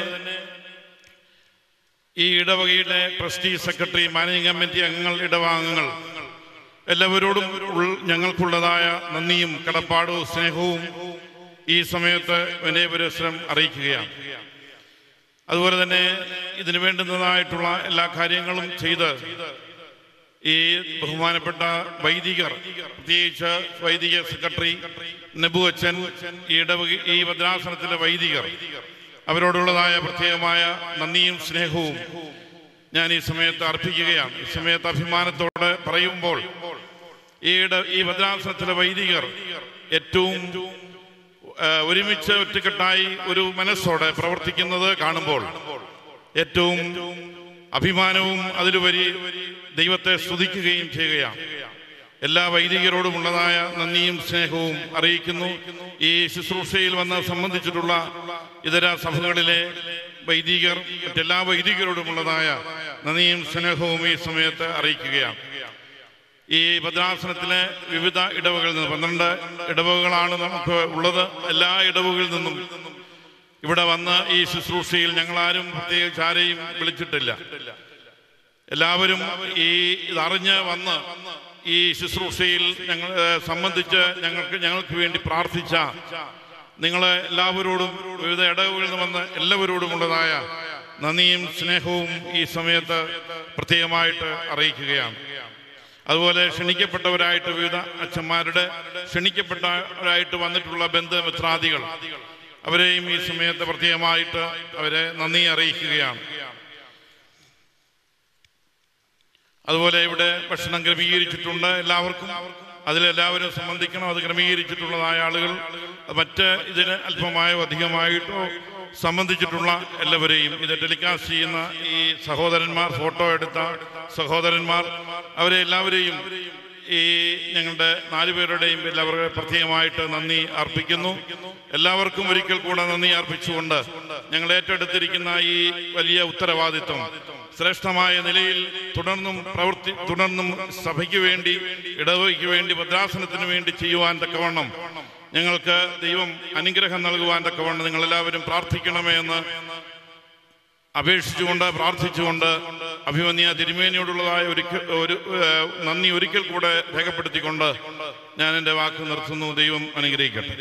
ഈ ഇടവകയുടെ ട്രസ്റ്റി സെക്രട്ടറി, മാനേജിംഗ് കമ്മിറ്റി അംഗങ്ങൾ, ഇടവാംഗങ്ങൾ എല്ലാവരോടും ഞങ്ങൾക്കുള്ളതായ നന്ദിയും കടപ്പാടും സ്നേഹവും ഈ സമയത്ത് വിനയപുരസ്സരം അറിയിക്കുകയാണ്. അതുപോലെ തന്നെ ഇതിനു വേണ്ടുന്നതായിട്ടുള്ള എല്ലാ കാര്യങ്ങളും ചെയ്ത് ഈ ബഹുമാനപ്പെട്ട വൈദികർ, പ്രത്യേകിച്ച് വൈദിക സെക്രട്ടറി നബു അച്ഛൻ, ഈ ഭദ്രാസനത്തിലെ വൈദികർ, അവരോടുള്ളതായ പ്രത്യേകമായ നന്ദിയും സ്നേഹവും ഞാൻ ഈ സമയത്ത് അർപ്പിക്കുകയാണ്. ഈ സമയത്ത് അഭിമാനത്തോടെ പറയുമ്പോൾ ഈ ഭദ്രാസനത്തിലെ വൈദികർ ഏറ്റവും ഒരുമിച്ച് ഒറ്റക്കെട്ടായി ഒരു മനസ്സോടെ പ്രവർത്തിക്കുന്നത് കാണുമ്പോൾ ഏറ്റവും അഭിമാനവും അതിലുപരി ദൈവത്തെ സ്തുതിക്കുകയും ചെയ്യുകയാണ്. എല്ലാ വൈദികരോടുമുള്ളതായ നന്ദിയും സ്നേഹവും അറിയിക്കുന്നു. ഈ ശുശ്രൂഷയിൽ വന്ന് സംബന്ധിച്ചിട്ടുള്ള ഇതര സഭകളിലെ വൈദികർ, മറ്റെല്ലാ വൈദികരോടുമുള്ളതായ നന്ദിയും സ്നേഹവും ഈ സമയത്ത് അറിയിക്കുകയാണ്. ഈ ഭദ്രാസനത്തിലെ വിവിധ ഇടവകളിൽ നിന്ന് 12 ഇടവകളാണ് നമുക്ക് ഉള്ളത്. എല്ലാ ഇടവകളിൽ നിന്നും ഇവിടെ വന്ന് ഈ ശുശ്രൂഷയിൽ ഞങ്ങളാരും പ്രത്യേകിച്ച് ആരെയും വിളിച്ചിട്ടില്ല. എല്ലാവരും ഇതറിഞ്ഞ് വന്ന് ഈ ശുശ്രൂഷയിൽ സംബന്ധിച്ച് ഞങ്ങൾക്ക് വേണ്ടി പ്രാർത്ഥിച്ച നിങ്ങളെ എല്ലാവരോടും, വിവിധ ഇടവകളിൽ നിന്ന് വന്ന് എല്ലാവരോടുമുള്ളതായ നന്ദിയും സ്നേഹവും ഈ സമയത്ത് പ്രത്യേകമായിട്ട് അറിയിക്കുകയാണ്. അതുപോലെ ക്ഷണിക്കപ്പെട്ടവരായിട്ട് വിവിധ അച്ഛന്മാരുടെ ക്ഷണിക്കപ്പെട്ടവരായിട്ട് വന്നിട്ടുള്ള ബന്ധുമിത്രാദികൾ അവരെയും ഈ സമയത്ത് പ്രത്യേകമായിട്ട് അവരെ നന്ദി അറിയിക്കുകയാണ്. അതുപോലെ ഇവിടെ ഭക്ഷണം ക്രമീകരിച്ചിട്ടുണ്ട് എല്ലാവർക്കും, അതിലെല്ലാവരും സംബന്ധിക്കണം. അത് ക്രമീകരിച്ചിട്ടുള്ളതായ ആളുകൾ മറ്റ് ഇതിന് അല്പമായോ അധികമായിട്ടോ സംബന്ധിച്ചിട്ടുള്ള എല്ലാവരെയും, ഇത് ടെലികാസ്റ്റ് ചെയ്യുന്ന ഈ സഹോദരന്മാർ, ഫോട്ടോ എടുത്ത സഹോദരന്മാർ, അവരെ എല്ലാവരെയും ഈ ഞങ്ങളുടെ 4 പേരുടെയും എല്ലാവർക്കും പ്രത്യേകമായിട്ട് നന്ദി അർപ്പിക്കുന്നു. എല്ലാവർക്കും ഒരിക്കൽ കൂടെ നന്ദി അർപ്പിച്ചുകൊണ്ട് ഞങ്ങൾ ഏറ്റെടുത്തിരിക്കുന്ന ഈ വലിയ ഉത്തരവാദിത്വം ശ്രേഷ്ഠമായ നിലയിൽ തുടർന്നും സഭയ്ക്ക് വേണ്ടി, ഇടവകയ്ക്ക് വേണ്ടി, ഭദ്രാസനത്തിന് വേണ്ടി ചെയ്യുവാൻ തക്കവണ്ണം ഞങ്ങൾക്ക് ദൈവം അനുഗ്രഹം നൽകുവാൻ തക്കവണ്ണം നിങ്ങളെല്ലാവരും പ്രാർത്ഥിക്കണമേ എന്ന് അപേക്ഷിച്ചുകൊണ്ട് പ്രാർത്ഥിച്ചുകൊണ്ട് അഭിമന്യ തിരുമേനിയോടുള്ളതായ ഒരു നന്ദി ഒരിക്കൽ കൂടെ രേഖപ്പെടുത്തിക്കൊണ്ട് ഞാൻ എൻ്റെ വാക്ക് നിർത്തുന്നു. ദൈവം അനുഗ്രഹിക്കട്ടെ.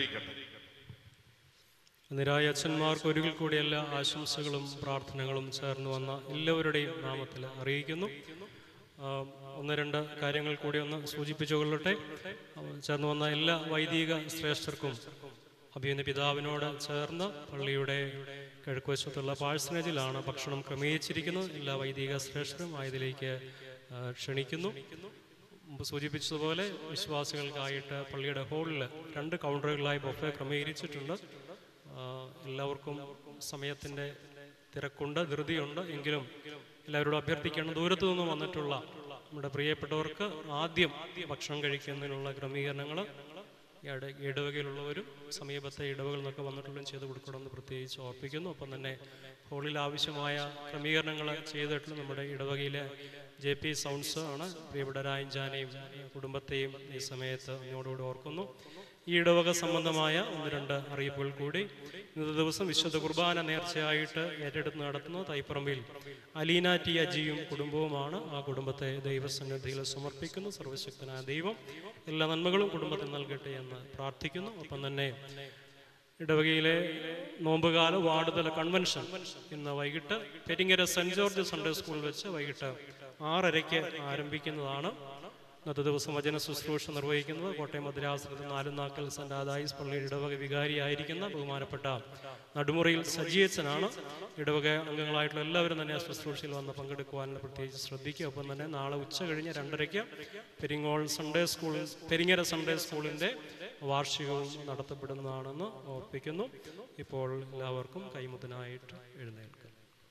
നിരായ അച്ഛന്മാർക്ക് ഒരിക്കൽ കൂടി എല്ലാ ആശംസകളും പ്രാർത്ഥനകളും ചേർന്ന് വന്ന എല്ലാവരുടെയും നാമത്തിൽ അറിയിക്കുന്നു. 1-2 കാര്യങ്ങൾ കൂടി ഒന്ന് സൂചിപ്പിച്ചുകൊള്ളട്ടെ. ചേർന്ന് വന്ന എല്ലാ വൈദിക ശ്രേഷ്ഠർക്കും അഭിമന്യ പിതാവിനോട് ചേർന്ന് പള്ളിയുടെ കിഴക്കുവശത്തുള്ള പാഴ്സനേജിലാണ് ഭക്ഷണം ക്രമീകരിച്ചിരിക്കുന്നത്. എല്ലാ വൈദിക ശ്രേഷ്ഠരും ആയതിലേക്ക് ക്ഷണിക്കുന്നു. മുമ്പ് സൂചിപ്പിച്ചതുപോലെ വിശ്വാസികൾക്കായിട്ട് പള്ളിയുടെ ഹാളിൽ 2 കൗണ്ടറുകളായി ബൊഫെ ക്രമീകരിച്ചിട്ടുണ്ട്. എല്ലാവർക്കും സമയത്തിൻ്റെ തിരക്കുണ്ട്, ധൃതിയുണ്ട്. എങ്കിലും എല്ലാവരോടും അഭ്യർത്ഥിക്കണം, ദൂരത്തു നിന്നും വന്നിട്ടുള്ള നമ്മുടെ പ്രിയപ്പെട്ടവർക്ക് ആദ്യം ഭക്ഷണം കഴിക്കുന്നതിനുള്ള ക്രമീകരണങ്ങൾ ഇടവകയിലുള്ളവരും സമീപത്തെ ഇടവകളിൽ നിന്നൊക്കെ വന്നിട്ടുള്ളതും ചെയ്ത് കൊടുക്കണമെന്ന് പ്രത്യേകിച്ച് ഓർപ്പിക്കുന്നു. ഒപ്പം തന്നെ ഹോളിൽ ആവശ്യമായ ക്രമീകരണങ്ങൾ ചെയ്തിട്ടുള്ള നമ്മുടെ ഇടവകയിലെ JP സൗണ്ട്സ് ആണ്. പ്രിയപ്പെട്ട രായഞ്ചാനെയും കുടുംബത്തെയും ഈ സമയത്ത് എന്നോടുകൂടി ഓർക്കുന്നു. ഈ ഇടവക സംബന്ധമായ 1-2 അറിയിപ്പുകൾ കൂടി. ഇന്നത്തെ ദിവസം വിശുദ്ധ കുർബാന നേർച്ചയായിട്ട് ഏറ്റെടുത്ത് നടത്തുന്ന തൈപ്പറമ്പിൽ അലീന ടി അജിയും കുടുംബവുമാണ്. ആ കുടുംബത്തെ ദൈവസന്നിധിയിൽ സമർപ്പിക്കുന്നു. സർവശക്തനായ ദൈവം എല്ലാ നന്മകളും കുടുംബത്തിൽ നൽകട്ടെ എന്ന് പ്രാർത്ഥിക്കുന്നു. ഒപ്പം തന്നെ ഇടവകയിലെ നോമ്പുകാല വാർഡ് തല കൺവെൻഷൻ ഇന്ന് വൈകിട്ട് പെരിങ്ങര സെന്റ് ജോർജ് സൺഡേ സ്കൂളിൽ വെച്ച് വൈകിട്ട് 6:30 ആരംഭിക്കുന്നതാണ്. ഇന്നത്തെ ദിവസം വചന ശുശ്രൂഷ നിർവഹിക്കുന്നത് കോട്ടയം മദ്രാസനത്തിൽ 4 സെന്റ് ആദായിസ് പള്ളിയുടെ ഇടവക വികാരിയായിരിക്കുന്ന ബഹുമാനപ്പെട്ട നടുമുറിയിൽ സജിയച്ചനാണ്. ഇടവക അംഗങ്ങളായിട്ടുള്ള എല്ലാവരും തന്നെ ആ ശുശ്രൂഷയിൽ വന്ന് പങ്കെടുക്കുവാനുള്ള പ്രത്യേകിച്ച് ശ്രദ്ധിക്കുക. ഒപ്പം തന്നെ നാളെ ഉച്ച കഴിഞ്ഞ് 2:30 പെരിങ്ങര സൺഡേ സ്കൂളിൻ്റെ വാർഷികവും നടത്തപ്പെടുന്നതാണെന്ന് ഓർപ്പിക്കുന്നു. ഇപ്പോൾ എല്ലാവർക്കും കൈമുതനായിട്ട് എഴുന്നേൽക്കുക.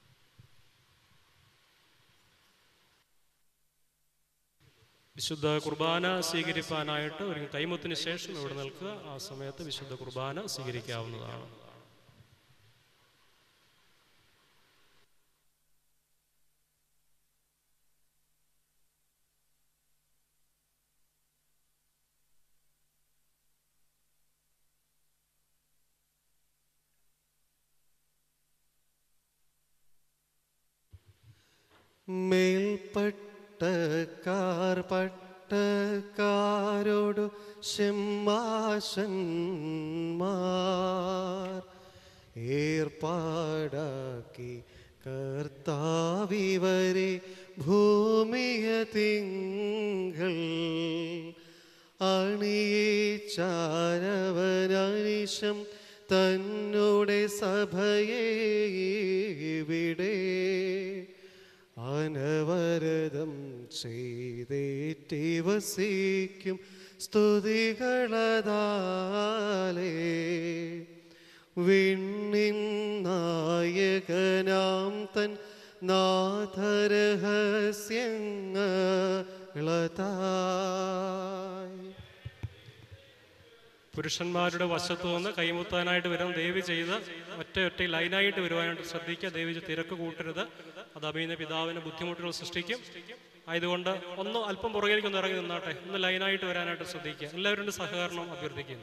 വിശുദ്ധ കുർബാന സ്വീകരിക്കാനായിട്ട് ഒരു കൈമുത്തിന് ശേഷം ഇവിടെ നിൽക്കുക. ആ സമയത്ത് വിശുദ്ധ കുർബാന സ്വീകരിക്കാവുന്നതാണ്. പട്ടക്കാരോടു ഷെമ്മാശന്മാർ ഏർപ്പാടാക്കി കർത്താവിവരെ ഭൂമിയ തിങ്കൾ അണിയിച്ചാരവനനിശം തന്നോടെ സഭയെ ഇവിടെ അനവരതം ചെയ്തേറ്റി വസിക്കും സ്തുതികളതാലേ വിണ്ണിൻ നായകനാം തൻ നാഥരഹസ്യങ്ങളതായി. പുരുഷന്മാരുടെ വശത്തു നിന്ന് കൈമുത്താനായിട്ട് വരാൻ ദയവ് ചെയ്ത് ഒറ്റ ലൈനായിട്ട് വരുവാനായിട്ട് ശ്രദ്ധിക്കുക. ദയവ് ചെയ്ത് തിരക്ക് കൂട്ടരുത്. അത് അഭിനയ പിതാവിന് ബുദ്ധിമുട്ടുകൾ സൃഷ്ടിക്കും. ആയതുകൊണ്ട് ഒന്ന് അല്പം പുറകിലേക്കൊന്ന് ഇറങ്ങി നിന്നാട്ടെ. ഒന്ന് ലൈനായിട്ട് വരാനായിട്ട് ശ്രദ്ധിക്കുക. എല്ലാവരുടെ സഹകരണം അഭ്യർത്ഥിക്കുന്നു.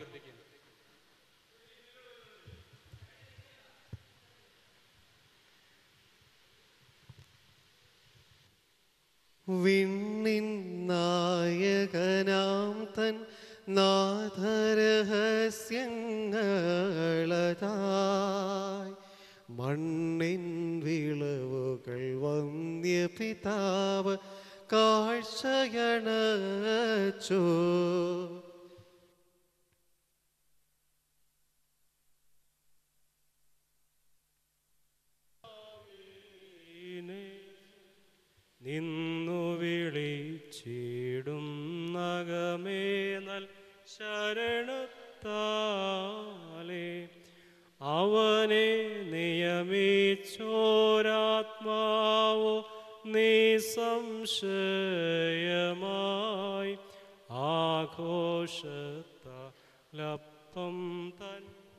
വിണ്ണിൻ നായകനാം തൻ നാഥരഹസ്യങ്ങളതായി മണ്ണിൻ വിളവുകൾ വന്യപിതാവ് കാഴ്ചയണച്ചു. നിന്നു വിളിച്ചിടും നഗമേ നൽ ശരണത്താലേ അവനെ നിയമിച്ചോരാത്മാവോ നിസംശയമായി ആഘോഷത്താലപ്പം തൻ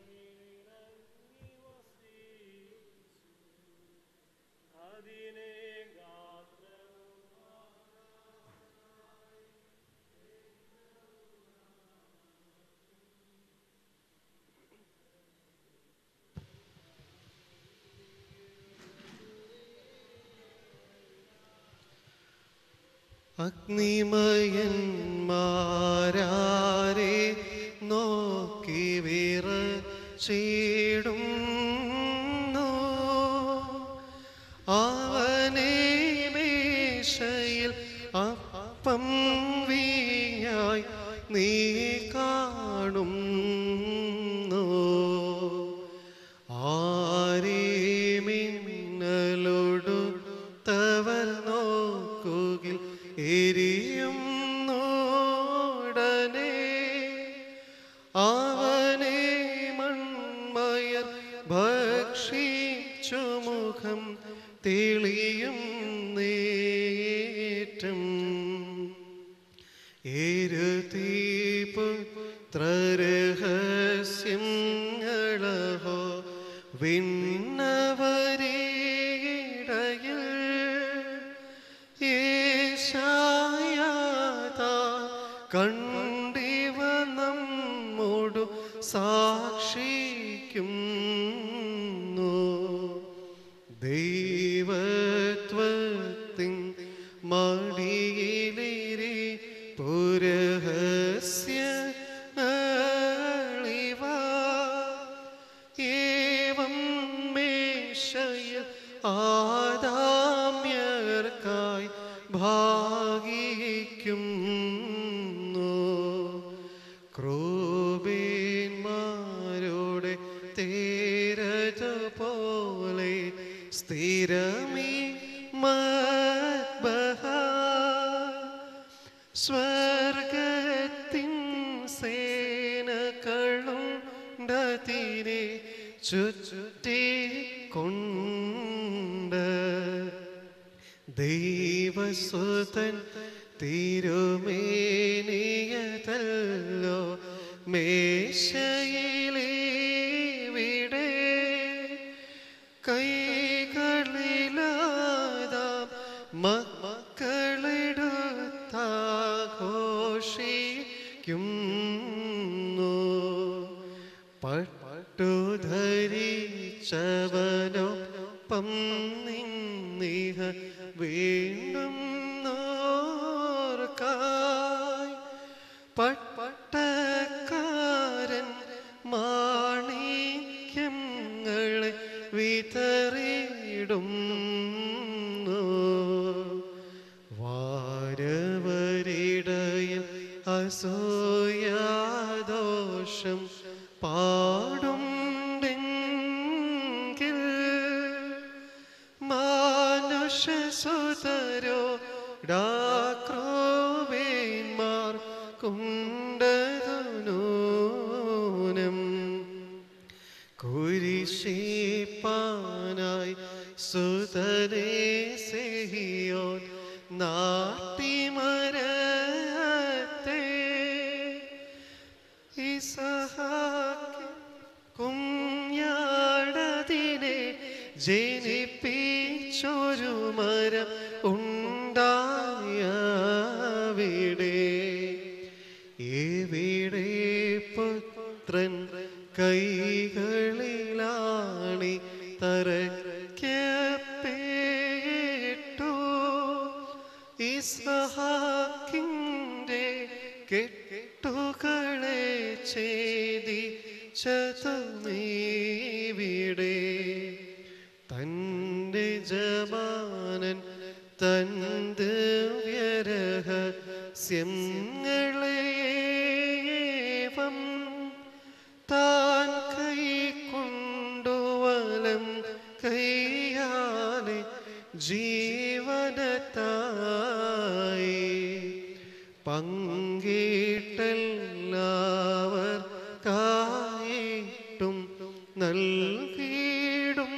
അഗ്നിമയന്മാരെ നോക്കി വിറച്ചിടുന്നു. അവനെ മേശയിൽ അപ്പം വീഞ്ഞായി നീ കാണുന്നു. ആരെമിന്നലൊടുത്തവർ നോക്കുകിൽ എരിയുന്നോടനെ അവനെ മൺമയർ ഭക്ഷിച്ചു മുഖം തെളിയും നേറ്റം. എരുതീപുത്രരഹസ്യങ്ങളഹോ വിണ്ണവരീടയിൽ കണ്ടിവ നമ്മോടു സാക്ഷിക്കുന്നു. ദൈവത്വത്തിൻ മടിയിലിരി പുരഹസ്യ ഏവം മേശയിൽ ആദാമ്യർക്കായി ഭാഗിക്കും. ക്രൂബേന്മാരോടെ തേരതുപോലെ സ്ഥിരമീ മദ്ബഹ സ്വർഗത്തിൻ സേനകളുണ്ടതിനെ ചുറ്റിക്കൊണ്ട് ദൈവസുതൻ തിരുമേനിയതല്ലോ മേശയിലെവിടെ കൈകളിലാതാം മക്കളെടുത്താഘോഷിക്കുന്നു. പട്ടുധരിച്ചവനൊപ്പം നിന്നിഹ വീണ്ടും നോർക്കായി പട്ടക്കാരൻ മാണിക്യങ്ങളെ വിതറിടുന്നു. വാരവരിടയിൽ അസൂയാദോഷം പാടുണ്ടെങ്കിൽ മാനുഷസുതരോ ഡാക്രോവേന്മാർ കുണ്ടതനൂനം കുരിശിപ്പാനായി സുതരേ സെഹിയോൻ നാട്ടിമരത്തെ ഇസഹാക്ക് കുഞ്ഞാടതിനെ ജനിപ്പിച്ചൊരു മരം ഉണ്ടായവിടെ. എവിടെ പുത്രൻ കൈകളിലാണി തറയ്ക്കപ്പെട്ടു. ഇസ്ഹാക്കിന്റെ കെട്ടുകളെ ഛേദിച്ചതുമീവിടെ. തൻ്റെ ജമാനൻ തന്ദിവ്യരഹസ്യങ്ങളേവം താൻ കൈക്കൊണ്ടുവലം കൈയാലെ ജീവനത്തായി പങ്കിട്ടെല്ലാവർക്കായിട്ടും നൽകിയിടും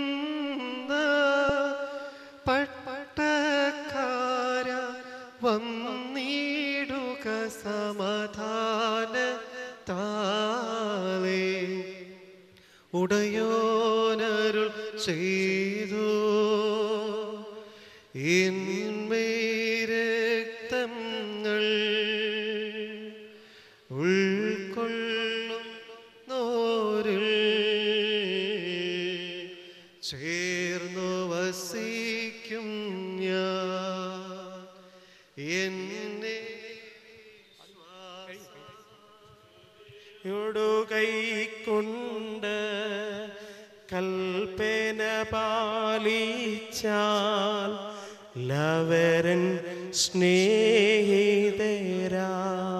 പട്ടക്കാര വന്നിടുക സമാധാനത്താലേ ഉടയോനരുൾ ചെയ്തു രക്തങ്ങൾ ഉൾക്കൊള്ളും നോരിൽ ചേർന്നു വസിക്കും ഞാൻ എന്നെ കൈക്കൊണ്ട് കൽപ്പന പാലിച്ചാൽ ലവരൻ സ്നേഹിതരാ